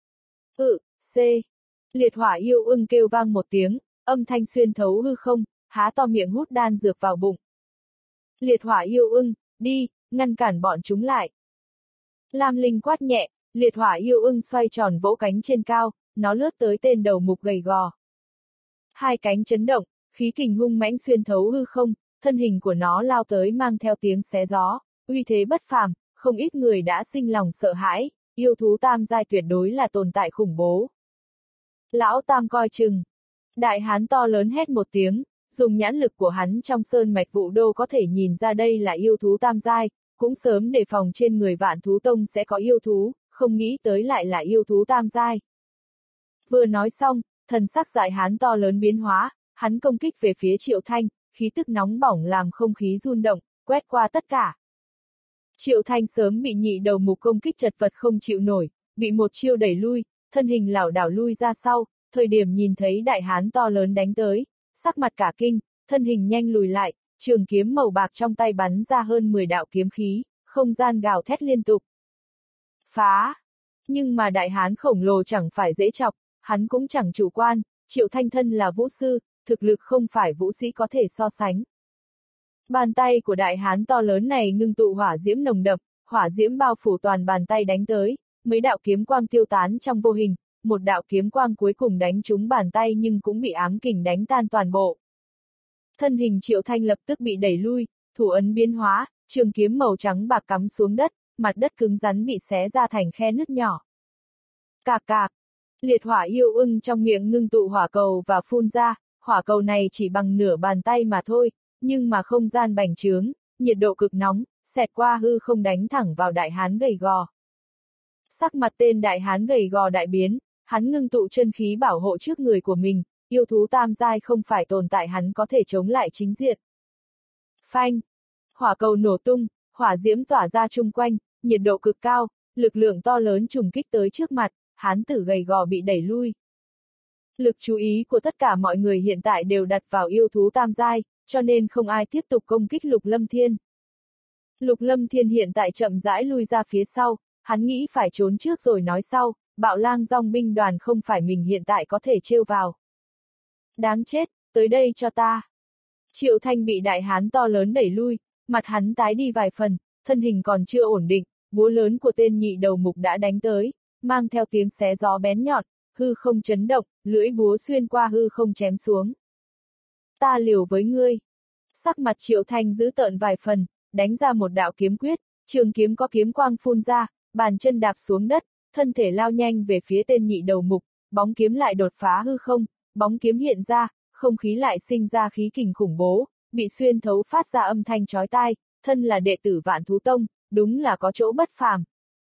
C. Liệt hỏa yêu ưng kêu vang một tiếng, âm thanh xuyên thấu hư không, há to miệng hút đan dược vào bụng. Liệt hỏa yêu ưng, đi, ngăn cản bọn chúng lại. Lam Linh quát nhẹ, liệt hỏa yêu ưng xoay tròn vỗ cánh trên cao, nó lướt tới tên đầu mục gầy gò. Hai cánh chấn động, khí kình hung mãnh xuyên thấu hư không, thân hình của nó lao tới mang theo tiếng xé gió, uy thế bất phàm, không ít người đã sinh lòng sợ hãi, yêu thú tam giai tuyệt đối là tồn tại khủng bố. Lão Tam coi chừng. Đại hán to lớn hét một tiếng, dùng nhãn lực của hắn trong sơn mạch Vũ Đô có thể nhìn ra đây là yêu thú tam giai, cũng sớm đề phòng trên người Vạn Thú Tông sẽ có yêu thú, không nghĩ tới lại là yêu thú tam giai. Vừa nói xong, thần sắc đại hán to lớn biến hóa, hắn công kích về phía Triệu Thanh, khí tức nóng bỏng làm không khí rung động, quét qua tất cả. Triệu Thanh sớm bị nhị đầu mục công kích chật vật không chịu nổi, bị một chiêu đẩy lui, thân hình lảo đảo lui ra sau, thời điểm nhìn thấy đại hán to lớn đánh tới, sắc mặt cả kinh, thân hình nhanh lùi lại, trường kiếm màu bạc trong tay bắn ra hơn 10 đạo kiếm khí, không gian gào thét liên tục. Phá! Nhưng mà đại hán khổng lồ chẳng phải dễ chọc, hắn cũng chẳng chủ quan, Triệu Thanh thân là vũ sư, thực lực không phải vũ sĩ có thể so sánh. Bàn tay của đại hán to lớn này ngưng tụ hỏa diễm nồng đậm, hỏa diễm bao phủ toàn bàn tay đánh tới, mấy đạo kiếm quang tiêu tán trong vô hình, một đạo kiếm quang cuối cùng đánh trúng bàn tay nhưng cũng bị ám kình đánh tan toàn bộ. Thân hình Triệu Thanh lập tức bị đẩy lui, thủ ấn biến hóa, trường kiếm màu trắng bạc cắm xuống đất, mặt đất cứng rắn bị xé ra thành khe nứt nhỏ. Cạc cạc, liệt hỏa yêu ưng trong miệng ngưng tụ hỏa cầu và phun ra, hỏa cầu này chỉ bằng nửa bàn tay mà thôi, nhưng mà không gian bành trướng, nhiệt độ cực nóng, xẹt qua hư không đánh thẳng vào đại hán gầy gò. Sắc mặt tên đại hán gầy gò đại biến, hắn ngưng tụ chân khí bảo hộ trước người của mình, yêu thú tam giai không phải tồn tại hắn có thể chống lại chính diện. Phanh! Hỏa cầu nổ tung, hỏa diễm tỏa ra chung quanh, nhiệt độ cực cao, lực lượng to lớn trùng kích tới trước mặt, hán tử gầy gò bị đẩy lui. Lực chú ý của tất cả mọi người hiện tại đều đặt vào yêu thú tam giai, cho nên không ai tiếp tục công kích Lục Lâm Thiên. Lục Lâm Thiên hiện tại chậm rãi lui ra phía sau, hắn nghĩ phải trốn trước rồi nói sau, Bạo Lang Dòng binh đoàn không phải mình hiện tại có thể trêu vào. Đáng chết, tới đây cho ta. Triệu Thanh bị đại hán to lớn đẩy lui, mặt hắn tái đi vài phần, thân hình còn chưa ổn định, búa lớn của tên nhị đầu mục đã đánh tới, mang theo tiếng xé gió bén nhọn, hư không chấn động, lưỡi búa xuyên qua hư không chém xuống. Ta liều với ngươi. Sắc mặt Triệu Thanh giữ tợn vài phần, đánh ra một đạo kiếm quyết, trường kiếm có kiếm quang phun ra, bàn chân đạp xuống đất, thân thể lao nhanh về phía tên nhị đầu mục, bóng kiếm lại đột phá hư không, bóng kiếm hiện ra, không khí lại sinh ra khí kình khủng bố, bị xuyên thấu phát ra âm thanh chói tai, thân là đệ tử Vạn Thú Tông, đúng là có chỗ bất phàm.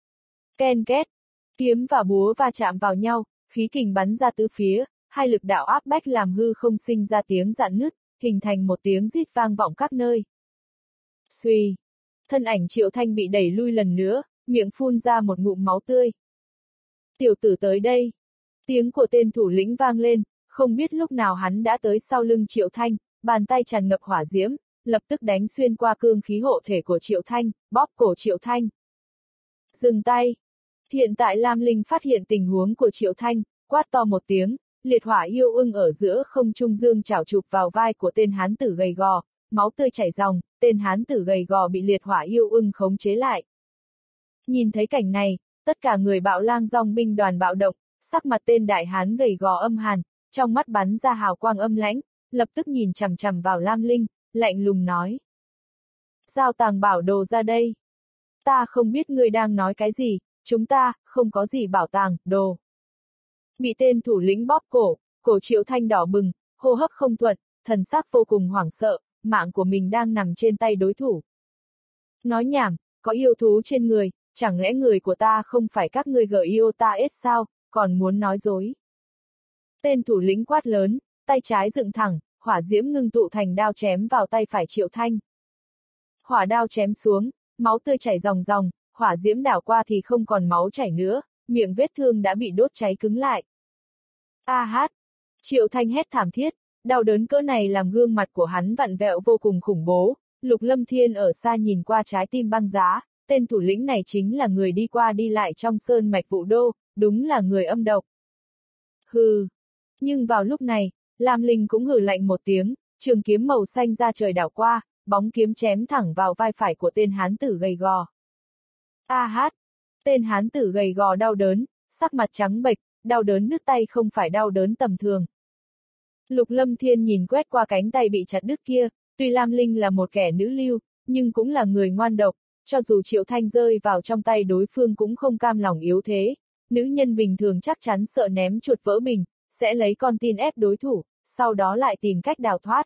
Ken két, kiếm và búa va chạm vào nhau, khí kình bắn ra tứ phía, hai lực đạo áp bách làm hư không sinh ra tiếng rạn nứt, hình thành một tiếng rít vang vọng các nơi. Xuy, thân ảnh Triệu Thanh bị đẩy lui lần nữa, miệng phun ra một ngụm máu tươi. Tiểu tử tới đây. Tiếng của tên thủ lĩnh vang lên, không biết lúc nào hắn đã tới sau lưng Triệu Thanh, bàn tay tràn ngập hỏa diễm, lập tức đánh xuyên qua cương khí hộ thể của Triệu Thanh, bóp cổ Triệu Thanh. Dừng tay. Hiện tại Lam Linh phát hiện tình huống của Triệu Thanh, quát to một tiếng, liệt hỏa yêu ưng ở giữa không trung dương chảo chụp vào vai của tên hán tử gầy gò, máu tươi chảy ròng, tên hán tử gầy gò bị liệt hỏa yêu ưng khống chế lại. Nhìn thấy cảnh này, tất cả người Bạo Lang Dòng binh đoàn bạo động, sắc mặt tên đại hán gầy gò âm hàn, trong mắt bắn ra hào quang âm lãnh, lập tức nhìn chằm chằm vào Lam Linh, lạnh lùng nói. Giao tàng bảo đồ ra đây. Ta không biết ngươi đang nói cái gì, chúng ta, không có gì bảo tàng, đồ. Bị tên thủ lĩnh bóp cổ Triệu Thanh đỏ bừng, hô hấp không thuận, thần sắc vô cùng hoảng sợ, mạng của mình đang nằm trên tay đối thủ. Nói nhảm, có yêu thú trên người, chẳng lẽ người của ta không phải các ngươi Giota-S sao, còn muốn nói dối. Tên thủ lĩnh quát lớn, tay trái dựng thẳng, hỏa diễm ngưng tụ thành đao chém vào tay phải Triệu Thanh. Hỏa đao chém xuống, máu tươi chảy ròng ròng, hỏa diễm đảo qua thì không còn máu chảy nữa, miệng vết thương đã bị đốt cháy cứng lại. A hát! Triệu Thanh hét thảm thiết, đau đớn cỡ này làm gương mặt của hắn vặn vẹo vô cùng khủng bố, Lục Lâm Thiên ở xa nhìn qua trái tim băng giá, tên thủ lĩnh này chính là người đi qua đi lại trong sơn mạch Vũ Đô, đúng là người âm độc. Hừ! Nhưng vào lúc này, Lam Linh cũng hừ lạnh một tiếng, trường kiếm màu xanh ra trời đảo qua, bóng kiếm chém thẳng vào vai phải của tên hán tử gầy gò. A hát! Tên hán tử gầy gò đau đớn, sắc mặt trắng bệch, đau đớn đứt tay không phải đau đớn tầm thường. Lục Lâm Thiên nhìn quét qua cánh tay bị chặt đứt kia, tuy Lam Linh là một kẻ nữ lưu, nhưng cũng là người ngoan độc, cho dù Triệu Thanh rơi vào trong tay đối phương cũng không cam lòng yếu thế. Nữ nhân bình thường chắc chắn sợ ném chuột vỡ bình, sẽ lấy con tin ép đối thủ, sau đó lại tìm cách đào thoát.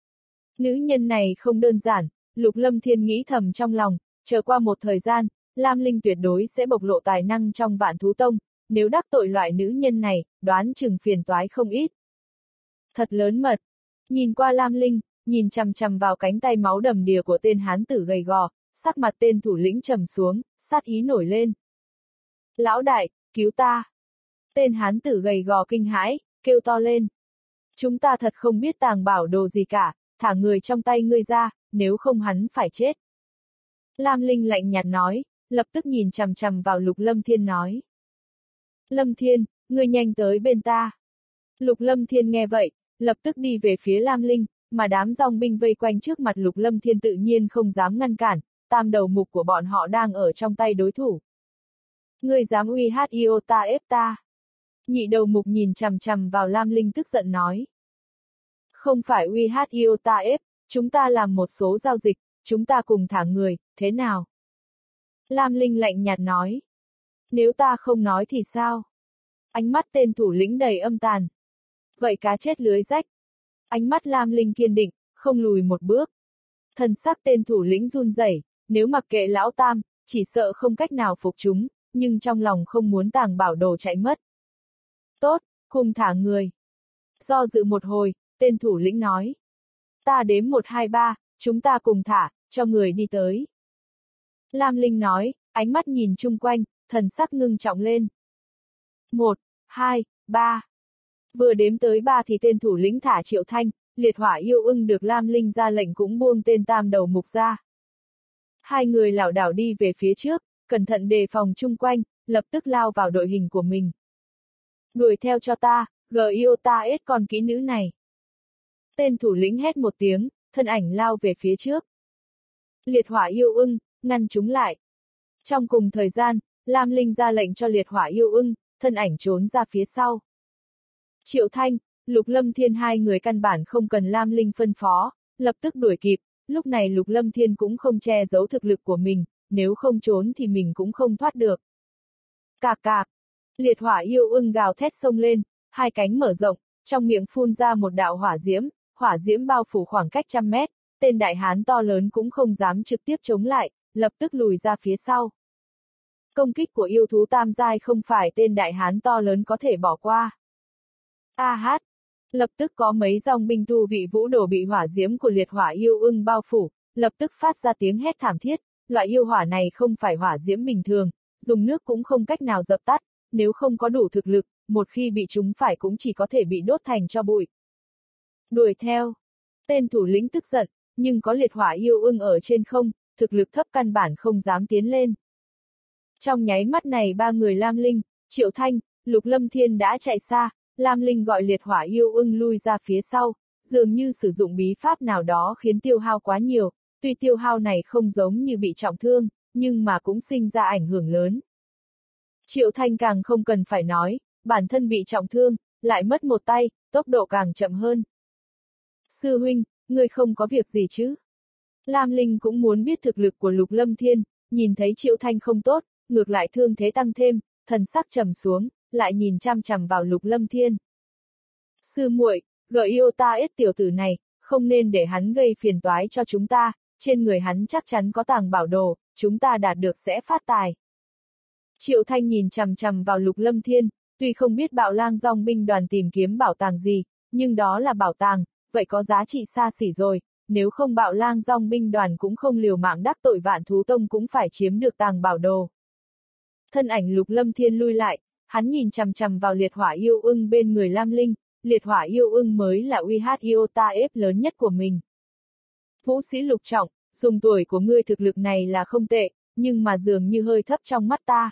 Nữ nhân này không đơn giản, Lục Lâm Thiên nghĩ thầm trong lòng, chờ qua một thời gian, Lam Linh tuyệt đối sẽ bộc lộ tài năng trong Vạn Thú Tông, nếu đắc tội loại nữ nhân này, đoán chừng phiền toái không ít. Thật lớn mật. Nhìn qua Lam Linh, nhìn chằm chằm vào cánh tay máu đầm đìa của tên hán tử gầy gò, sắc mặt tên thủ lĩnh trầm xuống, sát ý nổi lên. Lão đại, cứu ta. Tên hán tử gầy gò kinh hãi, kêu to lên. Chúng ta thật không biết tàng bảo đồ gì cả, thả người trong tay ngươi ra, nếu không hắn phải chết. Lam Linh lạnh nhạt nói, lập tức nhìn chằm chằm vào Lục Lâm Thiên nói. Lâm Thiên, ngươi nhanh tới bên ta. Lục Lâm Thiên nghe vậy, lập tức đi về phía Lam Linh, mà đám dòng binh vây quanh trước mặt Lục Lâm Thiên tự nhiên không dám ngăn cản, tam đầu mục của bọn họ đang ở trong tay đối thủ. Ngươi dám uy hát Iota ép ta. Nhị đầu mục nhìn chằm chằm vào Lam Linh tức giận nói. Không phải uy hát Iota ép, chúng ta làm một số giao dịch, chúng ta cùng thả người, thế nào? Lam Linh lạnh nhạt nói. Nếu ta không nói thì sao? Ánh mắt tên thủ lĩnh đầy âm tàn. Vậy cá chết lưới rách. Ánh mắt Lam Linh kiên định, không lùi một bước. Thần sắc tên thủ lĩnh run rẩy, nếu mặc kệ lão tam, chỉ sợ không cách nào phục chúng, nhưng trong lòng không muốn tàng bảo đồ chạy mất. Tốt, cùng thả người. Do dự một hồi, tên thủ lĩnh nói. Ta đếm 1 2 3, chúng ta cùng thả, cho người đi tới. Lam Linh nói, ánh mắt nhìn chung quanh, thần sắc ngưng trọng lên. 1, 2, 3. Vừa đếm tới 3 thì tên thủ lĩnh thả Triệu Thanh, liệt hỏa yêu ưng được Lam Linh ra lệnh cũng buông tên tam đầu mục ra. Hai người lảo đảo đi về phía trước, cẩn thận đề phòng chung quanh, lập tức lao vào đội hình của mình. Đuổi theo cho ta, Giota S con kỹ nữ này. Tên thủ lĩnh hét một tiếng, thân ảnh lao về phía trước. Liệt hỏa yêu ưng, ngăn chúng lại. Trong cùng thời gian, Lam Linh ra lệnh cho liệt hỏa yêu ưng, thân ảnh trốn ra phía sau. Triệu Thanh, Lục Lâm Thiên hai người căn bản không cần Lam Linh phân phó, lập tức đuổi kịp, lúc này Lục Lâm Thiên cũng không che giấu thực lực của mình, nếu không trốn thì mình cũng không thoát được. Cạc cạc, liệt hỏa yêu ưng gào thét xông lên, hai cánh mở rộng, trong miệng phun ra một đạo hỏa diễm bao phủ khoảng cách 100 mét, tên đại hán to lớn cũng không dám trực tiếp chống lại, lập tức lùi ra phía sau. Công kích của yêu thú tam giai không phải tên đại hán to lớn có thể bỏ qua. A hát! Lập tức có mấy dòng binh tu vị vũ đồ bị hỏa diễm của liệt hỏa yêu ưng bao phủ, lập tức phát ra tiếng hét thảm thiết, loại yêu hỏa này không phải hỏa diễm bình thường, dùng nước cũng không cách nào dập tắt, nếu không có đủ thực lực, một khi bị trúng phải cũng chỉ có thể bị đốt thành tro bụi. Đuổi theo! Tên thủ lĩnh tức giận, nhưng có liệt hỏa yêu ưng ở trên không, thực lực thấp căn bản không dám tiến lên. Trong nháy mắt này ba người Lam Linh, Triệu Thanh, Lục Lâm Thiên đã chạy xa, Lam Linh gọi liệt hỏa yêu ưng lui ra phía sau, dường như sử dụng bí pháp nào đó khiến tiêu hao quá nhiều, tuy tiêu hao này không giống như bị trọng thương, nhưng mà cũng sinh ra ảnh hưởng lớn. Triệu Thanh càng không cần phải nói, bản thân bị trọng thương, lại mất một tay, tốc độ càng chậm hơn. Sư huynh, ngươi không có việc gì chứ? Lam Linh cũng muốn biết thực lực của Lục Lâm Thiên, nhìn thấy Triệu Thanh không tốt, ngược lại thương thế tăng thêm, thần sắc trầm xuống, lại nhìn chăm chằm vào Lục Lâm Thiên. Sư muội, Giota S tiểu tử này, không nên để hắn gây phiền toái cho chúng ta, trên người hắn chắc chắn có tàng bảo đồ, chúng ta đạt được sẽ phát tài. Triệu Thanh nhìn chằm chằm vào Lục Lâm Thiên, tuy không biết Bạo Lang dòng binh đoàn tìm kiếm bảo tàng gì, nhưng đó là bảo tàng, vậy có giá trị xa xỉ rồi, nếu không Bạo Lang dòng binh đoàn cũng không liều mạng đắc tội Vạn Thú Tông cũng phải chiếm được tàng bảo đồ. Thân ảnh Lục Lâm Thiên lui lại, hắn nhìn chằm chằm vào liệt hỏa yêu ưng bên người Lam Linh, liệt hỏa yêu ưng mới là uy hát Iota F lớn nhất của mình. Vũ sĩ lục trọng, dùng tuổi của ngươi thực lực này là không tệ, nhưng mà dường như hơi thấp trong mắt ta.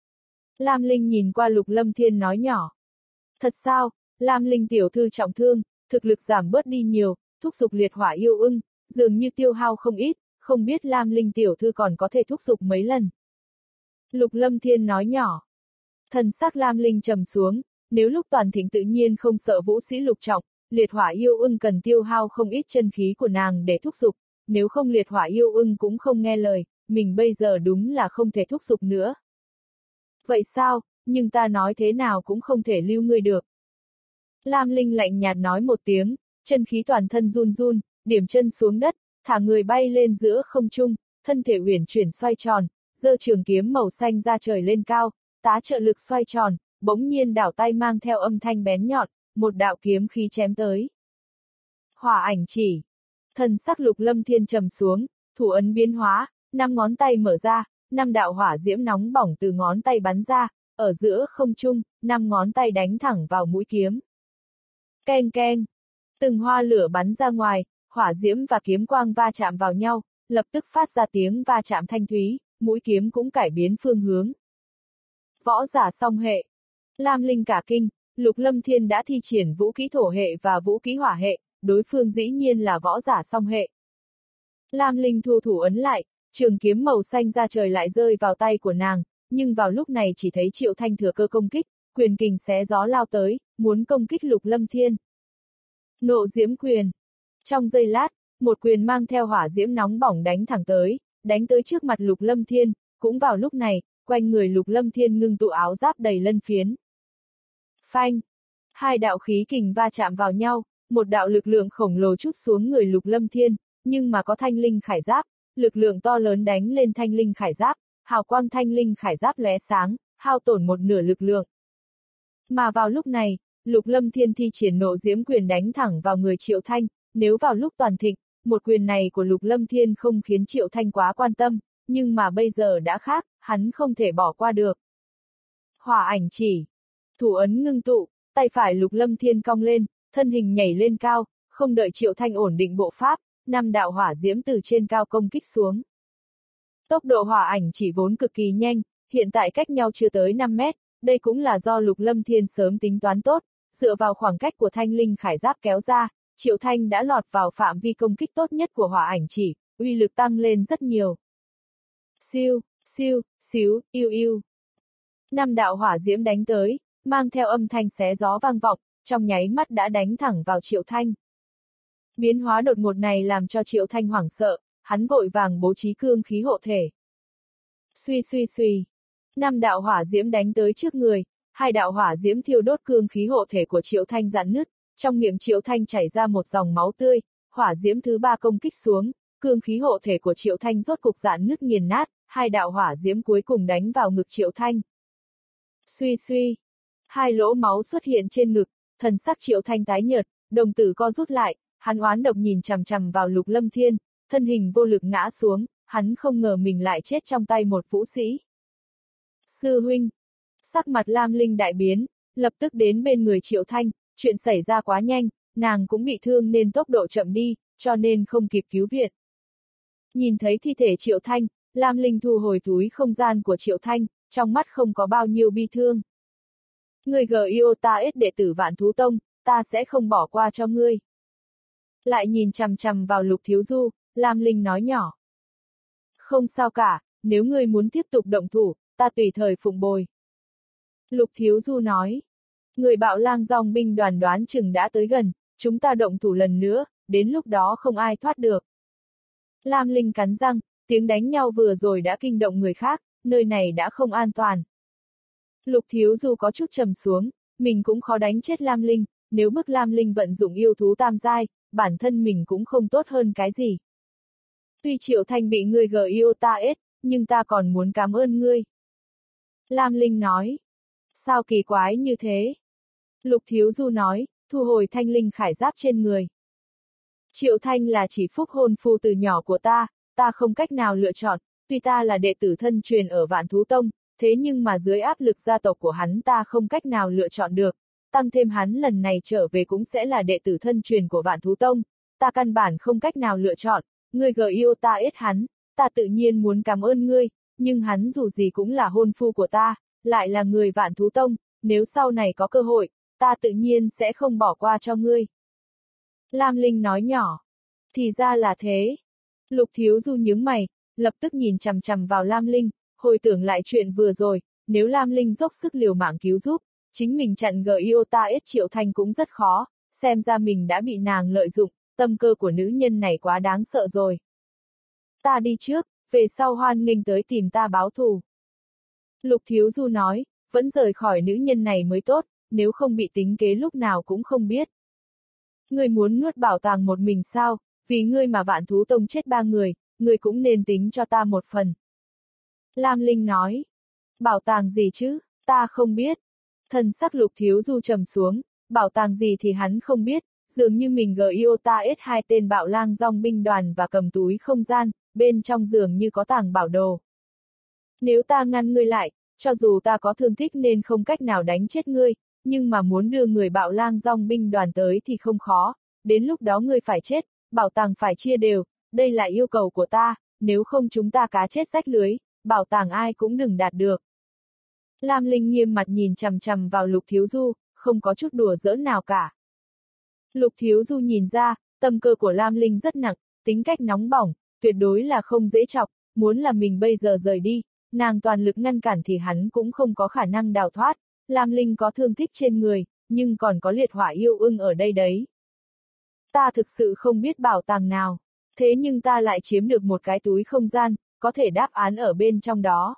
Lam Linh nhìn qua Lục Lâm Thiên nói nhỏ. Thật sao, Lam Linh tiểu thư trọng thương, thực lực giảm bớt đi nhiều, thúc giục liệt hỏa yêu ưng, dường như tiêu hao không ít, không biết Lam Linh tiểu thư còn có thể thúc giục mấy lần. Lục Lâm Thiên nói nhỏ. Thần sắc Lam Linh trầm xuống, nếu lúc toàn thịnh tự nhiên không sợ vũ sĩ lục trọng, liệt hỏa yêu ưng cần tiêu hao không ít chân khí của nàng để thúc giục, nếu không liệt hỏa yêu ưng cũng không nghe lời, mình bây giờ đúng là không thể thúc giục nữa. Vậy sao, nhưng ta nói thế nào cũng không thể lưu ngươi được. Lam Linh lạnh nhạt nói một tiếng, chân khí toàn thân run run, điểm chân xuống đất, thả người bay lên giữa không trung, thân thể uyển chuyển xoay tròn, giơ trường kiếm màu xanh ra trời lên cao, tá trợ lực xoay tròn, bỗng nhiên đảo tay mang theo âm thanh bén nhọn, một đạo kiếm khí chém tới. Hỏa ảnh chỉ. Thần sắc Lục Lâm Thiên trầm xuống, thủ ấn biến hóa, 5 ngón tay mở ra, 5 đạo hỏa diễm nóng bỏng từ ngón tay bắn ra, ở giữa không trung, 5 ngón tay đánh thẳng vào mũi kiếm. Keng keng. Từng hoa lửa bắn ra ngoài, hỏa diễm và kiếm quang va chạm vào nhau, lập tức phát ra tiếng va chạm thanh thúy, mũi kiếm cũng cải biến phương hướng. Võ giả song hệ. Lam Linh cả kinh, Lục Lâm Thiên đã thi triển vũ kỹ thổ hệ và vũ kỹ hỏa hệ, đối phương dĩ nhiên là võ giả song hệ. Lam Linh thu thủ ấn lại, trường kiếm màu xanh ra trời lại rơi vào tay của nàng, nhưng vào lúc này chỉ thấy Triệu Thanh thừa cơ công kích, quyền kình xé gió lao tới, muốn công kích Lục Lâm Thiên. Nộ diễm quyền. Trong giây lát, một quyền mang theo hỏa diễm nóng bỏng đánh tới trước mặt Lục Lâm Thiên, cũng vào lúc này, quanh người Lục Lâm Thiên ngưng tụ áo giáp đầy lân phiến. Phanh! Hai đạo khí kình va chạm vào nhau, một đạo lực lượng khổng lồ trút xuống người Lục Lâm Thiên, nhưng mà có thanh linh khải giáp, lực lượng to lớn đánh lên thanh linh khải giáp, hào quang thanh linh khải giáp lóe sáng, hao tổn một nửa lực lượng. Mà vào lúc này, Lục Lâm Thiên thi triển nộ diễm quyền đánh thẳng vào người Triệu Thanh, nếu vào lúc toàn thịnh, một quyền này của Lục Lâm Thiên không khiến Triệu Thanh quá quan tâm, nhưng mà bây giờ đã khác, hắn không thể bỏ qua được. Hỏa ảnh chỉ. Thủ ấn ngưng tụ, tay phải Lục Lâm Thiên cong lên, thân hình nhảy lên cao, không đợi Triệu Thanh ổn định bộ pháp, 5 đạo hỏa diễm từ trên cao công kích xuống. Tốc độ hỏa ảnh chỉ vốn cực kỳ nhanh, hiện tại cách nhau chưa tới 5 mét, đây cũng là do Lục Lâm Thiên sớm tính toán tốt, dựa vào khoảng cách của thanh linh khải giáp kéo ra, Triệu Thanh đã lọt vào phạm vi công kích tốt nhất của hỏa ảnh chỉ, uy lực tăng lên rất nhiều. Siêu, siêu, xíu, yêu yêu. 5 đạo hỏa diễm đánh tới, mang theo âm thanh xé gió vang vọng, trong nháy mắt đã đánh thẳng vào Triệu Thanh. Biến hóa đột ngột này làm cho Triệu Thanh hoảng sợ, hắn vội vàng bố trí cương khí hộ thể. Suy suy suy. 5 đạo hỏa diễm đánh tới trước người, 2 đạo hỏa diễm thiêu đốt cương khí hộ thể của Triệu Thanh rạn nứt, trong miệng Triệu Thanh chảy ra một dòng máu tươi, hỏa diễm thứ 3 công kích xuống, cương khí hộ thể của Triệu Thanh rốt cục rạn nứt nghiền nát, 2 đạo hỏa diễm cuối cùng đánh vào ngực Triệu Thanh. Suy suy. 2 lỗ máu xuất hiện trên ngực, thần sắc Triệu Thanh tái nhợt, đồng tử co rút lại, hắn oán độc nhìn chằm chằm vào Lục Lâm Thiên, thân hình vô lực ngã xuống, hắn không ngờ mình lại chết trong tay một vũ sĩ. Sư huynh. Sắc mặt Lam Linh đại biến, lập tức đến bên người Triệu Thanh, chuyện xảy ra quá nhanh, nàng cũng bị thương nên tốc độ chậm đi, cho nên không kịp cứu viện. Nhìn thấy thi thể Triệu Thanh, Lam Linh thu hồi túi không gian của Triệu Thanh, trong mắt không có bao nhiêu bi thương. Người Giotaes đệ tử Vạn Thú Tông, ta sẽ không bỏ qua cho ngươi. Lại nhìn chằm chằm vào Lục Thiếu Du, Lam Linh nói nhỏ. Không sao cả, nếu ngươi muốn tiếp tục động thủ, ta tùy thời phụng bồi. Lục Thiếu Du nói. Người Bạo Lang dòng binh đoàn đoán chừng đã tới gần, chúng ta động thủ lần nữa, đến lúc đó không ai thoát được. Lam Linh cắn răng, tiếng đánh nhau vừa rồi đã kinh động người khác, nơi này đã không an toàn. Lục Thiếu Du có chút trầm xuống, mình cũng khó đánh chết Lam Linh, nếu bức Lam Linh vận dụng yêu thú tam giai, bản thân mình cũng không tốt hơn cái gì. Tuy Triệu Thanh bị ngươi Giotaes, nhưng ta còn muốn cảm ơn ngươi. Lam Linh nói. Sao kỳ quái như thế? Lục Thiếu Du nói, thu hồi thanh linh khải giáp trên người. Triệu Thanh là chỉ phúc hôn phu từ nhỏ của ta không cách nào lựa chọn, tuy ta là đệ tử thân truyền ở Vạn Thú Tông, thế nhưng mà dưới áp lực gia tộc của hắn ta không cách nào lựa chọn được, tăng thêm hắn lần này trở về cũng sẽ là đệ tử thân truyền của Vạn Thú Tông, ta căn bản không cách nào lựa chọn, ngươi Giotaes hắn, ta tự nhiên muốn cảm ơn ngươi, nhưng hắn dù gì cũng là hôn phu của ta, lại là người Vạn Thú Tông, nếu sau này có cơ hội, ta tự nhiên sẽ không bỏ qua cho ngươi. Lam Linh nói nhỏ. Thì ra là thế. Lục Thiếu Du nhướng mày, lập tức nhìn chằm chằm vào Lam Linh, hồi tưởng lại chuyện vừa rồi, nếu Lam Linh dốc sức liều mạng cứu giúp, chính mình chặn Giotaes Triệu Thanh cũng rất khó, xem ra mình đã bị nàng lợi dụng, tâm cơ của nữ nhân này quá đáng sợ rồi. Ta đi trước, về sau hoan nghênh tới tìm ta báo thù. Lục Thiếu Du nói, vẫn rời khỏi nữ nhân này mới tốt, nếu không bị tính kế lúc nào cũng không biết. Ngươi muốn nuốt bảo tàng một mình sao, vì ngươi mà Vạn Thú Tông chết 3 người, ngươi cũng nên tính cho ta một phần. Lam Linh nói, bảo tàng gì chứ, ta không biết. Thần sắc Lục Thiếu Du trầm xuống, bảo tàng gì thì hắn không biết, dường như mình Giotaes 2 tên Bạo Lang dòng binh đoàn và cầm túi không gian, bên trong dường như có tàng bảo đồ. Nếu ta ngăn ngươi lại, cho dù ta có thương tích nên không cách nào đánh chết ngươi, nhưng mà muốn đưa người Bạo Lang Dòng binh đoàn tới thì không khó, đến lúc đó ngươi phải chết, bảo tàng phải chia đều, đây là yêu cầu của ta, nếu không chúng ta cá chết rách lưới, bảo tàng ai cũng đừng đạt được. Lam Linh nghiêm mặt nhìn chằm chằm vào Lục Thiếu Du, không có chút đùa giỡn nào cả. Lục Thiếu Du nhìn ra, tâm cơ của Lam Linh rất nặng, tính cách nóng bỏng, tuyệt đối là không dễ chọc, muốn là mình bây giờ rời đi, nàng toàn lực ngăn cản thì hắn cũng không có khả năng đào thoát. Lam Linh có thương tích trên người, nhưng còn có liệt hỏa yêu ưng ở đây đấy. Ta thực sự không biết bảo tàng nào, thế nhưng ta lại chiếm được một cái túi không gian, có thể đáp án ở bên trong đó.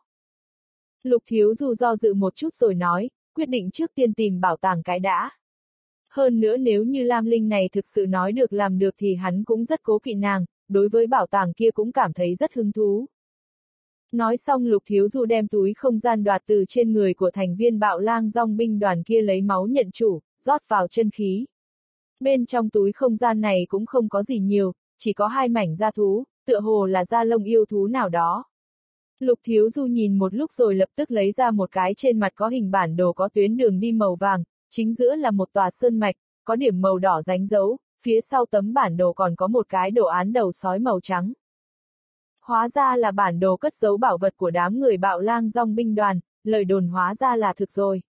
Lục Thiếu Du do dự một chút rồi nói, quyết định trước tiên tìm bảo tàng cái đã. Hơn nữa nếu như Lam Linh này thực sự nói được làm được thì hắn cũng rất cố kỵ nàng, đối với bảo tàng kia cũng cảm thấy rất hứng thú. Nói xong Lục Thiếu Du đem túi không gian đoạt từ trên người của thành viên Bạo Lang Dòng binh đoàn kia lấy máu nhận chủ, rót vào chân khí. Bên trong túi không gian này cũng không có gì nhiều, chỉ có 2 mảnh da thú, tựa hồ là da lông yêu thú nào đó. Lục Thiếu Du nhìn một lúc rồi lập tức lấy ra một cái trên mặt có hình bản đồ có tuyến đường đi màu vàng, chính giữa là một tòa sơn mạch, có điểm màu đỏ đánh dấu, phía sau tấm bản đồ còn có một cái đồ án đầu sói màu trắng. Hóa ra là bản đồ cất giấu bảo vật của đám người Bạo Lang Dòng binh đoàn, lời đồn hóa ra là thực rồi.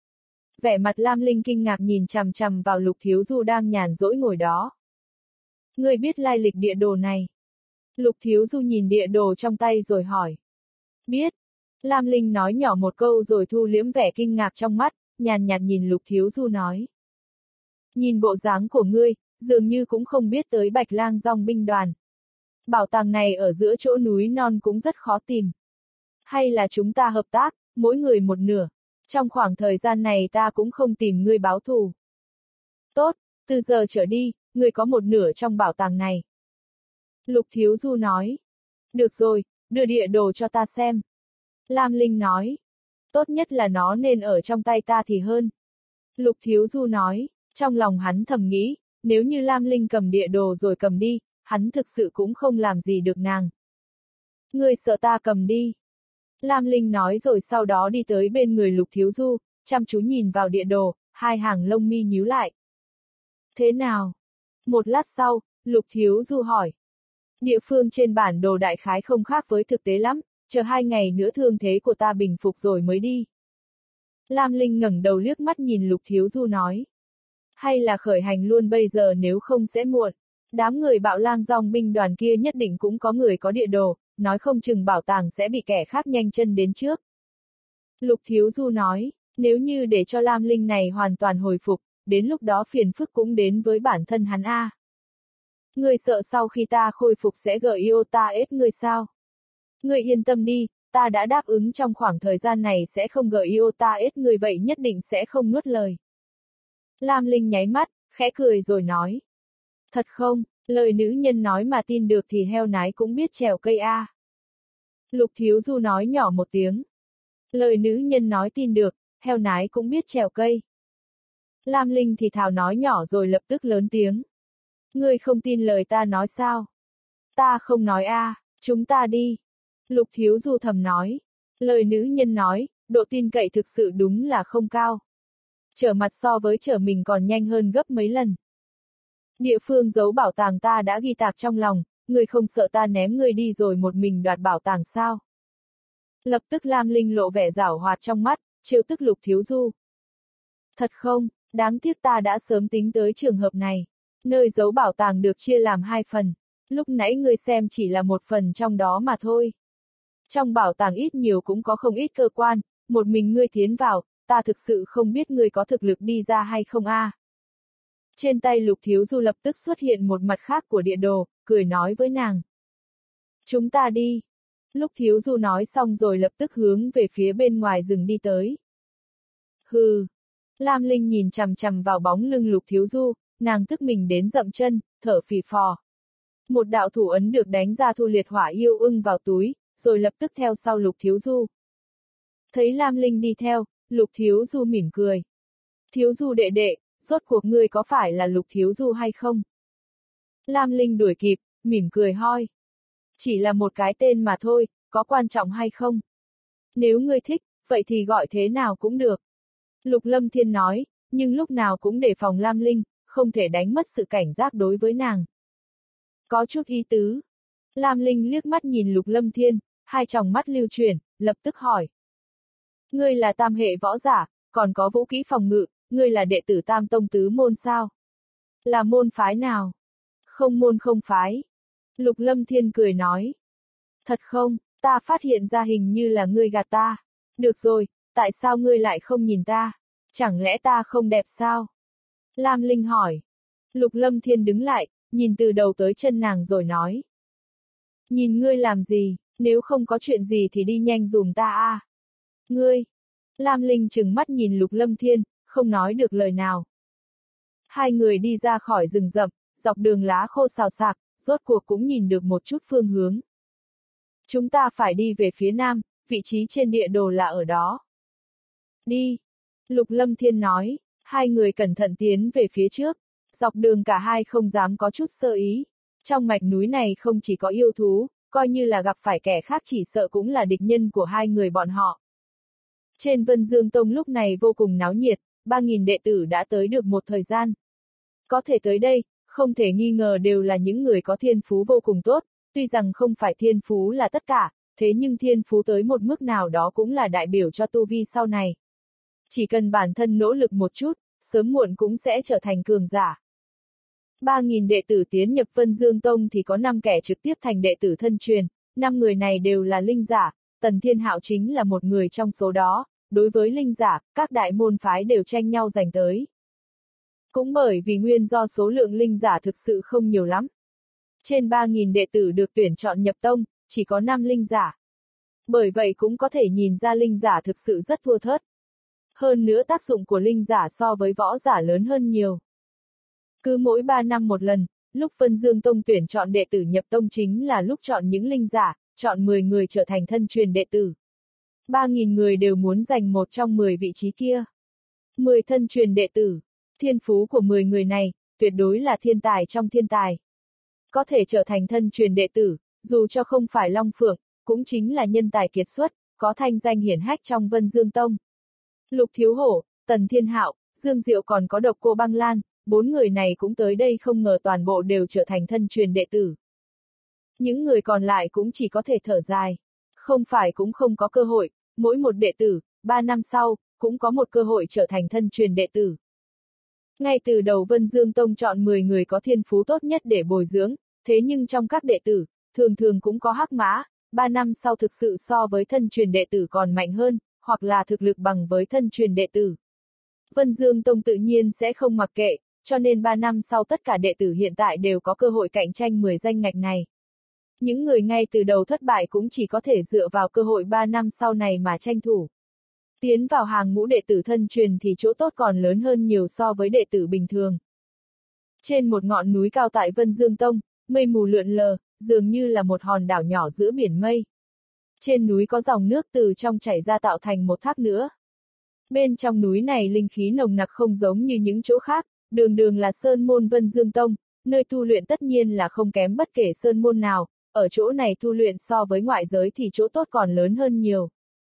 Vẻ mặt Lam Linh kinh ngạc nhìn chằm chằm vào Lục Thiếu Du đang nhàn rỗi ngồi đó. Ngươi biết lai lịch địa đồ này? Lục Thiếu Du nhìn địa đồ trong tay rồi hỏi. Biết. Lam Linh nói nhỏ một câu rồi thu liễm vẻ kinh ngạc trong mắt, nhàn nhạt nhìn Lục Thiếu Du nói. Nhìn bộ dáng của ngươi, dường như cũng không biết tới Bạch Lang Dòng binh đoàn. Bảo tàng này ở giữa chỗ núi non cũng rất khó tìm. Hay là chúng ta hợp tác, mỗi người một nửa. Trong khoảng thời gian này ta cũng không tìm ngươi báo thù. Tốt, từ giờ trở đi, ngươi có một nửa trong bảo tàng này. Lục Thiếu Du nói. Được rồi, đưa địa đồ cho ta xem. Lam Linh nói. Tốt nhất là nó nên ở trong tay ta thì hơn. Lục Thiếu Du nói, trong lòng hắn thầm nghĩ, nếu như Lam Linh cầm địa đồ rồi cầm đi, hắn thực sự cũng không làm gì được nàng. Ngươi sợ ta cầm đi. Lam Linh nói rồi sau đó đi tới bên người Lục Thiếu Du, chăm chú nhìn vào địa đồ, 2 hàng lông mi nhíu lại. Thế nào? Một lát sau, Lục Thiếu Du hỏi. Địa phương trên bản đồ đại khái không khác với thực tế lắm, chờ 2 ngày nữa thương thế của ta bình phục rồi mới đi. Lam Linh ngẩng đầu liếc mắt nhìn Lục Thiếu Du nói. Hay là khởi hành luôn bây giờ nếu không sẽ muộn. Đám người Bạo Lang Dòng binh đoàn kia nhất định cũng có người có địa đồ, nói không chừng bảo tàng sẽ bị kẻ khác nhanh chân đến trước. Lục Thiếu Du nói, nếu như để cho Lam Linh này hoàn toàn hồi phục, đến lúc đó phiền phức cũng đến với bản thân hắn a. Ngươi sợ sau khi ta khôi phục sẽ gợi yêu ta ết ngươi sao? Ngươi yên tâm đi, ta đã đáp ứng trong khoảng thời gian này sẽ không gợi yêu ta ết ngươi vậy nhất định sẽ không nuốt lời. Lam Linh nháy mắt, khẽ cười rồi nói. Thật không, lời nữ nhân nói mà tin được thì heo nái cũng biết trèo cây a. Lục Thiếu Du nói nhỏ một tiếng. Lời nữ nhân nói tin được, heo nái cũng biết trèo cây. Lam Linh thì thào nói nhỏ rồi lập tức lớn tiếng. Ngươi không tin lời ta nói sao? Ta không nói a, chúng ta đi. Lục Thiếu Du thầm nói. Lời nữ nhân nói, độ tin cậy thực sự đúng là không cao. Trở mặt so với trở mình còn nhanh hơn gấp mấy lần. Địa phương giấu bảo tàng ta đã ghi tạc trong lòng, ngươi không sợ ta ném ngươi đi rồi một mình đoạt bảo tàng sao? Lập tức Lam Linh lộ vẻ giảo hoạt trong mắt, trêu tức Lục Thiếu Du. Thật không, đáng tiếc ta đã sớm tính tới trường hợp này. Nơi giấu bảo tàng được chia làm 2 phần. Lúc nãy ngươi xem chỉ là một phần trong đó mà thôi. Trong bảo tàng ít nhiều cũng có không ít cơ quan, một mình ngươi tiến vào, ta thực sự không biết ngươi có thực lực đi ra hay không a. Trên tay Lục Thiếu Du lập tức xuất hiện một mặt khác của địa đồ, cười nói với nàng. Chúng ta đi. Lục Thiếu Du nói xong rồi lập tức hướng về phía bên ngoài rừng đi tới. Hừ. Lam Linh nhìn chằm chằm vào bóng lưng Lục Thiếu Du, nàng tức mình đến dậm chân, thở phì phò. Một đạo thủ ấn được đánh ra thu liệt hỏa yêu ưng vào túi, rồi lập tức theo sau Lục Thiếu Du. Thấy Lam Linh đi theo, Lục Thiếu Du mỉm cười. Thiếu Du đệ đệ, rốt cuộc ngươi có phải là Lục Thiếu Du hay không? Lam Linh đuổi kịp, mỉm cười hoi. Chỉ là một cái tên mà thôi, có quan trọng hay không? Nếu ngươi thích, vậy thì gọi thế nào cũng được. Lục Lâm Thiên nói, nhưng lúc nào cũng đề phòng Lam Linh, không thể đánh mất sự cảnh giác đối với nàng. Có chút ý tứ. Lam Linh liếc mắt nhìn Lục Lâm Thiên, hai tròng mắt lưu chuyển, lập tức hỏi. Ngươi là tam hệ võ giả, còn có vũ kỹ phòng ngự, ngươi là đệ tử Tam Tông Tứ Môn sao? Là môn phái nào? Không môn không phái. Lục Lâm Thiên cười nói. Thật không, ta phát hiện ra hình như là ngươi gạt ta. Được rồi, tại sao ngươi lại không nhìn ta? Chẳng lẽ ta không đẹp sao? Lam Linh hỏi. Lục Lâm Thiên đứng lại, nhìn từ đầu tới chân nàng rồi nói. Nhìn ngươi làm gì, nếu không có chuyện gì thì đi nhanh dùm ta a. Ngươi. Lam Linh trừng mắt nhìn Lục Lâm Thiên, không nói được lời nào. Hai người đi ra khỏi rừng rậm, dọc đường lá khô xào xạc, rốt cuộc cũng nhìn được một chút phương hướng. Chúng ta phải đi về phía nam, vị trí trên địa đồ là ở đó. Đi. Lục Lâm Thiên nói, hai người cẩn thận tiến về phía trước. Dọc đường cả hai không dám có chút sơ ý. Trong mạch núi này không chỉ có yêu thú, coi như là gặp phải kẻ khác chỉ sợ cũng là địch nhân của hai người bọn họ. Trên Vân Dương Tông lúc này vô cùng náo nhiệt, 3.000 đệ tử đã tới được một thời gian. Có thể tới đây, không thể nghi ngờ đều là những người có thiên phú vô cùng tốt, tuy rằng không phải thiên phú là tất cả, thế nhưng thiên phú tới một mức nào đó cũng là đại biểu cho tu vi sau này. Chỉ cần bản thân nỗ lực một chút, sớm muộn cũng sẽ trở thành cường giả. 3.000 đệ tử tiến nhập Vân Dương Tông thì có 5 kẻ trực tiếp thành đệ tử thân truyền, 5 người này đều là linh giả, Tần Thiên Hạo chính là một người trong số đó, đối với linh giả, các đại môn phái đều tranh nhau giành tới. Cũng bởi vì nguyên do số lượng linh giả thực sự không nhiều lắm. Trên 3.000 đệ tử được tuyển chọn nhập tông, chỉ có 5 linh giả. Bởi vậy cũng có thể nhìn ra linh giả thực sự rất thưa thớt. Hơn nữa tác dụng của linh giả so với võ giả lớn hơn nhiều. Cứ mỗi 3 năm một lần, lúc Vân Dương Tông tuyển chọn đệ tử nhập tông chính là lúc chọn những linh giả, chọn 10 người trở thành thân truyền đệ tử. 3.000 người đều muốn giành một trong 10 vị trí kia. 10 thân truyền đệ tử, thiên phú của 10 người này, tuyệt đối là thiên tài trong thiên tài. Có thể trở thành thân truyền đệ tử, dù cho không phải Long Phượng, cũng chính là nhân tài kiệt xuất, có thanh danh hiển hách trong Vân Dương Tông. Lục Thiếu Hổ, Tần Thiên Hạo, Dương Diệu còn có Độc Cô Băng Lan, 4 người này cũng tới đây không ngờ toàn bộ đều trở thành thân truyền đệ tử. Những người còn lại cũng chỉ có thể thở dài. Không phải cũng không có cơ hội, mỗi một đệ tử, 3 năm sau, cũng có một cơ hội trở thành thân truyền đệ tử. Ngay từ đầu Vân Dương Tông chọn 10 người có thiên phú tốt nhất để bồi dưỡng, thế nhưng trong các đệ tử, thường thường cũng có hắc mã, 3 năm sau thực sự so với thân truyền đệ tử còn mạnh hơn, hoặc là thực lực bằng với thân truyền đệ tử. Vân Dương Tông tự nhiên sẽ không mặc kệ, cho nên 3 năm sau tất cả đệ tử hiện tại đều có cơ hội cạnh tranh 10 danh ngạch này. Những người ngay từ đầu thất bại cũng chỉ có thể dựa vào cơ hội 3 năm sau này mà tranh thủ. Tiến vào hàng ngũ đệ tử thân truyền thì chỗ tốt còn lớn hơn nhiều so với đệ tử bình thường. Trên một ngọn núi cao tại Vân Dương Tông, mây mù lượn lờ, dường như là một hòn đảo nhỏ giữa biển mây. Trên núi có dòng nước từ trong chảy ra tạo thành một thác nữa. Bên trong núi này linh khí nồng nặc không giống như những chỗ khác, đường đường là sơn môn Vân Dương Tông, nơi tu luyện tất nhiên là không kém bất kể sơn môn nào, ở chỗ này tu luyện so với ngoại giới thì chỗ tốt còn lớn hơn nhiều.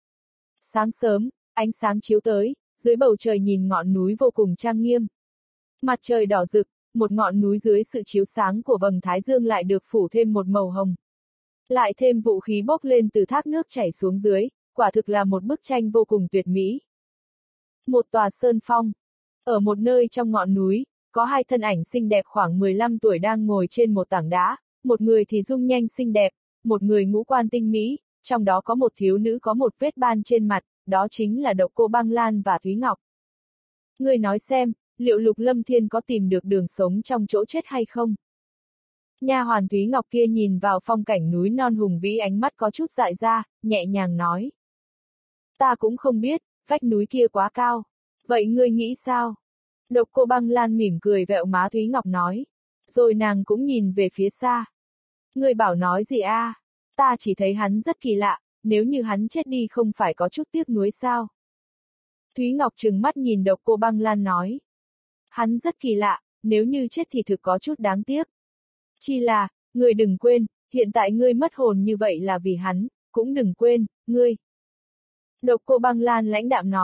Sáng sớm, ánh sáng chiếu tới, dưới bầu trời nhìn ngọn núi vô cùng trang nghiêm. Mặt trời đỏ rực, một ngọn núi dưới sự chiếu sáng của vầng thái dương lại được phủ thêm một màu hồng. Lại thêm vũ khí bốc lên từ thác nước chảy xuống dưới, quả thực là một bức tranh vô cùng tuyệt mỹ. Một tòa sơn phong. Ở một nơi trong ngọn núi, có hai thân ảnh xinh đẹp khoảng 15 tuổi đang ngồi trên một tảng đá, một người thì dung nhanh xinh đẹp, một người ngũ quan tinh mỹ, trong đó có một thiếu nữ có một vết ban trên mặt, đó chính là Độc Cô Băng Lan và Thúy Ngọc. Ngươi nói xem, liệu Lục Lâm Thiên có tìm được đường sống trong chỗ chết hay không? Nha hoàn Thúy Ngọc kia nhìn vào phong cảnh núi non hùng vĩ, ánh mắt có chút dại ra, nhẹ nhàng nói. Ta cũng không biết, vách núi kia quá cao. Vậy ngươi nghĩ sao? Độc Cô Băng Lan mỉm cười vẹo má Thúy Ngọc nói. Rồi nàng cũng nhìn về phía xa. Ngươi bảo nói gì a? Ta chỉ thấy hắn rất kỳ lạ, nếu như hắn chết đi không phải có chút tiếc nuối sao? Thúy Ngọc trừng mắt nhìn Độc Cô Băng Lan nói. Hắn rất kỳ lạ, nếu như chết thì thực có chút đáng tiếc. Chỉ là, ngươi đừng quên, hiện tại ngươi mất hồn như vậy là vì hắn, cũng đừng quên, ngươi. Độc Cô Băng Lan lãnh đạm nói,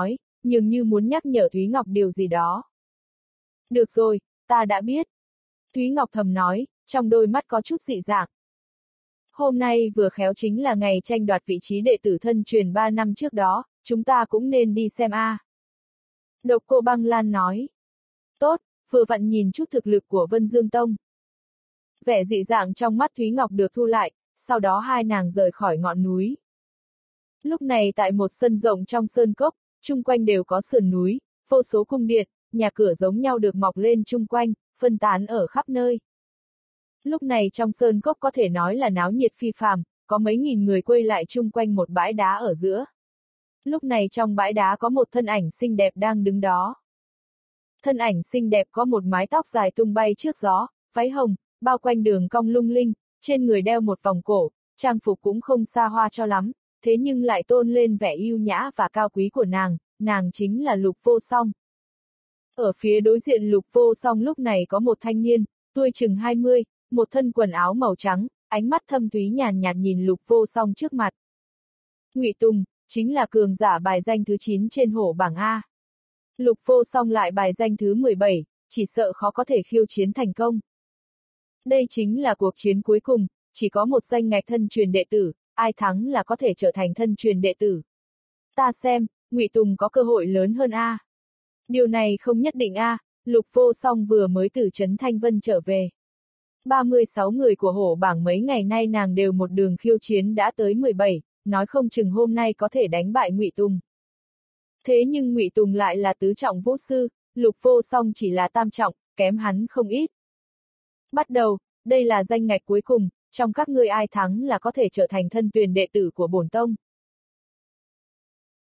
nhường như muốn nhắc nhở Thúy Ngọc điều gì đó. Được rồi, ta đã biết. Thúy Ngọc thầm nói, trong đôi mắt có chút dị dạng. Hôm nay vừa khéo chính là ngày tranh đoạt vị trí đệ tử thân truyền 3 năm trước đó, chúng ta cũng nên đi xem a. Độc Cô Băng Lan nói. Tốt, vừa vặn nhìn chút thực lực của Vân Dương Tông. Vẻ dị dạng trong mắt Thúy Ngọc được thu lại, sau đó hai nàng rời khỏi ngọn núi. Lúc này tại một sân rộng trong sơn cốc, chung quanh đều có sườn núi, vô số cung điện, nhà cửa giống nhau được mọc lên chung quanh, phân tán ở khắp nơi. Lúc này trong sơn cốc có thể nói là náo nhiệt phi phàm, có mấy nghìn người quây lại chung quanh một bãi đá ở giữa. Lúc này trong bãi đá có một thân ảnh xinh đẹp đang đứng đó. Thân ảnh xinh đẹp có một mái tóc dài tung bay trước gió, váy hồng, bao quanh đường cong lung linh, trên người đeo một vòng cổ, trang phục cũng không xa hoa cho lắm, thế nhưng lại tôn lên vẻ yêu nhã và cao quý của nàng chính là Lục Vô Song. Ở phía đối diện Lục Vô Song lúc này có một thanh niên, tuổi chừng 20, một thân quần áo màu trắng, ánh mắt thâm thúy nhàn nhạt nhìn Lục Vô Song trước mặt. Ngụy Tùng, chính là cường giả bài danh thứ 9 trên hổ bảng A. Lục Vô Song lại bài danh thứ 17, chỉ sợ khó có thể khiêu chiến thành công. Đây chính là cuộc chiến cuối cùng, chỉ có một danh ngạch thân truyền đệ tử, ai thắng là có thể trở thành thân truyền đệ tử. Ta xem, Ngụy Tùng có cơ hội lớn hơn A. Điều này không nhất định A, Lục Vô Song vừa mới từ Trấn Thanh Vân trở về. 36 người của hổ bảng mấy ngày nay nàng đều một đường khiêu chiến đã tới 17, nói không chừng hôm nay có thể đánh bại Ngụy Tùng. Thế nhưng Ngụy Tùng lại là tứ trọng vũ sư, Lục Vô Song chỉ là tam trọng, kém hắn không ít. Bắt đầu, đây là danh ngạch cuối cùng, trong các ngươi ai thắng là có thể trở thành thân truyền đệ tử của bổn tông.